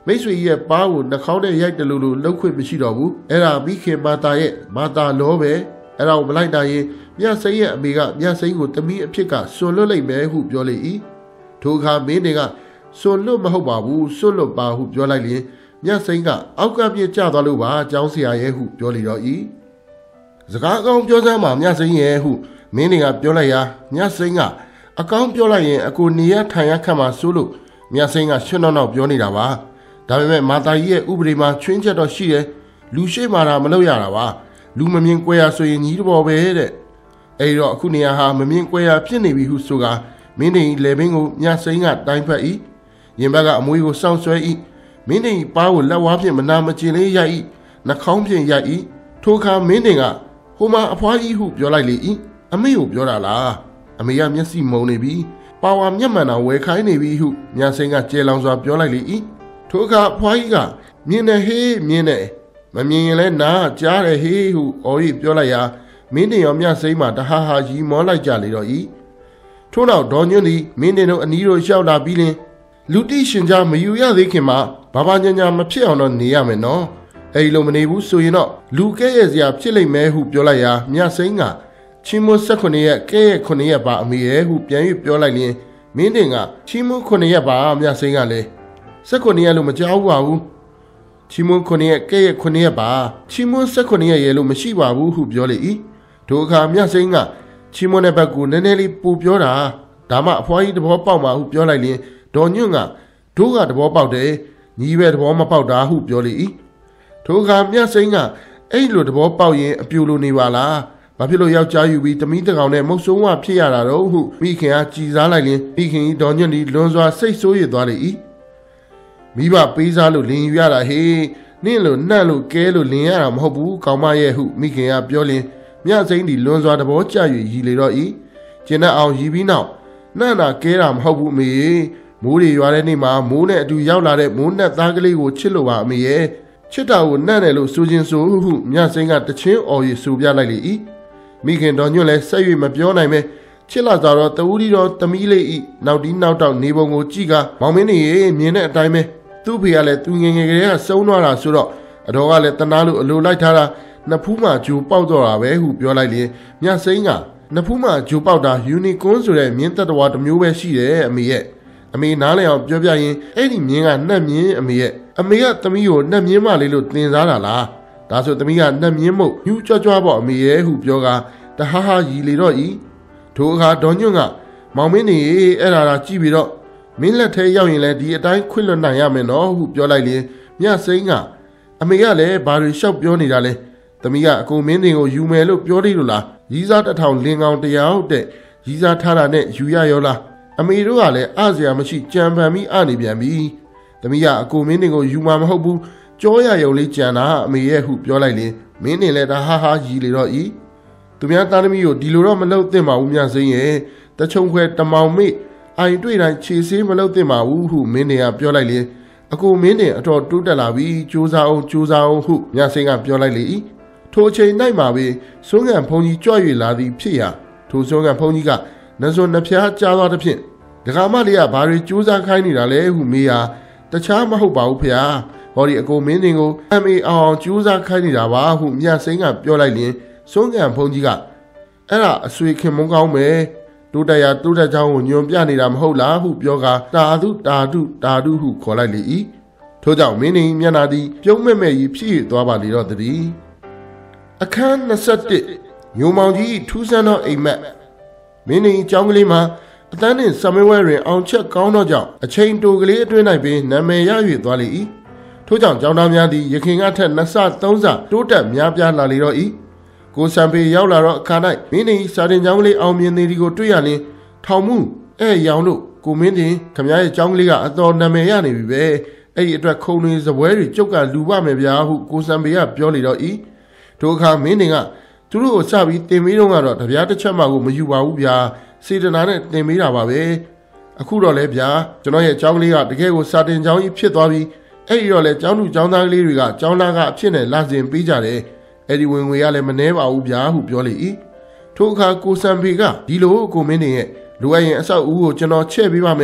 မိတ်ဆွေရဲ့ပါးကိုနှာခေါင်းနဲ့ရိုက်တယ်လို့လို့လှုပ်ခွင့်မရှိတော့ဘူးအဲ့ဒါမိခင်မာတာရဲ့မာတာလောပဲအဲ့ဒါကိုမလိုက်တာရင်မြတ်စိန်ရဲ့အမေကမြတ်စိန်ကိုတမီးအဖြစ်ကစွန့်လွတ်လိုက်မယ်ဟုပြောလေ၏ထိုအခါမင်းတွေကစွန့်လွတ်မဟုတ်ပါဘူးစွန့်လွတ်ပါဟုပြောလိုက်ရင်မြတ်စိန်ကအောက်ကပြစ်ကျသွားလို့ပါကျောင်းဆရာရဲ့ဟုပြောလေတော့၏စကားအကောင်းပြောစမ်းမှာမြတ်စိန်ရဲ့ဟုမင်းတွေကပြောလိုက်ရာမြတ်စိန်ကအကောင်းပြောလိုက်ရင်အကိုနေရထိုင်ရခတ်မှာစိုးလို့မြတ်စိန်ကရွှွနောက်နောက်ပြောနေတာပါဒါပေမဲ့မာတာကြီးရဲ့ဥပဒေမှာချွင်းချက်တော့ရှိတယ်လူရှိမှတာမလုပ်ရတာပါလူမမြင်ကွဲရဆိုရင်ညီတဘောပဲတဲ့အဲ့တော့အခုနေရာဟာမမြင်ကွဲရဖြစ်နေပြီဟုဆိုကမင်းနေလေဘင်းကိုမြတ်စိန်ကတိုင်းဖက်၏ရင်ဘက်ကအမွေးကိုစောင့်ဆွဲ၏မင်းနေပါးကိုလက်ဝါးဖြင့်မနာမကျင်လေးရိုက်၏နှာခေါင်းဖြင့်ရိုက်၏ထိုအခါမင်းနေကဟိုမှာအဖွားကြီးဟုပြောလိုက်လေ၏အမေကိုပြောတာလားအမေကမျက်စိမုံနေပြီပါဝါမျက်မှန်တော်ဝဲခိုင်းနေပြီဟုမြတ်စိန်ကကျေလောင်စွာပြောလိုက်လေ၏ထိုအခါအဖွားကြီးကမြင်တယ်ဟေးမြင်တယ်မမြင်ရင်လည်းနားကြားတယ်ဟေးဟုအော်၍ပြောလိုက်ရာမင်းတင်ရောမြတ်စိန်မှတဟာဟာရီမောလိုက်ကြလေတော့၏ထို့နောက်ဒေါ်ညွန့်သည်မင်းတင်တို့အနီးတို့လျှောက်လာပြီးလင်လူတိရှင်ကြားမယူရသေးခင်မှာဘာဘာညာညာမဖြစ်အောင်တော့နေရမယ်နော်အဲ့ဒီလိုမနေဘူးဆိုရင်တော့လူကဲ့ရဲ့စရာဖြစ်လိမ့်မယ်ဟုပြောလိုက်ရာမြတ်စိန်ကချင်းမွတ်၁၈ရက်ကဲ့ရဲ့ခုနှစ်ရက်ပါအမေရဲ့ဟုပြန်၍ပြောလိုက်ရင်မင်းတင်ကချင်းမွတ်ခုနှစ်ရက်ပါမြတ်စိန်ကလည်း၁၈ရက်လို့မကြောက်ပါဘူးချင်းမွတ်ခုနှစ်ရက်ကဲ့ရဲ့ခုနှစ်ရက်ပါချင်းမွတ်၁၈ရက်ရဲ့လို့မရှိပါဘူးဟုပြောလေ၏ထိုအခါမြတ်စိန်ကချင်းမွတ်တဲ့ဘက်ကိုနည်းနည်းလေးပူပြောတာဒါမှအဖွားကြီးသဘောပေါက်မှာဟုပြောလိုက်ရင်ဒေါ်ညွန့်ကတို့ကသဘောပေါက်တယ်ညီပဲသဘောမပေါက်တာဟုပြောလေ၏ထိုအခါမြတ်စိန်ကအဲ့လိုသဘောပေါက်ရင်အပြူလိုနေပါလားဘာဖြစ်လို့ယောက်ျားယူပြီးတမီးတကောင်နဲ့မုတ်ဆိုးဝဖြစ်ရတာတော့ဟုမိခင်ကကြည်စားလိုက်ရင်မိခင်ဒေါ်ညွန့်ဒီလွန်စွာစိတ်ဆိုးရသွားလေ၏မိဘပေးစားလို့လင်ယူရတာဟေးနင့်လို့နှက်လို့ကဲလို့လင်ရတာမဟုတ်ဘူးကောင်မရဲ့ဟုမိခင်ကပြောလင်မြတ်စိန်ဒီလွန်စွာသဘောကျ၍ရည်လေတော့၏ကျင်တဲ့အောင်ရည်ပြီးနောက်နှက်တာကဲတာမဟုတ်ဘူးအမေမိုးတွေရွာတဲ့နေ့မှာမိုးနဲ့အတူရောက်လာတဲ့မိုးနဲ့သားကလေးကိုချစ်လို့ပါအမေရဲ့ချစ်တာကိုနှက်တယ်လို့ဆိုခြင်းဆိုဟုမြတ်စိန်ကတချင်းအော်ရဆိုပြလိုက်လေ၏မိခင်တော်ညွန့်လည်းဆက်၍မပြောနိုင်ပဲချစ်လာကြတော့တဝူဒီတော်တမီးလေးဤနောက်ဒီနောက်တော့နေပုံကိုကြည့်ကမောင်မင်းနေရေမြင်တဲ့အတိုင်းပဲသူ့ဖေကလည်းသူငယ်ငယ်ကလေးကစုံသွားတာဆိုတော့အတော်ကလည်းတနာလို့အလိုလိုက်ထားတာနှစ်ဖူးမှဂျိုပေါက်တော့တာပဲဟုပြောလိုက်ရင်မြတ်စိန်ကနှစ်ဖူးမှဂျိုပေါက်တာယူနီကွန်းဆိုတဲ့မြင်းသက်တော်တစ်မျိုးပဲရှိတယ်အမေရဲ့အမေနားလည်အောင်ပြောပြရင်အဲ့ဒီမြင်းကနှက်မြင်းအမေရဲ့အမေကသမီးကိုနှက်မြင်းမလေးလို့တင်စားတာလားဒါဆိုသမီးကနှက်မြင်းမို့ညှူးကြွကြွပေါ့အမေရဲ့ဟုပြောကတဟာဟာရီလေတော့ဤထိုအခါဒေါ်ညွန့်ကမောင်မင်းနေအဲ့ဒါကြည့်ပြီးတော့မင်းလက်ထဲရောက်ရင်လည်းဒီအတိုင်းခွင့်လွတ်နိုင်ရမယ်နော်ဟုပြောလိုက်ရင်မြတ်စိန်ကအမေကလည်းဘာတွေလျှောက်ပြောနေတာလဲသမီးကအကိုမင်းတင်ကိုယူမယ်လို့ပြောသေးလို့လားရီးစားတစ်ထောင်လင်ကောင်တရားဟုတ်တဲ့ရီးစားထားတာနဲ့ယူရရောလားအမေတို့ကလည်းအစရာမရှိကြံပန်ပြီးအနေပြန်ပြီသမီးကအကိုမင်းတင်ကိုယူမှာမဟုတ်ဘူးကြောရရုံလေးကြံတာအမေရဲ့ဟုပြောလိုက်ရင်မင်းတင်လည်းဒါဟာဟာရီလေတော့ဤသူများသားသမီးကိုဒီလိုတော့မလုပ်သင့်ပါဘူးမြတ်စိန်ရဲ့တချုံခွဲတမောင်မေ့အိုင်တွေ့တိုင်းခြေဆေးမလုပ်သင့်ပါဘူးဟုမင်းတင်ကပြောလိုက်ရင်အကိုမင်းတင်အတော်တိုးတက်လာပြီစူးစားအောင်စူးစားအောင်ဟုမြတ်စိန်ကပြောလိုက်လေ၏ထိုအချိန်၌မှာပဲစိုးငံဖုန်ကြီးကြွ၍လာသည်ဖြစ်ရာထိုစိုးငံဖုန်ကြီးကနှစွန်နှဖျားကြားသွားသည်ဖြင့်ဒကာမလေးကဘာတွေစူးစားခိုင်းနေတာလဲဟုမေးရာတခြားမဟုတ်ပါဘူးဖေဟာဟောဒီအကိုမင်းတင်ကိုအမေအောင်စူးစားခိုင်းနေတာပါဟုမြတ်စိန်ကပြောလိုက်ရင်စိုးငံဖုန်ကြီးကအဲ့ဒါအဆွေခင်မုန်းကောင်းမယ်တိုးတက်ရတိုးတက်ချောင်းကိုညွန်ပြနေတာမဟုတ်လားဟုပြောကတာဓုတာဓုတာဓုဟုခေါ်လိုက်လေ၏ထို့ကြောင့်မင်းနေမျက်နာသည်ပြုံးမဲ့မဲ့ကြီးဖြစ်ရသွားပါလေတော့တည်းအခန်း၂၁ညိုမောင်ကြီးထူးဆန်းသောအိမ်မက်မင်းနေကျောင်းကလေးမှာအတန်းနှင့်ဆမင်းဝဲတွင်အောင်ချက်ကောင်းသောကြောင့်အချိန်တိုကလေးအတွင်း၌ပင်နာမည်ရ၍သွားလေ၏ထို့ကြောင့်ကျောင်းသားများသည်ယခင်ကထက်နှစ်ဆသုံးဆတိုးတက်များပြားလာလေတော့၏ကိုစံပေရောက်လာတော့အခါ၌မင်းနေစာတင်ကျောင်းကလေးအောင်မြင်သည်ဒီကိုတွေ့ရလင်ထောင်မှုအဲရောင်တို့ကိုမင်းတင်ခမရဲ့ကျောင်းကလေးကအတော်နာမည်ရနေပြီပဲအဲ့ဒီအတွက်ခုံတွေစပွဲတွေကျုပ်ကလူပါမယ်ဗျာဟုကိုစံပေကပြောလေတော့၏ထိုအခါမင်းတင်ကသူတို့ကိုစပြီးတင်မေးတော့ကတော့တပြားတစ်ချက်မှကိုမယူပါဘူးဗျာစေတနာနဲ့တင်မေးတာပါပဲအခုတော့လေဗျာကျွန်တော်ရဲ့ကျောင်းကလေးကတကယ်ကိုစာတင်ကျောင်းကြီးဖြစ်သွားပြီးအဲ့ဒီတော့လေကျောင်းသူကျောင်းသားကလေးတွေကကျောင်းသားကအဖြစ်နဲ့လာစဉ်ပေးကြတယ်အဲ့ဒီဝင်ငွေရလည်းမနှဲပါဘူးဗျာဟုပြောလေ၏ထိုအခါကိုစံဖေကဒီလိုကိုမင်းနေရဲ့လိုအပ်ရင်အဆောက်အဦကိုကျွန်တော်ချဲ့ပေးပါမယ်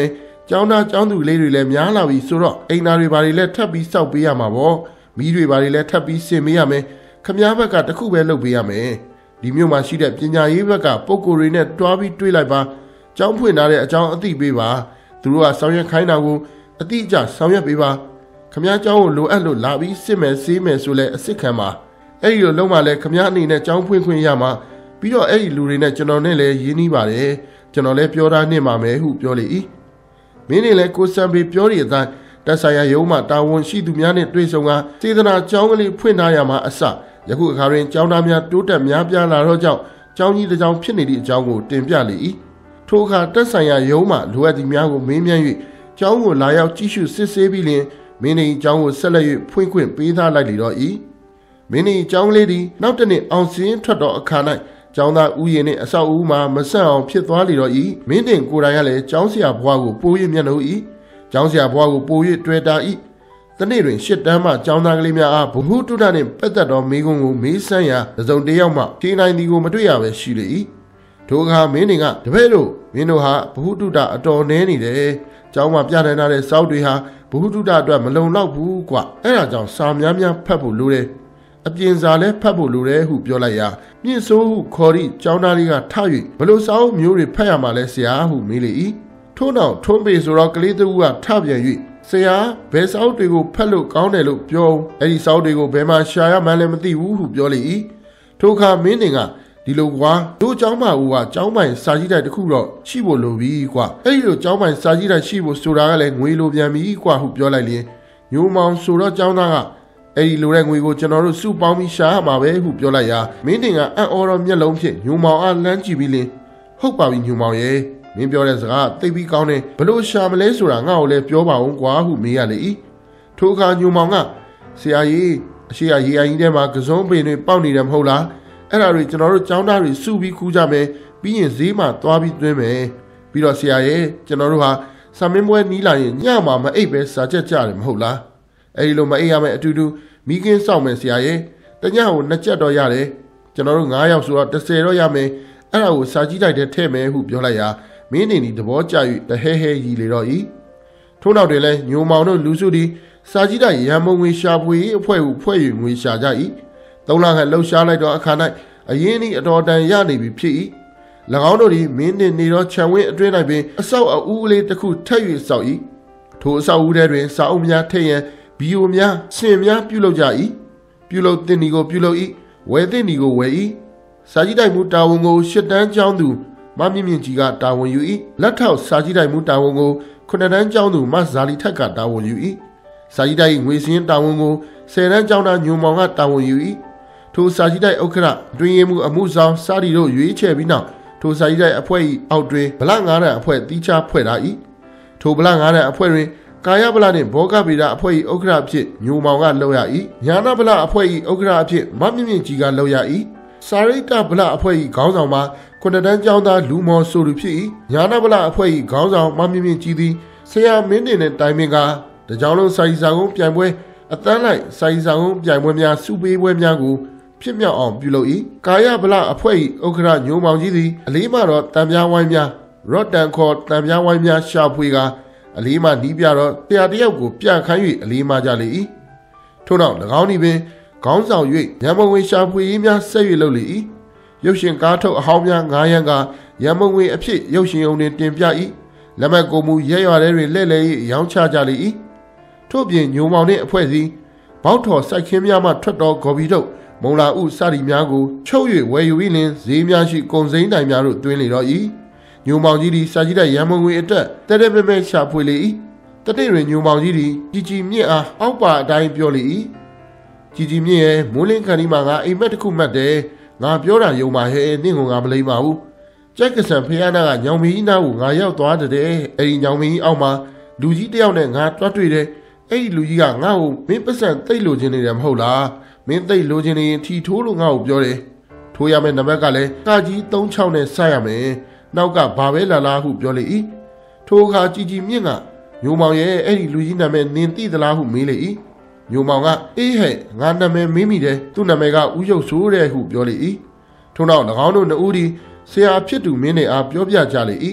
ကျောင်းသားကျောင်းသူလေးတွေလည်းများလာပြီဆိုတော့အိမ်သားတွေဘာတွေလဲထပ်ပြီးစောက်ပေးရမှာပေါ့မီးတွေဘာတွေလဲထပ်ပြီးဆင်ပေးရမယ်ခမားဘက်ကတခုပဲလုပ်ပေးရမယ်ဒီမြို့မှာရှိတဲ့ပညာရေးဘက်ကပုံကိုယ်တွေနဲ့တွားပြီးတွေးလိုက်ပါကျောင်းဖွင့်ထားတဲ့အကြောင်းအသိပေးပါသူတို့ကဆောင်ရွက်ခိုင်းတာကိုအတိအကျဆောင်ရွက်ပေးပါခမားကျောင်းကိုလိုအပ်လို့လာပြီးစစ်မယ်ဆေးမယ်ဆိုလဲအစ်စ်ခံပါအဲ့ဒီလိုလုံးဝလဲခမားအနေနဲ့ကျောင်းဖွင့်ခွင့်ရမှာပြီးတော့အဲ့ဒီလူတွေနဲ့ကျွန်တော်နဲ့လည်းရင်းနှီးပါတယ်ကျွန်တော်လည်းပြောထားနေမှာမယ်ဟုပြောလေ၏မင်းနေလဲကိုစံပေပြောတဲ့အတိုင်းတက်ဆိုင်ရာရုံးမှတာဝန်ရှိသူများနဲ့တွေ့ဆုံကစေတနာကျောင်းကလေးဖွင့်ထားရမှာအစယခုအခါတွင်ကျောင်းသားများတိုးတက်များပြားလာတော့ကြောင့်ကျောင်းကြီးတစ်ကျောင်းဖြစ်နေသည့်အကြောင်းကိုတင်ပြလေ၏ထိုအခါတက်ဆိုင်ရာရုံးမှလိုအပ်သည့်များကိုမေးမြန်း၍ကျောင်းကိုလာရောက်ကြည့်ရှုစစ်ဆေးပြီးလျှင်မင်းနေကျောင်းကိုဆက်လက်၍ဖွင့်ခွင့်ပေးထားလိုက်လေတော့၏မင်းနေကျောင်းလေးသည်နောက်တစ်နှစ်အောင်စင်းထွက်တော့အခါ၌ကျောင်းသားဦးရင်နှင့်အဆောက်အဦမှာမဆန့်အောင်ဖြစ်သွားလေတော့၏မင်းတင်ကိုယ်တိုင်ကလည်းကျောင်းဆရာဘွားကိုပိုး၍မျက်နှာ၏ကျောင်းဆရာဘွားကိုပိုး၍တွေ့တာ၏တနေ့တွင်ရှစ်တန်းမှကျောင်းသားကလေးများအားဘ ഹു တုဒ္ဒနှင့်ပတ်သက်သောမိကုံကိုမေးဆန်းရာတစ်စုံတစ်ယောက်မှဖြေနိုင်သည်ကိုမတွေ့ရပဲရှိလေ၏ထိုအခါမင်းတင်ကတပည့်တို့မင်းတို့ဟာဘ ഹു တုဒ္ဒအတော်နည်းနေတယ်ကျောင်းမှာပြဋ္ဌာန်းထားတဲ့စောက်တွေဟာဘ ഹു တုဒ္ဒအတွက်မလုံလောက်ဘူးကွအဲ့ဒါကြောင့်စာများများဖတ်ဖို့လိုတယ်အပြင်စာလဲဖတ်ဖို့လိုတယ်ဟုပြောလိုက်ရာမြင့်စိုးဟုခေါ်သည့်ကျောင်းသားလေးကထ၍ဘလို့စာအုပ်မျိုးတွေဖတ်ရမှာလဲဆရာဟုမေးလေ၏ထို့နောက်ထုံးပေဆိုတော့ကလေးတူကထပြန်၍ဆရာဘယ်စာအုပ်တွေကိုဖတ်လို့ကောင်းတယ်လို့ပြောအဲ့ဒီစာအုပ်တွေကိုဘယ်မှာရှာရမှန်းလည်းမသိဘူးဟုပြောလေ၏ထိုအခါမင်းတင်ကဒီလိုကွာတို့ကျောင်းမဦးကကျောင်းပိုင်စာကြီးတိုက်တစ်ခုတော့ရှိဖို့လိုပြီကွာအဲ့ဒီလိုကျောင်းပိုင်စာကြီးတိုက်ရှိဖို့ဆိုတာကလည်းငွေလိုပြန်ပြီကွာဟုပြောလိုက်လျင်ညိုမောင်ဆိုတော့ကျောင်းသားကအဲ့ဒီလိုတဲ့ငွေကိုကျွန်တော်တို့စုပေါင်းပြီးရှာရမှာပဲဟုပြောလိုက်ရာမင်းတင်ကအံ့ဩတော့မျက်လုံးဖြင့်ညိုမောင်အားလှမ်းကြည့်ပြီးလင်းဟုတ်ပါပြီညိုမောင်ရဲ့မင်းပြောတဲ့စကားသိပြီးကောင်းတယ်ဘလို့ရှာမလဲဆိုတာငါ့ကိုလည်းပြောပါဦးကွာဟုမေးရလေ၏ထိုအခါညိုမောင်ကဆရာကြီးအရှိအရေအိုင်ကြီးထဲမှာကစုံပင်တွေပေါက်နေတယ်မဟုတ်လားအဲ့ဒါတွေကျွန်တော်တို့ကျောင်းသားတွေစုပြီးခူးကြမယ်ပြီးရင်ဈေးမှာသွားပြီးသွင်းမယ်ပြီးတော့ဆရာရဲ့ကျွန်တော်တို့ဟာစာမင်းပွဲနီးလာရင်ညမှာမအိပ်ပဲစာချက်ကြတယ်မဟုတ်လားအဲ့ဒီလိုမအိပ်ရမယ်အတူတူမိကင်းစောင့်မယ်ဆရာရဲ့တညကိုနှစ်ချက်တော့ရတယ်ကျွန်တော်တို့၅ယောက်ဆိုတော့တစ်ဆယ်တော့ရမယ်အဲ့ဒါကိုစာကြီးတိုက်တဲ့ထဲ့မယ်ဟုပြောလိုက်ရာမင်းနေဒီသဘောကျ၍တဟဲဟဲရီလေတော့ဤထို့နောက်တွင်လည်းညိုမောင်တို့လူစုသည်စာကြီးတိုက်ရံမုံငွေရှာဖွေအဖွဲ့ဟုဖွဲ့၍ငွေရှာကြ၏သုံးလခန့်လှုပ်ရှားလိုက်တော့အခါ၌အရင်ဤအတော်တန်ရနေပြီဖြစ်၏၎င်းတို့သည်မင်းနှင့်နေတော့ခြံဝင်းအတွင်း၌ပင်အဆောက်အဦကလေးတစ်ခုထပ်၍ဆောက်၏ထိုအဆောက်အဦထဲတွင်စာအုပ်များထည့်ရန်ဘီယိုများဆင်များပြုလုပ်ကြ၏ပြုလုပ်သင့်ဒီကိုပြုလုပ်၏ဝယ်သင့်ဒီကိုဝယ်၏စာကြီးတိုက်မှုတာဝန်ကိုရှစ်တန်းကျောင်းသူမမြင့်မြင့်ကြီးကတာဝန်ယူ၏လက်ထောက်စာကြီးတိုက်မှုတာဝန်ကိုခုနှစ်တန်းကျောင်းသူမဇာလီထက်ကတာဝန်ယူ၏စာကြီးတိုက်ငွေစင်းတာဝန်ကိုဆယ်တန်းကျောင်းသားညိုမောင်ကတာဝန်ယူ၏ထိုစာကြီးတိုက်ဥက္ကဋ္ဌတွင်ရမှုအမှုဆောင်စာရီတို့ရွေးချယ်ပြီးနောက်ထိုစာကြီးတိုက်အဖွဲ့၏အောက်တွင်ဗလငါးတန်းအဖွဲ့တီးခြားဖွဲ့ထား၏ထိုဗလငါးတန်းအဖွဲ့တွင်ကာယဗလနှင့်ဘောဂဗေဒအဖွဲ့၏ဥက္ကဋ္ဌအဖြစ်ညိုမောင်ကလုပ်ရ၏ညာနာဗလအဖွဲ့၏ဥက္ကဋ္ဌအဖြစ်မမြင့်မြင့်ကြီးကလုပ်ရ၏စာရိတ္တဗလအဖွဲ့၏ခေါင်းဆောင်မှာခုနှစ်တန်းကျောင်းသားလူမော်ဆိုသူဖြစ်၏ညာနာဗလအဖွဲ့၏ခေါင်းဆောင်မမြင့်မြင့်ကြီးသည်ဆရာမင်းတင်နှင့်တိုင်ပင်ကတကြောင်လုံးစာရီစာကုန်းပြိုင်ပွဲအတန်းလိုက်စာရီစာကုန်းပြိုင်ပွဲများစုပေးပွဲများကိုဖြစ်မြောက်အောင်ပြုလုပ်၏ကာယဗလအဖွဲ့၏ဥက္ကဋ္ဌညိုမောင်ကြီးသည်အလေးမှတော့တံပြားဝိုင်းများရော့တန်ခေါ်တံပြားဝိုင်းများရှာဖွေကအလေးမှနီးပြတော့တရားတယောက်ကိုပြခိုင်း၍အလေးမှကြလေ၏ထို့နောက်၎င်းသည်ပင်ခေါင်းဆောင်၍ရံမုံဝင်ရှာဖွေရေးများဆက်၍လုပ်လေ၏ရုပ်ရှင်ကားထုတ်အဟောင်းများငားရန်ကရံမုံဝင်အဖြစ်ရုပ်ရှင်ုံတွင်တင်ပြ၏လက်မှတ်ကိုမူရဲရွာထဲတွင်လှည့်လည်၍ရောင်းချကြလေ၏ထို့ပြင်ညိုမောင်နှင့်အဖွဲ့စည်းဘောက်ထော်စိုက်ခင်းများမှထွက်တော်ဂော်ဘီထုတ်မုံလာဥစသည်များကိုချုပ်၍ဝယ်ယူပြီးလင်ဈေးများရှိကုန်စိမ်းတိုင်များတို့တွင်းလေတော့၏ညိုမောင်ကြီးသည်စာကြီးတဲ့ရံမုံငွေအတက်တဲတဲပဲပဲရှာဖွေလေ၏တတိတွင်ညိုမောင်ကြီးသည်ជីជីမြင့်အားအောက်ပါအတိုင်းပြောလေ၏ជីជីမြင့်ရဲ့မိုးလင်းခန်းဒီမှာငါအိမ်မက်တစ်ခုမှတ်တယ်ငါပြောတာယုံပါဟဲ့နင့်ကိုငါမလိမ့်ပါဘူးကြက်ကစံဖះနာကညောင်မင်းကြီးနာကိုငါရောက်သွားတဲ့အဲ့ဒီညောင်မင်းကြီးအောက်မှာလူကြီးတယောက်နဲ့ငါတွားတွေ့တယ်အဲ့ဒီလူကြီးကငါ့ကိုမင်းပတ်စံတိတ်လို့ခြင်းနေတယ်မဟုတ်လားမင်းသိလိုချင်နေရင်ထီထိုးလို့ငါ့ကိုပြောတယ်ထိုးရမယ့်နံပါတ်ကလည်းကကြီးသုံးချောင်းနဲ့စရမယ်နောက်ကဘာပဲလာလားဟုပြောလေ၏ထိုအခါជីជីမြင့်ကညိုမောင်ရဲ့အဲ့ဒီလူကြီးနာမည်နင်သိသလားဟုမေးလေ၏ညိုမောင်ကအေးဟဲ့ငါနာမည်မေးမိတယ်သူ့နာမည်ကဦးရုပ်ဆိုးတဲ့ဟုပြောလေ၏ထို့နောက်၎င်းတို့နှစ်ဦးသည်ဆရာဖြစ်သူမင်းနဲ့အားပြောပြကြလေ၏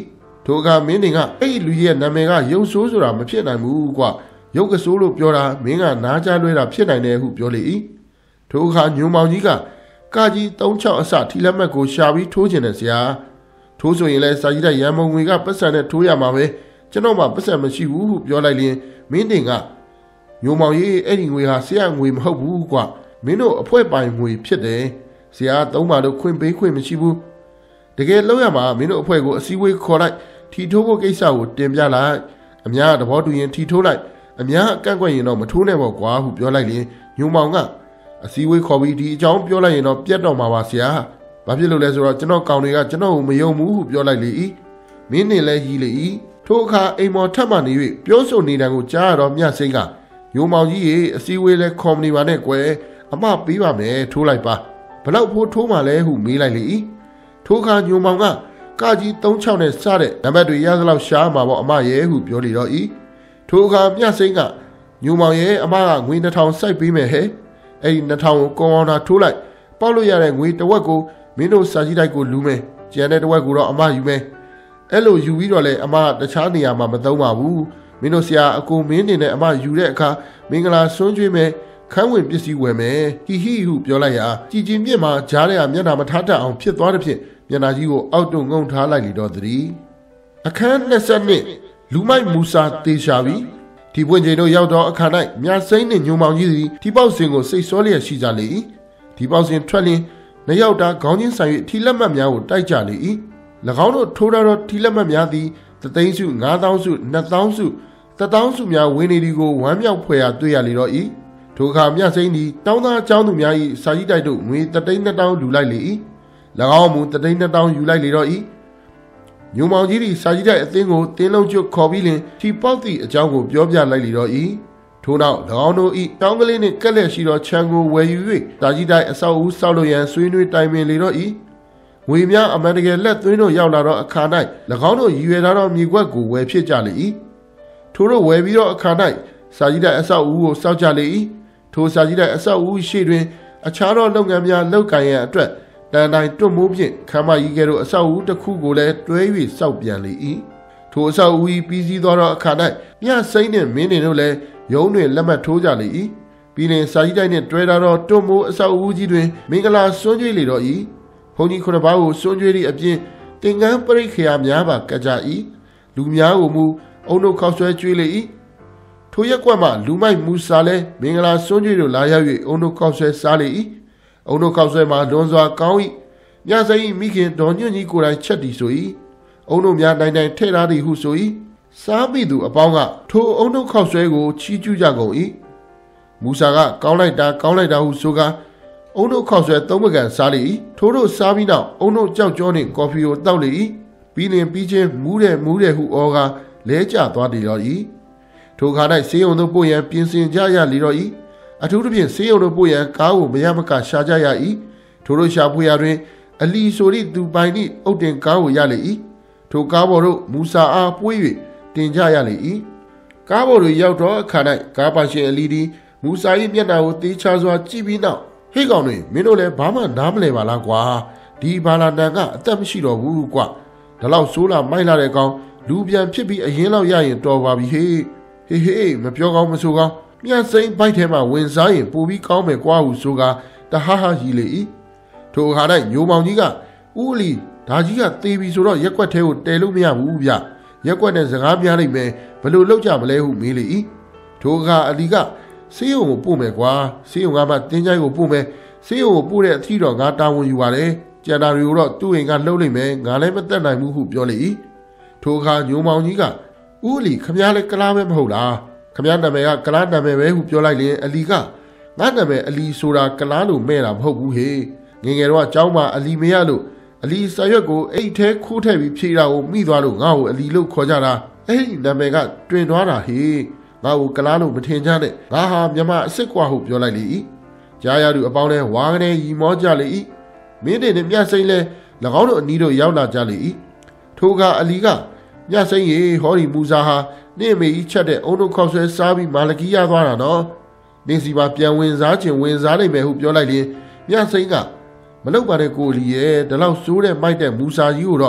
ထိုအခါမင်းတင်ကအဲ့ဒီလူကြီးရဲ့နာမည်ကရုပ်ဆိုးဆိုတာမဖြစ်နိုင်ဘူးကွာရုပ်ကဆိုးလို့ပြောတာမင်းကနားကြားလွဲတာဖြစ်နိုင်တယ်ဟုပြောလေ၏ထိုအခါညုံမောင်ကြီးကကကြီးသုံးချောက်အစထီလက်မှတ်ကိုရှာပြီးထိုးကျင်တယ်ဆရာထိုးဆိုရင်လဲစာကြီးတဲ့ရန်မုံငွေကပတ်စံနဲ့ထိုးရမှာပဲကျွန်တော်မှပတ်စံမရှိဘူးဟုပြောလိုက်ရင်မင်းတင်ကညုံမောင်ကြီးအဲ့ဒီငွေဟာဆရာငွေမဟုတ်ဘူးကွာမင်းတို့အဖွဲပိုင်ငွေဖြစ်တယ်ဆရာသုံးပါလို့ခွင့်ပေးခွင့်မရှိဘူးတကယ်လောက်ရမှာမင်းတို့အဖွဲကိုအစည်းအဝေးခေါ်လိုက်ထီထိုးဖို့ကိစ္စကိုတင်ပြလိုက်အများသဘောတူရင်ထီထိုးလိုက်အများအကန့်ကွက်ရင်တော့မထိုးနဲ့ပေါ့ကွာဟုပြောလိုက်ရင်ညုံမောင်ကအစည်းအဝေးခေါ်ပြီးဒီအကြောင်းပြောလိုက်ရင်တော့ပြတ်တော့မှာပါဆရာဘာဖြစ်လို့လဲဆိုတော့ကျွန်တော်ကောင်တွေကကျွန်တော်ကိုမယုံဘူးဟုပြောလိုက်လေ၏မင်းတင်လဲရီးလေ၏ထိုအခါအိမ်မော်ထပ်မှနေ၍ပြောဆိုနေတဲ့ကိုကြားရတော့မြတ်စိန်ကညုံမောင်ကြီးရေအစည်းအဝေးလဲခေါ်မနေပါနဲ့ကွယ်အမပေးပါမယ်ထိုးလိုက်ပါဘလောက်ဖိုးထိုးမှလဲဟုမေးလိုက်လေ၏ထိုအခါညုံမောင်ကကကြီးသုံးချောက်နဲ့စတဲ့နံပါတ်တွေရသလောက်ရှားမှာပေါ့အမရဲ့ဟုပြောလေတော့၏ထိုအခါမြတ်စိန်ကညုံမောင်ရဲ့အမကငွေနှစ်ထောင်စိုက်ပေးမယ်ဟဲ့အဲ့ဒီနှစ်ထောင်ကိုကောင်းအောင်သာထိုးလိုက်ပေါက်လို့ရတဲ့ငွေတစ်ဝက်ကိုမင်းတို့စာကြီးတိုက်ကိုလူမယ်ကျန်တဲ့တစ်ဝက်ကိုတော့အမယူမယ်အဲ့လိုယူပြီးတော့လေအမတခြားနေရာမှာမသုံးပါဘူးမင်းတို့ဆရာအကိုမင်းနေနဲ့အမယူတဲ့အခါမင်္ဂလာဆွန်းကျွေးမယ်ခန်းဝင်ပစ္စည်းဝယ်မယ်ဟီဟီဟုပြောလိုက်ရာကြည်ကျင်မြင့်မှာကြားထဲကမျက်နှာမထားတတ်အောင်ဖြစ်သွားတဲ့ဖြင့်မျက်နှာကြီးကိုအောက်တွန်းငုံထားလိုက်လေတော့သည်အခန်းနှစ်ဆယ်နှစ်လူမိုက်မူစာတေရှာပြီးဒီပွင့်ချိန်တို့ရောက်တော့အခါ၌မြတ်စိမ့်နှင့်ညုံမောင်ကြီးသည်ဒီပေါက်စင်ကိုစိတ်စောလျက်ရှိကြလေ၏ဒီပေါက်စင်ထွက်လင်းနှစ်ယောက်သားခေါင်းချင်းဆိုင်၍ထီလက်မှတ်များကိုတိုက်ကြလေ၏၎င်းတို့ထိုးတော်ထီလက်မှတ်များသည်သသိန်းစုငါးသောင်းစုနှစ်သောင်းစုတစ်သောင်းစုများဝင်းနေဒီကိုဝမ်းမြောက်ဖွယ်ရာတွေ့ရလေတော့၏ထိုအခါမြတ်စိမ့်သည်တောင်းသားအကြောင်းသူများ၏စာကြီးတိုက်တို့ငွေတသိန်းနှစ်တောင်းလူလိုက်လေ၏၎င်းမူတသိန်းနှစ်တောင်းယူလိုက်လေတော့၏ညုံမောင်ကြီးသည်စာကြီးတိုက်အသင်းကိုတင်းလုံးကျွတ်ခေါ်ပြီးလင်ထီပေါက်သည့်အကြောင်းကိုပြောပြလိုက်လေတော့၏ထို့နောက်၎င်းတို့၏တောင်းကလေးနှင့်ကက်လက်ရှိသောခြံကိုဝယ်ယူ၍စာကြီးတိုက်အဆောက်အဦဆောက်လို့ရန်ဆွေးနွေးတိုင်ပင်လေတော့၏ငွေများအမှန်တကယ်လက်သွင်းတို့ရောက်လာတော့အခါ၌၎င်းတို့ရည်ရွယ်ထားသောမြေကွက်ကိုဝယ်ဖြစ်ကြလေ၏ထို့တို့ဝယ်ပြီးတော့အခါ၌စာကြီးတိုက်အဆောက်အဦကိုစောက်ကြလေ၏ထိုစာကြီးတိုက်အဆောက်အဦရှိတွင်အခြားသောလုပ်ငန်းများလုပ်ကိုင်ရန်အတွက်တန်တိုင်းတွတ်မိုးဖြင့်ခမ်းမကြီးကဲ့သို့အဆောက်အဦတစ်ခုကိုလည်းတွဲ၍စောက်ပြန်လေ၏ထိုအဆောက်အဦ၏ပြီးစီးသောအခါ၌မြစိမ့်နှင့်မင်းတို့လည်းရုံးတွင်လက်မှတ်ထိုးကြလေ၏ပြီးလင်စာကြီးတိုက်နှင့်တွဲထားသောတွတ်မိုးအဆောက်အဦကြီးတွင်မင်္ဂလာဆွန်းကြွေးလေတော့၏ဘုန်းကြီးခုနှစ်ပါးကိုဆွန်းကြွေးသည့်အပြင်တင်ကန်းပရိခရာများပါကကြ၏လူများကိုမူအုံတို့ခောက်ဆွဲကျွေးလေ၏ထိုရက်ကွက်မှလူမိုက်မူစာလဲမင်္ဂလာဆွန်းကြွေးတို့လာရောက်၍အုံတို့ခောက်ဆွဲစားလေ၏အုံတို့ခောက်ဆွဲမှာလွန်စွာကောင်း၏မြစိမ့်မိခင်ဒေါ်ညွန့်ကြီးကိုယ်တိုင်ချက်သည်ဆို၏အုံတို့များတိုင်းတိုင်းထဲ့ထားသည်ဟုဆို၏စားမိသူအပေါင်းကထိုအုံတို့ခောက်ဆွဲကိုချီးကျူးကြကုန်၏မူစာကကောင်းလိုက်တာကောင်းလိုက်တာဟုဆိုကာအုံတို့ခောက်ဆွဲသုံးပကံစားလေ၏ထိုတို့စားပြီးနောက်အုံတို့ကြောက်ကြောနှင့်ကော်ဖီကိုတောက်လေ၏ပြီးလင်ပြီးချင်းမူးတယ်မူးတယ်ဟုဩကာလဲကျသွားတည်တော့၏ထိုခါ၌ဆေးရုံတို့ပို့ရန်ပြင်ဆင်ကြရလေတော့၏အထူးသဖြင့်ဆေးရုံတို့ပို့ရန်ကားကိုမရမကရှာကြရ၏ထိုတို့ရှာဖွေရာတွင်အလီဆိုသည့်သူပိုင်သည့်အုတ်တင်ကားကိုရလေ၏ထိုကားပေါ်သို့မူစာအားပွေး၍တင်ကြရလေ၏ကားပေါ်သို့ရောက်တော့အခါ၌ကားပါရှင်အလီသည်မူစာ၏မျက်နှာကိုတေးချစွာကြည့်ပြီးနောက်ဟေ့ကောင်တွေမင်းတို့လည်းဘာမှနားမလည်ပါလားကွာဒီဘာလာတန်ကအသက်မရှိတော့ဘူးကွာဒါလောက်ဆိုးလာမိုက်လာတဲ့ကောင်လူပြန်ဖြစ်ပြီးအရင်လောက်ရရင်တော်ပါပြီဟေးဟေးဟေးမပြောကောင်းမဆိုကောင်းမြတ်စိမ့်ဘိုက်ထဲမှာဝင်စားရင်ပိုပြီးကောင်းမယ်ကွာဟုဆိုကာတဟားဟားကြီးလေ၏ထိုအခါ၌ညိုမောင်ကြီးကဦးလီဒါကြီးကသေပြီဆိုတော့ရက်ွက်ထဲကိုတဲလို့မရဘူးဗျရက်ွက်နဲ့စကားများလိုက်မယ်ဘယ်လိုလုပ်ကြမလဲဟုမေးလေ၏ထိုအခါအလီကဆေးရုံကိုပို့မယ်ကွာဆေးရုံကမှတင်းချိုင်းကိုပို့မယ်ဆေးရုံကိုပို့တဲ့အထီးတော့ငါတာဝန်ယူပါတယ်ကျန်တာတွေကိုတော့သူ့အိမ်ကလှုပ်လိုက်မယ်ငါလည်းမသက်နိုင်ဘူးဟုပြောလေ၏ထိုအခါညိုမောင်ကြီးကဦးလီခမည်းလည်းကလားပဲမဟုတ်လားခမည်းနာမည်ကကလားနာမည်ပဲဟုပြောလိုက်ရင်အလီကငါနာမည်အလီဆိုတာကလားလို့မဲ့တာမဟုတ်ဘူးဟေ့ငငယ်တော့အเจ้าမှာအလီမရလို့အလီစာရွက်ကိုအိတ်ထဲခိုးထည့်ပြီးဖြေတာကိုမိသွားလို့ငါ့ကိုအလီလို့ခေါ်ကြတာအဲ့ဒီနာမည်ကတွင်သွားတာဟေ့ငါ့ကိုကလားလို့မထင်ကြနဲ့ငါဟာမြမအစ်စ်ကွာဟုပြောလိုက်လေ၏ကြားရသူအပေါင်းလဲဝါကနေရီမောကြလေ၏မင်းတွေနဲ့မြတ်စိမ့်လဲ၎င်းတို့အနီးတို့ရောက်လာကြလေ၏ထိုကအလီကမြတ်စိမ့်ရေဟောဒီမူစာဟာနေမေကြီးချက်တဲ့အုံတို့ခောက်ဆွဲစားပြီးမာလကီရသွားတာနော်နေစီပါပြန်ဝင်စားခြင်းဝင်စားနိုင်မယ်ဟုပြောလိုက်ရင်မြတ်စိမ့်ကမလုပ်ပါနဲ့ကိုလီရဲ့ဒီလောက်စိုးတဲ့မိုက်တဲ့မူစာကြီးကိုတော့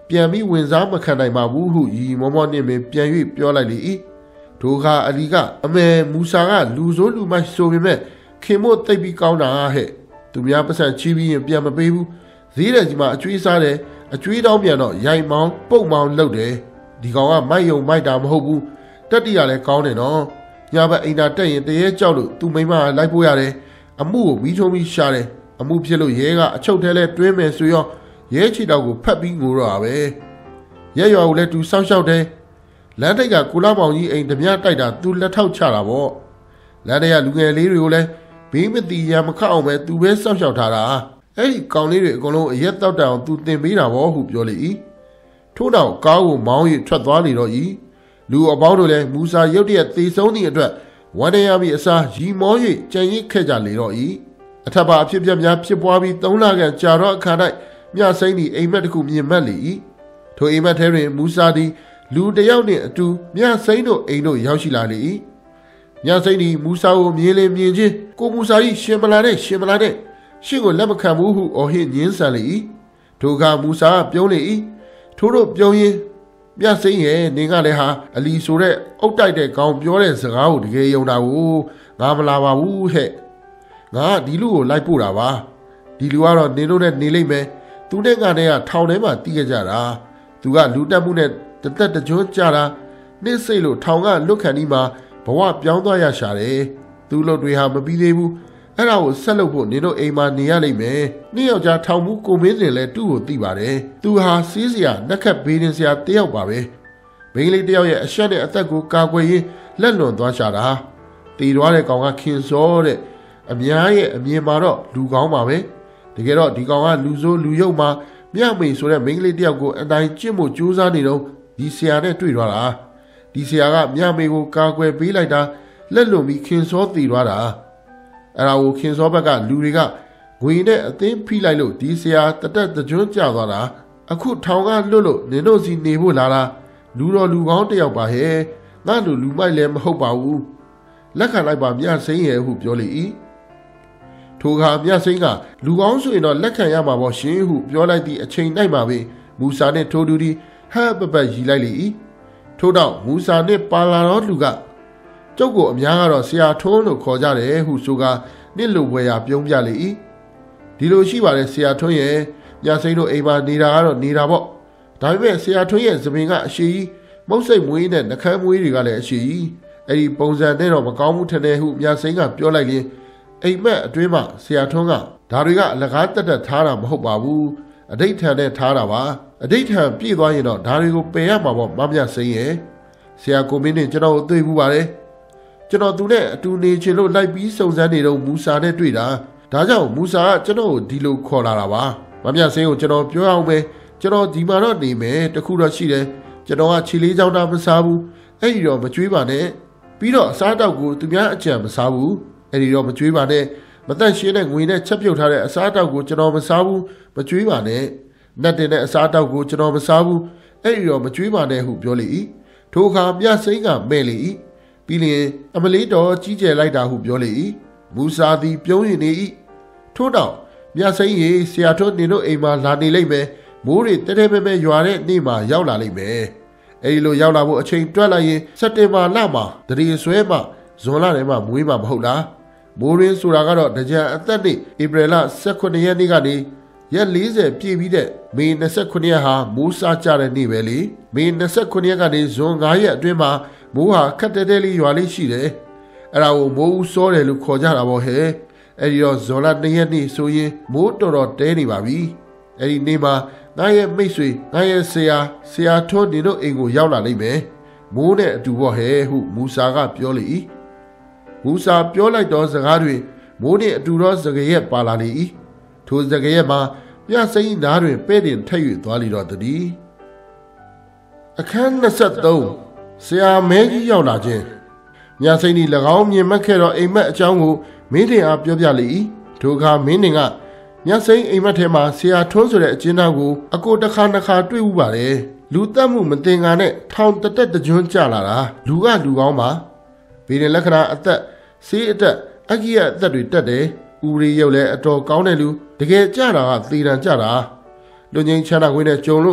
ပြန်ပြီးဝင်စားမခံနိုင်ပါဘူးဟုရီမောမောနှင့်ပင်ပြန်၍ပြောလိုက်လေ၏ထိုအခါအလီကအမေမူဆာကလူဆိုးလူမိုက်ဆိုပေမဲ့ခင်မို့တိတ်ပြီးကောင်းတာဟဲ့သူများပတ်စံချီးပြီးရင်ပြန်မပေးဘူးဈေးတယ်ကြီးမှာအကျွေးစားတယ်အကျွေးတောင်းပြန်တော့ရိုင်မောင်းပုတ်မောင်းလုပ်တယ်ဒီကောင်ကမိုက်ယုံမိုက်တာမဟုတ်ဘူးတက်တီရလည်းကောင်းတယ်နော်ညဘက်အိမ်သာတက်ရင်တရေကြောက်လို့သူ့မိမလိုက်ပို့ရတယ်အမှုကိုမီးထုံးပြီးရှာတယ်အမှုဖြစ်လို့ရဲကအချုပ်ထဲလဲတွင်းမယ်ဆိုရောရဲချီတောက်ကိုဖတ်ပြီးငိုတော့တာပဲရဲရွာကိုလည်းသူစောက်ရှောက်တယ်လမ်းထိပ်ကကိုလာပေါင်ကြီးအိမ်ဓမြတိုက်တာသူလက်ထောက်ချတာပေါ့လမ်းထဲကလူငယ်လေးတွေကိုလည်းဘေးမတီရမခတ်အောင်ပဲသူပဲစောက်ရှောက်ထားတာအဲ့ဒီကောင်လေးတွေအကုန်လုံးအရက်တောက်တအောင်သူတင်ပေးတာပေါ့ဟုပြောလေ၏ထို့နောက်ကားကိုမောင်း၍ထွက်သွားလေတော့၏လူအပေါင်းတို့လည်းမူဆာရုတ်တရက်သေဆုံးသည့်အတွက်ဝမ်းရပြီးအစားရီမော၍ကြံရစ်ခဲ့ကြလေတော့၏အထက်ပါအဖြစ်ပြက်များဖြစ်ပွားပြီးသုံးလခန့်ကြာတော့အခါ၌မြစိမ့်သည်အိမ်မက်တစ်ခုမြင်မှတ်လေ၏ထိုအိမ်မက်ထဲတွင်မူဆာသည်လူတယောက်နှင့်အတူမြစိမ့်တို့အိမ်တို့ရောက်ရှိလာလေ၏မြစိမ့်သည်မူဆာကိုမြင်လင်မြင်ချင်းကိုမူဆာကြီးရှင်မလာနဲ့ရှင်မလာနဲ့ရှင့်ကိုလက်မခံဘူးဟုအော်ဟစ်ညင်းဆန်လေ၏ထိုအခါမူဆာကပြုံးလေ၏ထို့တို့ပြုံးရင်မြစိမ့်ရဲ့နင်ကလည်းဟာအလီဆိုတဲ့အုတ်တိုက်တဲ့ကောင်ပြောတဲ့စကားကိုတကယ်ယုံတာကိုငါမလာပါဘူးဟဲ့ငါဒီလူကိုလိုက်ပို့တာပါဒီလူကတော့နင်တို့နဲ့နေလိမ့်မယ်သူနဲ့ကနဲ့ကထောင်ထဲမှာတီးခဲ့ကြတာသူကလူတက်မှုနဲ့တသက်တကြွကြတာနှိမ့်စိတ်လို့ထောင်ကလွတ်ခံဒီမှာဘဝပြောင်းသွားရရှာတယ်သူတို့တွေဟာမပြီးသေးဘူးအဲ့ဒါကိုဆက်လုပ်ဖို့နင်တို့အိမ်မှာနေရလိမ့်မယ်နေ့ယောက်ျားထောင်မှုကိုမင်းစင်လဲသူ့ကိုသိပါတယ်သူဟာစီးစရာနှက်ခတ်ဘေးရင်စရာတယောက်ပါပဲမိန်းကလေးတယောက်ရဲ့အရှက်နဲ့အသက်ကိုကာကွယ်ရင်းလက်လွန်သွားရှာတာတည်သွားတဲ့ကောင်ကခင်စောတဲ့အများရဲ့အမြင်မှာတော့လူကောင်းပါပဲတကယ်တော့ဒီကောင်ကလူဆိုးလူရုပ်မှာမြမေဆိုတဲ့မိန်းကလေးတယောက်ကိုအတိုင်းကျင့်ဖို့ကြိုးစားနေတော့ဒီဆရာနဲ့တွေ့သွားတာဒီဆရာကမြမေကိုကာကွယ်ပေးလိုက်တာလက်လွန်ပြီးခင်စောတည်သွားတာအဲ့ဒါကိုခင်စောဘက်ကလူတွေကငွေနဲ့အသင်းဖိလိုက်လို့ဒီဆရာတတက်တကြွကျသွားတာအခုထောင်ကလွတ်လို့နင်တို့စီနေဖို့လာတာလူတော်လူကောင်းတယောက်ပါဟဲ့ငါတို့လူမိုက်လည်းမဟုတ်ပါဘူးလက်ခံလိုက်ပါမြစိမ့်ရဲ့ဟုပြောလေ၏ထိုအခါမြစိမ့်ကလူကောင်းဆိုရင်တော့လက်ခံရမှာပေါ့ရှင်ဟုပြောလိုက်သည့်အချိန်၌မှာပဲမူဆာနှင့်ထိုးတူသည်ဟပ်ပပတ်ရီလိုက်လေ၏ထို့တော့မူဆာနှင့်ပါလာတော်လူကကျုပ်ကိုအများကတော့ဆရာထုံးလို့ခေါ်ကြတယ်ဟုဆိုကာနှစ်လိုဝယ်ရာပြုံးပြလေ၏ဒီလိုရှိပါတယ်ဆရာထွန်းရဲ့ညစိမ့်တို့အိမ်မှာနေတာကတော့နေတာပေါ့ဒါပေမဲ့ဆရာထွန်းရဲ့သမင်ကအရှိကြီးမုတ်စိတ်မွေးနဲ့နှကမ်းမွေးတွေကလည်းအရှိကြီးအဲ့ဒီပုံစံနဲ့တော့မကောင်းဘူးထင်တယ်ဟုညစိမ့်ကပြောလိုက်ရင်အိမ်မက်အတွင်းမှာဆရာထွန်းကဒါတွေကအလကားတက်တက်ထားတာမဟုတ်ပါဘူးအဋိဋ္ဌံနဲ့ထားတာပါအဋိဋ္ဌံပြည့်သွားရင်တော့ဒါတွေကိုပယ်ရမှာပေါ့မမြစိမ့်ရဲ့ဆရာကိုမင်းနဲ့ကျွန်တော်ကိုတွေ့ဘူးပါတယ်ကျွန်တော်သူနဲ့အတူနေချင်လို့လိုက်ပြီးစုံစမ်းနေတော့မူဆာနဲ့တွေ့တာဒါကြောင့်မူဆာကကျွန်တော်ကိုဒီလိုခေါ်လာတာပါမမြစိမ့်ကိုကျွန်တော်ပြောအောင်ပဲကျွန်တော်ဒီမှာတော့နေမယ်တခုတော့ရှိတယ်ကျွန်တော်ကခြေလေးချောင်းသားမစားဘူးအဲ့ဒီတော့မကြွေးပါနဲ့ပြီးတော့အစားတောက်ကိုသူများအကြံမစားဘူးအဲ့ဒီတော့မကြွေးပါနဲ့မသက်ရှင်းတဲ့ငွေနဲ့ချက်ပြုတ်ထားတဲ့အစားတောက်ကိုကျွန်တော်မစားဘူးမကြွေးပါနဲ့နတ်တင်တဲ့အစားတောက်ကိုကျွန်တော်မစားဘူးအဲ့ဒီတော့မကြွေးပါနဲ့ဟုပြောလေ၏ထိုအခါမြစိမ့်ကမဲ့လေ၏ပြီးလျင်အမလေးတော်ကြီးကျယ်လိုက်တာဟုပြောလေ၏မူဆာသည်ပြုံးရင်နေ၏ထို့တော့မြစိမ့်ရေဆရာထွန်းနေတို့အိမ်မှာလာနေလိမ့်မယ်မိုးတွေတဲတဲမဲမဲရွာတဲ့နေ့မှာရောက်လာလိမ့်မယ်အဲဒီလိုရောက်လာဖို့အချိန်တွက်လိုက်ရင်စက်တင်ဘာလမှာတရီဆွဲမှာဇွန်လထဲမှာမွေးမှာမဟုတ်လားမိုးရင်းဆိုတာကတော့တကြံအသက်နေ့ဧပြီလ၁၈ရက်နေ့ကနေရက်၄၀ပြည့်ပြီးတဲ့မေ၂၈ရက်ဟာမိုးစားကြတဲ့နေ့ပဲလေမေ၂၈ရက်ကနေဇွန်၅ရက်အတွင်းမှာမိုးဟာခက်တဲတဲလေးရွာလေးရှိတယ်အဲ့ဒါကိုမိုးဦးစောတယ်လို့ခေါ်ကြတာပေါ့ဟဲ့အဲ့ဒီတော့ဇွန်လ၂ရက်နေ့ဆိုရင်မိုးတော်တော်တဲနေပါပြီအဲ့ဒီနေ့မှာငါရဲ့မိတ်ဆွေငါရဲ့ဆရာဆရာထွန်းနေတို့အိမ်ကိုရောက်လာလိမ့်မယ်မိုးနဲ့အတူပေါ့ဟဲ့ဟုမူဆာကပြောလေ၏မူဆာပြောလိုက်တော့စကားတွေမိုးနဲ့အတူတော့စကားရက်ပါလာလေ၏ထိုစကားရက်မှာမြစိမ့်နားတွင်ပဲ့တင်ထက်၍သွားလိတော့တည်းအခန်း၂၃ဆရာမဲကြီးရောက်လာခြင်းမြစိမ့်ဒီ၎င်းမြင်မှတ်ခဲ့တော့အိမ်မက်အကြောင်းကိုမင်းတင်အားပြောပြလေ၏ထိုအခါမင်းတင်ကမြစိမ့်အိမ်မက်ထဲမှာဆရာထွန်းဆိုတဲ့အကျဉ်းသားကိုအကိုတစ်ခါနှစ်ခါတွေ့ဥပါတယ်လူတက်မှုမတင်ငါနဲ့ထောင်တတက်တကြွကြလာတာလူကလူကောင်းပါဗီရင်လက္ခဏာအသက်ဆေးအတက်အကြီးအသက်တွေတက်တယ်ဥရီရုပ်လည်းအတော်ကောင်းတဲ့လူတကယ်ကြတာကသေတံကြတာလူငိမ့်ချမ်းသာခွင့်နဲ့ကြုံလို့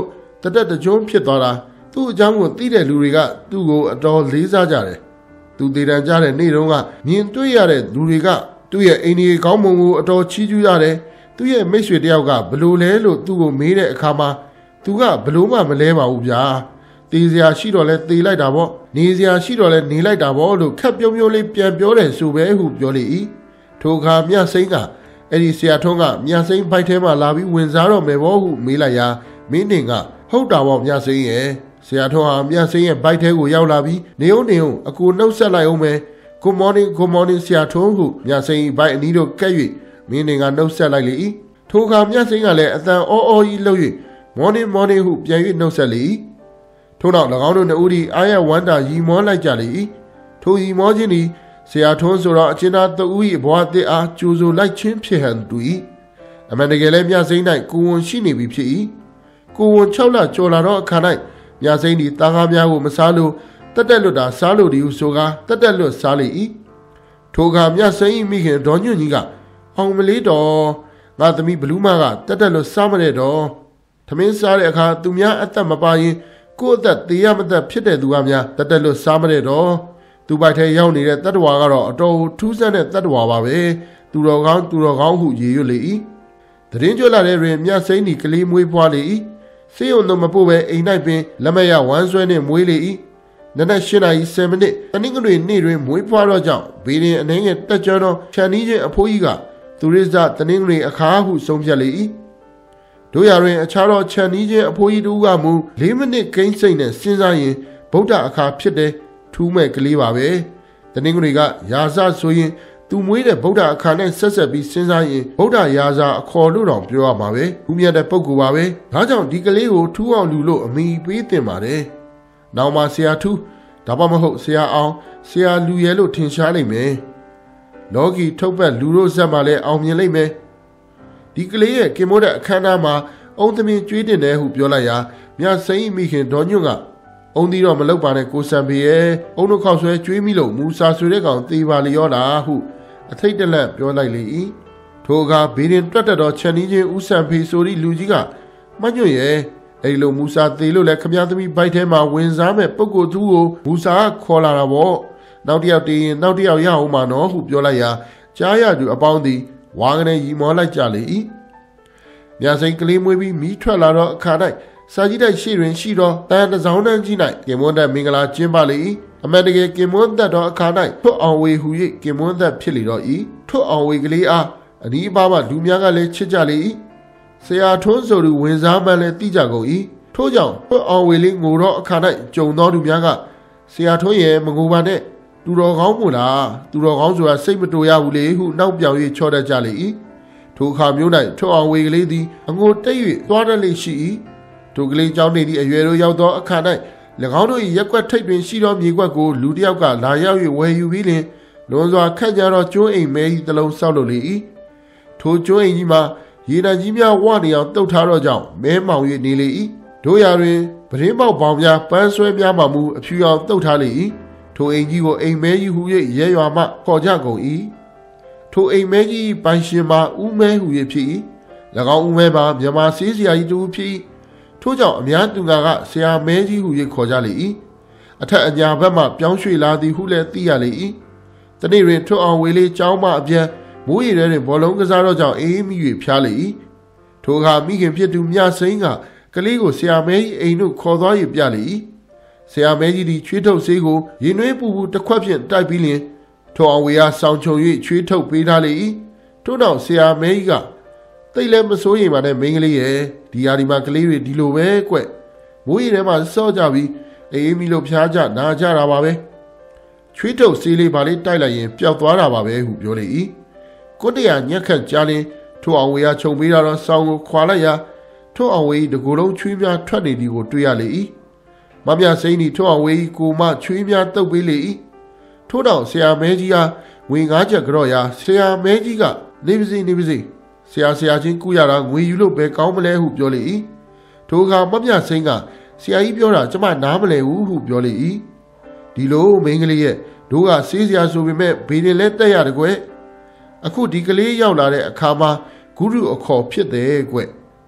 တတက်တကြုံဖြစ်သွားတာသူ့အကြောင်းကိုသိတဲ့လူတွေကသူ့ကိုအတော်လေးစားကြတယ်သူတည်တံကြတဲ့နေ့တုန်းကမြင်တွေ့ရတဲ့လူတွေကသူ့ရဲ့အိမ်ကြီးကောင်းမွန်ကိုအတော်ချီးကျူးရတယ်သူ့ရဲ့မိတ်ဆွေတယောက်ကဘလို့လဲလို့သူ့ကိုမေးတဲ့အခါမှာသူကဘလို့မှမလဲပါဘူးဗျာတေးစရာရှိတော့လဲတေးလိုက်တာပေါ့နေစရာရှိတော့လဲနေလိုက်တာပေါ့လို့ခက်ပြုံးပြုံးလေးပြန်ပြောတယ်ဆိုပဲဟုပြောလေ၏ထိုအခါမြတ်စိန်ကအဲ့ဒီဆရာထွန်းကမြတ်စိန်ဘိုက်ထဲမှာလာပြီးဝင်စားတော့မယ်ပေါ့ဟုမေးလိုက်ရာမင်းတင်ကဟုတ်တာပေါ့မြတ်စိန်ရဲ့ဆရာထွန်းဟာမြတ်စိန်ရဲ့ဘိုက်ထဲကိုရောက်လာပြီးနေုံနေုံအကူနှုတ်ဆက်လိုက်အောင်မယ် Good morning Good morning ဆရာထွန်းဟုမြတ်စိန်ဘိုက်အနီးတို့ကဲ့၍မင်းတင်ကနှုတ်ဆက်လိုက်လေ၏ထိုအခါမြတ်စိန်ကလည်းအတန်အော်အော်ကြီးလှုပ်၍ morning morning ဟုပြန်၍နှုတ်ဆက်လေ၏ထို့နောက်၎င်းတို့နှစ်ဦးသည်အာရဝန္တာရီမောလိုက်ကြလေ၏ထိုရီမောခြင်းသည်ဆရာထွန်းဆိုတော့အချင်းသားသူ၏ဘဝအသစ်အားကြိုဆိုလိုက်ခြင်းဖြစ်ဟန်တူ၏အမှန်တကယ်လည်းမြတ်စိန်၌ကိုဝန်ရှိနေပြီဖြစ်၏ကိုဝန်၆လကျော်လာတော့အခါ၌မြတ်စိန်သည်တာကားများကိုမစားလို့တက်တက်လွတ်တာစားလို့ဒီဟုဆိုကားတက်တက်လွတ်စားလေ၏ထိုအခါမြတ်စိန်၏မိခင်ဒေါ်ညွန့်ကြီးကအောင်မလေးတော်ငါသမီးဘလူးမကတက်တက်လွတ်စားမတဲ့တော်သမင်းစားတဲ့အခါသူများအသက်မပါရင်ကိုယ့်အသက်သေးရမသက်ဖြစ်တဲ့သူကများတက်တက်လွတ်စားမတဲ့တော်သူပိုက်ထဲရောက်နေတဲ့တတ္တဝါကတော့အတော်ထူးဆန်းတဲ့တတ္တဝါပါပဲသူတော်ကောင်းသူတော်ကောင်းဟုရည်ရွယ်လေ၏တရင်ကျွလာတဲ့တွင်မြတ်စိန်ဒီကလေးမွေးဖွားလေ၏စေယုံတို့မပို့ပဲအိမ်၌ပင်လက်မရဝမ်းဆွဲနှင့်မွေးလေ၏နနက်၈နာရီ၁၀မိနစ်တနင်္ဂနွေနေ့တွင်မွေးဖွားတော့ကြောင့်ဘေးရင်အနေငယ်တက်ကြသောခြံနီးခြင်းအဖိုးကြီးကသူရိဇတနင်္ဂနွေအခါဟုဆုံးဖြတ်လေ၏တို့ရတွင်အခြားသောခြံနီးခြင်းအဖိုးကြီးတို့ကမူ၄မိနစ်ကိန်းစိတ်နဲ့စဉ်းစားရင်ဗုဒ္ဓအခါဖြစ်တဲ့ထူးမဲ့ကလေးပါပဲတနင်္ဂနွေကရာဇဆိုရင်သူမွေးတဲ့ဗုဒ္ဓအခါနဲ့ဆက်ဆက်ပြီးစဉ်းစားရင်ဗုဒ္ဓရာဇအခေါ်လို့တောင်ပြောရမှာပဲဦးမြတ်တဲ့ပုဂ္ဂိုလ်ပါပဲဒါကြောင့်ဒီကလေးကိုထူးအောင်လူလို့အမိပေးတင်ပါတယ်နောက်မှဆရာထူးဒါမှမဟုတ်ဆရာအောင်ဆရာလူရဲလို့ထင်ရှားလိမ့်မယ်လောကီထုတ်ပတ်လူတို့ဇက်မှလည်းအောင်မြင်လိမ့်မယ်ဒီကလေးရဲ့ကင်မိုးတဲ့အခမ်းအနားမှာအုံသမင်ကျွေးတင်တယ်ဟုပြောလိုက်ရာမြတ်စိန်မိခင်ဒေါ်ညွန့်ကအုံသီးတော့မလောက်ပါနဲ့ကိုစံပေရဲ့အုံတို့ခောက်ဆွဲကျွေးမိလို့မူစာဆွေတဲ့ကောင်သေပါလျောတာဟုအထိတ်တလန့်ပြောလိုက်လေ၏ထိုအခါဘေးရင်တွတ်တက်တော့ချန်နီးချင်းဦးစံဖေဆိုဒီလူကြီးကမညွန့်ရဲ့အဲ့လိုမူစာသေလို့လည်းခမည်းသမီးဘိုက်ထဲမှာဝင်စားမဲ့ပုဂ္ဂိုလ်သူကိုမူစာခေါ်လာတာပေါ့နောက်တစ်ယောက်တည်ရင်နောက်တစ်ယောက်ရအောင်မှာနော်ဟုပြောလိုက်ရာကြားရသူအပေါင်းသည်ဝါကနေရီမောလိုက်ကြလေ၏မြတ်စိန်ကလေးမွေးပြီးမိထွက်လာတော့အခါ၌စာကြီးတိုက်ရှိတွင်ရှိသောတန်တစောင်းတန်းကြီး၌ကင်မွန်းသက်မင်္ဂလာကျင်းပလေ၏အမှန်တကယ်ကင်မွန်းသက်သောအခါ၌ထွတ်အောင်ဝေဟူ၍ကင်မွန်းသက်ဖြစ်လေတော့၏ထွတ်အောင်ဝေကလေးအားအနီးအပါးမှလူများကလည်းချစ်ကြလေ၏ဆရာထွန်းဆိုသူဝင်စားမှလည်းသိကြကုန်၏ထို့ကြောင့်ထွတ်အောင်ဝေလေးငိုတော့အခါ၌ကြုံသောလူများကဆရာထွန်းရဲ့မငိုပါနဲ့သူတော်ကောင်းမို့လားသူတော်ကောင်းဆိုတာစိတ်မတူရဘူးလေဟုနောက်ပြောင်၍ချော့တတ်ကြလေ၏ထိုအခါမျိုး၌ထွတ်အောင်ဝေကလေးသည်အငိုတိတ်၍သွားတတ်လေရှိ၏ထိုကလေးကြောင့်နေသည့်အရွယ်တို့ရောက်သောအခါ၌၎င်းတို့၏ရက်ွက်ထိပ်တွင်ရှိသောမြေကွက်ကိုလူတစ်ယောက်ကလာရောက်၍ဝယ်ယူပြီးလျှင်လွန်စွာခန့်ကြသောကျိုးအိမ်မဲကြီးတစ်လုံးဆောက်လုပ်လေ၏ထိုကျိုးအိမ်ကြီးမှာရေနံကြီးများဝနေအောင်တုတ်ထားသောကြောင့်မဲမောင်၍နေလေ၏တို့ရာတွင်ပရင်းပေါက်ပေါင်များပန်းဆွဲများမှမူအဖြူအောင်တုတ်ထားလေ၏ထိုအိမ်ကြီးကိုအိမ်မဲကြီးဟူ၍ရဲရွာမှခေါ်ကြကုန်၏ထိုအိမ်မဲကြီးပိုင်ရှင်မှာဦးမဲဟူ၍ဖြစ်၏၎င်းဦးမဲမှာမြန်မာဆေးစရာကြီးတူဖြစ်၏ထို့ကြောင့်အများသူငါကဆရာမဲကြီးဟူ၍ခေါ်ကြလေ၏အထက်အညာဘက်မှပြောင်းရွှေ့လာသည်ဟုလည်းသိရလေ၏တနေ့တွင်ထွတ်အောင်ဝေလေးကျောင်းမှအပြန်မိုးရီထဲတွင်ဘောလုံးကစားတော့ကြောင့်အေးမိ၍ဖျားလေ၏ထိုအခါမိခင်ဖြစ်သူမြစိန်ကကလေးကိုဆရာမဲကြီးအိမ်သို့ခေါ်သွား၍ပြလေ၏ဆရာမဲကြီးသည်ချွေးထုတ်ဆေးကိုရင်နှွေးပူပူတစ်ခွက်ဖြင့်တိုက်ပြီးလျှင်ထွတ်အောင်ဝေအားဆောင်ချုံ၍ချွေးထုတ်ပေးထားလေ၏ထို့နောက်ဆရာမဲကြီးကတိတ်လည်းမစိုးရိမ်ပါနဲ့မိန်းကလေးရဲ့ဒီယာဒီမှာကလေးတွေဒီလိုပဲကွမိုးရီထဲမှာစော့ကြပြီးအေးမီလို့ဖျားကြနာကြတာပါပဲချွေးထုတ်ဆေးလေးပါလေးတိုက်လိုက်ရင်ပျောက်သွားတာပါပဲဟုပြောလေ၏ကိုတရာညက်ခတ်ကြားလင်းထို့အောင်ဝေရခြုံပေးတော့ဆောင်းကိုခွာလိုက်ရာထို့အောင်ဝေတကူလုံးချွေးများထွက်နေသည်ကိုတွေ့ရလေ၏မမြစိန်ဒီထို့အောင်ဝေကိုမချွေးများတုပ်ပေးလေ၏ထို့တော့ဆရာမဲကြီးအားဝင်ကားချက်ကြော့ရာဆရာမဲကြီးကနေပါစေနေပါစေဆရာဆရာချင်းကူရတာငွေယူလို့ပဲကောင်းမလဲဟုပြောလေ၏ထိုအခါမမြစိန်ကဆရာကြီးပြောတာကျမနားမလဲဘူးဟုပြောလေ၏ဒီလိုမိန်းကလေးရဲ့တို့ကဆေးစရာဆိုပေမဲ့ဘေးရင်လဲတက်ရတကွယ်အခုဒီကလေးရောက်လာတဲ့အခါမှာဂုရုအခေါ်ဖြစ်တယ်ကွ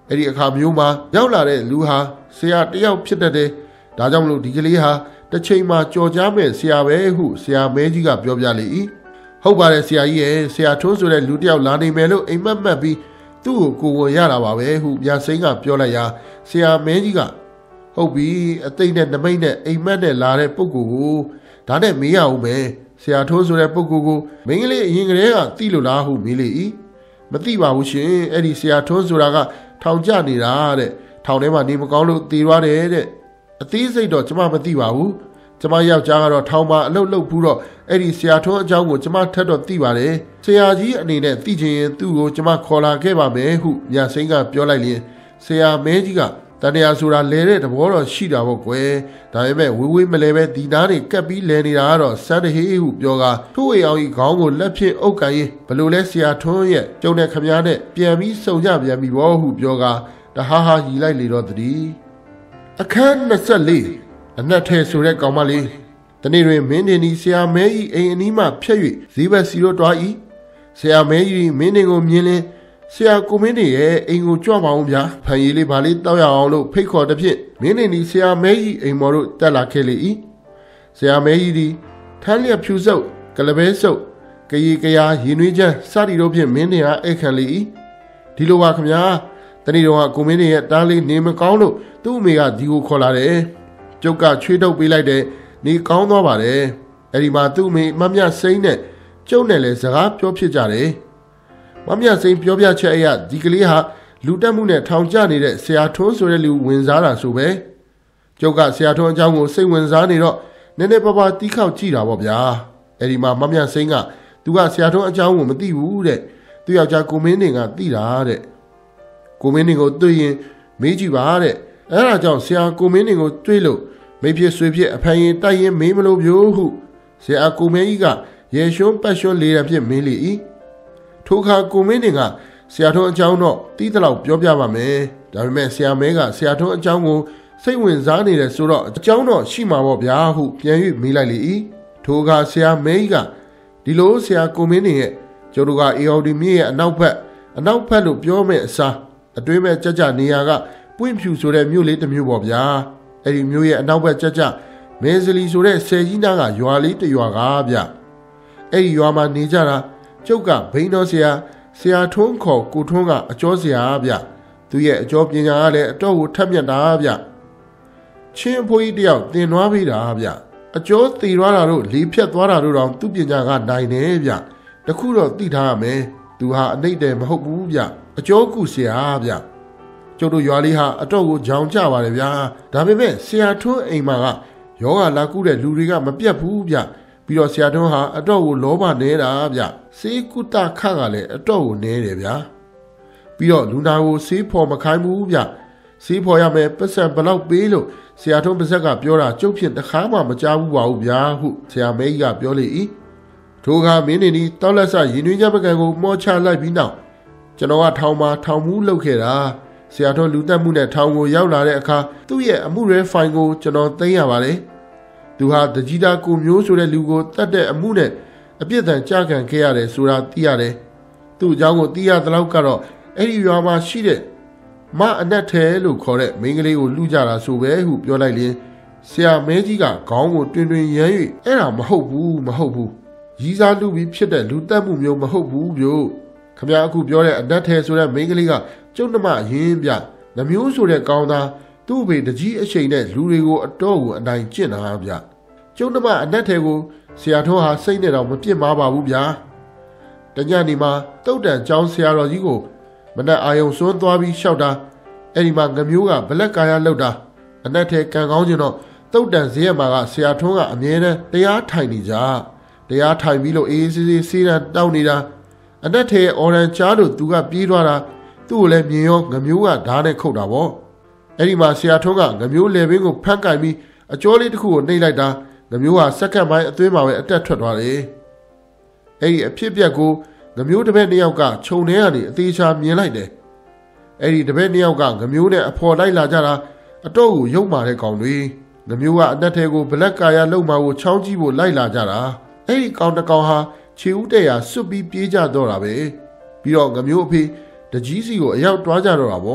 အဲ့ဒီအခါမျိုးမှာရောက်လာတဲ့လူဟာဆရာတယောက်ဖြစ်တတ်တယ်ဒါကြောင့်မလို့ဒီကလေးဟာတစ်ချိန်မှာကြော်ကြားမဲ့ဆရာပဲဟုဆရာမဲကြီးကပြောပြလေ၏ဟုတ်ပါတယ်ဆရာကြီးရဲ့ဆရာထွန်းဆိုတဲ့လူတယောက်လာနေမယ်လို့အိမ်မက်မက်ပြီးသူ့ကိုကိုယ်ဝင်ရတာပါပဲဟုမြတ်စိန်ကပြောလိုက်ရာဆရာမဲကြီးကဟုတ်ပြီအသိနဲ့နမိတ်နဲ့အိမ်မက်နဲ့လာတဲ့ပုဂ္ဂိုလ်ကိုဒါနဲ့မေးရအောင်ပဲဆရာထွန်းဆိုတဲ့ပုဂ္ဂိုလ်ကိုမင်းကလေးအရင်ကတည်းကသိလို့လားဟုမေးလေ၏မသိပါဘူးရှင်အဲ့ဒီဆရာထွန်းဆိုတာကထောင်ကျနေတာတဲ့ထောင်ထဲမှာနေမကောင်းလို့တည်သွားတယ်တဲ့အသေးစိတ်တော့ကျွန်မမသိပါဘူးကျွန်မယောက်ျားကတော့ထောင်မှာအလုပ်လုပ်ပြီးတော့အဲ့ဒီဆရာထွန်းအကြောင်းကိုကျွန်မထက်တော့သိပါတယ်ဆရာကြီးအနေနဲ့သိချင်ရင်သူ့ကိုကျွန်မခေါ်လာခဲ့ပါမယ်ဟုမြတ်စိန်ကပြောလိုက်ရင်ဆရာမဲကြီးကတန်တရားဆိုတာလဲတဲ့သဘောတော့ရှိတာပေါ့ကွယ်ဒါပေမဲ့ဝေးဝေးမလဲပဲဒီနားတွေကပ်ပြီးလဲနေတာကတော့စမ်းတဟေးဟုပြောကထို့ဝေအောင်ကြီးခေါင်းကိုလက်ဖြင့်အုပ်ကန်ရင်ဘလို့လဲဆရာထွန်းရဲ့ကျုံတဲ့ခမားနဲ့ပြန်ပြီးစုံကြပြန်ပြီဘောဟုပြောကတဟာဟာရီလိုက်လေတော့တည်းအခန်း၂၄အနက်ထဲဆိုတဲ့ကောင်မလေးတနေ့တွင်မင်းတင်ဒီဆရာမဲကြီးအိမ်အနီးမှဖြတ်၍ဈေးဘက်စီတော့တွား၏ဆရာမဲကြီးမင်းတင်ကိုမြင်လင်းဆရာကိုမင်းတင်ရဲ့အိမ်ကိုကြွပါအောင်ဗျာဖန်ရည်လေးပါလေးတောက်ရအောင်လို့ဖိတ်ခေါ်တဲ့ဖြင့်မင်းတင်ဒီဆရာမဲကြီးအိမ်မော်တို့တက်လာခဲ့လေ၏ဆရာမဲကြီးသည်ထမ်းလျက်ဖြူစုပ်ကလပဲစုပ်ကရီကရာရင်နွေးချမ်းစသည်တို့ဖြင့်မင်းတင်အားအိတ်ခံလေ၏ဒီလိုပါခင်ဗျာတနေ့တော့ကိုမင်းတင်ရဲ့တားလေးနေမကောင်းလို့သူ့အမေကဒီကိုခေါ်လာတယ်ကျုပ်ကချွေးထုတ်ပေးလိုက်တယ်နေကောင်းသွားပါတယ်အဲ့ဒီမှာသူ့အမေမမြစိမ့်နဲ့ကျုပ်နဲ့လည်းစကားပြောဖြစ်ကြတယ်မမြစိမ့်ပြောပြချက်အရဒီကလေးဟာလူတက်မှုနဲ့ထောင်ကျနေတဲ့ဆရာထွန်းဆိုတဲ့လူဝင်စားတာဆိုပဲကျုပ်ကဆရာထွန်းအကြောင်းကိုစိတ်ဝင်စားနေတော့နည်းနည်းပါးပါးတီးခေါက်ကြည့်တာပေါ့ဗျာအဲ့ဒီမှာမမြစိမ့်ကသူကဆရာထွန်းအကြောင်းကိုမသိဘူးတဲ့သူယောက်ျားကိုမင်းတင်ကသိတာတဲ့ကိုမင်းတင်ကိုတွေ့ရင်မေးကြည့်ပါတဲ့အဲ့ဒါကြောင့်ဆရာကိုမင်းတင်ကိုတွေ့လို့မိဖြစ်ဆွေဖြစ်အဖန်ရင်တိုက်ရင်မေးမလို့ပြို့ဟုဆရာကိုမင်းကြီးကရေရွှန်းပတ်ရွှန်းလေးရဖြစ်မင်းလေ၏ထိုအခါကိုမင်းတင်ကဆရာထွန်းအကြောင်းတော့တီးတလောက်ပြောပြပါမယ်ဒါပေမဲ့ဆရာမဲကဆရာထွန်းအကြောင်းကိုစိတ်ဝင်စားနေတယ်ဆိုတော့အကြောင်းတော့ရှိမှာပေါ့ဗျာဟုပြန်၍မေးလိုက်လေ၏ထိုအခါဆရာမဲကြီးကဒီလိုဆရာကိုမင်းတင်ရဲ့ကျိုးတို့ကအေအော်ဒီမြစ်ရဲ့အနောက်ဘက်အနောက်ဘက်လို့ပြောမဲ့အစားအတွင်းမဲ့ကြကြနေရာကပွင့်ဖြူဆိုတဲ့မြို့လေးတစ်မြို့ပေါ့ဗျာအဲ့ဒီမြို့ရဲ့အနောက်ဘက်ကြကြမဲစလီဆိုတဲ့ဆယ်ကြီးနားကရွာလေးတစ်ရွာကဗျအဲ့ဒီရွာမှာနေကြတာကျုပ်ကဘိန်းတော်ဆရာဆရာထွန်းခေါ်ကိုထွန်းကအကျော်ဆရာဗျသူရဲ့အကျော်ပညာကလည်းအတော့ကိုထက်မြက်တာဗျချင်းအဖိုးကြီးတယောက်တင်သွားပေးတာဗျအကျော်တည်သွားတာတို့လေးဖြတ်သွားတာတို့တောင်သူ့ပညာကနိုင်တယ်ဗျတခုတော့သိထားရမယ်သူဟာအနှိမ့်တယ်မဟုတ်ဘူးဗျအကျော်ကူဆရာဗျကျုပ်တို့ရွာလေးဟာအတော့ကိုကြောင်ကြပါတယ်ဗျာဒါပေမဲ့ဆရာထွန်းအိမ်မှာကယောဂလာကုတဲ့လူတွေကမပြတ်ဘူးဗျပြီးတော့ဆရာထွန်းဟာအတော့ကိုလောဘနေတာဗျစေကုတခကလည်းအတော့ကိုနဲတယ်ဗျာပြီးတော့လူနာကိုစေးဖော်မခိုင်းဘူးဗျစေးဖော်ရမယ်ပတ်စံဘလောက်ပေးလို့ဆရာထွန်းပါဇက်ကပြောတာကျုပ်ဖြင့်တခါမှမကြားဘူးပါဘူးဗျာဟုဆရာမဲကြီးကပြောလေ၏ထိုအခါမင်းနေဒီတောက်လက်ဆရင်တွင်းကြပကံကိုမောချလိုက်ပြီးနောက်ကျွန်တော်ကထောင်မှာထောင်မှုလုပ်ခဲ့တာဆရာတော်လူတက်မှုနဲ့ထောင်ကိုရောက်လာတဲ့အခါသူ့ရဲ့အမှုရဲဖိုင်ကိုကျွန်တော်သိမ်းရပါတယ်သူဟာတကြီးတာကိုမျိုးဆိုတဲ့လူကိုတတ်တဲ့အမှုနဲ့အပြစ်ဒဏ်ကြခံခဲ့ရတယ်ဆိုတာသိရတယ်သူ့အကြောင်းကိုသိရသလောက်ကတော့အဲ့ဒီရွာမှာရှိတဲ့မအနက်ထဲလို့ခေါ်တဲ့မိန်းကလေးကိုလူကြတာဆိုပဲဟုပြောလိုက်ရင်ဆရာမဲကြီးကခေါင်းကိုတွင်တွင်ရမ်း၍အဲ့ဒါမဟုတ်ဘူးမဟုတ်ဘူးရီးစားလူပြီးဖြစ်တဲ့လူတက်မှုမျိုးမဟုတ်ဘူးပြို့ခမရအခုပြောတဲ့အနက်ထဲဆိုတဲ့မိန်းကလေးကကျုပ်နှမရင်းပြနှမျိုးဆိုတဲ့ကောင်းသားသူ့ဘေတကြီးအချိန်နဲ့လူတွေကိုအတော့ကိုအနိုင်ကျင့်တာဗျကျုပ်နှမအနက်ထဲကိုဆရာတော်ဟာစိတ်နဲ့တော့မပြစ်မှားပါဘူးဗျာတညနေမှာတုတ်တန်ကျောင်းဆရာတော်ကြီးကိုမနက်အာယုံစွန်းသွားပြီးရှောက်တာအဲ့ဒီမှာငမျိုးကဘလက်ကာယလောက်တာအနက်ထဲကံကောင်းခြင်းတော့တုတ်တန်ဈေးရမှာကဆရာထွန်းကအမြဲတမ်းတရားထိုင်နေကြတရားထိုင်ပြီးလို့အေးအေးဆေးဆေးစေးတန်းတောက်နေတာအနက်ထဲအော်ရန်ချားတို့သူကပြေးသွားတာသူ့ကိုလည်းမြင်ရောငမျိုးကဓာတ်နဲ့ခုတ်တာပေါ့အဲ့ဒီမှာဆရာထွန်းကငမျိုးလေပင်ကိုဖမ်းကင်ပြီးအကျော်လေးတစ်ခုကိုနှိပ်လိုက်တာငမျိုးကစက္ကန့်ပိုင်းအသွင်းမှာပဲအတက်ထွက်သွားတယ်အဲ့ဒီအဖြစ်ပြက်ကိုငမျိုးတစ်ပည့်နှစ်ယောက်ကခြုံထဲကနေအသေးချာမြင်လိုက်တယ်အဲ့ဒီတစ်ပည့်နှစ်ယောက်ကငမျိုးနဲ့အဖော်လိုက်လာကြတာအတော့ကိုရုပ်မာတဲ့ကောင်တွေငမျိုးကအနက်ထဲကိုဘလက်ကာယလုံမာကိုချောင်းကြည့်ဖို့လိုက်လာကြတာအဲ့ဒီကောင်တစ်ကောင်ဟာခြေဦးတရာစွတ်ပြီးပြေးကြတော့တာပဲပြီးတော့ငမျိုးအဖေတကြီးစီကိုအရောက်တွားကြတော့တာပေါ့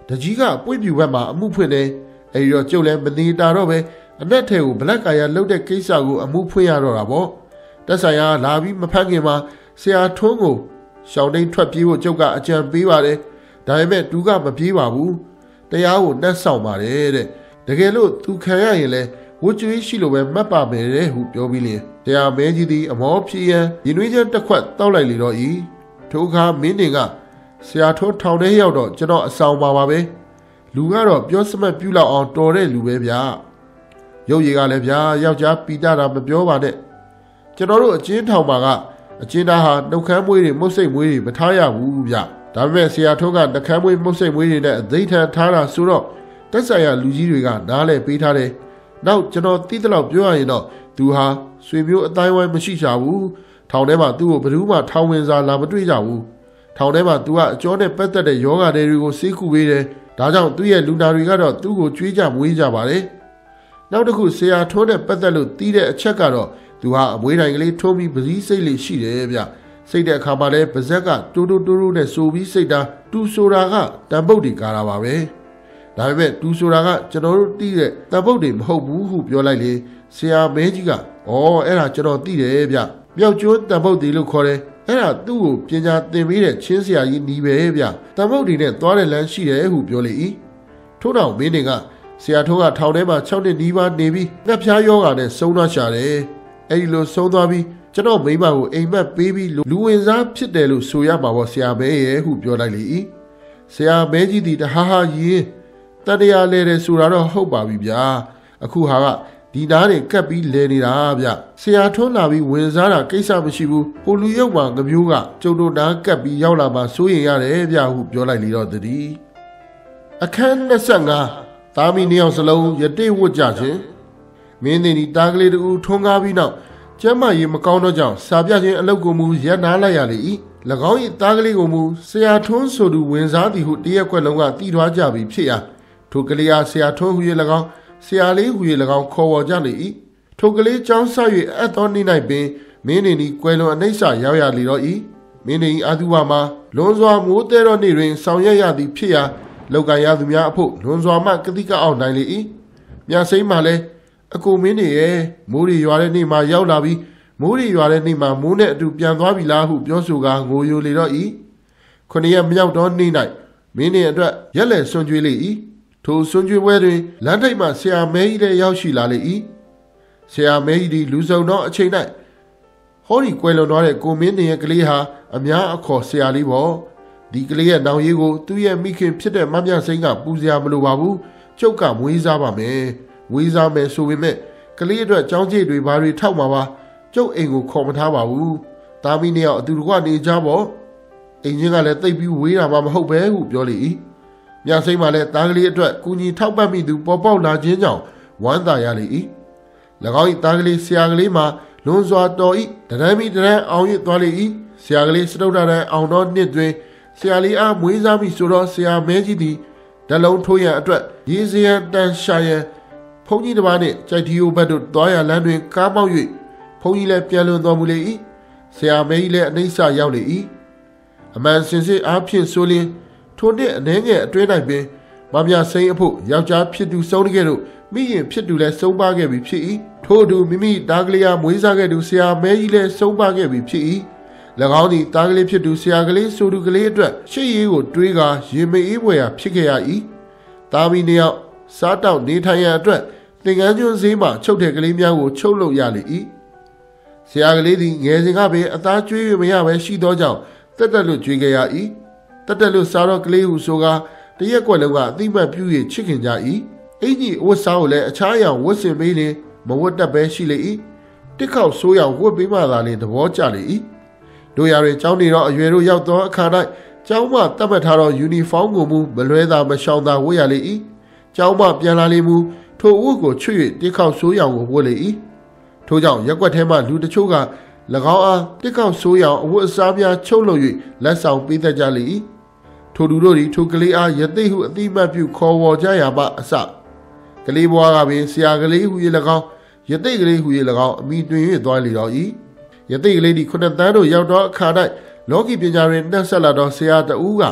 တကြီးကပွင့်ပြူဘက်မှာအမှုဖွင့်တယ်အဲဒီတော့ကျုပ်လည်းမနေတာတော့ပဲအနက်ထဲကိုဘလက်ကာရလှုပ်တဲ့ကိစ္စကိုအမှုဖွင့်ရတော့တာပေါ့တက်ဆိုင်ရာလာပြီးမဖမ်းခင်မှာဆရာထွန်းကိုရှောင်းတိန်ထွက်ပြေးဖို့ကျုပ်ကအကြံပေးပါတယ်ဒါပေမဲ့သူကမပြေးပါဘူးတရားကိုနှက်ဆောင်ပါတယ်တဲ့တကယ်လို့သူခံရရင်လည်းဝတ်ကျွေးရှိလို့ပဲမှတ်ပါမယ်တဲ့ဟုပြောပြီးလင်တရားမဲကြီးသည်အမောဖြစ်ရန်ရင်နှွေးချက်တစ်ခွက်တောက်လိုက်လေတော့ဤထိုအခါမင်းတင်ကဆရာထွန်းထောင်ထဲရောက်တော့ကျွန်တော်အဆောင်ပါပါပဲလူကတော့ပြောစမတ်ပြူလောက်အောင်တော်တဲ့လူပဲဗျာရုပ်ရည်ကလည်းဗျာယောက်ျားပီတာတာမပြောပါနဲ့ကျွန်တော်တို့အချင်းထောင်ပါကအချင်းသားဟာနှုတ်ခမ်းမွေးတွေမုတ်စိတ်မွေးတွေမထားရဘူးဗျဒါပေမဲ့ဆရာထွန်းကနှုတ်ခမ်းမွေးမုတ်စိတ်မွေးတွေနဲ့အသိထန်ထားတာဆိုတော့တက်ဆိုင်ရာလူကြီးတွေကနားလဲပေးထားတယ်နောက်ကျွန်တော်သိတဲ့လောက်ပြောရရင်တော့သူဟာဆွေမျိုးအတိုင်းဝိုင်းမရှိချဘူးထောင်ထဲမှာသူ့ကိုဘယ်သူမှထောင်ဝင်စာလာမတွေ့ကြဘူးထောင်ထဲမှာသူကအကျော်နဲ့ပတ်သက်တဲ့ယောဂါတွေကိုဆေးကုပေးတယ်ဒါကြောင့်သူ့ရဲ့လူနာတွေကတော့သူ့ကိုကြွေးကြမွေးကြပါတယ်နောက်တစ်ခုဆရာထွန်းနဲ့ပတ်သက်လို့တီးတဲ့အချက်ကတော့သူဟာအမွေးတိုင်ကလေးထိုးပြီးပစည်းစိတ်လေးရှိတယ်ဗျစိတ်တဲ့အခါမှာလည်းပါဇက်ကတိုးတိုးတိုးတိုးနဲ့ဆိုပြီးစိတ်တာတူဆိုတာကတန်ပုတ်တွေကာတာပါပဲဒါပေမဲ့တူဆိုတာကကျွန်တော်တို့တီးတဲ့တန်ပုတ်တွေမဟုတ်ဘူးဟုပြောလိုက်လေဆရာမဲကြီးကဩအဲ့ဒါကျွန်တော်တီးတယ်ဗျမြောက်ကျွန်းတန်ပုတ်တွေလို့ခေါ်တယ်အဲ့ဒါသူ့ကိုပညာသင်ပေးတဲ့ချင်းဆရာကြီးနီးပဲဗျတန်ပုတ်တွေနဲ့သွားတဲ့လမ်းရှိတယ်ဟုပြောလေ၏ထို့တော့မင်းတွေကဆရာထိုးကထောင်ထဲမှာ၆နှစ်နီးပါးနေပြီးငှက်ဖျားယောဂါနဲ့ဆုံးသွားရှာတယ်အဲ့ဒီလိုဆုံးသွားပြီးကျွန်တော်မိမကိုအိမ်မက်ပေးပြီးလူဝင်စားဖြစ်တယ်လို့ဆိုရမှာပေါ့ဆရာမဲရဲ့ဟုပြောလိုက်လေ၏ဆရာမဲကြီးဒီတဟားဟာရင်တတရားလဲတယ်ဆိုတာတော့ဟုတ်ပါပြီဗျာအခုဟာကဒီနားတွေကပ်ပြီးလဲနေတာဗျဆရာထွန်းလာပြီးဝင်စားတာကိစ္စမရှိဘူးဟိုလူရုပ်မှာငမျိုးကကျုံတို့နားကပ်ပြီးရောက်လာမှစိုးရင်ရတယ်ဗျဟုပြောလိုက်လေတော့တည်းအခန်း၂၅သားမီးနှစ်ယောက်စလုံးရတိဝတ်ကြခြင်းမင်းတင်ဒီတားကလေးတူထွန်းကားပြီးနောက်ကျမ်းမာရေးမကောင်းတော့ကြောင့်စာပြခြင်းအလုပ်ကိုမူရပ်နားလိုက်ရလေ၏၎င်း၏တားကလေးကိုမူဆရာထွန်းဆိုသူဝင်စားသည်ဟုတရက်ခွက်လုံးကတီးထွားကြပြီးဖြစ်ရာထိုကလေးအားဆရာထွန်းဟူ၍၎င်းဆရာလေးဟူ၍၎င်းခေါ်ဝေါ်ကြလေ၏ထိုကလေးကျောင်းဆ၍အပ်သောနေ့၌ပင်မင်းနေဤကွယ်လွန်အနှိမ့်ဆရောက်ရလေတော့၏မင်းနေဤအာသူဝါမှာလွန်စွာမိုးတဲသောနေ့တွင်ဆောင်ရွက်ရသည်ဖြစ်ရာလောက်ကရသူများအဖို့လွန်စွာမှကတိကအောင်နိုင်လေ၏မြစိမ့်မှလည်းအကိုမင်းနေရဲ့မိုးရီရွာတဲ့နေ့မှာရောက်လာပြီးမိုးရီရွာတဲ့နေ့မှာမိုးနဲ့အတူပြန်သွားပြီလားဟုပြောဆိုကာငိုယိုလေတော့၏ခုနှစ်ရက်မြောက်သောနေ့၌မင်းနေအတွက်ရက်လက်ဆွန်ကျွေးလေ၏ထိုဆွန်ကျွေးပွဲတွင်လမ်းထိပ်မှဆရာမဲကြီးလည်းရောက်ရှိလာလေ၏ဆရာမဲကြီးသည်လူစုံသောအချိန်၌ဟောဒီကွယ်လွန်သွားတဲ့ကိုမင်းနေရဲ့ကလေးဟာအများအခေါ်ဆရာလေးပေါ့ဒီကလေးရဲ့နောင်ရည်ကိုသူ့ရဲ့မိခင်ဖြစ်တဲ့မမြစိန်ကပူဇော်မလိုပါဘူးကျုပ်ကမွေးစားပါမယ်ဝေးစားမယ်ဆိုပေမဲ့ကလေးအတွက်ចောင်းကျိတ်တွေဘာတွေထောက်မှာပါကျုပ်အိမ်ကိုခေါ်မထားပါဘူးတာမီနှစ်ယောက်အတူတကွနေကြပေါ့အိမ်ချင်းကလည်းတိတ်ပြီးဝေးတာမှမဟုတ်ပဲဟုပြောလေ၏မြစိမ့်မှလည်းတားကလေးအတွက်ကူညီထောက်ပံ့မိသူပေါ်ပေါက်လာခြင်းကြောင့်ဝမ်းသာရလေ၏၎င်း၏တားကလေးဆရာကလေးမှာလွန်စွာတော်၏တရမ်းမီတရမ်းအောင်၍သွားလေ၏ဆရာကလေးစတုဒ္ဒရန်အောင်သောနှစ်တွင်ဆရာလေးအားမွေးစားမိဆိုတော့ဆရာမဲကြီးသည်ဓလုံးထိုးရန်အတွက်ရေစရန်တန်ရှာရန်ဘုန်းကြီးတစ်ပါးနှင့်ကြိုက်တီယိုဘတ်တို့တွားရလမ်းတွင်ကားမောက်၍ဘုန်းကြီးလည်းပြန်လွန်တော်မူလေ၏ဆရာမဲကြီးလည်းအနှိမ့်ဆရောက်လေ၏အမှန်စင်စစ်အားဖြင့်ဆိုလျင်ထိုနှစ်အနှဲငယ်အတွင်း၌ပင်မမြစိန်အဖို့ယောက်ျားဖြစ်သူဆုံးခဲ့တို့မိရင်ဖြစ်သူလည်းဆုံးပါခဲ့ပြီဖြစ်၏ထို့အတူမိမိတားကလေးအားမွေးစားခဲ့သူဆရာမဲကြီးလည်းဆုံးပါခဲ့ပြီဖြစ်၏၎င်းသည်တားကလေးဖြစ်သူဆရာကလေးဆိုသူကလေးအတွက်ရှေ့ရေးကိုတွေးကာရင်မေးအေးပွေရာဖြစ်ခဲ့ရ၏သားမီးနှစ်ယောက်စားတောက်နေထိုင်ရန်အတွက်သင်္ကန်းကျွန်းဈေးမှချုပ်တဲ့ကလေးများကိုချုပ်လုပ်ရလေ၏ဆရာကလေးသည်ငယ်စဉ်ကပင်အသားကျွေးမရဘဲရှိသောကြောင့်တက်တက်လွတ်ကျွေးခဲ့ရ၏တက်တက်လွတ်စားတော့ကလေးဟုဆိုကာတရက်ကွက်လုံးကအတိမတ်ပြု၍ချစ်ခင်ကြ၏အင်ကြီးအဝတ်စားကိုလည်းအခြားအရာဝတ်ဆင်ပေးလင်မဝတ်တတ်ပဲရှိလေ၏တစ်ခေါက်ဆိုးရောင်ဝတ်ပေးမှသာလျှင်သဘောကျလေ၏တို့ရရင်ကျောင်းနေတော့အရွယ်တို့ရောက်သောအခါ၌ကျောင်းမှတတ်မှတ်ထားသောယူနီဖောင်းကိုမူမလွဲသာမရှောင်သာဝတ်ရလေ၏ကျောင်းမှပြန်လာလေမူထိုအဝတ်ကိုချွတ်၍တစ်ခေါက်ဆိုးရောင်ကိုဝတ်လေ၏ထို့ကြောင့်ရက်ွက်ထဲမှလူတချို့က၎င်းအားတစ်ခေါက်ဆိုးရောင်အဝတ်အစားများချုပ်လုပ်၍လက်ဆောင်ပေးတတ်ကြလေ၏ထိုလူတို့သည်ထိုကလေးအားယသိဟုအတိမတ်ပြုခေါ်ဝေါ်ကြရပါအစကလေးဘွားကပင်ဆရာကလေးဟု၍၎င်းယသိကလေးဟု၍၎င်းအမိတွင်၍သွားလေတော့၏ယသိကလေးသည်ခုနှစ်တန်းတို့ရောက်သောအခါ၌လောကီပညာတွင်နှက်ဆက်လာသောဆရာတဦးက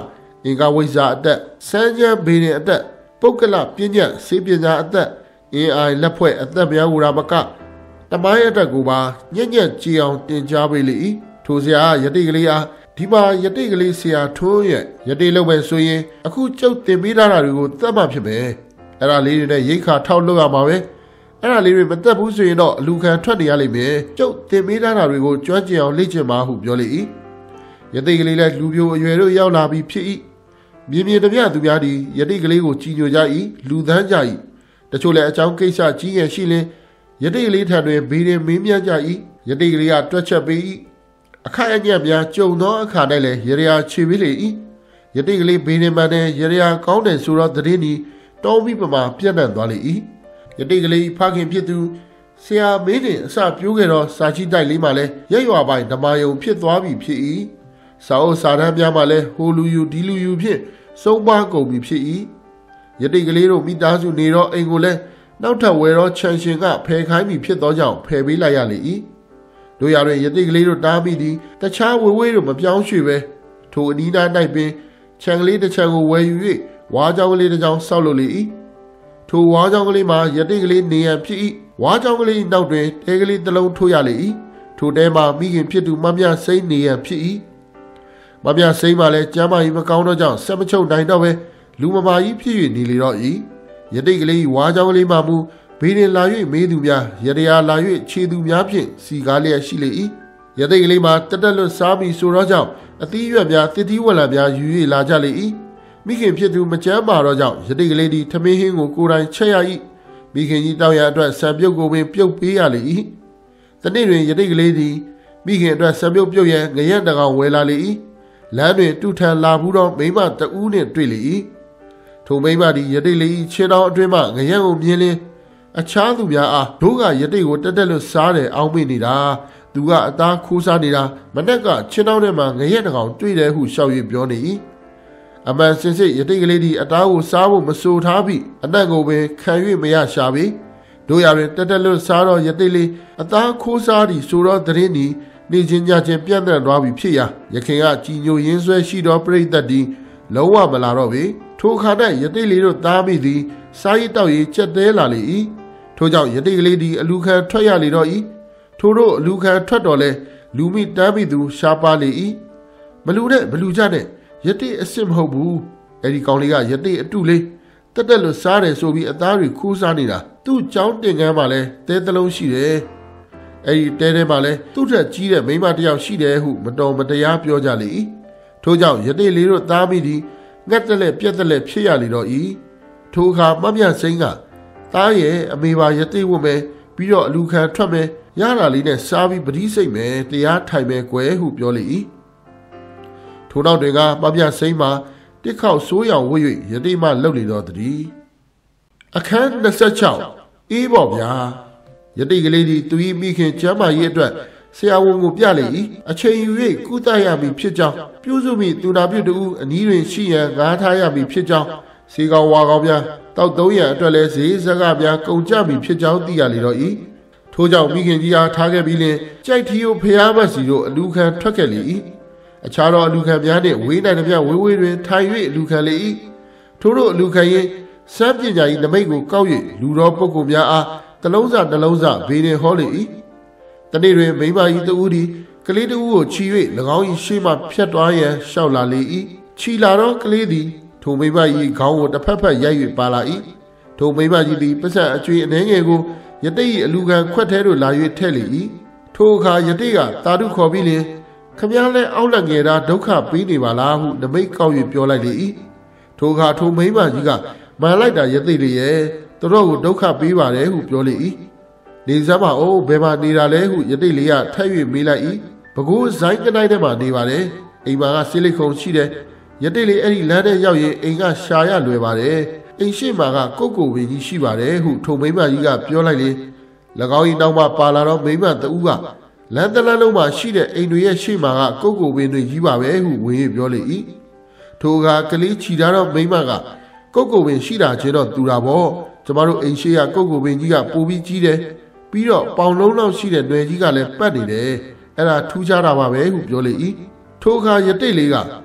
အင်္ဂါဝိဇ္ဇာအသက်စမ်းချမ်းဘေးရင်အသက်ပုဂ္ဂလပညာစေပညာအသက်အင်အိုင်လက်ဖွဲ့အသက်များဟူရာမကတမိုင်းအတက်ကိုပါညံ့ညက်ကြည်အောင်တင်ကြားပေးလေ၏ထိုဆရာယတိကလေးအားဒီမှာယတိကလေးဆရာထွန်းရဲ့ယတိလုပ်ပဲဆိုရင်အခုကျုပ်တင်ပေးထားတာတွေကိုသတ်မှဖြစ်ပဲအဲ့ဒါလေးတွေနဲ့ရိတ်ခါထောက်လုပ်ရမှာပဲအဲ့ဒါလေးတွေမသက်ဘူးဆိုရင်တော့အလူခံထွက်နေရလိမ့်မယ်ကျုပ်တင်ပေးထားတာတွေကိုကြွကျင်အောင်လေ့ကျင့်ပါဟုပြောလေ၏ယတိကလေးလည်းလူပြိုအရွယ်တို့ရောက်လာပြီးဖြစ်၏မြင်မြင်တပြသူများသည်ယတိကလေးကိုကြည်ညိုကြ၏လူသန်းကြ၏တချို့လည်းအကြောင်းကိစ္စကြီးငယ်ရှိလင်ယတိကလေးထံတွင်ဘေးရင်မေးမြန်းကြ၏ယတိကလေးကတွက်ချက်ပေး၏အခါအညံ့များကြုံသောအခါ၌လည်းရရာခြေပေးလေ၏ယတိကလေးဘေးရင်မှန်တဲ့ရရာကောင်းတယ်ဆိုတော့သတင်းဤတောပြီးပမာပြန့်နှံ့သွားလေ၏ယတိကလေးဖခင်ဖြစ်သူဆရာမင်းတင်အစပြိုးခဲ့သောစာချီတိုက်လေးမှလည်းရက်ရွာပိုင်းဓမ္မယုံဖြစ်သွားပြီဖြစ်၏စာအုပ်စာတမ်းများမှလည်းဟိုလူယူဒီလူယူဖြင့်စုံပါကုန်ပြီဖြစ်၏ယတိကလေးတို့မိသားစုနေတော့အိမ်ကိုလည်းနောက်ထပ်ဝယ်တော့ချန်ရှင်ကဖယ်ခိုင်းပြီဖြစ်သောကြောင့်ဖယ်ပေးလိုက်ရလေ၏တို့ရတွင်ယတိကလေးတို့တားမိသည်တခြားဝေဝေးတို့မပြောင်းရွှေ့ပဲထိုအနီးနား၌ပင်ခြံကလေးတစ်ခြံကိုဝယ်ယူ၍ဝါးကြောင်ကလေးတစ်ကြောင်ဆောက်လုပ်လေ၏ထိုဝါးကြောင်ကလေးမှာယတိကလေးနေရန်ဖြစ်၏ဝါးကြောင်ကလေးနောက်တွင်တဲကလေးတစ်လုံးထိုးရလေ၏ထိုတဲမှာမိခင်ဖြစ်သူမမြစိမ့်နေရန်ဖြစ်၏မမြစိမ့်မှလည်းကျမ်းမာရေးမကောင်းတော့ကြောင့်ဆက်မချုပ်နိုင်တော့ပဲလူမမာကြီးဖြစ်၍နေလေတော့၏ယတိကလေးဝါးကြောင်ကလေးမှမူဘေးရင်လာ၍မေးသူများရတရားလာ၍ခြေသူများဖြင့်စီကားလျက်ရှိလေ၏ယတိကလေးမှာတက်တက်လွတ်စားပြီးဆိုတော့ကြောင့်အသီးရွက်များတစ်တီးဝက်လံများယူ၍လာကြလေ၏မိခင်ဖြစ်သူမကြမ်းပါတော့ကြောင့်ယတိကလေးသည်ထမင်းဟင်းကိုကိုယ်တိုင်ချက်ရ၏မိခင်ကြီးတောင်းရအတွက်ဆံပြုတ်ကိုပင်ပြုတ်ပေးရလေ၏တနေ့တွင်ယတိကလေးသည်မိခင်အတွက်ဆံပြုတ်ပြုတ်ရန်ငရက်တကောင်ဝယ်လာလေ၏လမ်းတွင်တူထန်လာဘူးတော့မိမတဦးနှင့်တွေ့လေ၏ထိုမိမသည်ယတိလေးခြေတော်အတွင်းမှငရက်ကိုမြင်လင်းအခြားသူများအားတို့ကယတိကိုတက်တက်လွတ်စားတယ်အောင်းမိနေတာသူကအသားခိုးစားနေတာမနက်ကခြေတော်ထဲမှာငရက်တကောင်တွေ့တယ်ဟုရှောက်၍ပြောနေ၏အမှန်စင်စစ်ယတိကလေးသည်အသားကိုစားဖို့မဆိုထားပြီးအနံ့ကိုပင်ခံ၍မရရှာပေတို့ရတွင်တက်တက်လွတ်စားတော့ယတိလေးအသားခိုးစားသည်ဆိုတော့သတင်းသည်နေချင်းညချင်းပြန့်နှံ့သွားပြီဖြစ်ရာယခင်ကကြည်ညိုရင်းဆွဲရှိသောပရိသတ်သည်လုံးဝမလာတော့ပေထိုခါ၌ယတိလေးတို့သားမိသည်စားရည်တောက်ရည်ချက်သေးလာလေ၏ထိုကြောင့်ယတိကလေးသည်အလူခံထွက်ရလေတော့၏ထိုတို့အလူခံထွက်တော်လဲလူမိတန်းမိသူရှားပါလေ၏မလူတဲ့ဘလူကြတဲ့ယတိအစ်စ်မဟုတ်ဘူးအဲ့ဒီကောင်လေးကယတိအတုလေးတက်တက်လို့စားတယ်ဆိုပြီးအသားတွေခူးစားနေတာသူ့ကြောင်းတင်ကန်းမှာလဲတဲသလုံးရှိတယ်အဲ့ဒီတဲထဲမှာလဲသူ့ထက်ကြီးတဲ့မိန်းမတစ်ယောက်ရှိတယ်ဟုမတော်မတရားပြောကြလေ၏ထိုကြောင့်ယတိလေးတို့သားမိသည်ငှက်တက်လက်ပြက်တက်လက်ဖြစ်ရလေတော့၏ထိုအခါမမြစိမ့်ကသားရဲ့အမေပါယတိဝတ်မယ်ပြီးတော့အလူခံထွက်မယ်ရတာလေးနဲ့စားပြီးပတိစိတ်မယ်တရားထိုင်မယ်ကွယ်ဟုပြောလေ၏ထိုနောက်တွေကမမြစိမ့်မှာတစ်ခေါက်စိုးရောင်ဝတ်၍ယတိမလှုပ်လေတော့တည်းအခန်းနှစ်ဆယ့်ခြောက်အေးပေါ့ဗျာယတိကလေးသည်သူ၏မိခင်ကျမ်းမာရေးအတွက်ဆရာဝန်ကိုပြလေ၏အချိန်ယူ၍ကုသရမည်ဖြစ်ကြောင်းပြုစုမိသူနာပြုတူအနီးတွင်ရှိရန်ငားထားရမည်ဖြစ်ကြောင်းစေကောင်ဝါကောင်များတောက်သုံးရန်အတွက်လည်းဈေးစကားများကုန်ကြမည်ဖြစ်ကြောင်းသိရလေတော့၏ထို့ကြောင့်မိခင်ကြီးအားထားခဲ့ပြီးလင်ကြိုက်ထီကိုဖျားမတ်စီတို့အလူခံထွက်ခဲ့လေ၏အခြားသောအလူခံများနှင့်ဝေးနိုင်သမျှဝေးဝေးတွင်ထိုင်၍အလူခံလေ၏ထို့တို့အလူခံရင်စမ်းပညာ၏နမိတ်ကိုကောက်၍လူတော်ပုဂ္ဂိုလ်များအားတလုံးစနှလုံးစဘေးတွင်ဟောလေ၏တနေ့တွင်မိမကြီးတဦးသည်ကလေးတဦးကိုချီ၍၎င်း၏ရှေ့မှဖြတ်သွားရန်လျှောက်လာလေ၏ချီလာတော့ကလေးသည်ထိုမိမကြီးခေါင်းကိုတစ်ဖက်ဖက်ရိုက်၍ပါလာ၏ထိုမိမကြီးသည်ပစံအကျွေးအနှဲငယ်ကိုယတိ၏အလူခံခွက်ထဲသို့လာ၍ထည့်လေ၏ထိုအခါယတိကတာတုခေါ်ပြီးလျှင်ခမည်းလဲအောက်လက်ငယ်သားဒုက္ခပေးနေပါလားဟုနမိတ်ကောက်၍ပြောလိုက်လေ၏ထိုအခါထိုမိမကြီးကမှန်လိုက်တာယတိလေးရဲ့သူတို့ကိုဒုက္ခပေးပါတယ်ဟုပြောလေ၏နေစမ်းပါအိုးဘယ်မှာနေတာလဲဟုယတိလေးကထပ်၍မေးလိုက်၏ဘကိုးဇိုင်းကနိုင်ထဲမှာနေပါတယ်အိမ်မှာကဆေးလိတ်ခုံရှိတယ်ယတိလေးအဲ့ဒီလမ်းထဲရောက်ရင်အိမ်ကရှာရလွယ်ပါတယ်အိမ်ရှိမှာကကိုကိုဝင်းကြီးရှိပါတယ်ဟုထုံမိမကြီးကပြောလိုက်လေ၎င်း၏နောက်မှပါလာတော့မိမတဦးကလမ်းတလန်းလုံးမှာရှိတဲ့အိမ်တွေရဲ့ရှေ့မှာကကိုကိုဝင်းတွေကြီးပါပဲဟုဝင်၍ပြောလေ၏ထိုအခါကလေးချီထားတော့မိမကကိုကိုဝင်းရှိတာချင်းတော့တူတာပေါ့ကျမတို့အိမ်ရှိကကိုကိုဝင်းကြီးကပိုပြီးကြီးတယ်ပြီးတော့ပေါင်လုံးလောက်ရှိတဲ့ຫນွယ်ကြီးကလည်းပတ်နေတယ်အဲ့ဒါထူးခြားတာပါပဲဟုပြောလေ၏ထိုအခါယတိတ်လေးကက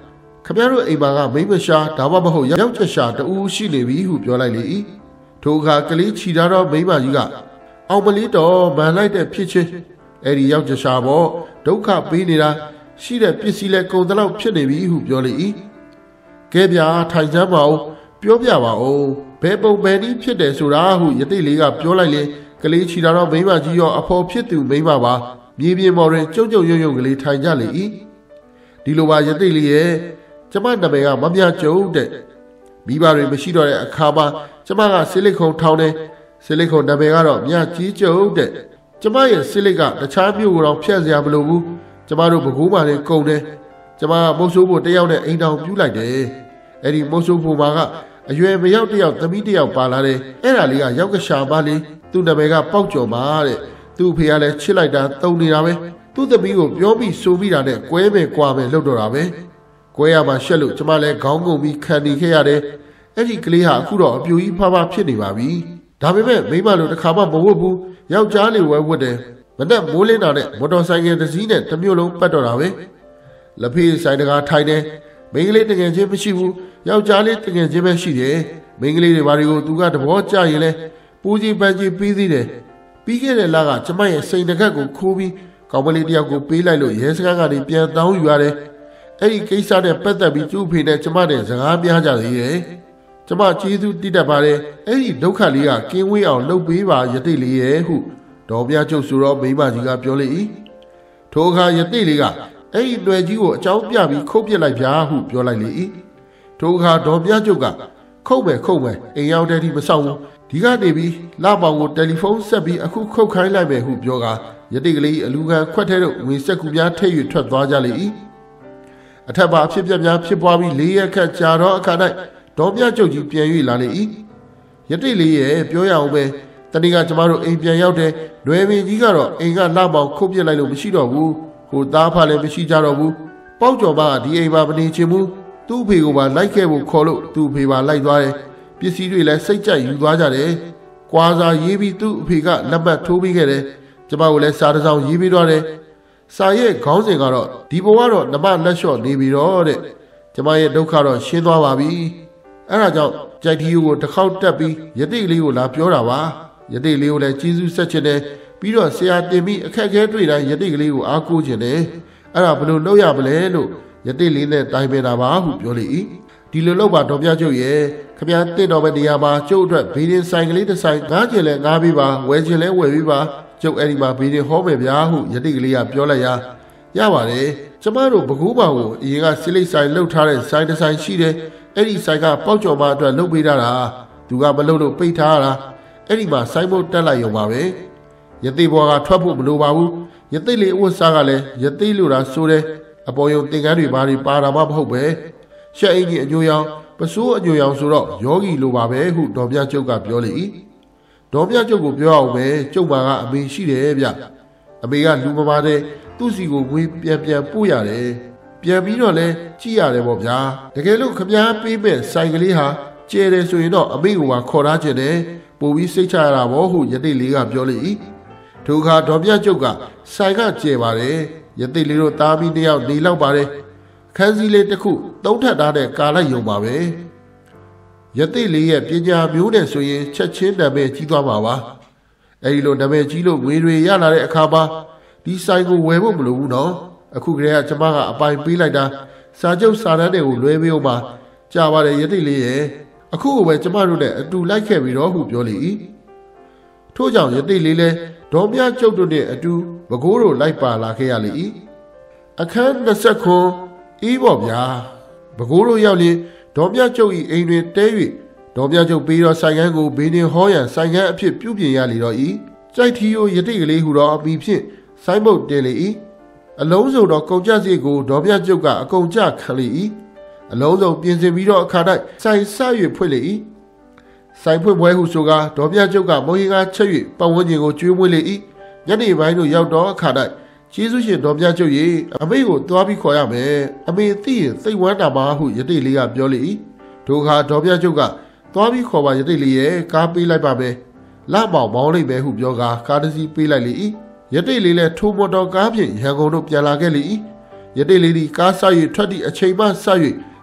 ခမရတို့အိမ်မှာကမိမရှာဒါမှမဟုတ်ယောက်ျားရှာတူရှိနေပြီဟုပြောလိုက်လေ၏ထိုအခါကလေးချီထားသောမိမကြီးကအောင်မလေးတော်မန်လိုက်တဲ့ဖြစ်ချင်းအဲ့ဒီယောက်ျားရှာပေါ့ဒုက္ခပေးနေတာရှိတဲ့ပစ္စည်းလဲကုန်တလောက်ဖြစ်နေပြီဟုပြောလေ၏ကဲဗျာထိုင်စမ်းပါဦးပြောပြပါဦးဘယ်ပုံဘယ်နည်းဖြစ်တယ်ဆိုတာဟုယသိလေးကပြောလိုက်လေကလေးချီထားသောမိမကြီးရောအဖော်ဖြစ်သူမိမပါမြေပြင်ပေါ်တွင်ကြုံကြုံရုံရုံကလေးထိုင်ကြလေ၏ဒီလိုပါယသိလေးရဲ့ကျမနာမည်ကမမြကျုံတဲ့မိဘတွေမရှိတော့တဲ့အခါမှာကျမကဆီလိခုံထောင်းတယ်ဆီလိခုံနာမည်ကတော့မြကြီးကျုံတဲ့ကျမရဲ့ဆီလိကတခြားမျိုးကတော့ဖြတ်စရာမလိုဘူးကျမတို့ဘကိုးပါနဲ့ကုန်တယ်ကျမမုတ်ဆိုးဖို့တယောက်နဲ့အိမ်တောင်ပြူးလိုက်တယ်အဲ့ဒီမုတ်ဆိုးဖို့မှာကအရွယ်မရောက်တယောက်သမီးတယောက်ပါလာတယ်အဲ့ဒါလေးကရောက်ကရှာပါလေသူ့နာမည်ကပေါက်ကျော်ပါတဲ့သူ့ဖေကလည်းချစ်လိုက်တာတုံနေတာပဲသူ့သမီးကိုပြောပြီးဆိုပြီးတာနဲ့ကွဲမယ်ကွာမယ်လှုပ်တော့တာပဲကွဲရမှာရှက်လို့ကျမလည်းခေါင်းငုံပြီးခံနေခဲ့ရတယ်အဲ့ဒီကလေးဟာအခုတော့အပြူကြီးဖားဖားဖြစ်နေပါပြီဒါပေမဲ့မိမတို့တစ်ခါမှမဝတ်ဘူးယောက်ျားလေးဝဲဝတ်တယ်မနဲ့မိုးလင်းတာနဲ့မော်တော်ဆိုင်ကယ်တစ်စီးနဲ့တစ်မျိုးလုံးပတ်တော့တာပဲလက်ဖေးဆိုင်တကားထိုင်တယ်မိန်းကလေးတကယ်ချင်းမရှိဘူးယောက်ျားလေးတကယ်ချင်းပဲရှိတယ်မိန်းကလေးတွေဘာတွေကိုသူကသဘောကျရင်လဲပူကြီးပန်းကြီးပြီးသေးတယ်ပြီးခဲ့တဲ့လကကျမရဲ့စိန်တကက်ကိုခိုးပြီးကောင်မလေးတယောက်ကိုပေးလိုက်လို့ရဲစခန်းကနေပြန်တောင်းယူရတယ်အဲ့ဒီကိစ္စနဲ့ပတ်သက်ပြီးကျူးဖေနဲ့ကျမနဲ့စကားများကြသေးတယ်ကျမကျေးဇူးတည်တတ်ပါတယ်အဲ့ဒီဒုက္ခလေးကကင်းဝေးအောင်လုပ်ပေးပါယတိလေးရဲ့ဟုတော်ပြကျုပ်ဆိုတော့မိမကြီးကပြောလေ၏ထိုအခါယတိလေးကအဲ့ဒီလွယ်ကြီးကိုအကြောင်းပြပြီးခုတ်ပစ်လိုက်ပြာဟုပြောလိုက်လေ၏ထိုအခါတော်ပြကျုပ်ကခုတ်မယ်ခုတ်မယ်အိမ်ရောက်တဲ့ဒီမဆောင်ဘူးဒီကနေပြီးလာပေါင်ကိုတယ်လီဖုန်းဆက်ပြီးအခုခုတ်ခိုင်းလိုက်မယ်ဟုပြောကယတိကလေးအလူခံခွက်ထဲသို့ငွေစက်ကူများထည့်၍ထွက်သွားကြလေ၏အထက်ပါအဖြစ်ပြက်များဖြစ်ပွားပြီးလေးရက်ခန့်ကြာတော့အခါ၌ဒေါ်မြကျုပ်ကြီးပြန်၍လာလေ၏ယတိလေးရဲ့ပြောရအောင်ပဲတနေ့ကကျမတို့အိမ်ပြန်ရောက်တယ်လွယ်ပင်ကြီးကတော့အိမ်ကလာပေါင်ခုတ်ပြစ်လိုက်လို့မရှိတော့ဘူးဟိုသားဖလည်းမရှိကြတော့ဘူးပေါက်ကျော်မကဒီအိမ်မှာမနေချင်ဘူးသူ့ဖေကိုပါလိုက်ခဲ့ဖို့ခေါ်လို့သူ့ဖေပါလိုက်သွားတယ်ပစ္စည်းတွေလည်းစိတ်ကြိုက်ယူသွားကြတယ်ကွာစာရေးပြီးသူ့အဖေကလက်မှတ်ထိုးပေးခဲ့တယ်ကျမကိုလည်းစာတစ်စောင်ရေးပေးသွားတယ်စာရဲ့ခေါင်းစဉ်ကတော့ဒီဘဝတော့နမလက်လျှော့နေပြီတော့တဲ့ကျမရဲ့ဒုက္ခတော့ရှင်းသွားပါပြီအဲ့ဒါကြောင့်ကြိုက်တီကိုတစ်ခေါက်တက်ပြီးယတိလေးကိုလာပြောတာပါယတိလေးကိုလည်းကျေးဇူးဆက်ချင်တယ်ပြီးတော့ဆရာတင်ပြီးအခက်အခဲတွေ့တိုင်းယတိကလေးကိုအားကိုးချင်တယ်အဲ့ဒါဘယ်လိုလုပ်ရမလဲလို့ယတိလေးနဲ့တိုင်ပင်တာပါဟုပြောလေ၏ဒီလိုလုပ်ပါတော်ပြကျုပ်ရဲ့ခမရတင့်တော်ပဲနေရာမှာကျုပ်အတွက်ဘေးရင်ဆိုင်ကလေးတစ်ဆိုင်ငားကျင်လဲငားပြီးပါဝယ်ကျင်လဲဝယ်ပြီးပါကျုပ်အဲ့ဒီမှာဘေးရင်ဟောမယ်ဗျာဟုယတိကလေးကပြောလိုက်ရရပါတယ်ကျမတို့ဘကူးပါကိုအရင်ကစိလိတ်ဆိုင်လှုပ်ထားတဲ့ဆိုင်တစ်ဆိုင်ရှိတယ်အဲ့ဒီဆိုင်ကပေါက်ကျော်မအတွက်လှုပ်ပေးထားတာသူကမလှုပ်လို့ပိတ်ထားရတာအဲ့ဒီမှာဆိုင်ဖို့တက်လိုက်ရုံပါပဲယသိဘောကထွက်ဖို့မလိုပါဘူးယသိလေးအဝတ်စားကလည်းယသိလို့တာဆိုတယ်အပေါ်ယုံသင်္ကန်းတွေဘာတွေပါတာမှမဟုတ်ပဲရှက်အင်းကြီးအညိုရောင်ပစိုးအညိုရောင်ဆိုတော့ယောဂီလိုပါပဲဟုဒေါ်မြကျုပ်ကပြောလေ၏ဒေါ်မြကျုပ်ကိုပြောအောင်ပဲကျုပ်မာကအမေရှိတယ်ဗျအမေကလူမမာတဲ့သူ့စီကိုငွေပြန်ပြန်ပို့ရတယ်ပြန်ပြီးတော့လဲကြည့်ရတယ်ပေါ့ဗျာတကယ်လို့ခမားပေးမဲ့ဆိုင်ကလေးဟာကျဲတယ်ဆိုရင်တော့အမေကခေါ်ထားခြင်းတယ်ပို့ပြီးစိတ်ချရတာပေါ့ဟုယသိလေးကပြောလေ၏ထိုအခါဒေါ်မြကျုပ်ကဆိုင်ကကျဲပါတယ်ယသိလေးတို့သားပြီးတယောက်နေလောက်ပါတယ်ခန်းစည်းလေးတစ်ခုသုံးထပ်ထားတဲ့ကာလိုက်ရုံပါပဲယသိလေးရဲ့ပညာမျိုးနဲ့ဆိုရင်ချက်ချင်းနာမည်ကြီးသွားမှာပါအဲဒီလိုနာမည်ကြီးလို့ငွေတွေရလာတဲ့အခါမှာဒီဆိုင်ကိုဝယ်ဖို့မလိုဘူးနော်အခုကလေးကကျမကအပိုင်ပေးလိုက်တာစာချုပ်စာတမ်းတွေကိုလွှဲပေးအောင်ပါကြာပါတယ်ယသိလေးရဲ့အခုပဲကျမတို့နဲ့အတူလိုက်ခဲ့ပြီးတော့ဟုပြောလေ၏ထို့ကြောင့်ယသိလေးလဲဒေါ်မြကျုပ်တို့နဲ့အတူဘကိုးတို့လိုက်ပါလာခဲ့ရလေ၏အခန်းနှစ်ဆက်ခွန်အေးပေါ့ဗျာဘကိုးတို့ရောက်ရင်ဒေါ်မြကျုပ်၏အိမ်တွင်တဲ၍ဒေါ်မြကျုပ်ပြီးတော့ဆိုင်ကန်းကိုဘေးနှင်ဟောရန်ဆိုင်ကန်းအဖြစ်ပြုပြင်ရလေတော့၏ကြိုက်ထီယိုယသိကလေးဟူသောအမိဖြင့်ဆိုင်းဘုတ်တင်လေ၏အလုံးစုံသောကုန်ကျစရိတ်ကိုဒေါ်မြကျုပ်ကအကုန်ကျခံလေ၏အလုံးစုံပြင်ဆင်ပြီးတော့အခါ၌ဆိုင်ဆ၍ဖွင့်လေ၏ဆိုင်ဖွင့်ပွဲဟုဆိုကာဒေါ်မြကျုပ်ကမုံရင်ကားချက်၍ပတ်ဝန်းကျင်ကိုကျွေးမွေးလေ၏ညနေပိုင်းသို့ရောက်တော့အခါ၌ကျေးဇူးရှင်ဒေါ်မြကျုပ်၏အမေကိုသွားပြီးခေါ်ရမယ်အမေသိရင်စိတ်ဝမ်းတာပါဟုယတိလေးကပြောလေ၏ဒုက္ခဒေါ်မြကျုပ်ကသွားပြီးခေါ်ပါယတိလေးရဲ့ကားပေးလိုက်ပါမယ်လမောင်မောင်းလိုက်မယ်ဟုပြောကာကားတစ်စီးပေးလိုက်လေ၏ယတိလေးလည်းထိုမော်တော်ကားဖြင့်ရန်ကုန်တို့ပြန်လာခဲ့လေ၏ယတိလေးသည်ကားဆ၍ထွက်သည့်အချိန်မှဆ၍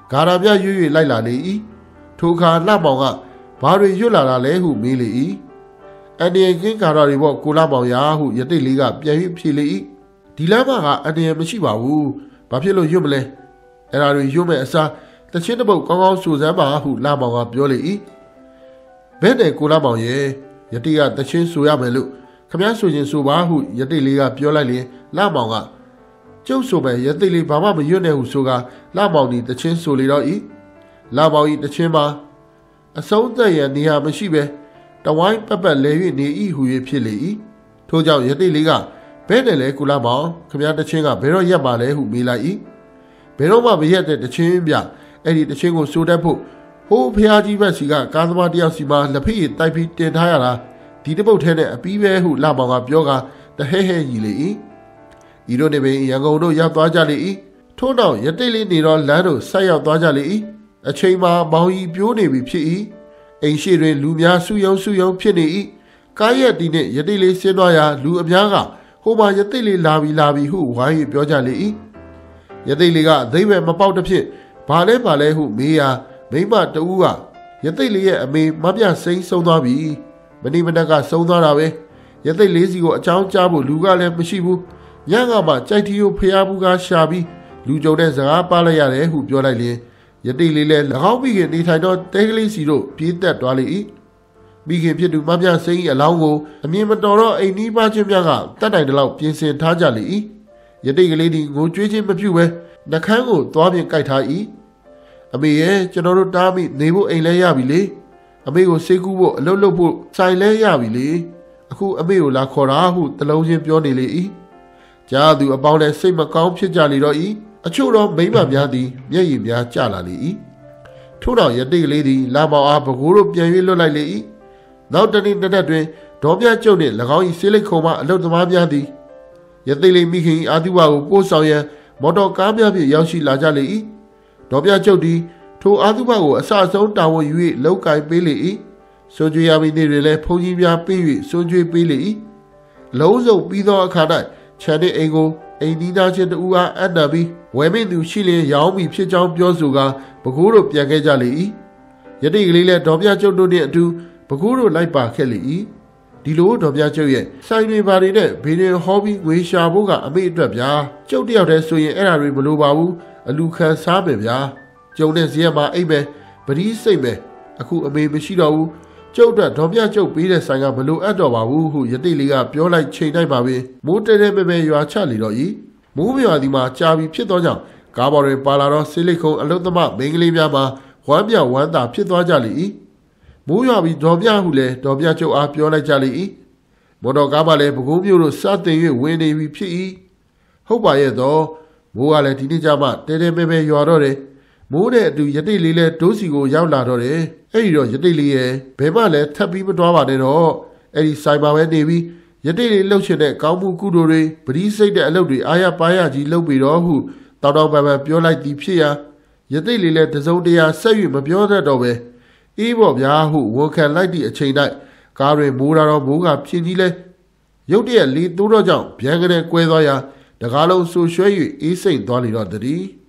ဂါရာပြရွရွလိုက်လာလေ၏ထိုအခါလှမောင်ကဘာတွေရွတ်လာတာလဲဟုမေးလေ၏အန်ဒီယကင်းဂါရာတွေပေါ့ကိုလှမောင်ရာဟုယတိလေးကပြန်၍ဖြေလေ၏ဒီလမ်းမှာကအန်ဒီယမရှိပါဘူးဘာဖြစ်လို့ရွတ်မလဲအဲ့ဒါတွေရွတ်မဲ့အစားတချင်းတစ်ပုတ်ကောင်းကောင်းစူစမ်းပါဟုလှမောင်ကပြောလေ၏ဘယ်နဲ့ကိုလှမောင်ရဲ့ယတိကတချင်းဆိုရမယ်လို့ခမည်းဆိုခြင်းဆိုပါဟုယတိလေးကပြောလိုက်ရင်လှမောင်ကကျုပ်ဆိုမယ်ယတိလေးဘာမှမရွတ်နဲ့ဟုဆိုကလှမောင်ဒီတချင်းဆိုလေတော့၏လှမောင်ဤတချင်းမှာအဆုံးသက်ရနေရာမရှိပဲတဝိုင်းပတ်ပတ်လဲ၍နေ၏ဟူ၍ဖြစ်လေ၏ထို့ကြောင့်ယတိလေးကဘဲနဲ့လဲကုလှမောင်ခမည်းတချင်းကဘယ်တော့ရက်ပါလဲဟုမေးလိုက်၏ဘယ်တော့မှမရက်တဲ့တချင်းပြအဲ့ဒီတချင်းကိုစိုးတတ်ဖို့ဟိုးဖျားကြီးဘက်စီကကားသမားတယောက်စီမှာလက်ဖိရည်တိုက်ပြီးတင်ထားရတာဒီတပုတ်ထဲနဲ့အပီးပဲဟုလှမောင်ကပြောကတဟဲဟဲကြီးလေ၏ဤတို့နေပင်ရန်ကုန်တို့ရောက်သွားကြလေ၏ထို့နောက်ရတိတ်လေးနေတော့လမ်းတို့ဆက်ရောက်သွားကြလေ၏အချိန်မှာမောင်ကြီးပြိုးနေပြီဖြစ်၏အိမ်ရှိတွင်လူများစုယုံစုယုံဖြစ်နေ၏ကားရက်တီနှင့်ရတိတ်လေးဆင်းသွားရာလူအများကဟိုမှာရတိတ်လေးလာပြီလာပြီဟုဝိုင်း၍ပြောကြလေ၏ရတိတ်လေးကအသိပဲမပေါက်တစ်ဖြစ်ဘာလဲဘာလဲဟုမေးရာမိမတဦးကရတိတ်လေးရဲ့အမေမပြစိမ့်ဆုံးသွားပြီမဏိမနက်ကဆုံးသွားတာပဲရတိတ်လေးစီကိုအချောင်းကြားဖို့လူကလည်းမရှိဘူးညကမှကြိုက်ထီကိုဖျားဘူးကရှာပြီးလူကြုံတဲ့စကားပါလိုက်ရတယ်ဟုပြောလိုက်ရင်ယတိလေးလည်း၎င်းမိခင်နေထိုင်တော့တဲကလေးစီတို့ပြေးတက်သွားလေ၏မိခင်ဖြစ်သူမပြစိမ့်၏အလောင်းကိုအမြင်မတော်တော့အိမ်နီးပါးချင်းများကတတ်တိုင်တလောက်ပြင်ဆင်ထားကြလေ၏ယတိကလေးဒီငိုကြွေးခြင်းမပြုဘဲနှခမ်းကိုသွားပြင်ကြိုက်ထား၏အမေရဲ့ကျွန်တော်တို့တားမိနေဖို့အိမ်လဲရပြီလေအမေကိုစိတ်ကူးဖို့အလုပ်လုပ်ဖို့ဆိုင်လဲရပြီလေအခုအမေကိုလာခေါ်တာဟုတလုံးချင်းပြောနေလေ၏ကြားသူအပေါင်းလည်းစိတ်မကောင်းဖြစ်ကြလေတော့၏အချို့သောမိမများသည်မျက်ရည်များကျလာလေ၏ထို့နောက်ယတိကလေးသည်လာမောင်အားဘကိုးတို့ပြန်၍လွတ်လိုက်လေ၏နောက်တနေ့တစ်သက်တွင်ဒေါ်ပြကျုပ်နှင့်၎င်း၏ဆေးလိပ်ခုံမှအလုတ်သမားများသည်ယတိလေးမိခင်အာတိဝါကိုပို့ဆောင်ရန်မော်တော်ကားများဖြင့်ရောက်ရှိလာကြလေ၏ဒေါ်ပြကျုပ်သည်ထိုအာတိဝါကိုအစအဆုံးတာဝန်ယူ၍လောက်ကင်ပေးလေ၏စွန်ကြွေရမီနေ့တွင်လည်းဘုန်းကြီးများပေး၍စွန်ကြွေပေးလေ၏လုံးစုံပြီးသောအခါ၌ခြံနှင့်အိမ်ကိုအိမ်နီးသားချင်းတူအားအပ်နာပြီးဝယ်မင်းသူရှိလျင်ရောင်းပြီးဖြစ်ကြောင်းပြောဆိုကာဘကိုးတို့ပြန်ခဲ့ကြလေ၏ယတိကလေးလည်းဒေါ်ပြကျုပ်တို့နှင့်အတူဘကိုးတို့လိုက်ပါခဲ့လေ၏ဒီလိုဒေါ်ပြကျုပ်ရဲ့ဆိုင်တွေပါတွေနဲ့ဘေးရင်ဟောပြီးငွေရှာဖို့ကအမေအတွက်ဗျာကျုပ်တယောက်တည်းဆိုရင်အဲ့ဒါတွေမလိုပါဘူးအလူခံစားမယ်ဗျာကျုံတဲ့ဇီးရမှာအိပ်မယ်ပတိစိတ်မယ်အခုအမေမရှိတော့ဘူးကျုပ်အတွက်ဒေါ်ပြကျုပ်ပေးတဲ့ဆိုင်ကမလိုအပ်တော့ပါဘူးဟုယတိလေးကပြောလိုက်ချိန်တိုင်းပါပဲမိုးတဲတဲမဲမဲရွာချလေတော့၏မိုးမြွာဒီမှာကြာပြီဖြစ်သောကြောင့်ကားပေါ်တွင်ပါလာတော့ဆေးလိပ်ခုံအလုသမမိန်းကလေးများမှာဝမ်းပြဝမ်းသာဖြစ်သွားကြလေ၏မိုးရွာပြီးဒေါ်ပြဟုလည်းဒေါ်ပြကျုပ်အားပြောလိုက်ကြလေ၏မော်တော်ကားပါလည်းဘကိုးမျိုးတို့စတင်၍ဝင်နေပြီဖြစ်၏ဟုတ်ပါရဲ့တော့မိုးကလည်းဒီနေ့ကျမှတဲတဲမဲမဲရွာတော့တယ်မိုးတဲ့အတူယတိလေးလည်းဒိုးစီကိုရောက်လာတော့တယ်အဲ့ဒီတော့ယတိလေးရဲ့ဘယ်မှလည်းထပ်ပြီးမတွားပါနဲ့တော့အဲ့ဒီဆိုင်ပါပဲနေပြီးယတိလေးလှုပ်ရှင်တဲ့ကောင်းမှုကုသိုလ်တွေပရိစိတ်တဲ့အလုပ်တွေအာရပါရကြီးလုပ်ပြီးတော့ဟုတောက်တောက်ပန်ပန်ပြောလိုက်သည်ဖြစ်ရာယတိလေးလည်းတစုံတရာဆက်၍မပြောတတ်တော့ပဲအေးပေါ့ဗျာဟုဝန်ခံလိုက်သည့်အချိန်၌ကားတွင်မိုးလာတော့မိုးကဖြင်းကြီးလဲရုတ်တရက်လေတိုးတော့ကြောင့်ဗျံကနေကွဲသွားရာတကားလုံးဆူရွှဲ၍အေးစိမ့်သွားလေတော့တည်း